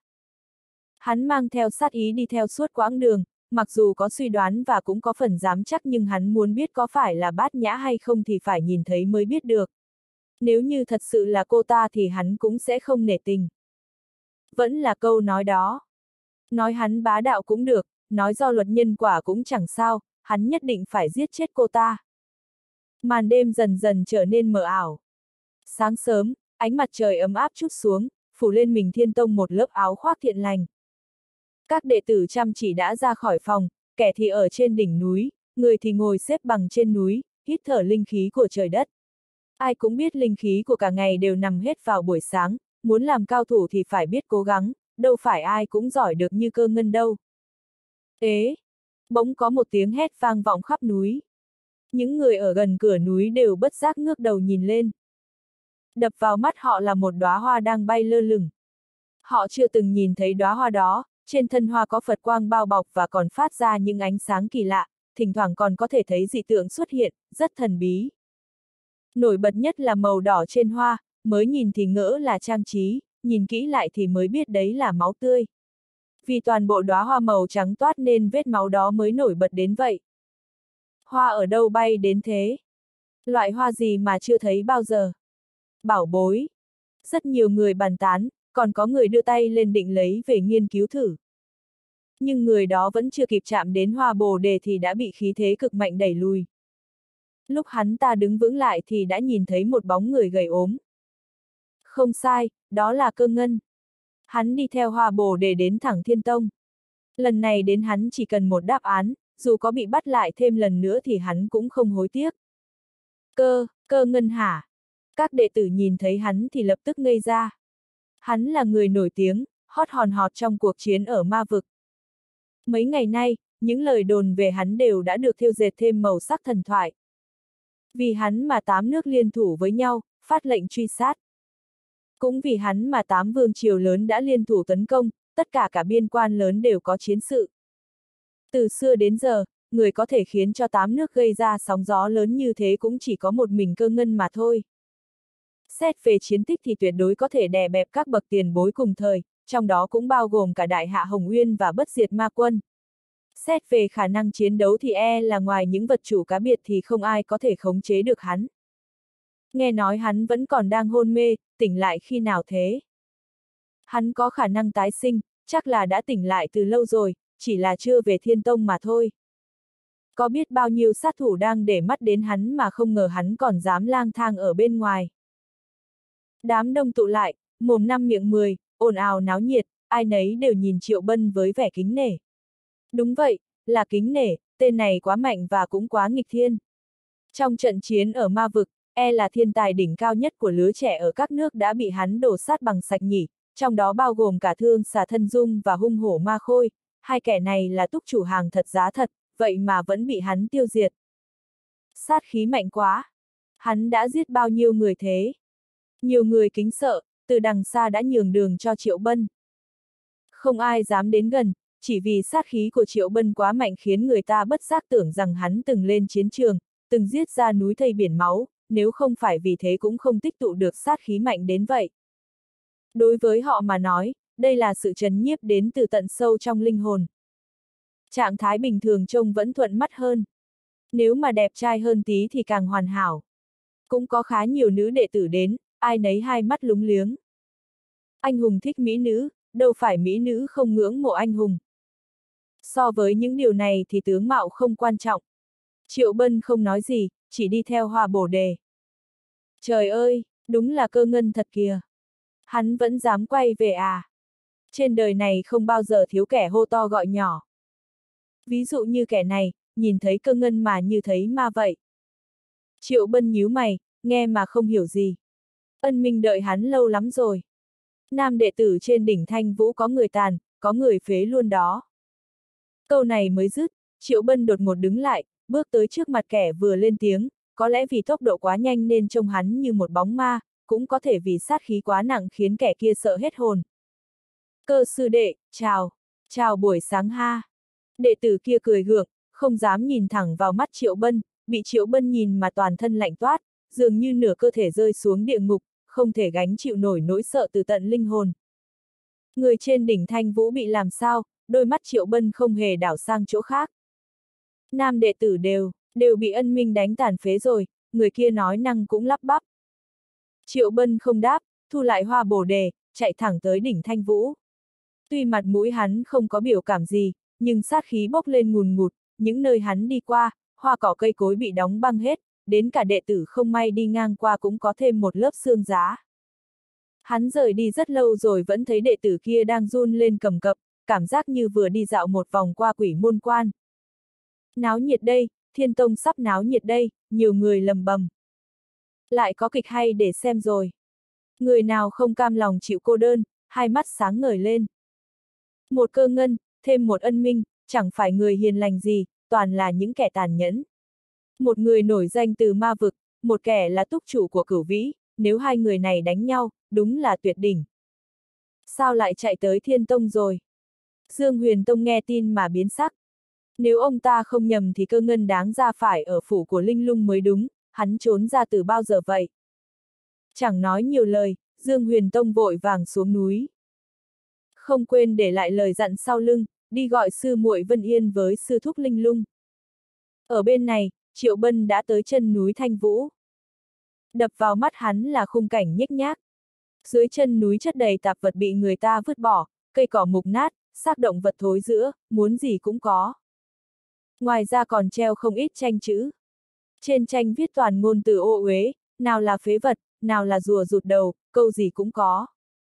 Hắn mang theo sát ý đi theo suốt quãng đường, mặc dù có suy đoán và cũng có phần dám chắc nhưng hắn muốn biết có phải là Bát Nhã hay không thì phải nhìn thấy mới biết được. Nếu như thật sự là cô ta thì hắn cũng sẽ không nể tình. Vẫn là câu nói đó. Nói hắn bá đạo cũng được, nói do luật nhân quả cũng chẳng sao, hắn nhất định phải giết chết cô ta. Màn đêm dần dần trở nên mờ ảo. Sáng sớm, ánh mặt trời ấm áp trút xuống, phủ lên mình Thiên Tông một lớp áo khoác thiện lành. Các đệ tử chăm chỉ đã ra khỏi phòng, kẻ thì ở trên đỉnh núi, người thì ngồi xếp bằng trên núi, hít thở linh khí của trời đất. Ai cũng biết linh khí của cả ngày đều nằm hết vào buổi sáng, muốn làm cao thủ thì phải biết cố gắng, đâu phải ai cũng giỏi được như Cơ Ngân đâu. Ế! Bỗng có một tiếng hét vang vọng khắp núi. Những người ở gần cửa núi đều bất giác ngước đầu nhìn lên. Đập vào mắt họ là một đóa hoa đang bay lơ lửng. Họ chưa từng nhìn thấy đóa hoa đó, trên thân hoa có Phật quang bao bọc và còn phát ra những ánh sáng kỳ lạ, thỉnh thoảng còn có thể thấy dị tượng xuất hiện, rất thần bí. Nổi bật nhất là màu đỏ trên hoa, mới nhìn thì ngỡ là trang trí, nhìn kỹ lại thì mới biết đấy là máu tươi. Vì toàn bộ đóa hoa màu trắng toát nên vết máu đó mới nổi bật đến vậy. Hoa ở đâu bay đến thế? Loại hoa gì mà chưa thấy bao giờ? Bảo bối. Rất nhiều người bàn tán, còn có người đưa tay lên định lấy về nghiên cứu thử. Nhưng người đó vẫn chưa kịp chạm đến hoa bồ đề thì đã bị khí thế cực mạnh đẩy lùi. Lúc hắn ta đứng vững lại thì đã nhìn thấy một bóng người gầy ốm. Không sai, đó là Cơ Ngân. Hắn đi theo hoa bồ đề đến thẳng Thiên Tông. Lần này đến hắn chỉ cần một đáp án, dù có bị bắt lại thêm lần nữa thì hắn cũng không hối tiếc. Cơ Ngân hả? Các đệ tử nhìn thấy hắn thì lập tức ngây ra. Hắn là người nổi tiếng, hot hòn hot trong cuộc chiến ở ma vực. Mấy ngày nay, những lời đồn về hắn đều đã được thêu dệt thêm màu sắc thần thoại. Vì hắn mà 8 nước liên thủ với nhau, phát lệnh truy sát. Cũng vì hắn mà 8 vương triều lớn đã liên thủ tấn công, tất cả cả biên quan lớn đều có chiến sự. Từ xưa đến giờ, người có thể khiến cho 8 nước gây ra sóng gió lớn như thế cũng chỉ có một mình Cơ Ngân mà thôi. Xét về chiến tích thì tuyệt đối có thể đè bẹp các bậc tiền bối cùng thời, trong đó cũng bao gồm cả Đại Hạ Hồng Uyên và Bất Diệt Ma Quân. Xét về khả năng chiến đấu thì là ngoài những vật chủ cá biệt thì không ai có thể khống chế được hắn. Nghe nói hắn vẫn còn đang hôn mê, tỉnh lại khi nào thế? Hắn có khả năng tái sinh, chắc là đã tỉnh lại từ lâu rồi, chỉ là chưa về Thiên Tông mà thôi. Có biết bao nhiêu sát thủ đang để mắt đến hắn mà không ngờ hắn còn dám lang thang ở bên ngoài. Đám đông tụ lại, mồm năm miệng 10, ồn ào náo nhiệt, ai nấy đều nhìn Triệu Bân với vẻ kính nể. Đúng vậy, là kính nể, tên này quá mạnh và cũng quá nghịch thiên. Trong trận chiến ở ma vực, là thiên tài đỉnh cao nhất của lứa trẻ ở các nước đã bị hắn đổ sát bằng sạch nhỉ, trong đó bao gồm cả Thương Xà Thân Dung và Hung Hổ Ma Khôi, hai kẻ này là túc chủ hàng thật giá thật, vậy mà vẫn bị hắn tiêu diệt. Sát khí mạnh quá. Hắn đã giết bao nhiêu người thế? Nhiều người kính sợ, từ đằng xa đã nhường đường cho Triệu Bân. Không ai dám đến gần, chỉ vì sát khí của Triệu Bân quá mạnh khiến người ta bất giác tưởng rằng hắn từng lên chiến trường, từng giết ra núi thây biển máu, nếu không phải vì thế cũng không tích tụ được sát khí mạnh đến vậy. Đối với họ mà nói, đây là sự trấn nhiếp đến từ tận sâu trong linh hồn. Trạng thái bình thường trông vẫn thuận mắt hơn. Nếu mà đẹp trai hơn tí thì càng hoàn hảo. Cũng có khá nhiều nữ đệ tử đến, ai nấy hai mắt lúng liếng. Anh hùng thích mỹ nữ, đâu phải mỹ nữ không ngưỡng mộ anh hùng. So với những điều này thì tướng mạo không quan trọng. Triệu Bân không nói gì, chỉ đi theo Hoa Bồ Đề. Trời ơi, đúng là cơ ngân thật kìa. Hắn vẫn dám quay về à? Trên đời này không bao giờ thiếu kẻ hô to gọi nhỏ. Ví dụ như kẻ này, nhìn thấy cơ ngân mà như thấy ma vậy. Triệu Bân nhíu mày, nghe mà không hiểu gì. Ân Minh đợi hắn lâu lắm rồi. Nam đệ tử trên đỉnh Thanh Vũ có người tàn, có người phế luôn đó. Câu này mới dứt, Triệu Bân đột ngột đứng lại, bước tới trước mặt kẻ vừa lên tiếng, có lẽ vì tốc độ quá nhanh nên trông hắn như một bóng ma, cũng có thể vì sát khí quá nặng khiến kẻ kia sợ hết hồn. Cơ sư đệ, chào, chào buổi sáng ha. Đệ tử kia cười gượng, không dám nhìn thẳng vào mắt Triệu Bân, bị Triệu Bân nhìn mà toàn thân lạnh toát, dường như nửa cơ thể rơi xuống địa ngục, không thể gánh chịu nổi nỗi sợ từ tận linh hồn. Người trên đỉnh Thanh Vũ bị làm sao, đôi mắt Triệu Bân không hề đảo sang chỗ khác. Nam đệ tử đều bị Ân Minh đánh tàn phế rồi, người kia nói năng cũng lắp bắp. Triệu Bân không đáp, thu lại Hoa Bồ Đề, chạy thẳng tới đỉnh Thanh Vũ. Tuy mặt mũi hắn không có biểu cảm gì, nhưng sát khí bốc lên ngùn ngụt, những nơi hắn đi qua, hoa cỏ cây cối bị đóng băng hết, đến cả đệ tử không may đi ngang qua cũng có thêm một lớp xương giá. Hắn rời đi rất lâu rồi vẫn thấy đệ tử kia đang run lên cầm cập, cảm giác như vừa đi dạo một vòng qua quỷ môn quan. Náo nhiệt đây, Thiên Tông sắp náo nhiệt đây, nhiều người lầm bầm. Lại có kịch hay để xem rồi. Người nào không cam lòng chịu cô đơn, hai mắt sáng ngời lên. Một Cơ Ngân, thêm một Ân Minh, chẳng phải người hiền lành gì, toàn là những kẻ tàn nhẫn. Một người nổi danh từ ma vực, một kẻ là túc chủ của Cửu Vĩ, nếu hai người này đánh nhau, đúng là tuyệt đỉnh. Sao lại chạy tới Thiên Tông rồi? Dương Huyền Tông nghe tin mà biến sắc. Nếu ông ta không nhầm thì Cơ Ngân đáng ra phải ở phủ của Linh Lung mới đúng, hắn trốn ra từ bao giờ vậy? Chẳng nói nhiều lời, Dương Huyền Tông vội vàng xuống núi. Không quên để lại lời dặn sau lưng, đi gọi sư muội Vân Yên với sư thúc Linh Lung. Ở bên này, Triệu Bân đã tới chân núi Thanh Vũ. Đập vào mắt hắn là khung cảnh nhếch nhác. Dưới chân núi chất đầy tạp vật bị người ta vứt bỏ, cây cỏ mục nát, xác động vật thối rữa, muốn gì cũng có. Ngoài ra còn treo không ít tranh chữ. Trên tranh viết toàn ngôn từ ô uế, nào là phế vật, nào là rùa rụt đầu, câu gì cũng có.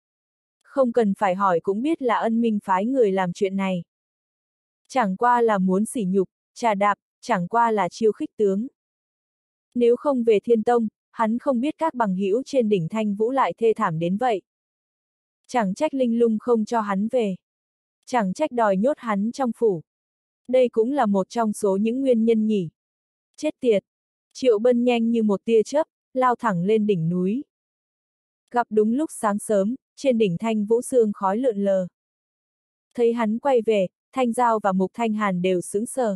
Không cần phải hỏi cũng biết là Ân Minh phái người làm chuyện này. Chẳng qua là muốn sỉ nhục, trà đạp, chẳng qua là chiêu khích tướng. Nếu không về Thiên Tông, hắn không biết các bằng hữu trên đỉnh Thanh Vũ lại thê thảm đến vậy. Chẳng trách Linh Lung không cho hắn về. Chẳng trách đòi nhốt hắn trong phủ. Đây cũng là một trong số những nguyên nhân nhỉ. Chết tiệt! Triệu Bân nhanh như một tia chớp, lao thẳng lên đỉnh núi. Gặp đúng lúc sáng sớm, trên đỉnh Thanh Vũ sương khói lượn lờ. Thấy hắn quay về, Thanh Giao và Mục Thanh Hàn đều sững sờ.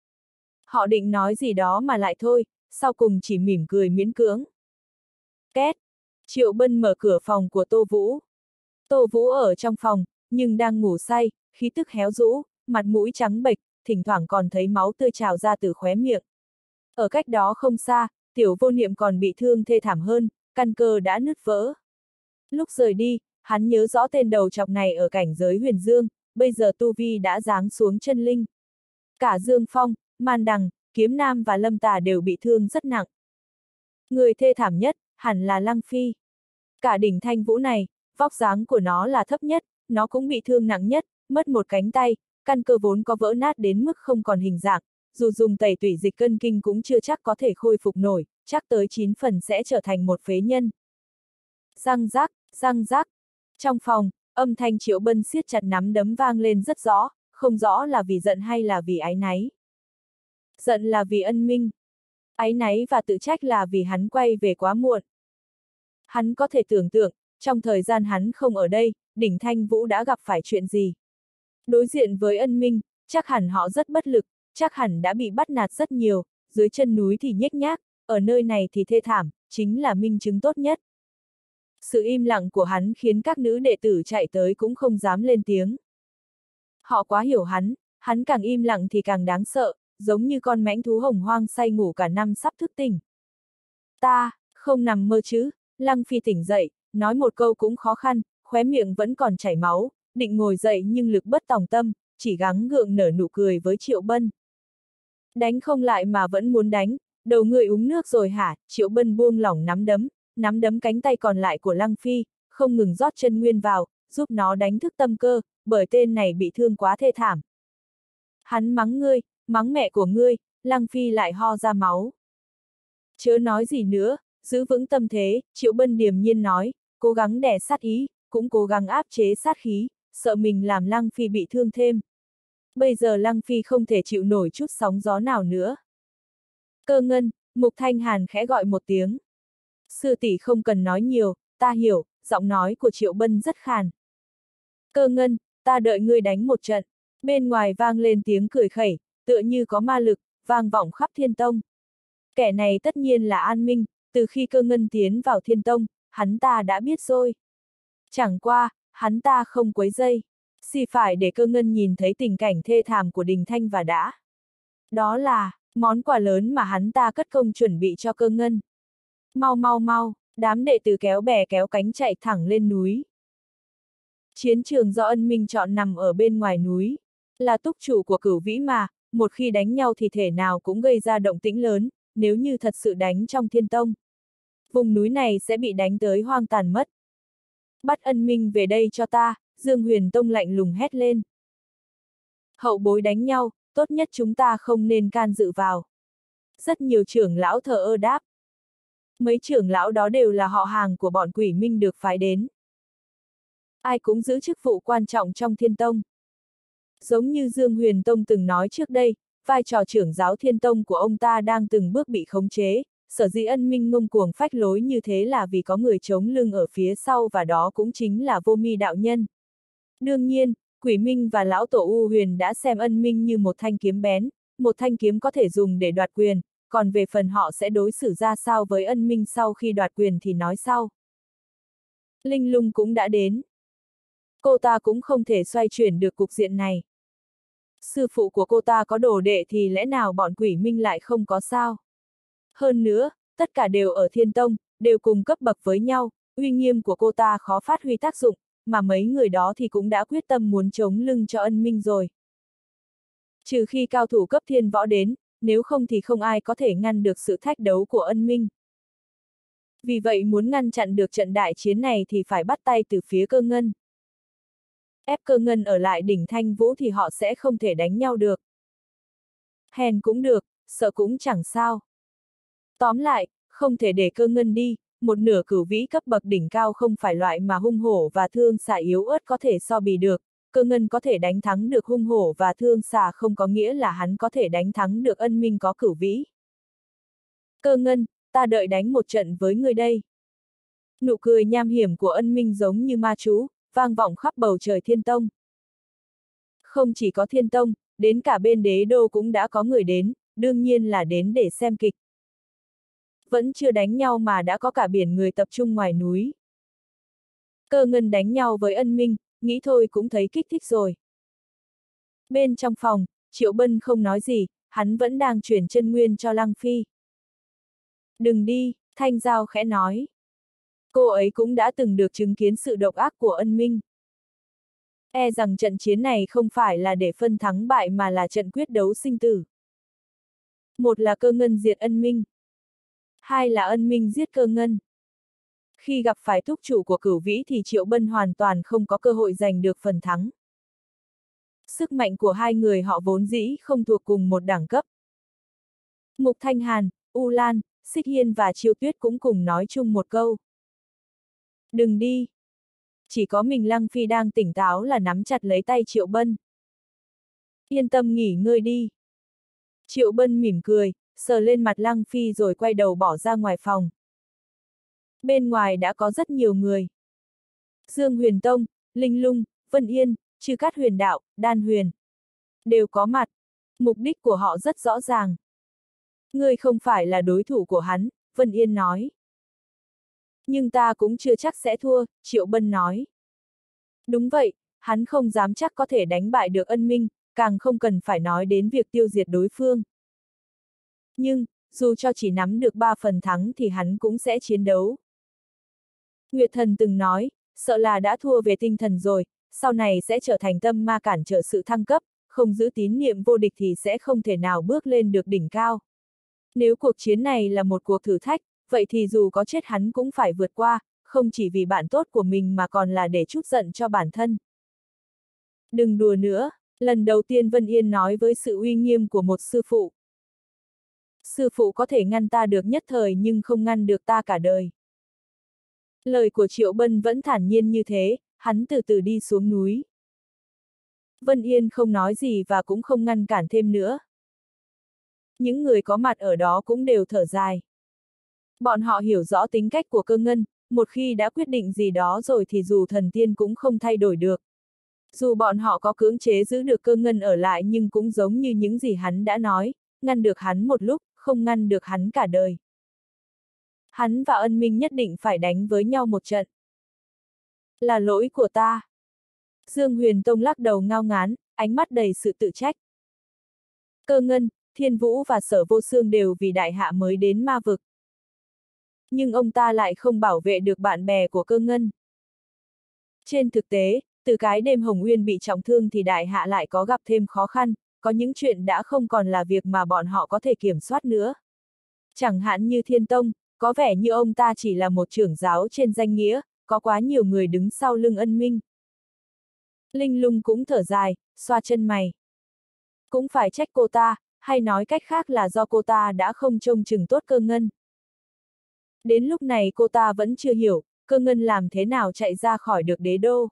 Họ định nói gì đó mà lại thôi, sau cùng chỉ mỉm cười miễn cưỡng. Két! Triệu Bân mở cửa phòng của Tô Vũ. Tô Vũ ở trong phòng, nhưng đang ngủ say, khí tức héo rũ, mặt mũi trắng bệch, thỉnh thoảng còn thấy máu tươi trào ra từ khóe miệng. Ở cách đó không xa, Tiểu Vô Niệm còn bị thương thê thảm hơn, căn cơ đã nứt vỡ. Lúc rời đi, hắn nhớ rõ tên đầu chọc này ở cảnh giới huyền dương, bây giờ tu vi đã giáng xuống chân linh. Cả Dương Phong, Man Đằng, Kiếm Nam và Lâm Tà đều bị thương rất nặng. Người thê thảm nhất, hẳn là Lăng Phi. Cả đỉnh Thanh Vũ này, vóc dáng của nó là thấp nhất, nó cũng bị thương nặng nhất, mất một cánh tay, căn cơ vốn có vỡ nát đến mức không còn hình dạng, dù dùng tẩy tủy dịch cân kinh cũng chưa chắc có thể khôi phục nổi, chắc tới 9 phần sẽ trở thành một phế nhân. Răng rắc, răng rắc. Trong phòng, âm thanh Triệu Bân siết chặt nắm đấm vang lên rất rõ, không rõ là vì giận hay là vì áy náy. Giận là vì Ân Minh. Áy náy và tự trách là vì hắn quay về quá muộn. Hắn có thể tưởng tượng, trong thời gian hắn không ở đây, đỉnh Thanh Vũ đã gặp phải chuyện gì. Đối diện với Ân Minh, chắc hẳn họ rất bất lực, chắc hẳn đã bị bắt nạt rất nhiều, dưới chân núi thì nhếch nhác, ở nơi này thì thê thảm, chính là minh chứng tốt nhất. Sự im lặng của hắn khiến các nữ đệ tử chạy tới cũng không dám lên tiếng. Họ quá hiểu hắn càng im lặng thì càng đáng sợ, giống như con mãnh thú hồng hoang say ngủ cả năm sắp thức tỉnh. Ta, không nằm mơ chứ, Lăng Phi tỉnh dậy, nói một câu cũng khó khăn, khóe miệng vẫn còn chảy máu, định ngồi dậy nhưng lực bất tòng tâm, chỉ gắng gượng nở nụ cười với Triệu Bân. Đánh không lại mà vẫn muốn đánh, đầu người uống nước rồi hả? Triệu Bân buông lỏng nắm đấm cánh tay còn lại của Lăng Phi, không ngừng rót chân nguyên vào, giúp nó đánh thức tâm cơ, bởi tên này bị thương quá thê thảm. Hắn mắng ngươi, mắng mẹ của ngươi, Lăng Phi lại ho ra máu. Chớ nói gì nữa, giữ vững tâm thế, Triệu Bân điềm nhiên nói, cố gắng đè sát ý, cũng cố gắng áp chế sát khí, sợ mình làm Lăng Phi bị thương thêm. Bây giờ Lăng Phi không thể chịu nổi chút sóng gió nào nữa. Cơ Ngân, Mục Thanh Hàn khẽ gọi một tiếng. Sư tỷ không cần nói nhiều, ta hiểu, giọng nói của Triệu Bân rất khàn. Cơ Ngân, ta đợi ngươi đánh một trận. Bên ngoài vang lên tiếng cười khẩy, tựa như có ma lực, vang vọng khắp Thiên Tông. Kẻ này tất nhiên là An Minh, từ khi Cơ Ngân tiến vào Thiên Tông, hắn ta đã biết rồi. Chẳng qua, hắn ta không quấy dây. Chỉ phải để Cơ Ngân nhìn thấy tình cảnh thê thảm của Đình Thanh và đã. Đó là món quà lớn mà hắn ta cất công chuẩn bị cho Cơ Ngân. Mau, đám đệ tử kéo bè kéo cánh chạy thẳng lên núi. Chiến trường do Ân Minh chọn nằm ở bên ngoài núi. Là túc chủ của Cửu Vĩ mà, một khi đánh nhau thì thể nào cũng gây ra động tĩnh lớn, nếu như thật sự đánh trong Thiên Tông. Vùng núi này sẽ bị đánh tới hoang tàn mất. Bắt Ân Minh về đây cho ta, Dương Huyền Tông lạnh lùng hét lên. Hậu bối đánh nhau, tốt nhất chúng ta không nên can dự vào. Rất nhiều trưởng lão thờ ơ đáp. Mấy trưởng lão đó đều là họ hàng của bọn Quỷ Minh được phái đến. Ai cũng giữ chức vụ quan trọng trong Thiên Tông. Giống như Dương Huyền Tông từng nói trước đây, vai trò trưởng giáo Thiên Tông của ông ta đang từng bước bị khống chế, sở dĩ Ân Minh ngông cuồng phách lối như thế là vì có người chống lưng ở phía sau và đó cũng chính là Vô Mi đạo nhân. Đương nhiên, Quỷ Minh và lão tổ U Huyền đã xem Ân Minh như một thanh kiếm bén, một thanh kiếm có thể dùng để đoạt quyền, còn về phần họ sẽ đối xử ra sao với Ân Minh sau khi đoạt quyền thì nói sau. Linh Lung cũng đã đến. Cô ta cũng không thể xoay chuyển được cục diện này. Sư phụ của cô ta có đồ đệ thì lẽ nào bọn Quỷ Minh lại không có sao? Hơn nữa, tất cả đều ở Thiên Tông, đều cùng cấp bậc với nhau, uy nghiêm của cô ta khó phát huy tác dụng, mà mấy người đó thì cũng đã quyết tâm muốn chống lưng cho Ân Minh rồi. Trừ khi cao thủ cấp thiên võ đến, nếu không thì không ai có thể ngăn được sự thách đấu của Ân Minh. Vì vậy muốn ngăn chặn được trận đại chiến này thì phải bắt tay từ phía Cơ Ngân. Ép Cơ Ngân ở lại đỉnh Thanh Vũ thì họ sẽ không thể đánh nhau được. Hèn cũng được, sợ cũng chẳng sao. Tóm lại, không thể để Cơ Ngân đi, một nửa Cửu Vĩ cấp bậc đỉnh cao không phải loại mà hung hổ và thương xà yếu ớt có thể so bì được. Cơ Ngân có thể đánh thắng được hung hổ và thương xà không có nghĩa là hắn có thể đánh thắng được Ân Minh có Cửu Vĩ. Cơ Ngân, ta đợi đánh một trận với ngươi đây. Nụ cười nham hiểm của Ân Minh giống như ma chú, vang vọng khắp bầu trời Thiên Tông. Không chỉ có Thiên Tông, đến cả bên Đế Đô cũng đã có người đến, đương nhiên là đến để xem kịch. Vẫn chưa đánh nhau mà đã có cả biển người tập trung ngoài núi. Cơ Ngân đánh nhau với Ân Minh, nghĩ thôi cũng thấy kích thích rồi. Bên trong phòng, Triệu Bân không nói gì, hắn vẫn đang chuyển chân nguyên cho Lăng Phi. Đừng đi, Thanh Giao khẽ nói. Cô ấy cũng đã từng được chứng kiến sự độc ác của Ân Minh. E rằng trận chiến này không phải là để phân thắng bại mà là trận quyết đấu sinh tử. Một là Cơ Ngân diệt Ân Minh. Hai là Ân Minh giết Cơ Ngân. Khi gặp phải túc chủ của Cửu Vĩ thì Triệu Bân hoàn toàn không có cơ hội giành được phần thắng. Sức mạnh của hai người họ vốn dĩ không thuộc cùng một đẳng cấp. Mục Thanh Hàn, U Lan, Xích Hiên và Chiêu Tuyết cũng cùng nói chung một câu. Đừng đi. Chỉ có mình Lăng Phi đang tỉnh táo là nắm chặt lấy tay Triệu Bân. Yên tâm nghỉ ngơi đi. Triệu Bân mỉm cười, sờ lên mặt Lăng Phi rồi quay đầu bỏ ra ngoài phòng. Bên ngoài đã có rất nhiều người. Dương Huyền Tông, Linh Lung, Vân Yên, Chư Cát Huyền Đạo, Đan Huyền đều có mặt. Mục đích của họ rất rõ ràng. Ngươi không phải là đối thủ của hắn, Vân Yên nói. Nhưng ta cũng chưa chắc sẽ thua, Triệu Bân nói. Đúng vậy, hắn không dám chắc có thể đánh bại được Ân Minh, càng không cần phải nói đến việc tiêu diệt đối phương. Nhưng, dù cho chỉ nắm được 3 phần thắng thì hắn cũng sẽ chiến đấu. Nguyệt Thần từng nói, sợ là đã thua về tinh thần rồi, sau này sẽ trở thành tâm ma cản trở sự thăng cấp, không giữ tín niệm vô địch thì sẽ không thể nào bước lên được đỉnh cao. Nếu cuộc chiến này là một cuộc thử thách, vậy thì dù có chết hắn cũng phải vượt qua, không chỉ vì bạn tốt của mình mà còn là để trút giận cho bản thân. Đừng đùa nữa, lần đầu tiên Vân Yên nói với sự uy nghiêm của một sư phụ. Sư phụ có thể ngăn ta được nhất thời nhưng không ngăn được ta cả đời. Lời của Triệu Bân vẫn thản nhiên như thế, hắn từ từ đi xuống núi. Vân Yên không nói gì và cũng không ngăn cản thêm nữa. Những người có mặt ở đó cũng đều thở dài. Bọn họ hiểu rõ tính cách của Cơ Ngân, một khi đã quyết định gì đó rồi thì dù thần tiên cũng không thay đổi được. Dù bọn họ có cưỡng chế giữ được Cơ Ngân ở lại nhưng cũng giống như những gì hắn đã nói, ngăn được hắn một lúc, không ngăn được hắn cả đời. Hắn và Ân Minh nhất định phải đánh với nhau một trận. Là lỗi của ta. Dương Huyền Tông lắc đầu ngao ngán, ánh mắt đầy sự tự trách. Cơ Ngân, Thiên Vũ và Sở Vô Xương đều vì đại hạ mới đến ma vực. Nhưng ông ta lại không bảo vệ được bạn bè của Cơ Ngân. Trên thực tế, từ cái đêm Hồng Uyên bị trọng thương thì đại hạ lại có gặp thêm khó khăn, có những chuyện đã không còn là việc mà bọn họ có thể kiểm soát nữa. Chẳng hạn như Thiên Tông, có vẻ như ông ta chỉ là một trưởng giáo trên danh nghĩa, có quá nhiều người đứng sau lưng Ân Minh. Linh Lung cũng thở dài, xoa chân mày. Cũng phải trách cô ta, hay nói cách khác là do cô ta đã không trông chừng tốt Cơ Ngân. Đến lúc này cô ta vẫn chưa hiểu, Cơ Ngân làm thế nào chạy ra khỏi được đế đô.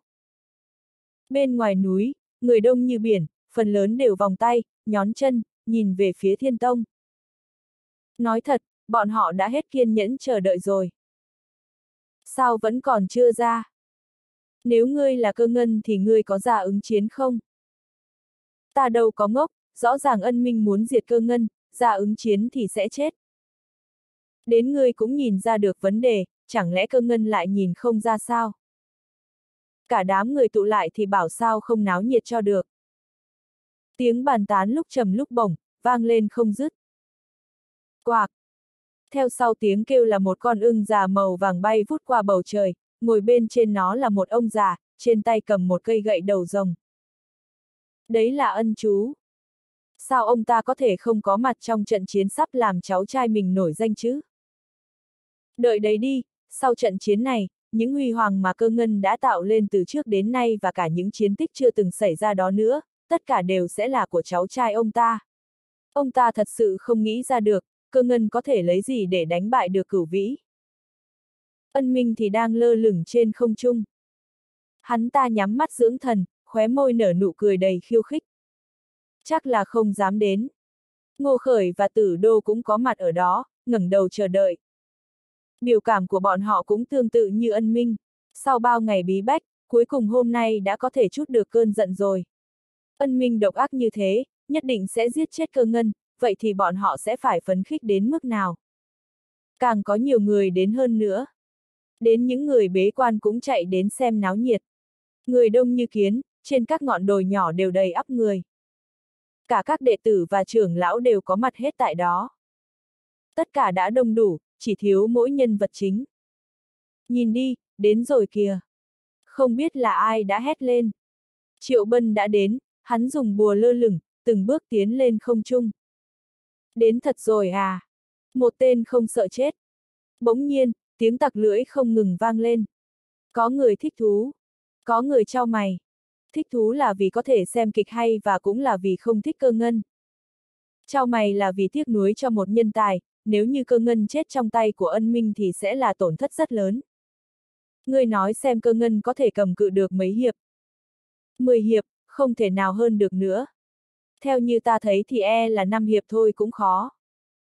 Bên ngoài núi, người đông như biển, phần lớn đều vòng tay, nhón chân, nhìn về phía Thiên Tông. Nói thật, bọn họ đã hết kiên nhẫn chờ đợi rồi. Sao vẫn còn chưa ra? Nếu ngươi là Cơ Ngân thì ngươi có ra ứng chiến không? Ta đâu có ngốc, rõ ràng Ân Minh muốn diệt Cơ Ngân, ra ứng chiến thì sẽ chết. Đến ngươi cũng nhìn ra được vấn đề, chẳng lẽ Cơ Ngân lại nhìn không ra sao? Cả đám người tụ lại thì bảo sao không náo nhiệt cho được. Tiếng bàn tán lúc trầm lúc bổng, vang lên không dứt. Quạc! Theo sau tiếng kêu là một con ưng già màu vàng bay vút qua bầu trời, ngồi bên trên nó là một ông già, trên tay cầm một cây gậy đầu rồng. Đấy là Ân chú. Sao ông ta có thể không có mặt trong trận chiến sắp làm cháu trai mình nổi danh chứ? Đợi đấy đi, sau trận chiến này, những huy hoàng mà Cơ Ngân đã tạo lên từ trước đến nay và cả những chiến tích chưa từng xảy ra đó nữa, tất cả đều sẽ là của cháu trai ông ta. Ông ta thật sự không nghĩ ra được, Cơ Ngân có thể lấy gì để đánh bại được Cửu Vĩ. Ân Minh thì đang lơ lửng trên không trung. Hắn ta nhắm mắt dưỡng thần, khóe môi nở nụ cười đầy khiêu khích. Chắc là không dám đến. Ngô Khởi và Tử Đô cũng có mặt ở đó, ngẩng đầu chờ đợi. Biểu cảm của bọn họ cũng tương tự như Ân Minh. Sau bao ngày bí bách, cuối cùng hôm nay đã có thể trút được cơn giận rồi. Ân Minh độc ác như thế, nhất định sẽ giết chết Cơ Ngân, vậy thì bọn họ sẽ phải phấn khích đến mức nào? Càng có nhiều người đến hơn nữa. Đến những người bế quan cũng chạy đến xem náo nhiệt. Người đông như kiến, trên các ngọn đồi nhỏ đều đầy ắp người. Cả các đệ tử và trưởng lão đều có mặt hết tại đó. Tất cả đã đông đủ, chỉ thiếu mỗi nhân vật chính. Nhìn đi, đến rồi kìa. Không biết là ai đã hét lên. Triệu Bân đã đến, hắn dùng bùa lơ lửng, từng bước tiến lên không trung. Đến thật rồi à? Một tên không sợ chết. Bỗng nhiên, tiếng tặc lưỡi không ngừng vang lên. Có người thích thú. Có người chau mày. Thích thú là vì có thể xem kịch hay và cũng là vì không thích Cơ Ngân. Chau mày là vì tiếc nuối cho một nhân tài, nếu như Cơ Ngân chết trong tay của Ân Minh thì sẽ là tổn thất rất lớn. Ngươi nói xem Cơ Ngân có thể cầm cự được mấy hiệp. 10 hiệp, không thể nào hơn được nữa. Theo như ta thấy thì là 5 hiệp thôi cũng khó.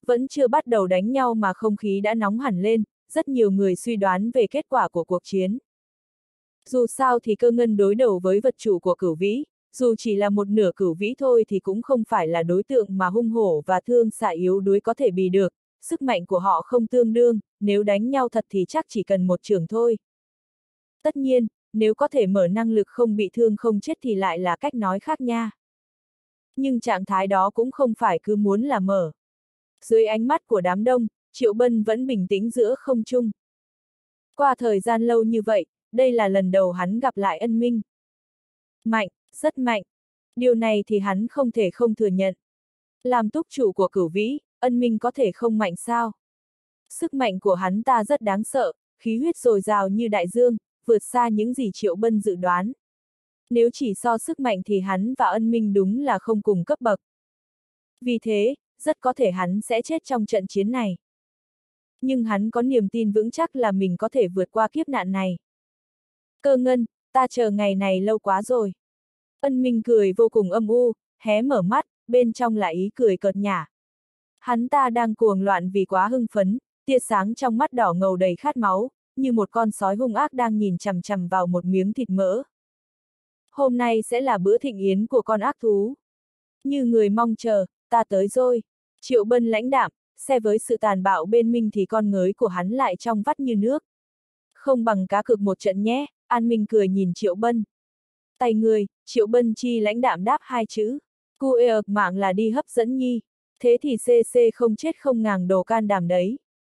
Vẫn chưa bắt đầu đánh nhau mà không khí đã nóng hẳn lên, rất nhiều người suy đoán về kết quả của cuộc chiến. Dù sao thì Cơ Ngân đối đầu với vật chủ của Cửu Vĩ, dù chỉ là một nửa Cửu Vĩ thôi thì cũng không phải là đối tượng mà hung hổ và thương xạ yếu đuối có thể bì được, sức mạnh của họ không tương đương, nếu đánh nhau thật thì chắc chỉ cần một chưởng thôi. Tất nhiên, nếu có thể mở năng lực không bị thương không chết thì lại là cách nói khác nha. Nhưng trạng thái đó cũng không phải cứ muốn là mở. Dưới ánh mắt của đám đông, Triệu Bân vẫn bình tĩnh giữa không trung. Qua thời gian lâu như vậy, đây là lần đầu hắn gặp lại Ân Minh. Mạnh, rất mạnh. Điều này thì hắn không thể không thừa nhận. Làm túc chủ của Cửu Vĩ, Ân Minh có thể không mạnh sao? Sức mạnh của hắn ta rất đáng sợ, khí huyết dồi dào như đại dương, vượt xa những gì Triệu Bân dự đoán. Nếu chỉ so sức mạnh thì hắn và Ân Minh đúng là không cùng cấp bậc. Vì thế, rất có thể hắn sẽ chết trong trận chiến này. Nhưng hắn có niềm tin vững chắc là mình có thể vượt qua kiếp nạn này. Cơ Ngân, ta chờ ngày này lâu quá rồi. Ân Minh cười vô cùng âm u, hé mở mắt, bên trong là ý cười cợt nhả. Hắn ta đang cuồng loạn vì quá hưng phấn, tia sáng trong mắt đỏ ngầu đầy khát máu, như một con sói hung ác đang nhìn chằm chằm vào một miếng thịt mỡ. Hôm nay sẽ là bữa thịnh yến của con ác thú. Như người mong chờ, ta tới rồi. Triệu Bân lãnh đạm, xe với sự tàn bạo bên mình thì con ngới của hắn lại trong vắt như nước. Không bằng cá cược một trận nhé, An Minh cười nhìn Triệu Bân. Tay người, Triệu Bân chi lãnh đạm đáp hai chữ. Cu ê mạng là đi hấp dẫn nhi. Thế thì CC không chết không ngàng đồ can đảm đấy.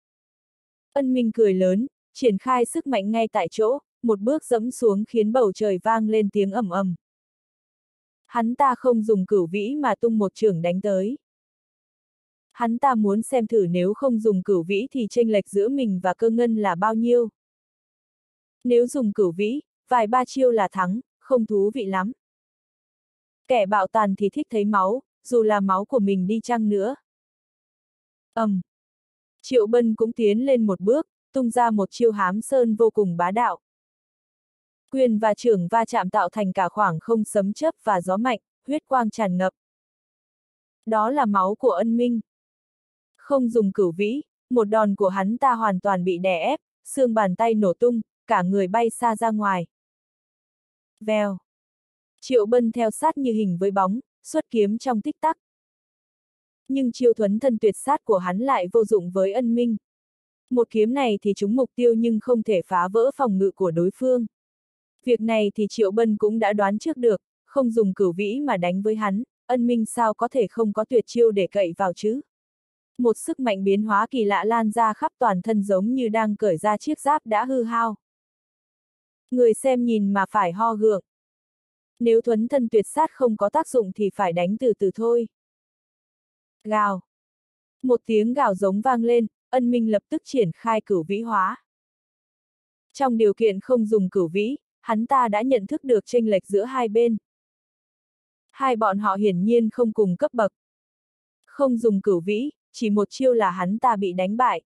Ân Minh cười lớn, triển khai sức mạnh ngay tại chỗ, một bước dẫm xuống khiến bầu trời vang lên tiếng ầm ầm. Hắn ta không dùng Cửu Vĩ mà tung một chưởng đánh tới. Hắn ta muốn xem thử nếu không dùng Cửu Vĩ thì chênh lệch giữa mình và Cơ Ngân là bao nhiêu. Nếu dùng Cửu Vĩ, vài ba chiêu là thắng, không thú vị lắm. Kẻ bạo tàn thì thích thấy máu, dù là máu của mình đi chăng nữa. Triệu Bân cũng tiến lên một bước, tung ra một chiêu hám sơn vô cùng bá đạo. Quyền và chưởng va chạm tạo thành cả khoảng không sấm chớp và gió mạnh, huyết quang tràn ngập. Đó là máu của Ân Minh. Không dùng Cửu Vĩ, một đòn của hắn ta hoàn toàn bị đè ép, xương bàn tay nổ tung, cả người bay xa ra ngoài. Vèo. Triệu Bân theo sát như hình với bóng, xuất kiếm trong tích tắc. Nhưng chiêu thuấn thân tuyệt sát của hắn lại vô dụng với Ân Minh. Một kiếm này thì trúng mục tiêu nhưng không thể phá vỡ phòng ngự của đối phương. Việc này thì Triệu Bân cũng đã đoán trước được, không dùng Cửu Vĩ mà đánh với hắn, Ân Minh sao có thể không có tuyệt chiêu để cậy vào chứ. Một sức mạnh biến hóa kỳ lạ lan ra khắp toàn thân giống như đang cởi ra chiếc giáp đã hư hao. Người xem nhìn mà phải ho gượng. Nếu thuấn thân tuyệt sát không có tác dụng thì phải đánh từ từ thôi. Gào. Một tiếng gào giống vang lên, Ân Minh lập tức triển khai Cửu Vĩ hóa. Trong điều kiện không dùng Cửu Vĩ, hắn ta đã nhận thức được chênh lệch giữa hai bên. Hai bọn họ hiển nhiên không cùng cấp bậc. Không dùng Cửu Vĩ, chỉ một chiêu là hắn ta bị đánh bại.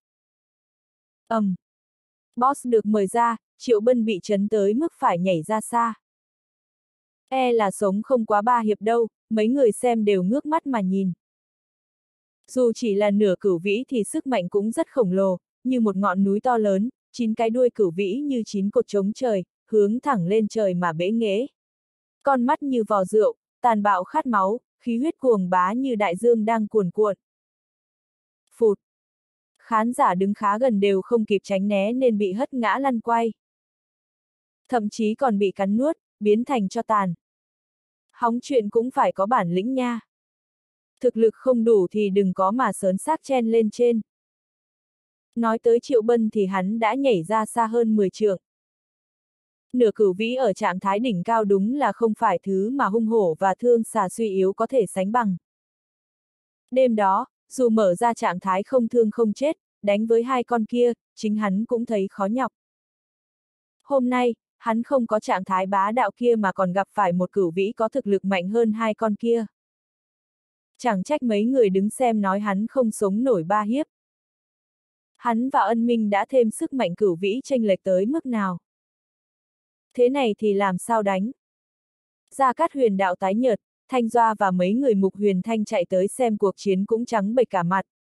Boss được mời ra, Triệu Bân bị chấn tới mức phải nhảy ra xa. Là sống không quá 3 hiệp đâu, mấy người xem đều ngước mắt mà nhìn. Dù chỉ là nửa Cửu Vĩ thì sức mạnh cũng rất khổng lồ, như một ngọn núi to lớn, 9 cái đuôi Cửu Vĩ như 9 cột trống trời, hướng thẳng lên trời mà bẽ nghễ. Con mắt như vò rượu, tàn bạo khát máu, khí huyết cuồng bá như đại dương đang cuồn cuộn. Phụt! Khán giả đứng khá gần đều không kịp tránh né nên bị hất ngã lăn quay. Thậm chí còn bị cắn nuốt, biến thành tro tàn. Hóng chuyện cũng phải có bản lĩnh nha. Thực lực không đủ thì đừng có mà sớn xác chen lên trên. Nói tới Triệu Bân thì hắn đã nhảy ra xa hơn 10 trượng. Nửa Cửu Vĩ ở trạng thái đỉnh cao đúng là không phải thứ mà hung hổ và thương xà suy yếu có thể sánh bằng. Đêm đó, dù mở ra trạng thái không thương không chết, đánh với hai con kia, chính hắn cũng thấy khó nhọc. Hôm nay, hắn không có trạng thái bá đạo kia mà còn gặp phải một Cửu Vĩ có thực lực mạnh hơn hai con kia. Chẳng trách mấy người đứng xem nói hắn không sống nổi 3 hiệp. Hắn và Ân Minh đã thêm sức mạnh Cửu Vĩ chênh lệch tới mức nào. Thế này thì làm sao đánh? Gia Cát Huyền đạo tái nhợt, Thanh Doa và mấy người Mục Huyền Thanh chạy tới xem cuộc chiến cũng trắng bệch cả mặt,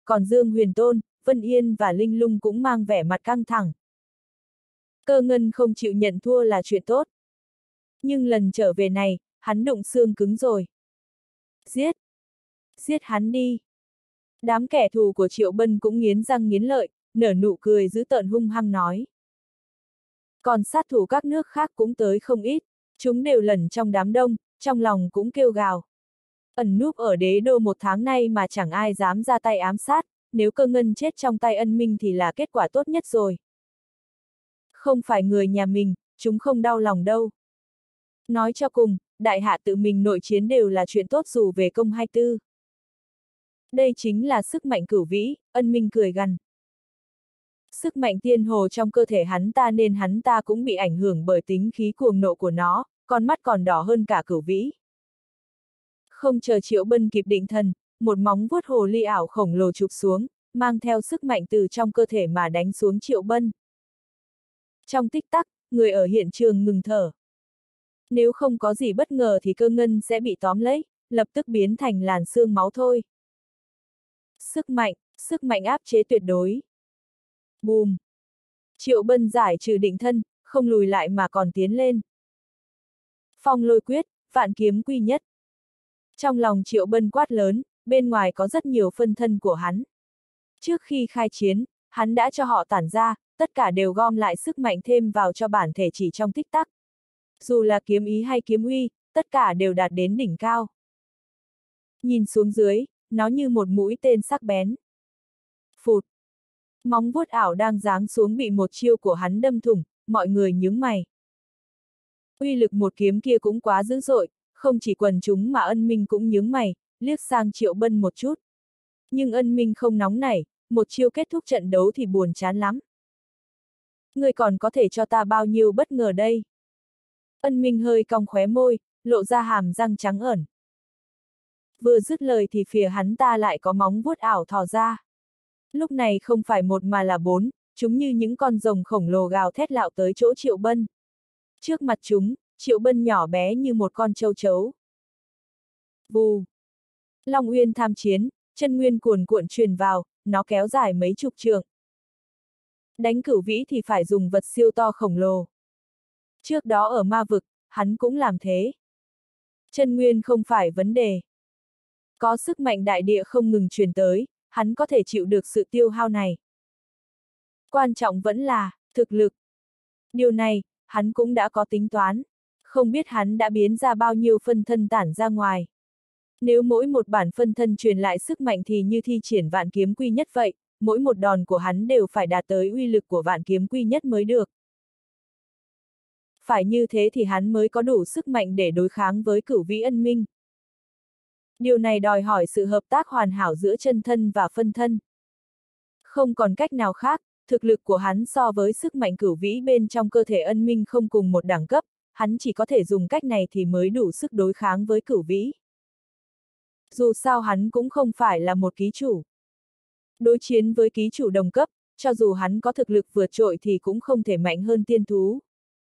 còn Dương Huyền Tôn, Vân Yên và Linh Lung cũng mang vẻ mặt căng thẳng. Cơ ngân không chịu nhận thua là chuyện tốt. Nhưng lần trở về này, hắn đụng xương cứng rồi. Giết! Giết hắn đi! Đám kẻ thù của Triệu Bân cũng nghiến răng nghiến lợi, nở nụ cười dữ tợn hung hăng nói. Còn sát thủ các nước khác cũng tới không ít, chúng đều lẩn trong đám đông, trong lòng cũng kêu gào. Ẩn núp ở đế đô 1 tháng nay mà chẳng ai dám ra tay ám sát, nếu cơ ngân chết trong tay Ân Minh thì là kết quả tốt nhất rồi. Không phải người nhà mình, chúng không đau lòng đâu. Nói cho cùng, đại hạ tự mình nội chiến đều là chuyện tốt dù về công hay tư. Đây chính là sức mạnh cửu vĩ, Ân Minh cười gằn. Sức mạnh tiên hồ trong cơ thể hắn ta nên hắn ta cũng bị ảnh hưởng bởi tính khí cuồng nộ của nó, con mắt còn đỏ hơn cả cửu vĩ. Không chờ Triệu Bân kịp định thần, một móng vuốt hồ ly ảo khổng lồ chụp xuống, mang theo sức mạnh từ trong cơ thể mà đánh xuống Triệu Bân. Trong tích tắc, người ở hiện trường ngừng thở. Nếu không có gì bất ngờ thì cơ ngân sẽ bị tóm lấy, lập tức biến thành làn xương máu thôi. Sức mạnh áp chế tuyệt đối. Bùm! Triệu Bân giải trừ định thân, không lùi lại mà còn tiến lên. Phong lôi quyết, vạn kiếm quy nhất. Trong lòng Triệu Bân quát lớn, bên ngoài có rất nhiều phân thân của hắn. Trước khi khai chiến, hắn đã cho họ tản ra, tất cả đều gom lại sức mạnh thêm vào cho bản thể chỉ trong tích tắc. Dù là kiếm ý hay kiếm uy, tất cả đều đạt đến đỉnh cao. Nhìn xuống dưới, nó như một mũi tên sắc bén. Phụt! Móng vuốt ảo đang giáng xuống bị một chiêu của hắn đâm thủng, mọi người nhướng mày. Uy lực một kiếm kia cũng quá dữ dội, không chỉ quần chúng mà Ân Minh cũng nhướng mày, liếc sang Triệu Bân một chút. Nhưng Ân Minh không nóng nảy, một chiêu kết thúc trận đấu thì buồn chán lắm. Ngươi còn có thể cho ta bao nhiêu bất ngờ đây? Ân Minh hơi cong khóe môi, lộ ra hàm răng trắng ẩn. Vừa dứt lời thì phía hắn ta lại có móng vuốt ảo thò ra. Lúc này không phải một mà là 4, chúng như những con rồng khổng lồ gào thét lạo tới chỗ Triệu Bân. Trước mặt chúng, Triệu Bân nhỏ bé như một con châu chấu. Vù! Long Uyên tham chiến, chân nguyên cuồn cuộn truyền vào, nó kéo dài mấy chục trượng. Đánh cửu vĩ thì phải dùng vật siêu to khổng lồ. Trước đó ở ma vực, hắn cũng làm thế. Chân nguyên không phải vấn đề. Có sức mạnh đại địa không ngừng truyền tới, hắn có thể chịu được sự tiêu hao này. Quan trọng vẫn là thực lực. Điều này, hắn cũng đã có tính toán. Không biết hắn đã biến ra bao nhiêu phân thân tản ra ngoài. Nếu mỗi một bản phân thân truyền lại sức mạnh thì như thi triển vạn kiếm quy nhất vậy, mỗi một đòn của hắn đều phải đạt tới uy lực của vạn kiếm quy nhất mới được. Phải như thế thì hắn mới có đủ sức mạnh để đối kháng với cửu vĩ Ân Minh. Điều này đòi hỏi sự hợp tác hoàn hảo giữa chân thân và phân thân. Không còn cách nào khác, thực lực của hắn so với sức mạnh cửu vĩ bên trong cơ thể Ân Minh không cùng một đẳng cấp, hắn chỉ có thể dùng cách này thì mới đủ sức đối kháng với cửu vĩ. Dù sao hắn cũng không phải là một ký chủ. Đối chiến với ký chủ đồng cấp, cho dù hắn có thực lực vượt trội thì cũng không thể mạnh hơn tiên thú.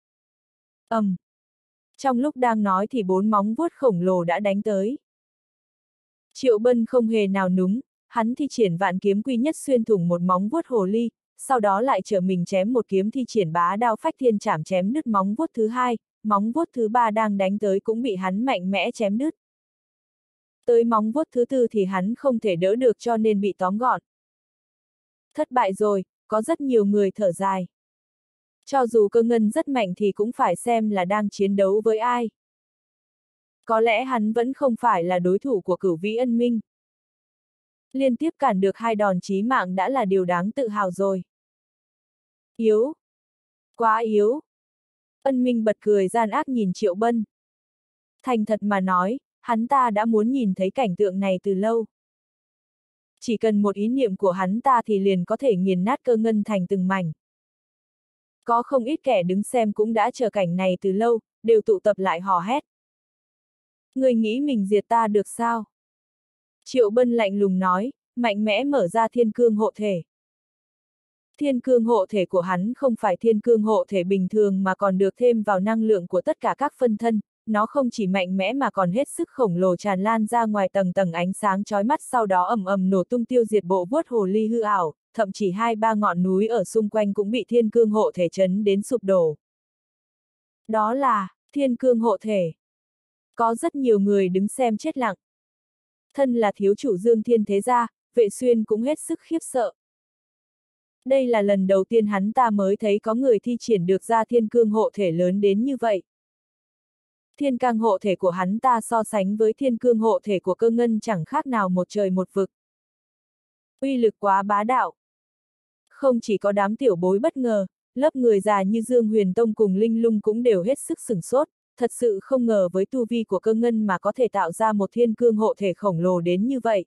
Trong lúc đang nói thì 4 móng vuốt khổng lồ đã đánh tới. Triệu Bân không hề nào núng, hắn thi triển vạn kiếm quy nhất xuyên thủng một móng vuốt hồ ly, sau đó lại trở mình chém một kiếm thi triển bá đao phách thiên chảm chém đứt móng vuốt thứ 2, móng vuốt thứ 3 đang đánh tới cũng bị hắn mạnh mẽ chém đứt. Tới móng vuốt thứ 4 thì hắn không thể đỡ được cho nên bị tóm gọn. Thất bại rồi, có rất nhiều người thở dài. Cho dù cơ ngân rất mạnh thì cũng phải xem là đang chiến đấu với ai. Có lẽ hắn vẫn không phải là đối thủ của cửu vĩ Ân Minh. Liên tiếp cản được 2 đòn chí mạng đã là điều đáng tự hào rồi. Yếu! Quá yếu! Ân Minh bật cười gian ác nhìn Triệu Bân. Thành thật mà nói, hắn ta đã muốn nhìn thấy cảnh tượng này từ lâu. Chỉ cần một ý niệm của hắn ta thì liền có thể nghiền nát cơ ngân thành từng mảnh. Có không ít kẻ đứng xem cũng đã chờ cảnh này từ lâu, đều tụ tập lại hò hét. Người nghĩ mình diệt ta được sao? Triệu Bân lạnh lùng nói, mạnh mẽ mở ra thiên cương hộ thể. Thiên cương hộ thể của hắn không phải thiên cương hộ thể bình thường mà còn được thêm vào năng lượng của tất cả các phân thân, nó không chỉ mạnh mẽ mà còn hết sức khổng lồ tràn lan ra ngoài tầng tầng ánh sáng chói mắt, sau đó ầm ầm nổ tung tiêu diệt bộ vuốt hồ ly hư ảo, thậm chí 2-3 ngọn núi ở xung quanh cũng bị thiên cương hộ thể chấn đến sụp đổ. Đó là thiên cương hộ thể. Có rất nhiều người đứng xem chết lặng. Thân là thiếu chủ Dương Thiên thế gia, Vệ Xuyên cũng hết sức khiếp sợ. Đây là lần đầu tiên hắn ta mới thấy có người thi triển được ra thiên cương hộ thể lớn đến như vậy. Thiên cang hộ thể của hắn ta so sánh với thiên cương hộ thể của Cơ Ngân chẳng khác nào một trời một vực. Uy lực quá bá đạo. Không chỉ có đám tiểu bối bất ngờ, lớp người già như Dương Huyền Tông cùng Linh Lung cũng đều hết sức sửng sốt, thật sự không ngờ với tu vi của Cơ Ngân mà có thể tạo ra một thiên cương hộ thể khổng lồ đến như vậy.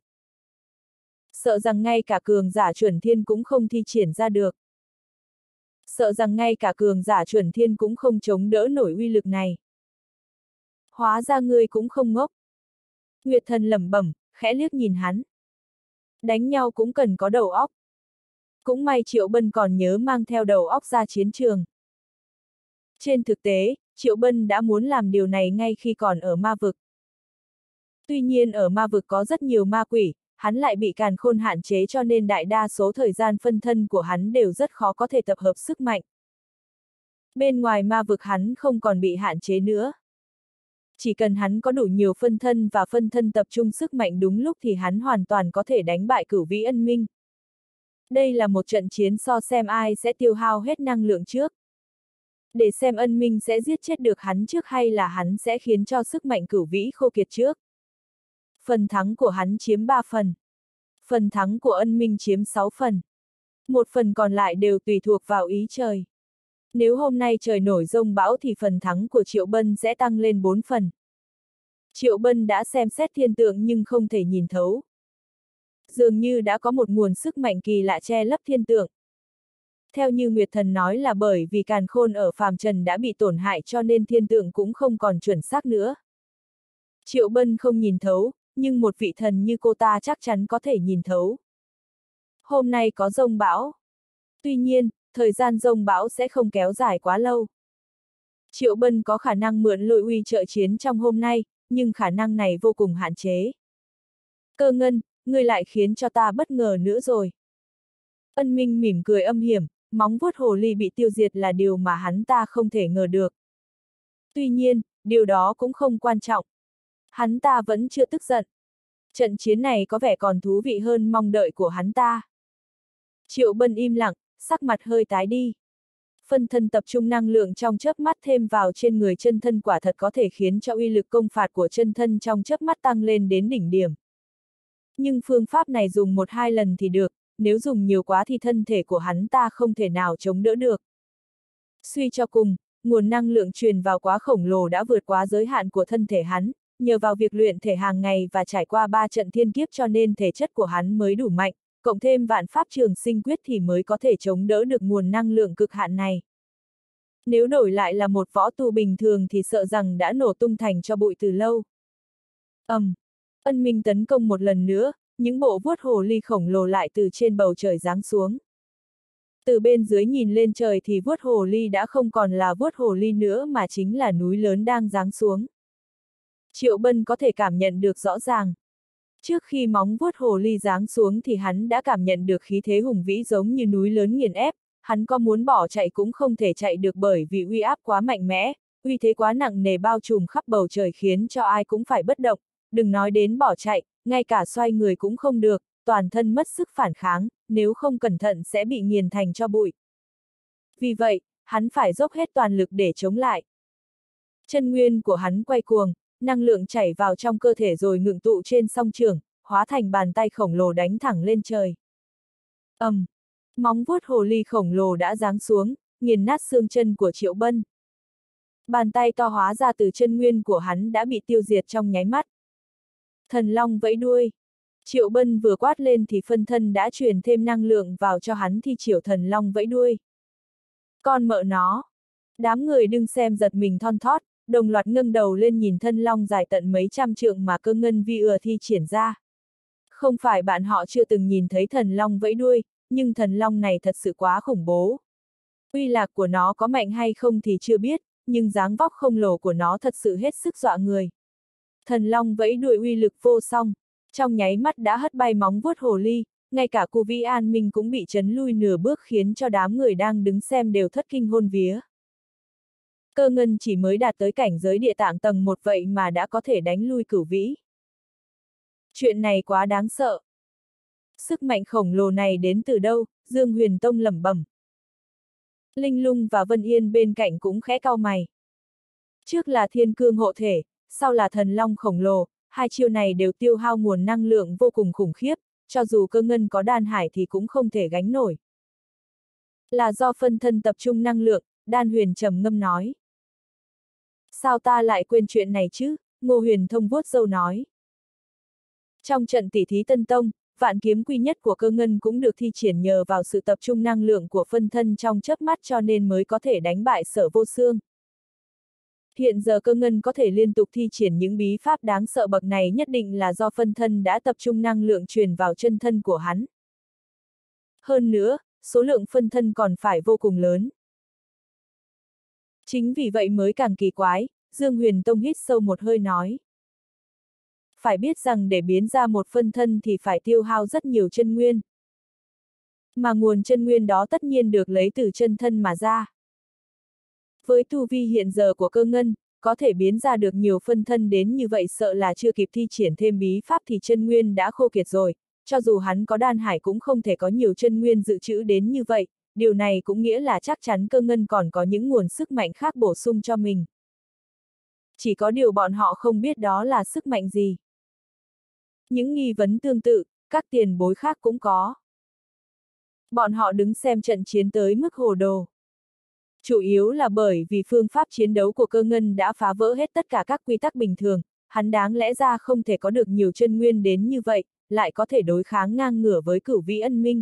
Sợ rằng ngay cả cường giả chuẩn thiên cũng không thi triển ra được. Sợ rằng ngay cả cường giả chuẩn thiên cũng không chống đỡ nổi uy lực này. Hóa ra ngươi cũng không ngốc. Nguyệt Thần lẩm bẩm, khẽ liếc nhìn hắn. Đánh nhau cũng cần có đầu óc. Cũng may Triệu Bân còn nhớ mang theo đầu óc ra chiến trường. Trên thực tế, Triệu Bân đã muốn làm điều này ngay khi còn ở ma vực. Tuy nhiên ở ma vực có rất nhiều ma quỷ, hắn lại bị càn khôn hạn chế cho nên đại đa số thời gian phân thân của hắn đều rất khó có thể tập hợp sức mạnh. Bên ngoài ma vực hắn không còn bị hạn chế nữa. Chỉ cần hắn có đủ nhiều phân thân và phân thân tập trung sức mạnh đúng lúc thì hắn hoàn toàn có thể đánh bại Cửu Vĩ Ân Minh. Đây là một trận chiến so xem ai sẽ tiêu hao hết năng lượng trước. Để xem Ân Minh sẽ giết chết được hắn trước hay là hắn sẽ khiến cho sức mạnh Cửu Vĩ khô kiệt trước. Phần thắng của hắn chiếm 3 phần. Phần thắng của Ân Minh chiếm 6 phần. Một phần còn lại đều tùy thuộc vào ý trời. Nếu hôm nay trời nổi giông bão thì phần thắng của Triệu Bân sẽ tăng lên 4 phần. Triệu Bân đã xem xét thiên tượng nhưng không thể nhìn thấu. Dường như đã có một nguồn sức mạnh kỳ lạ che lấp thiên tượng. Theo như Nguyệt Thần nói là bởi vì càn khôn ở phàm trần đã bị tổn hại cho nên thiên tượng cũng không còn chuẩn xác nữa. Triệu Bân không nhìn thấu, nhưng một vị thần như cô ta chắc chắn có thể nhìn thấu. Hôm nay có giông bão. Tuy nhiên, thời gian giông bão sẽ không kéo dài quá lâu. Triệu Bân có khả năng mượn lôi uy trợ chiến trong hôm nay, nhưng khả năng này vô cùng hạn chế. Cơ Ngân, ngươi lại khiến cho ta bất ngờ nữa rồi. Ân Minh mỉm cười âm hiểm, móng vuốt hồ ly bị tiêu diệt là điều mà hắn ta không thể ngờ được. Tuy nhiên, điều đó cũng không quan trọng. Hắn ta vẫn chưa tức giận. Trận chiến này có vẻ còn thú vị hơn mong đợi của hắn ta. Triệu Bân im lặng, sắc mặt hơi tái đi. Phân thân tập trung năng lượng trong chớp mắt thêm vào trên người chân thân quả thật có thể khiến cho uy lực công phạt của chân thân trong chớp mắt tăng lên đến đỉnh điểm. Nhưng phương pháp này dùng 1-2 lần thì được, nếu dùng nhiều quá thì thân thể của hắn ta không thể nào chống đỡ được. Suy cho cùng, nguồn năng lượng truyền vào quá khổng lồ đã vượt quá giới hạn của thân thể hắn, nhờ vào việc luyện thể hàng ngày và trải qua 3 trận thiên kiếp cho nên thể chất của hắn mới đủ mạnh, cộng thêm vạn pháp trường sinh quyết thì mới có thể chống đỡ được nguồn năng lượng cực hạn này. Nếu đổi lại là một võ tu bình thường thì sợ rằng đã nổ tung thành cho bụi từ lâu. Ân Minh tấn công một lần nữa, những bộ vuốt hồ ly khổng lồ lại từ trên bầu trời giáng xuống. Từ bên dưới nhìn lên trời thì vuốt hồ ly đã không còn là vuốt hồ ly nữa mà chính là núi lớn đang giáng xuống. Triệu Bân có thể cảm nhận được rõ ràng. Trước khi móng vuốt hồ ly giáng xuống thì hắn đã cảm nhận được khí thế hùng vĩ giống như núi lớn nghiền ép, hắn có muốn bỏ chạy cũng không thể chạy được bởi vì uy áp quá mạnh mẽ, uy thế quá nặng nề bao trùm khắp bầu trời khiến cho ai cũng phải bất động, đừng nói đến bỏ chạy, ngay cả xoay người cũng không được, toàn thân mất sức phản kháng, nếu không cẩn thận sẽ bị nghiền thành tro bụi. Vì vậy, hắn phải dốc hết toàn lực để chống lại. Chân nguyên của hắn quay cuồng, năng lượng chảy vào trong cơ thể rồi ngưng tụ trên song trường, hóa thành bàn tay khổng lồ đánh thẳng lên trời. Móng vuốt hồ ly khổng lồ đã giáng xuống, nghiền nát xương chân của Triệu Bân. Bàn tay to hóa ra từ chân nguyên của hắn đã bị tiêu diệt trong nháy mắt. Thần long vẫy đuôi. Triệu Bân vừa quát lên thì phân thân đã truyền thêm năng lượng vào cho hắn thi triển thần long vẫy đuôi. Con mợ nó. Đám người đứng xem giật mình thon thót, đồng loạt ngẩng đầu lên nhìn thân long dài tận mấy trăm trượng mà Cơ Ngân Vi thi triển ra. Không phải bạn họ chưa từng nhìn thấy thần long vẫy đuôi, nhưng thần long này thật sự quá khủng bố. Uy lực của nó có mạnh hay không thì chưa biết, nhưng dáng vóc khổng lồ của nó thật sự hết sức dọa người. Thần long vẫy đuôi uy lực vô song, trong nháy mắt đã hất bay móng vuốt hồ ly, ngay cả Cù Vĩ An Minh cũng bị chấn lui nửa bước khiến cho đám người đang đứng xem đều thất kinh hôn vía. Cơ ngân chỉ mới đạt tới cảnh giới địa tạng tầng 1 vậy mà đã có thể đánh lui Cửu Vĩ. Chuyện này quá đáng sợ. Sức mạnh khổng lồ này đến từ đâu? Dương Huyền Tông lẩm bẩm. Linh Lung và Vân Yên bên cạnh cũng khẽ cau mày. Trước là thiên cương hộ thể, sau là thần long khổng lồ, hai chiêu này đều tiêu hao nguồn năng lượng vô cùng khủng khiếp, cho dù cơ ngân có đan hải thì cũng không thể gánh nổi. Là do phân thân tập trung năng lượng, Đan Huyền trầm ngâm nói. Sao ta lại quên chuyện này chứ? Ngô Huyền Thông vuốt râu nói. Trong trận tỷ thí Tân Tông, vạn kiếm quy nhất của cơ ngân cũng được thi triển nhờ vào sự tập trung năng lượng của phân thân trong chớp mắt cho nên mới có thể đánh bại Sở Vô Xương. Hiện giờ cơ ngân có thể liên tục thi triển những bí pháp đáng sợ bậc này nhất định là do phân thân đã tập trung năng lượng truyền vào chân thân của hắn. Hơn nữa, số lượng phân thân còn phải vô cùng lớn. Chính vì vậy mới càng kỳ quái, Dương Huyền Tông hít sâu một hơi nói. Phải biết rằng để biến ra một phân thân thì phải tiêu hao rất nhiều chân nguyên. Mà nguồn chân nguyên đó tất nhiên được lấy từ chân thân mà ra. Với tu vi hiện giờ của cơ ngân, có thể biến ra được nhiều phân thân đến như vậy sợ là chưa kịp thi triển thêm bí pháp thì chân nguyên đã khô kiệt rồi, cho dù hắn có đan hải cũng không thể có nhiều chân nguyên dự trữ đến như vậy, điều này cũng nghĩa là chắc chắn cơ ngân còn có những nguồn sức mạnh khác bổ sung cho mình. Chỉ có điều bọn họ không biết đó là sức mạnh gì. Những nghi vấn tương tự, các tiền bối khác cũng có. Bọn họ đứng xem trận chiến tới mức hồ đồ. Chủ yếu là bởi vì phương pháp chiến đấu của cơ ngân đã phá vỡ hết tất cả các quy tắc bình thường, hắn đáng lẽ ra không thể có được nhiều chân nguyên đến như vậy, lại có thể đối kháng ngang ngửa với Cửu Vĩ Ân Minh.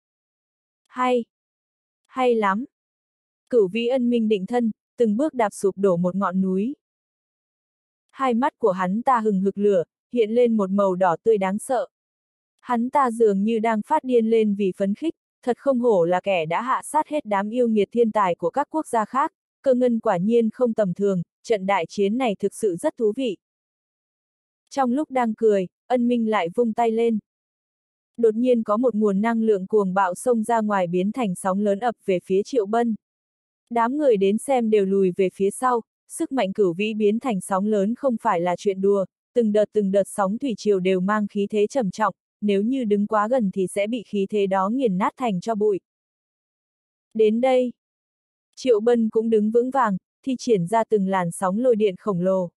Hay lắm! Cửu Vĩ Ân Minh định thân, từng bước đạp sụp đổ một ngọn núi. Hai mắt của hắn ta hừng hực lửa, hiện lên một màu đỏ tươi đáng sợ. Hắn ta dường như đang phát điên lên vì phấn khích, thật không hổ là kẻ đã hạ sát hết đám yêu nghiệt thiên tài của các quốc gia khác, cơ ngân quả nhiên không tầm thường, trận đại chiến này thực sự rất thú vị. Trong lúc đang cười, Ân Minh lại vung tay lên. Đột nhiên có một nguồn năng lượng cuồng bạo xông ra ngoài biến thành sóng lớn ập về phía Triệu Bân. Đám người đến xem đều lùi về phía sau, sức mạnh Cửu Vĩ biến thành sóng lớn không phải là chuyện đùa, từng đợt sóng thủy triều đều mang khí thế trầm trọng, nếu như đứng quá gần thì sẽ bị khí thế đó nghiền nát thành tro bụi. Đến đây, Triệu Bân cũng đứng vững vàng, thi triển ra từng làn sóng lôi điện khổng lồ.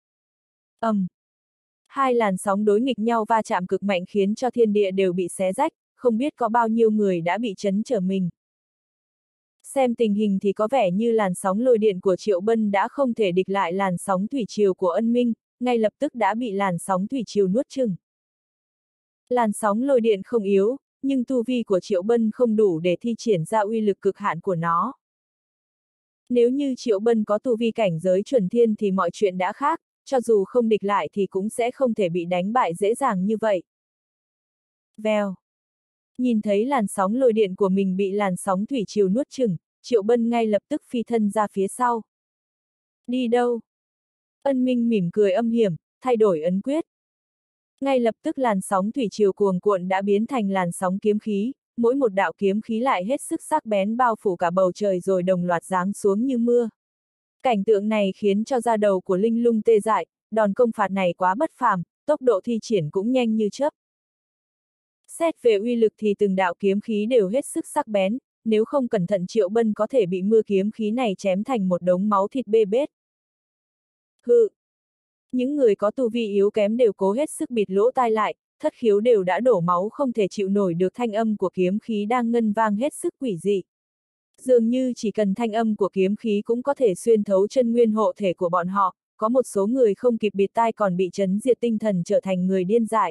Hai làn sóng đối nghịch nhau va chạm cực mạnh khiến cho thiên địa đều bị xé rách, không biết có bao nhiêu người đã bị chấn trở mình. Xem tình hình thì có vẻ như làn sóng lôi điện của Triệu Bân đã không thể địch lại làn sóng thủy triều của Ân Minh, ngay lập tức đã bị làn sóng thủy triều nuốt chửng. Làn sóng lôi điện không yếu, nhưng tu vi của Triệu Bân không đủ để thi triển ra uy lực cực hạn của nó. Nếu như Triệu Bân có tu vi cảnh giới chuẩn thiên thì mọi chuyện đã khác, cho dù không địch lại thì cũng sẽ không thể bị đánh bại dễ dàng như vậy. Vèo. Nhìn thấy làn sóng lôi điện của mình bị làn sóng thủy triều nuốt chửng, Triệu Bân ngay lập tức phi thân ra phía sau. Đi đâu? Ân Minh mỉm cười âm hiểm, thay đổi ấn quyết. Ngay lập tức làn sóng thủy triều cuồn cuộn đã biến thành làn sóng kiếm khí, mỗi một đạo kiếm khí lại hết sức sắc bén bao phủ cả bầu trời rồi đồng loạt giáng xuống như mưa. Cảnh tượng này khiến cho da đầu của Linh Lung tê dại, đòn công phạt này quá bất phàm, tốc độ thi triển cũng nhanh như chớp. Xét về uy lực thì từng đạo kiếm khí đều hết sức sắc bén, nếu không cẩn thận Triệu Bân có thể bị mưa kiếm khí này chém thành một đống máu thịt bê bết. Hự! Những người có tu vi yếu kém đều cố hết sức bịt lỗ tai lại, thất khiếu đều đã đổ máu không thể chịu nổi được thanh âm của kiếm khí đang ngân vang hết sức quỷ dị. Dường như chỉ cần thanh âm của kiếm khí cũng có thể xuyên thấu chân nguyên hộ thể của bọn họ, có một số người không kịp bịt tai còn bị chấn diệt tinh thần trở thành người điên dại.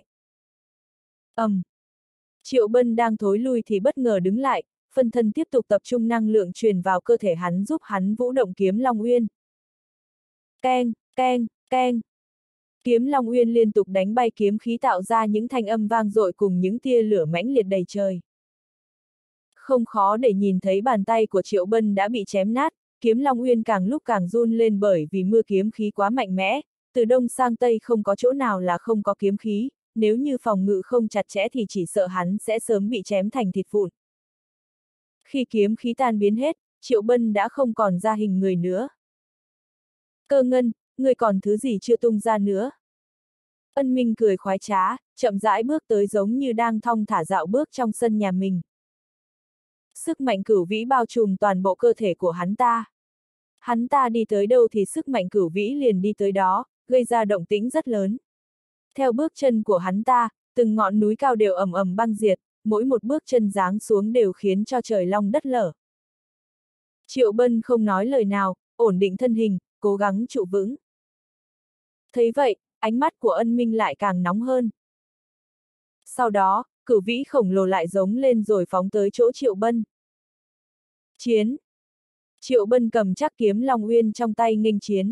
Triệu Bân đang thối lui thì bất ngờ đứng lại, phân thân tiếp tục tập trung năng lượng truyền vào cơ thể hắn giúp hắn vũ động kiếm Long Uyên. Keng, keng, keng. Kiếm Long Uyên liên tục đánh bay kiếm khí tạo ra những thanh âm vang dội cùng những tia lửa mãnh liệt đầy trời. Không khó để nhìn thấy bàn tay của Triệu Bân đã bị chém nát, kiếm Long Uyên càng lúc càng run lên bởi vì mưa kiếm khí quá mạnh mẽ, từ đông sang tây không có chỗ nào là không có kiếm khí, nếu như phòng ngự không chặt chẽ thì chỉ sợ hắn sẽ sớm bị chém thành thịt vụn. Khi kiếm khí tan biến hết, Triệu Bân đã không còn ra hình người nữa. Cơ Ngân, người còn thứ gì chưa tung ra nữa? Ân Minh cười khoái trá, chậm rãi bước tới giống như đang thong thả dạo bước trong sân nhà mình. Sức mạnh cửu vĩ bao trùm toàn bộ cơ thể của hắn ta. Hắn ta đi tới đâu thì sức mạnh cửu vĩ liền đi tới đó, gây ra động tĩnh rất lớn. Theo bước chân của hắn ta, từng ngọn núi cao đều ầm ầm băng diệt, mỗi một bước chân giáng xuống đều khiến cho trời long đất lở. Triệu Bân không nói lời nào, ổn định thân hình, cố gắng trụ vững. Thấy vậy, ánh mắt của Ân Minh lại càng nóng hơn. Sau đó, cửu vĩ khổng lồ lại giống lên rồi phóng tới chỗ Triệu Bân. Chiến! Triệu Bân cầm chắc kiếm Long Uyên trong tay nghênh chiến.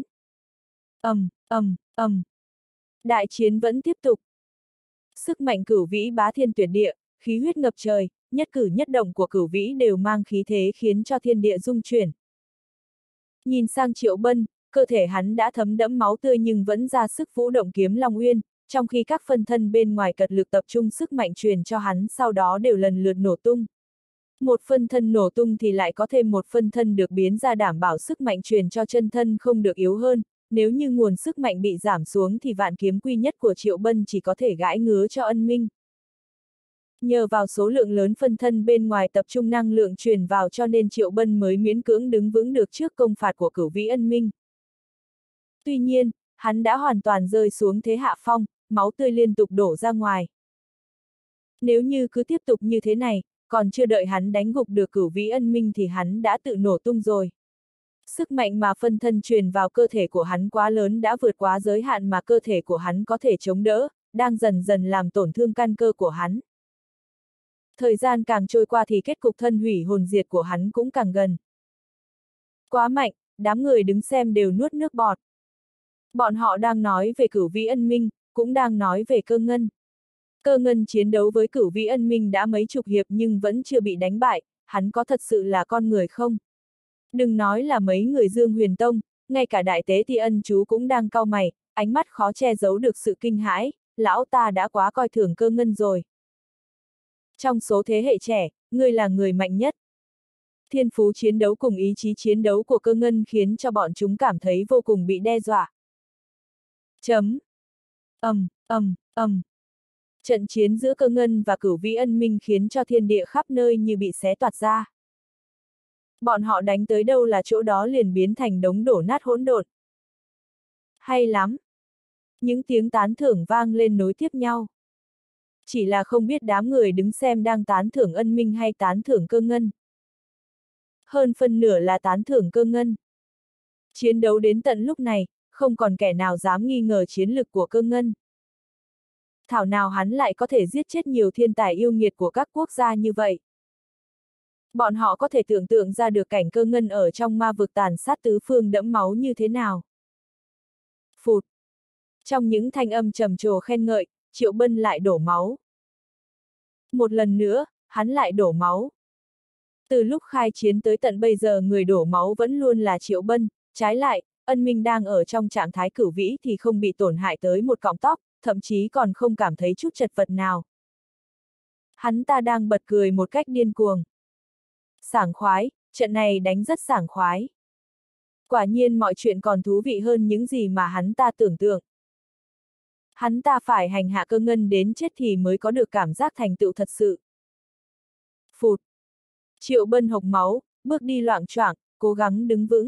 Đại chiến vẫn tiếp tục. Sức mạnh cửu vĩ bá thiên tuyệt địa, khí huyết ngập trời, nhất cử nhất động của cửu vĩ đều mang khí thế khiến cho thiên địa rung chuyển. Nhìn sang Triệu Bân, cơ thể hắn đã thấm đẫm máu tươi nhưng vẫn ra sức vũ động kiếm Long Uyên, trong khi các phân thân bên ngoài cật lực tập trung sức mạnh truyền cho hắn sau đó đều lần lượt nổ tung. Một phân thân nổ tung thì lại có thêm một phân thân được biến ra đảm bảo sức mạnh truyền cho chân thân không được yếu hơn, nếu như nguồn sức mạnh bị giảm xuống thì vạn kiếm quy nhất của Triệu Bân chỉ có thể gãi ngứa cho Ân Minh. Nhờ vào số lượng lớn phân thân bên ngoài tập trung năng lượng truyền vào cho nên Triệu Bân mới miễn cưỡng đứng vững được trước công phạt của cửu vĩ Ân Minh. Tuy nhiên, hắn đã hoàn toàn rơi xuống thế hạ phong, máu tươi liên tục đổ ra ngoài. Nếu như cứ tiếp tục như thế này, còn chưa đợi hắn đánh gục được cửu vĩ Ân Minh thì hắn đã tự nổ tung rồi. Sức mạnh mà phân thân truyền vào cơ thể của hắn quá lớn đã vượt quá giới hạn mà cơ thể của hắn có thể chống đỡ, đang dần dần làm tổn thương căn cơ của hắn. Thời gian càng trôi qua thì kết cục thân hủy hồn diệt của hắn cũng càng gần. Quá mạnh, đám người đứng xem đều nuốt nước bọt. Bọn họ đang nói về cửu vĩ Ân Minh, cũng đang nói về Cơ Ngân. Cơ Ngân chiến đấu với cửu vĩ Ân Minh đã mấy chục hiệp nhưng vẫn chưa bị đánh bại, hắn có thật sự là con người không? Đừng nói là mấy người Dương Huyền Tông, ngay cả Đại Tế Ti Ân chú cũng đang cau mày, ánh mắt khó che giấu được sự kinh hãi, lão ta đã quá coi thường Cơ Ngân rồi. Trong số thế hệ trẻ, ngươi là người mạnh nhất. Thiên phú chiến đấu cùng ý chí chiến đấu của Cơ Ngân khiến cho bọn chúng cảm thấy vô cùng bị đe dọa. Trận chiến giữa Cơ Ngân và cửu vĩ Ân Minh khiến cho thiên địa khắp nơi như bị xé toạc ra. Bọn họ đánh tới đâu là chỗ đó liền biến thành đống đổ nát hỗn độn. Hay lắm! Những tiếng tán thưởng vang lên nối tiếp nhau. Chỉ là không biết đám người đứng xem đang tán thưởng Ân Minh hay tán thưởng Cơ Ngân. Hơn phân nửa là tán thưởng Cơ Ngân. Chiến đấu đến tận lúc này, không còn kẻ nào dám nghi ngờ chiến lực của Cơ Ngân. Thảo nào hắn lại có thể giết chết nhiều thiên tài yêu nghiệt của các quốc gia như vậy. Bọn họ có thể tưởng tượng ra được cảnh Cơ Ngân ở trong ma vực tàn sát tứ phương đẫm máu như thế nào. Phụt! Trong những thanh âm trầm trồ khen ngợi, Triệu Bân lại đổ máu. Một lần nữa, hắn lại đổ máu. Từ lúc khai chiến tới tận bây giờ người đổ máu vẫn luôn là Triệu Bân, trái lại, Ân Minh đang ở trong trạng thái cửu vĩ thì không bị tổn hại tới một cọng tóc, thậm chí còn không cảm thấy chút chật vật nào. Hắn ta đang bật cười một cách điên cuồng. Sảng khoái, trận này đánh rất sảng khoái. Quả nhiên mọi chuyện còn thú vị hơn những gì mà hắn ta tưởng tượng. Hắn ta phải hành hạ Cơ Ngân đến chết thì mới có được cảm giác thành tựu thật sự. Phụt! Triệu Bân hộc máu, bước đi loạng choạng, cố gắng đứng vững.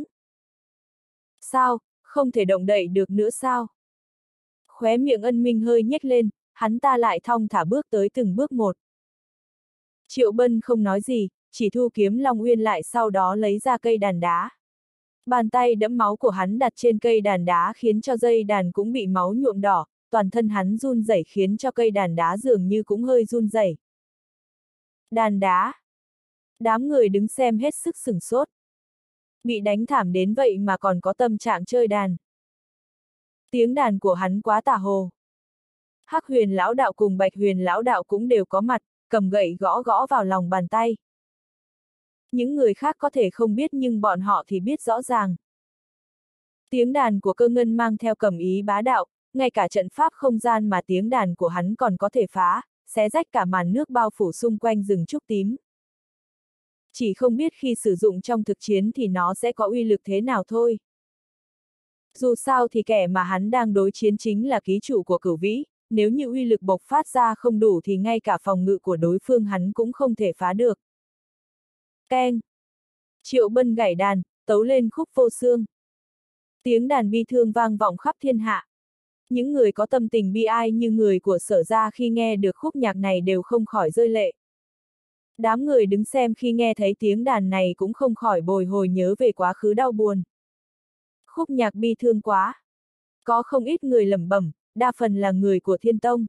Sao, không thể động đậy được nữa sao? Khóe miệng Ân Minh hơi nhếch lên, hắn ta lại thong thả bước tới từng bước một. Triệu Bân không nói gì, chỉ thu kiếm Long Uyên lại sau đó lấy ra cây đàn đá. Bàn tay đẫm máu của hắn đặt trên cây đàn đá khiến cho dây đàn cũng bị máu nhuộm đỏ, toàn thân hắn run rẩy khiến cho cây đàn đá dường như cũng hơi run rẩy. Đàn đá! Đám người đứng xem hết sức sửng sốt. Bị đánh thảm đến vậy mà còn có tâm trạng chơi đàn. Tiếng đàn của hắn quá tà hồ. Hắc Huyền lão đạo cùng Bạch Huyền lão đạo cũng đều có mặt, cầm gậy gõ gõ vào lòng bàn tay. Những người khác có thể không biết nhưng bọn họ thì biết rõ ràng. Tiếng đàn của Cơ Ngân mang theo cầm ý bá đạo, ngay cả trận pháp không gian mà tiếng đàn của hắn còn có thể phá, xé rách cả màn nước bao phủ xung quanh rừng trúc tím. Chỉ không biết khi sử dụng trong thực chiến thì nó sẽ có uy lực thế nào thôi. Dù sao thì kẻ mà hắn đang đối chiến chính là ký chủ của Cửu Vĩ, nếu như uy lực bộc phát ra không đủ thì ngay cả phòng ngự của đối phương hắn cũng không thể phá được. Keng! Triệu Bân gảy đàn, tấu lên khúc Vô Xương. Tiếng đàn bi thương vang vọng khắp thiên hạ. Những người có tâm tình bi ai như người của Sở gia khi nghe được khúc nhạc này đều không khỏi rơi lệ. Đám người đứng xem khi nghe thấy tiếng đàn này cũng không khỏi bồi hồi nhớ về quá khứ đau buồn. Khúc nhạc bi thương quá. Có không ít người lẩm bẩm, đa phần là người của Thiên Tông.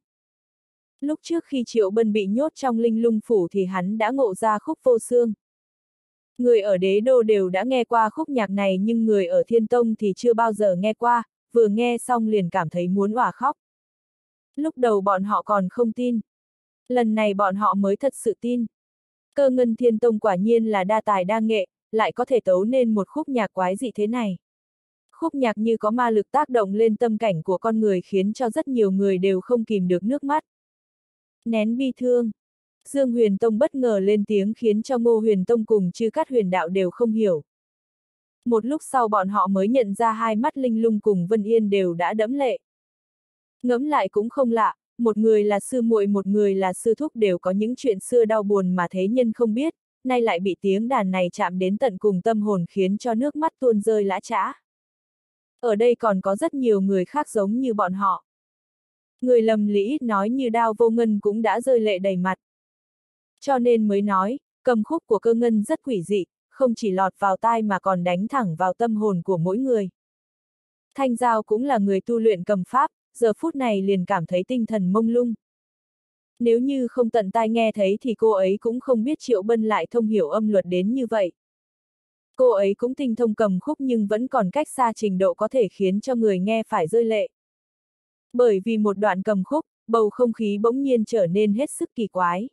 Lúc trước khi Triệu Bân bị nhốt trong Linh Lung Phủ thì hắn đã ngộ ra khúc Vô Xương. Người ở Đế Đô đều đã nghe qua khúc nhạc này nhưng người ở Thiên Tông thì chưa bao giờ nghe qua, vừa nghe xong liền cảm thấy muốn òa khóc. Lúc đầu bọn họ còn không tin. Lần này bọn họ mới thật sự tin. Cơ Ngân Thiên Tông quả nhiên là đa tài đa nghệ, lại có thể tấu nên một khúc nhạc quái dị thế này. Khúc nhạc như có ma lực tác động lên tâm cảnh của con người khiến cho rất nhiều người đều không kìm được nước mắt. Nén bi thương. Dương Huyền Tông bất ngờ lên tiếng khiến cho Ngô Huyền Tông cùng Chư Cát Huyền Đạo đều không hiểu. Một lúc sau bọn họ mới nhận ra hai mắt Linh Lung cùng Vân Yên đều đã đẫm lệ. Ngẫm lại cũng không lạ, một người là sư muội một người là sư thúc đều có những chuyện xưa đau buồn mà thế nhân không biết, nay lại bị tiếng đàn này chạm đến tận cùng tâm hồn khiến cho nước mắt tuôn rơi lã chã. Ở đây còn có rất nhiều người khác giống như bọn họ. Người lầm lĩ ít nói như Đao Vô Ngân cũng đã rơi lệ đầy mặt. Cho nên mới nói, cầm khúc của Cơ Ngân rất quỷ dị, không chỉ lọt vào tai mà còn đánh thẳng vào tâm hồn của mỗi người. Thanh Giao cũng là người tu luyện cầm pháp, giờ phút này liền cảm thấy tinh thần mông lung. Nếu như không tận tai nghe thấy thì cô ấy cũng không biết Triệu Bân lại thông hiểu âm luật đến như vậy. Cô ấy cũng tinh thông cầm khúc nhưng vẫn còn cách xa trình độ có thể khiến cho người nghe phải rơi lệ. Bởi vì một đoạn cầm khúc, bầu không khí bỗng nhiên trở nên hết sức kỳ quái.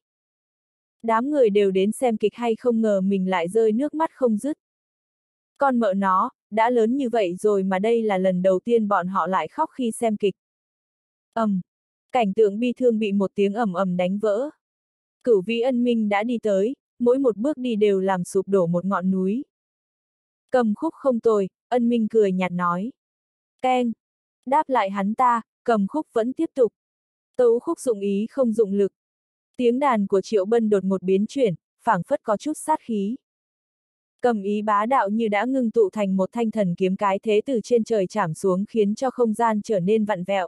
Đám người đều đến xem kịch hay không ngờ mình lại rơi nước mắt không dứt. Con mợ nó, đã lớn như vậy rồi mà đây là lần đầu tiên bọn họ lại khóc khi xem kịch. Cảnh tượng bi thương bị một tiếng ầm ầm đánh vỡ. Cửu Vĩ Ân Minh đã đi tới, mỗi một bước đi đều làm sụp đổ một ngọn núi. Cầm khúc không tồi, Ân Minh cười nhạt nói. Keng! Đáp lại hắn ta, cầm khúc vẫn tiếp tục. Tấu khúc dụng ý không dụng lực. Tiếng đàn của Triệu Bân đột ngột biến chuyển, phảng phất có chút sát khí. Cầm ý bá đạo như đã ngưng tụ thành một thanh thần kiếm cái thế từ trên trời chảm xuống khiến cho không gian trở nên vặn vẹo.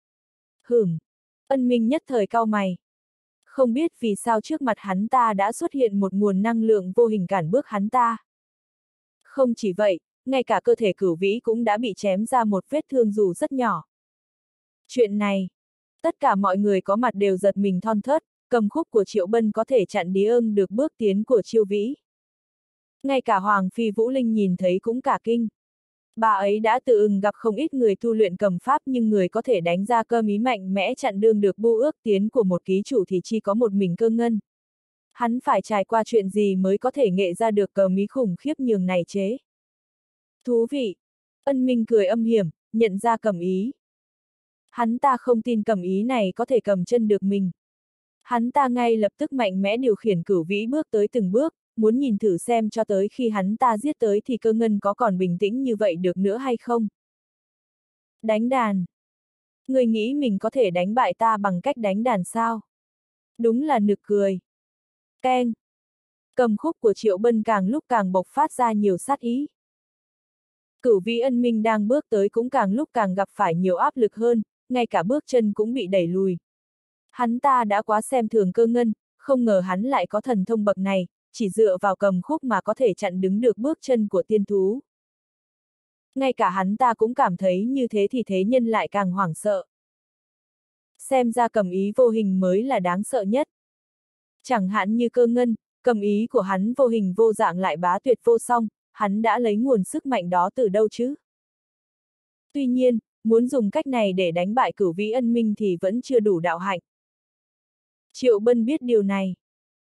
Ân Minh nhất thời cau mày. Không biết vì sao trước mặt hắn ta đã xuất hiện một nguồn năng lượng vô hình cản bước hắn ta. Không chỉ vậy, ngay cả cơ thể Cửu Vĩ cũng đã bị chém ra một vết thương dù rất nhỏ. Chuyện này, tất cả mọi người có mặt đều giật mình thon thớt, cầm khúc của Triệu Bân có thể chặn đi ưng được bước tiến của Chiêu Vĩ. Ngay cả Hoàng Phi Vũ Linh nhìn thấy cũng cả kinh. Bà ấy đã tự ưng gặp không ít người tu luyện cầm pháp nhưng người có thể đánh ra cơ ý mạnh mẽ chặn đương được bu ước tiến của một ký chủ thì chỉ có một mình Cơ Ngân. Hắn phải trải qua chuyện gì mới có thể nghệ ra được cờ mí khủng khiếp nhường này chế. Thú vị! Ân Minh cười âm hiểm, nhận ra cầm ý. Hắn ta không tin cầm ý này có thể cầm chân được mình. Hắn ta ngay lập tức mạnh mẽ điều khiển Cửu Vĩ bước tới từng bước, muốn nhìn thử xem cho tới khi hắn ta giết tới thì Cơ Ngân có còn bình tĩnh như vậy được nữa hay không. Đánh đàn. Người nghĩ mình có thể đánh bại ta bằng cách đánh đàn sao? Đúng là nực cười. Keng. Cầm khúc của Triệu Bân càng lúc càng bộc phát ra nhiều sát ý. Cửu Vĩ Ân Minh đang bước tới cũng càng lúc càng gặp phải nhiều áp lực hơn, ngay cả bước chân cũng bị đẩy lùi. Hắn ta đã quá xem thường Cơ Ngân, không ngờ hắn lại có thần thông bậc này, chỉ dựa vào cầm khúc mà có thể chặn đứng được bước chân của tiên thú. Ngay cả hắn ta cũng cảm thấy như thế thì thế nhân lại càng hoảng sợ. Xem ra cầm ý vô hình mới là đáng sợ nhất. Chẳng hạn như Cơ Ngân, cầm ý của hắn vô hình vô dạng lại bá tuyệt vô song, hắn đã lấy nguồn sức mạnh đó từ đâu chứ? Tuy nhiên, muốn dùng cách này để đánh bại Cửu Vĩ Ân Minh thì vẫn chưa đủ đạo hạnh. Triệu Bân biết điều này.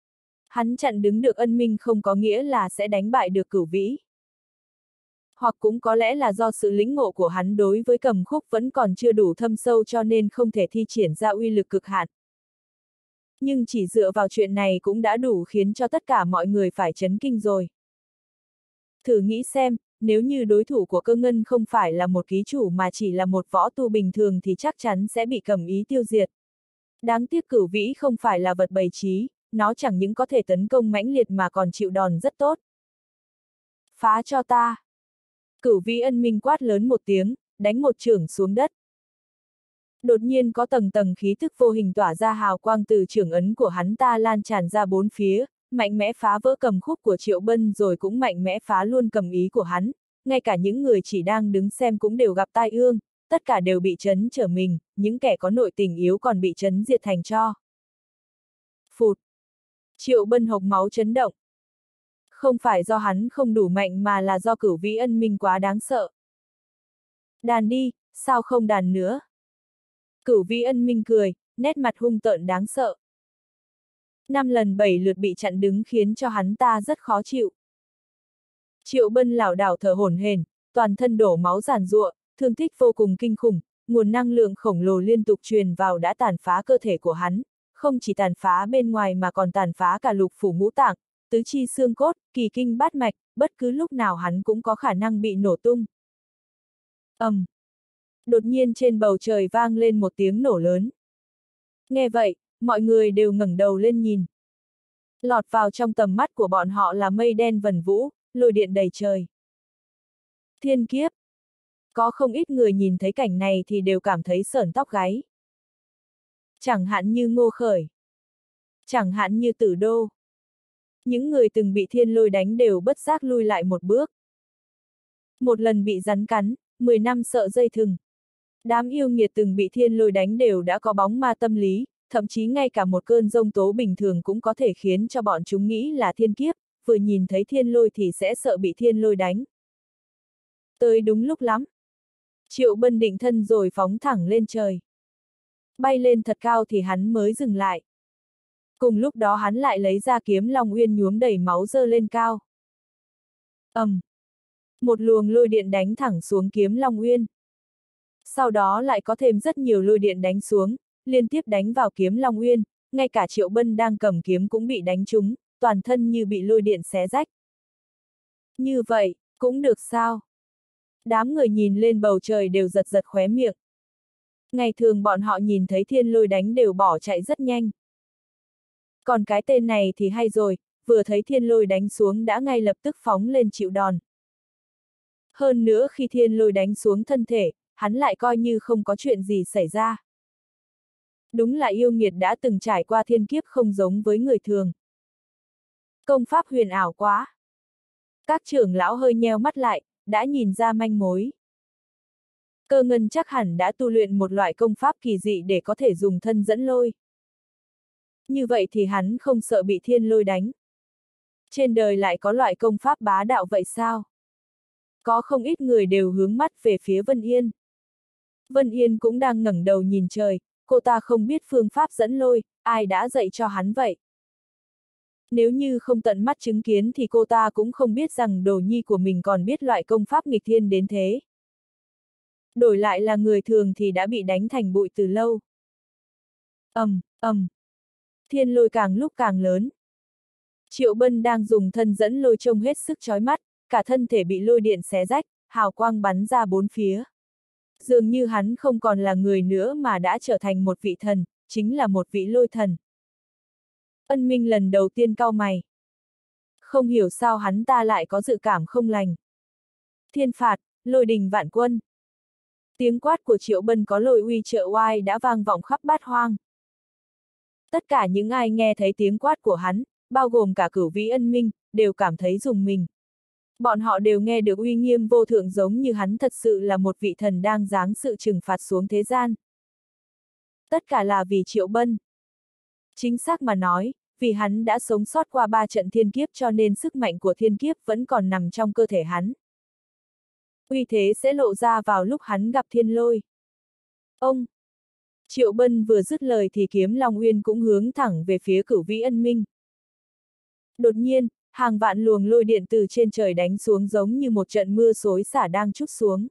Hắn chặn đứng được Ân Minh không có nghĩa là sẽ đánh bại được Cửu Vĩ. Hoặc cũng có lẽ là do sự lĩnh ngộ của hắn đối với cầm khúc vẫn còn chưa đủ thâm sâu cho nên không thể thi triển ra uy lực cực hạn. Nhưng chỉ dựa vào chuyện này cũng đã đủ khiến cho tất cả mọi người phải chấn kinh rồi. Thử nghĩ xem, nếu như đối thủ của Cơ Ngân không phải là một ký chủ mà chỉ là một võ tu bình thường thì chắc chắn sẽ bị Cầm Ý tiêu diệt. Đáng tiếc Cửu Vĩ không phải là vật bày trí, nó chẳng những có thể tấn công mãnh liệt mà còn chịu đòn rất tốt. Phá cho ta! Cửu Vĩ Ân Minh quát lớn một tiếng, đánh một chưởng xuống đất. Đột nhiên có tầng tầng khí thức vô hình tỏa ra hào quang từ chưởng ấn của hắn ta lan tràn ra bốn phía, mạnh mẽ phá vỡ cầm khúc của Triệu Bân rồi cũng mạnh mẽ phá luôn cầm ý của hắn, ngay cả những người chỉ đang đứng xem cũng đều gặp tai ương, tất cả đều bị chấn trở mình, những kẻ có nội tình yếu còn bị chấn diệt thành tro. Phụt! Triệu Bân hộc máu chấn động. Không phải do hắn không đủ mạnh mà là do Cửu Vĩ Ân Minh quá đáng sợ. Đàn đi, sao không đàn nữa? Cửu Vĩ Ân Minh cười, nét mặt hung tợn đáng sợ. 5 lần 7 lượt bị chặn đứng khiến cho hắn ta rất khó chịu. Triệu Bân lảo đảo thở hổn hển, toàn thân đổ máu giàn giụa, thương tích vô cùng kinh khủng, nguồn năng lượng khổng lồ liên tục truyền vào đã tàn phá cơ thể của hắn, không chỉ tàn phá bên ngoài mà còn tàn phá cả lục phủ ngũ tạng, tứ chi xương cốt, kỳ kinh bát mạch, bất cứ lúc nào hắn cũng có khả năng bị nổ tung. Đột nhiên trên bầu trời vang lên một tiếng nổ lớn. Nghe vậy, mọi người đều ngẩng đầu lên nhìn. Lọt vào trong tầm mắt của bọn họ là mây đen vần vũ, lôi điện đầy trời. Thiên kiếp! Có không ít người nhìn thấy cảnh này thì đều cảm thấy sởn tóc gáy. Chẳng hạn như Ngô Khởi. Chẳng hạn như Tử Đô. Những người từng bị thiên lôi đánh đều bất giác lui lại một bước. Một lần bị rắn cắn, 10 năm sợ dây thừng. Đám yêu nghiệt từng bị thiên lôi đánh đều đã có bóng ma tâm lý, thậm chí ngay cả một cơn giông tố bình thường cũng có thể khiến cho bọn chúng nghĩ là thiên kiếp, vừa nhìn thấy thiên lôi thì sẽ sợ bị thiên lôi đánh. Tới đúng lúc lắm. Triệu Bân định thân rồi phóng thẳng lên trời. Bay lên thật cao thì hắn mới dừng lại. Cùng lúc đó hắn lại lấy ra kiếm Long Uyên nhuốm đầy máu giơ lên cao. Một luồng lôi điện đánh thẳng xuống kiếm Long Uyên. Sau đó lại có thêm rất nhiều lôi điện đánh xuống, liên tiếp đánh vào kiếm Long Uyên, ngay cả Triệu Bân đang cầm kiếm cũng bị đánh trúng, toàn thân như bị lôi điện xé rách. Như vậy, cũng được sao? Đám người nhìn lên bầu trời đều giật giật khóe miệng. Ngày thường bọn họ nhìn thấy thiên lôi đánh đều bỏ chạy rất nhanh. Còn cái tên này thì hay rồi, vừa thấy thiên lôi đánh xuống đã ngay lập tức phóng lên chịu đòn. Hơn nữa khi thiên lôi đánh xuống thân thể, hắn lại coi như không có chuyện gì xảy ra. Đúng là yêu nghiệt đã từng trải qua thiên kiếp không giống với người thường. Công pháp huyền ảo quá. Các trưởng lão hơi nheo mắt lại, đã nhìn ra manh mối. Cơ Ngân chắc hẳn đã tu luyện một loại công pháp kỳ dị để có thể dùng thân dẫn lôi. Như vậy thì hắn không sợ bị thiên lôi đánh. Trên đời lại có loại công pháp bá đạo vậy sao? Có không ít người đều hướng mắt về phía Vân Yên. Vân Yên cũng đang ngẩng đầu nhìn trời, cô ta không biết phương pháp dẫn lôi, ai đã dạy cho hắn vậy? Nếu như không tận mắt chứng kiến thì cô ta cũng không biết rằng đồ nhi của mình còn biết loại công pháp nghịch thiên đến thế. Đổi lại là người thường thì đã bị đánh thành bụi từ lâu. Thiên lôi càng lúc càng lớn. Triệu Bân đang dùng thân dẫn lôi trông hết sức chói mắt, cả thân thể bị lôi điện xé rách, hào quang bắn ra bốn phía. Dường như hắn không còn là người nữa mà đã trở thành một vị thần, chính là một vị lôi thần. Ân Minh lần đầu tiên cau mày. Không hiểu sao hắn ta lại có dự cảm không lành. Thiên phạt, lôi đình vạn quân. Tiếng quát của Triệu Bân có lôi uy trợ oai đã vang vọng khắp bát hoang. Tất cả những ai nghe thấy tiếng quát của hắn, bao gồm cả Cửu Vĩ Ân Minh, đều cảm thấy rùng mình. Bọn họ đều nghe được uy nghiêm vô thượng giống như hắn thật sự là một vị thần đang giáng sự trừng phạt xuống thế gian. Tất cả là vì Triệu Bân. Chính xác mà nói, vì hắn đã sống sót qua 3 trận thiên kiếp cho nên sức mạnh của thiên kiếp vẫn còn nằm trong cơ thể hắn. Uy thế sẽ lộ ra vào lúc hắn gặp thiên lôi. Ông! Triệu Bân vừa dứt lời thì kiếm Long Uyên cũng hướng thẳng về phía Cửu Vĩ Ân Minh. Đột nhiên, hàng vạn luồng lôi điện từ trên trời đánh xuống giống như một trận mưa xối xả đang trút xuống.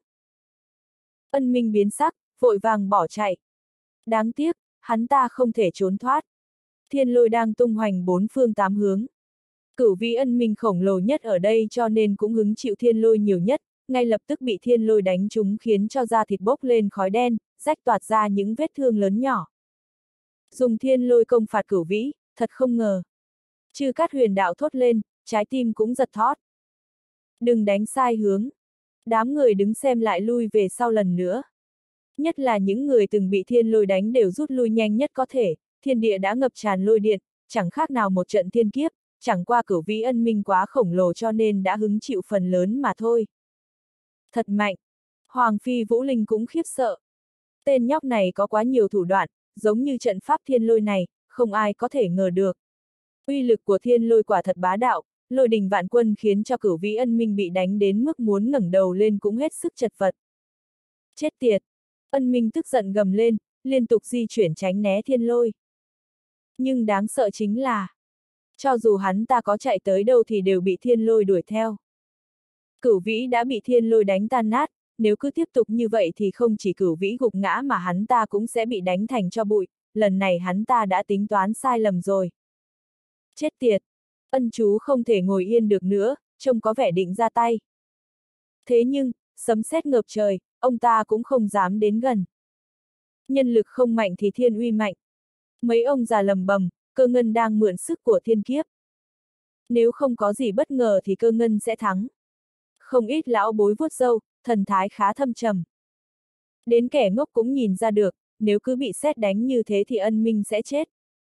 Ân Minh biến sắc, vội vàng bỏ chạy. Đáng tiếc, hắn ta không thể trốn thoát. Thiên lôi đang tung hoành bốn phương tám hướng. Cửu vĩ ân minh khổng lồ nhất ở đây cho nên cũng hứng chịu thiên lôi nhiều nhất, ngay lập tức bị thiên lôi đánh trúng khiến cho da thịt bốc lên khói đen, rách toạc ra những vết thương lớn nhỏ. Dùng thiên lôi công phạt cửu vĩ, thật không ngờ. Chư Cát Huyền đạo thốt lên, trái tim cũng giật thót. Đừng đánh sai hướng. Đám người đứng xem lại lui về sau lần nữa. Nhất là những người từng bị thiên lôi đánh đều rút lui nhanh nhất có thể, thiên địa đã ngập tràn lôi điện, chẳng khác nào một trận thiên kiếp, chẳng qua cửu vĩ ân minh quá khổng lồ cho nên đã hứng chịu phần lớn mà thôi. Thật mạnh. Hoàng Phi Vũ Linh cũng khiếp sợ. Tên nhóc này có quá nhiều thủ đoạn, giống như trận pháp thiên lôi này, không ai có thể ngờ được. Uy lực của thiên lôi quả thật bá đạo, lôi đình vạn quân khiến cho cửu vĩ ân minh bị đánh đến mức muốn ngẩng đầu lên cũng hết sức chật vật. Chết tiệt! Ân minh tức giận gầm lên, liên tục di chuyển tránh né thiên lôi. Nhưng đáng sợ chính là, cho dù hắn ta có chạy tới đâu thì đều bị thiên lôi đuổi theo. Cửu vĩ đã bị thiên lôi đánh tan nát, nếu cứ tiếp tục như vậy thì không chỉ cửu vĩ gục ngã mà hắn ta cũng sẽ bị đánh thành tro bụi, lần này hắn ta đã tính toán sai lầm rồi. Chết tiệt! Ân chú không thể ngồi yên được nữa, trông có vẻ định ra tay. Thế nhưng, sấm sét ngập trời, ông ta cũng không dám đến gần. Nhân lực không mạnh thì thiên uy mạnh. Mấy ông già lầm bầm, Cơ Ngân đang mượn sức của thiên kiếp. Nếu không có gì bất ngờ thì Cơ Ngân sẽ thắng. Không ít lão bối vuốt râu, thần thái khá thâm trầm. Đến kẻ ngốc cũng nhìn ra được, nếu cứ bị sét đánh như thế thì Ân Minh sẽ chết.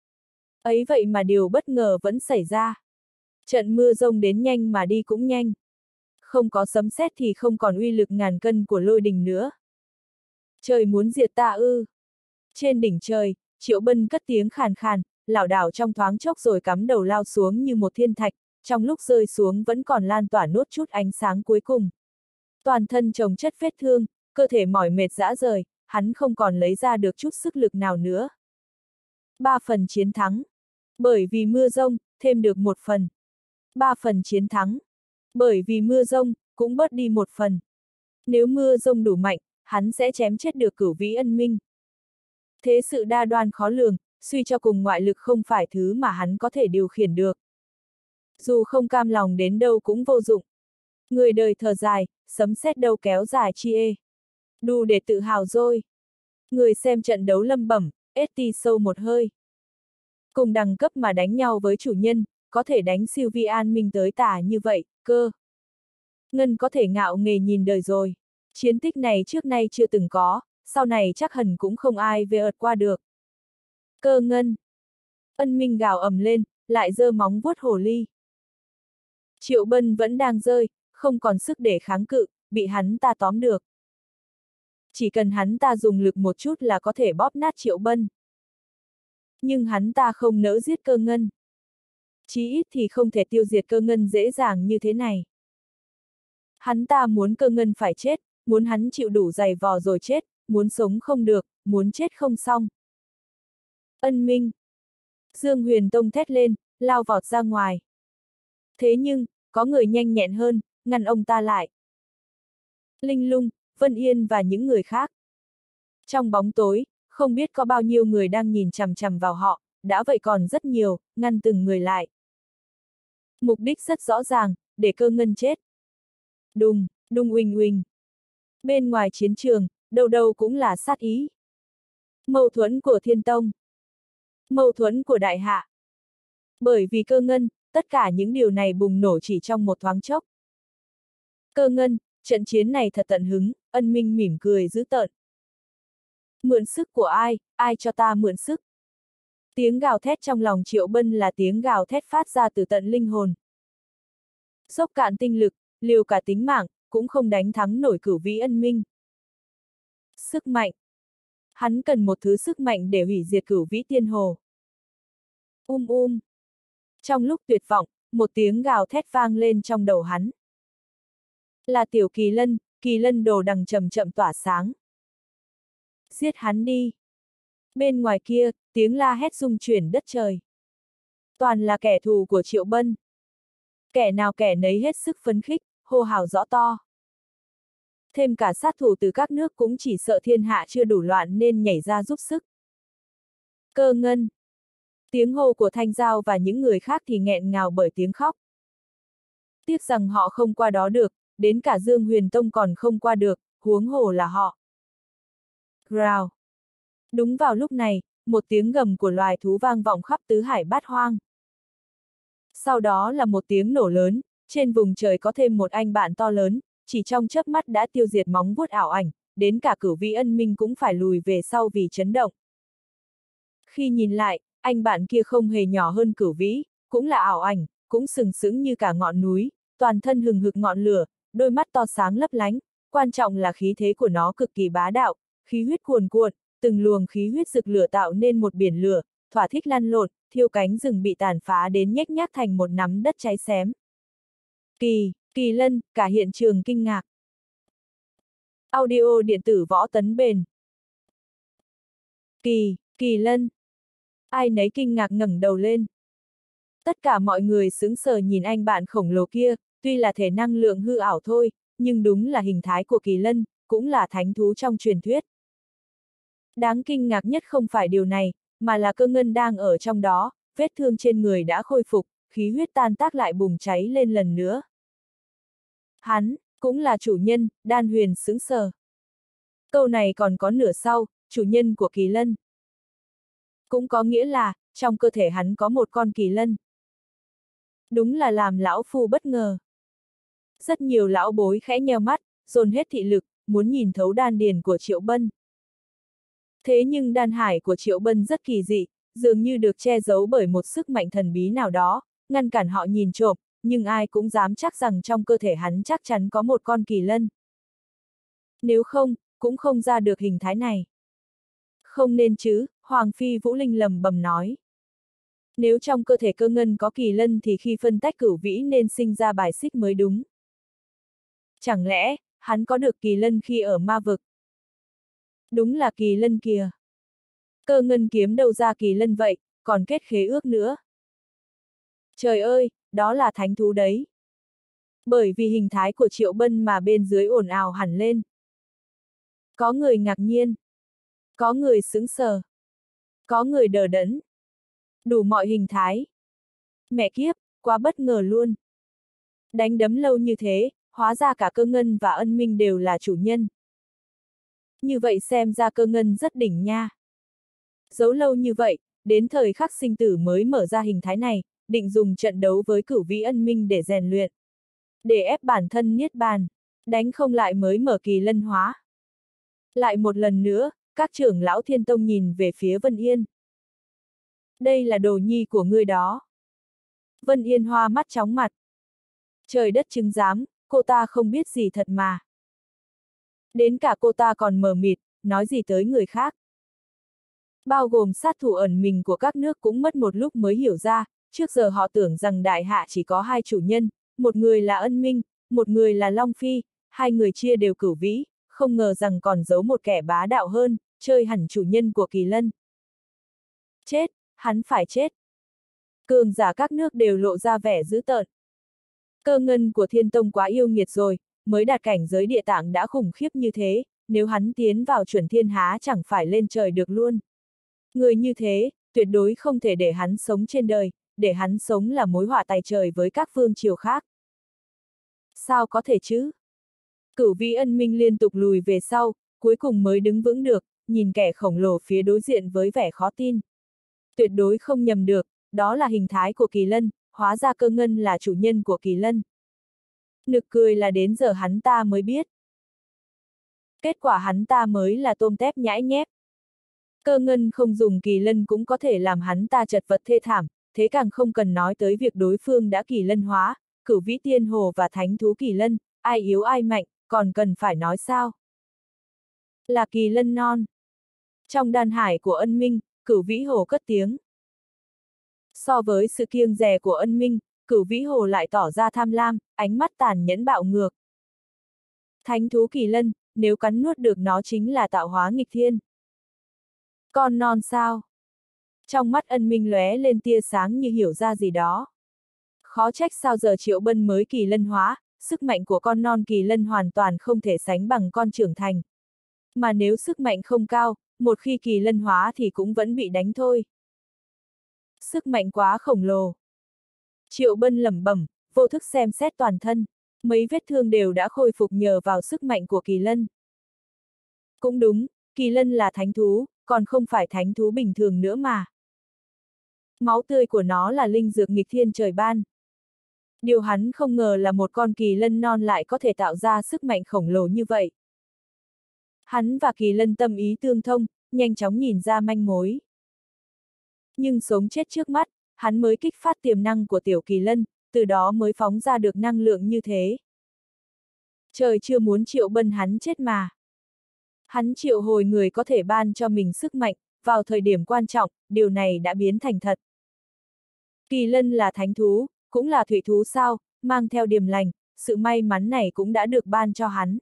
Ấy vậy mà điều bất ngờ vẫn xảy ra. Trận mưa rông đến nhanh mà đi cũng nhanh. Không có sấm sét thì không còn uy lực ngàn cân của lôi đình nữa. Trời muốn diệt ta ư? Trên đỉnh trời, Triệu Bân cất tiếng khàn khàn, lảo đảo trong thoáng chốc rồi cắm đầu lao xuống như một thiên thạch, trong lúc rơi xuống vẫn còn lan tỏa nốt chút ánh sáng cuối cùng. Toàn thân chồng chất vết thương, cơ thể mỏi mệt rã rời, hắn không còn lấy ra được chút sức lực nào nữa. 3 phần chiến thắng. Bởi vì mưa rông, thêm được 1 phần. 3 phần chiến thắng. Bởi vì mưa rông, cũng bớt đi 1 phần. Nếu mưa rông đủ mạnh, hắn sẽ chém chết được cửu vĩ ân minh. Thế sự đa đoan khó lường, suy cho cùng ngoại lực không phải thứ mà hắn có thể điều khiển được. Dù không cam lòng đến đâu cũng vô dụng. Người đời thở dài, sấm sét đâu kéo dài chi ê. Đủ để tự hào rồi. Người xem trận đấu lầm bẩm, ST sâu một hơi. Cùng đẳng cấp mà đánh nhau với chủ nhân, có thể đánh siêu vi an minh tới tả như vậy, cơ. Ngân có thể ngạo nghề nhìn đời rồi. Chiến tích này trước nay chưa từng có, sau này chắc hẳn cũng không ai về ợt qua được. Cơ Ngân. Ân Minh gào ầm lên, lại giơ móng vuốt hồ ly. Triệu Bân vẫn đang rơi, không còn sức để kháng cự, bị hắn ta tóm được. Chỉ cần hắn ta dùng lực một chút là có thể bóp nát Triệu Bân. Nhưng hắn ta không nỡ giết Cơ Ngân. Chí ít thì không thể tiêu diệt Cơ Ngân dễ dàng như thế này. Hắn ta muốn Cơ Ngân phải chết, muốn hắn chịu đủ dày vò rồi chết, muốn sống không được, muốn chết không xong. Ân Minh. Dương Huyền Tông thét lên, lao vọt ra ngoài. Thế nhưng, có người nhanh nhẹn hơn, ngăn ông ta lại. Linh Lung, Vân Yên và những người khác. Trong bóng tối, không biết có bao nhiêu người đang nhìn chằm chằm vào họ, đã vậy còn rất nhiều, ngăn từng người lại. Mục đích rất rõ ràng, để Cơ Ngân chết. Đùng, đùng uỳnh uỳnh. Bên ngoài chiến trường, đâu đâu cũng là sát ý. Mâu thuẫn của Thiên Tông. Mâu thuẫn của Đại Hạ. Bởi vì Cơ Ngân, tất cả những điều này bùng nổ chỉ trong một thoáng chốc. Cơ Ngân, trận chiến này thật tận hứng, Ân Minh mỉm cười dữ tợn. Mượn sức của ai, ai cho ta mượn sức? Tiếng gào thét trong lòng Triệu Bân là tiếng gào thét phát ra từ tận linh hồn. Dốc cạn tinh lực, liều cả tính mạng, cũng không đánh thắng nổi cửu vĩ ân minh. Sức mạnh. Hắn cần một thứ sức mạnh để hủy diệt cửu vĩ tiên hồ. Trong lúc tuyệt vọng, một tiếng gào thét vang lên trong đầu hắn. Là Tiểu Kỳ Lân đồ đằng chậm chậm tỏa sáng. Giết hắn đi. Bên ngoài kia, tiếng la hét rung chuyển đất trời. Toàn là kẻ thù của Triệu Bân. Kẻ nào kẻ nấy hết sức phấn khích, hô hào rõ to. Thêm cả sát thủ từ các nước cũng chỉ sợ thiên hạ chưa đủ loạn nên nhảy ra giúp sức. Cơ Ngân. Tiếng hô của Thanh Giao và những người khác thì nghẹn ngào bởi tiếng khóc. Tiếc rằng họ không qua đó được, đến cả Dương Huyền Tông còn không qua được, huống hồ là họ. Rào. Đúng vào lúc này, một tiếng gầm của loài thú vang vọng khắp tứ hải bát hoang. Sau đó là một tiếng nổ lớn, trên vùng trời có thêm một anh bạn to lớn, chỉ trong chớp mắt đã tiêu diệt móng vuốt ảo ảnh, đến cả Cửu Vĩ Ân Minh cũng phải lùi về sau vì chấn động. Khi nhìn lại, anh bạn kia không hề nhỏ hơn Cửu Vĩ, cũng là ảo ảnh, cũng sừng sững như cả ngọn núi, toàn thân hừng hực ngọn lửa, đôi mắt to sáng lấp lánh, quan trọng là khí thế của nó cực kỳ bá đạo, khí huyết cuồn cuộn, từng luồng khí huyết rực lửa tạo nên một biển lửa, thỏa thích lăn lộn, thiêu cánh rừng bị tàn phá đến nhếch nhác thành một nắm đất cháy xém. Kỳ Lân, cả hiện trường kinh ngạc. Audio điện tử Võ Tấn Bền. Kỳ Lân. Ai nấy kinh ngạc ngẩng đầu lên. Tất cả mọi người sững sờ nhìn anh bạn khổng lồ kia, tuy là thể năng lượng hư ảo thôi, nhưng đúng là hình thái của Kỳ Lân, cũng là thánh thú trong truyền thuyết. Đáng kinh ngạc nhất không phải điều này, mà là Cơ Ngân đang ở trong đó, vết thương trên người đã khôi phục, khí huyết tan tác lại bùng cháy lên lần nữa. Hắn, cũng là chủ nhân, Đan Huyền sững sờ. Câu này còn có nửa sau, chủ nhân của Kỳ Lân. Cũng có nghĩa là, trong cơ thể hắn có một con Kỳ Lân. Đúng là làm lão phu bất ngờ. Rất nhiều lão bối khẽ nheo mắt, dồn hết thị lực, muốn nhìn thấu đan điền của Triệu Bân. Thế nhưng đan hải của Triệu Bân rất kỳ dị, dường như được che giấu bởi một sức mạnh thần bí nào đó, ngăn cản họ nhìn trộm, nhưng ai cũng dám chắc rằng trong cơ thể hắn chắc chắn có một con Kỳ Lân. Nếu không, cũng không ra được hình thái này. Không nên chứ, Hoàng Phi Vũ Linh lầm bầm nói. Nếu trong cơ thể Cơ Ngân có Kỳ Lân thì khi phân tách Cửu Vĩ nên sinh ra bài xích mới đúng. Chẳng lẽ, hắn có được Kỳ Lân khi ở ma vực? Đúng là Kỳ Lân kìa. Cơ Ngân kiếm đâu ra Kỳ Lân vậy, còn kết khế ước nữa. Trời ơi, đó là thánh thú đấy. Bởi vì hình thái của Triệu Bân mà bên dưới ồn ào hẳn lên. Có người ngạc nhiên. Có người sững sờ. Có người đờ đẫn. Đủ mọi hình thái. Mẹ kiếp, quá bất ngờ luôn. Đánh đấm lâu như thế, hóa ra cả Cơ Ngân và Ân Minh đều là chủ nhân. Như vậy xem ra Cơ Ngân rất đỉnh nha. Giấu lâu như vậy, đến thời khắc sinh tử mới mở ra hình thái này, định dùng trận đấu với Cửu Vĩ Ân Minh để rèn luyện. Để ép bản thân niết bàn, đánh không lại mới mở Kỳ Lân hóa. Lại một lần nữa, các trưởng lão Thiên Tông nhìn về phía Vân Yên. Đây là đồ nhi của ngươi đó. Vân Yên hoa mắt chóng mặt. Trời đất chứng giám, cô ta không biết gì thật mà. Đến cả cô ta còn mờ mịt, nói gì tới người khác. Bao gồm sát thủ ẩn mình của các nước cũng mất một lúc mới hiểu ra, trước giờ họ tưởng rằng đại hạ chỉ có hai chủ nhân, một người là Ân Minh, một người là Long Phi, hai người chia đều Cửu Vĩ, không ngờ rằng còn giấu một kẻ bá đạo hơn, chơi hẳn chủ nhân của Kỳ Lân. Chết, hắn phải chết. Cường giả các nước đều lộ ra vẻ dữ tợn. Cơ Ngân của Thiên Tông quá yêu nghiệt rồi, mới đạt cảnh giới địa tạng đã khủng khiếp như thế, nếu hắn tiến vào chuẩn thiên há chẳng phải lên trời được luôn. Người như thế, tuyệt đối không thể để hắn sống trên đời, để hắn sống là mối họa tày trời với các vương triều khác. Sao có thể chứ? Cửu Vĩ Ân Minh liên tục lùi về sau, cuối cùng mới đứng vững được, nhìn kẻ khổng lồ phía đối diện với vẻ khó tin. Tuyệt đối không nhầm được, đó là hình thái của Kỳ Lân, hóa ra Cơ Ngân là chủ nhân của Kỳ Lân. Nực cười là đến giờ hắn ta mới biết. Kết quả hắn ta mới là tôm tép nhãi nhép. Cơ Ngân không dùng Kỳ Lân cũng có thể làm hắn ta chật vật thê thảm, thế càng không cần nói tới việc đối phương đã Kỳ Lân hóa, Cửu Vĩ Tiên Hồ và Thánh Thú Kỳ Lân, ai yếu ai mạnh, còn cần phải nói sao? Là Kỳ Lân non. Trong đan hải của Ân Minh, Cửu Vĩ Hồ cất tiếng. So với sự kiêng dè của Ân Minh, Cửu Vĩ Hồ lại tỏ ra tham lam, ánh mắt tàn nhẫn bạo ngược. Thánh thú Kỳ Lân, nếu cắn nuốt được nó chính là tạo hóa nghịch thiên. Con non sao? Trong mắt Ân Minh lóe lên tia sáng như hiểu ra gì đó. Khó trách sao giờ Triệu Bân mới kỳ lân hóa, sức mạnh của con non kỳ lân hoàn toàn không thể sánh bằng con trưởng thành. Mà nếu sức mạnh không cao, một khi kỳ lân hóa thì cũng vẫn bị đánh thôi. Sức mạnh quá khổng lồ. Triệu Bân lẩm bẩm, vô thức xem xét toàn thân. Mấy vết thương đều đã khôi phục nhờ vào sức mạnh của kỳ lân. Cũng đúng, kỳ lân là thánh thú, còn không phải thánh thú bình thường nữa mà. Máu tươi của nó là linh dược nghịch thiên trời ban. Điều hắn không ngờ là một con kỳ lân non lại có thể tạo ra sức mạnh khổng lồ như vậy. Hắn và kỳ lân tâm ý tương thông, nhanh chóng nhìn ra manh mối. Nhưng sống chết trước mắt, hắn mới kích phát tiềm năng của tiểu kỳ lân, từ đó mới phóng ra được năng lượng như thế. Trời chưa muốn Triệu Bân hắn chết mà. Hắn triệu hồi người có thể ban cho mình sức mạnh, vào thời điểm quan trọng, điều này đã biến thành thật. Kỳ lân là thánh thú, cũng là thủy thú sao, mang theo điềm lành, sự may mắn này cũng đã được ban cho hắn.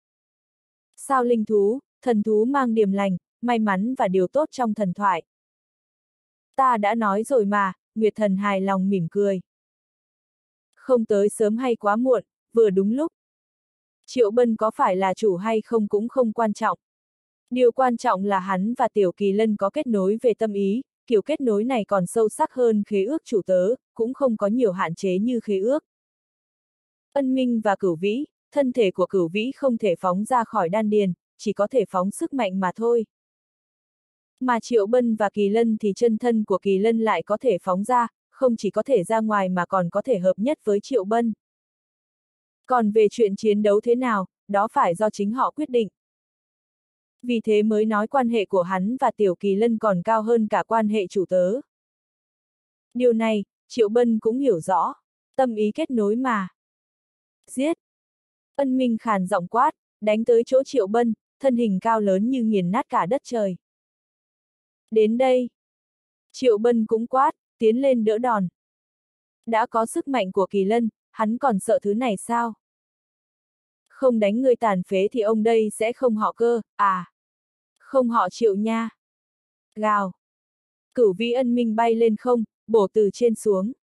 Sao linh thú, thần thú mang điềm lành, may mắn và điều tốt trong thần thoại. Ta đã nói rồi mà, Nguyệt Thần hài lòng mỉm cười. Không tới sớm hay quá muộn, vừa đúng lúc. Triệu Bân có phải là chủ hay không cũng không quan trọng. Điều quan trọng là hắn và Tiểu Kỳ Lân có kết nối về tâm ý, kiểu kết nối này còn sâu sắc hơn khế ước chủ tớ, cũng không có nhiều hạn chế như khế ước. Ân Minh và Cửu Vĩ, thân thể của Cửu Vĩ không thể phóng ra khỏi đan điền, chỉ có thể phóng sức mạnh mà thôi. Mà Triệu Bân và Kỳ Lân thì chân thân của Kỳ Lân lại có thể phóng ra, không chỉ có thể ra ngoài mà còn có thể hợp nhất với Triệu Bân. Còn về chuyện chiến đấu thế nào, đó phải do chính họ quyết định. Vì thế mới nói quan hệ của hắn và Tiểu Kỳ Lân còn cao hơn cả quan hệ chủ tớ. Điều này, Triệu Bân cũng hiểu rõ. Tâm ý kết nối mà. Giết! Ân Minh khàn giọng quát, đánh tới chỗ Triệu Bân, thân hình cao lớn như nghiền nát cả đất trời. Đến đây! Triệu Bân cũng quát, tiến lên đỡ đòn. Đã có sức mạnh của Kỳ Lân, hắn còn sợ thứ này sao? Không đánh người tàn phế thì ông đây sẽ không họ cơ, à? Không họ Triệu nha. Gào. Cửu Vĩ Ân Minh bay lên không, bổ từ trên xuống.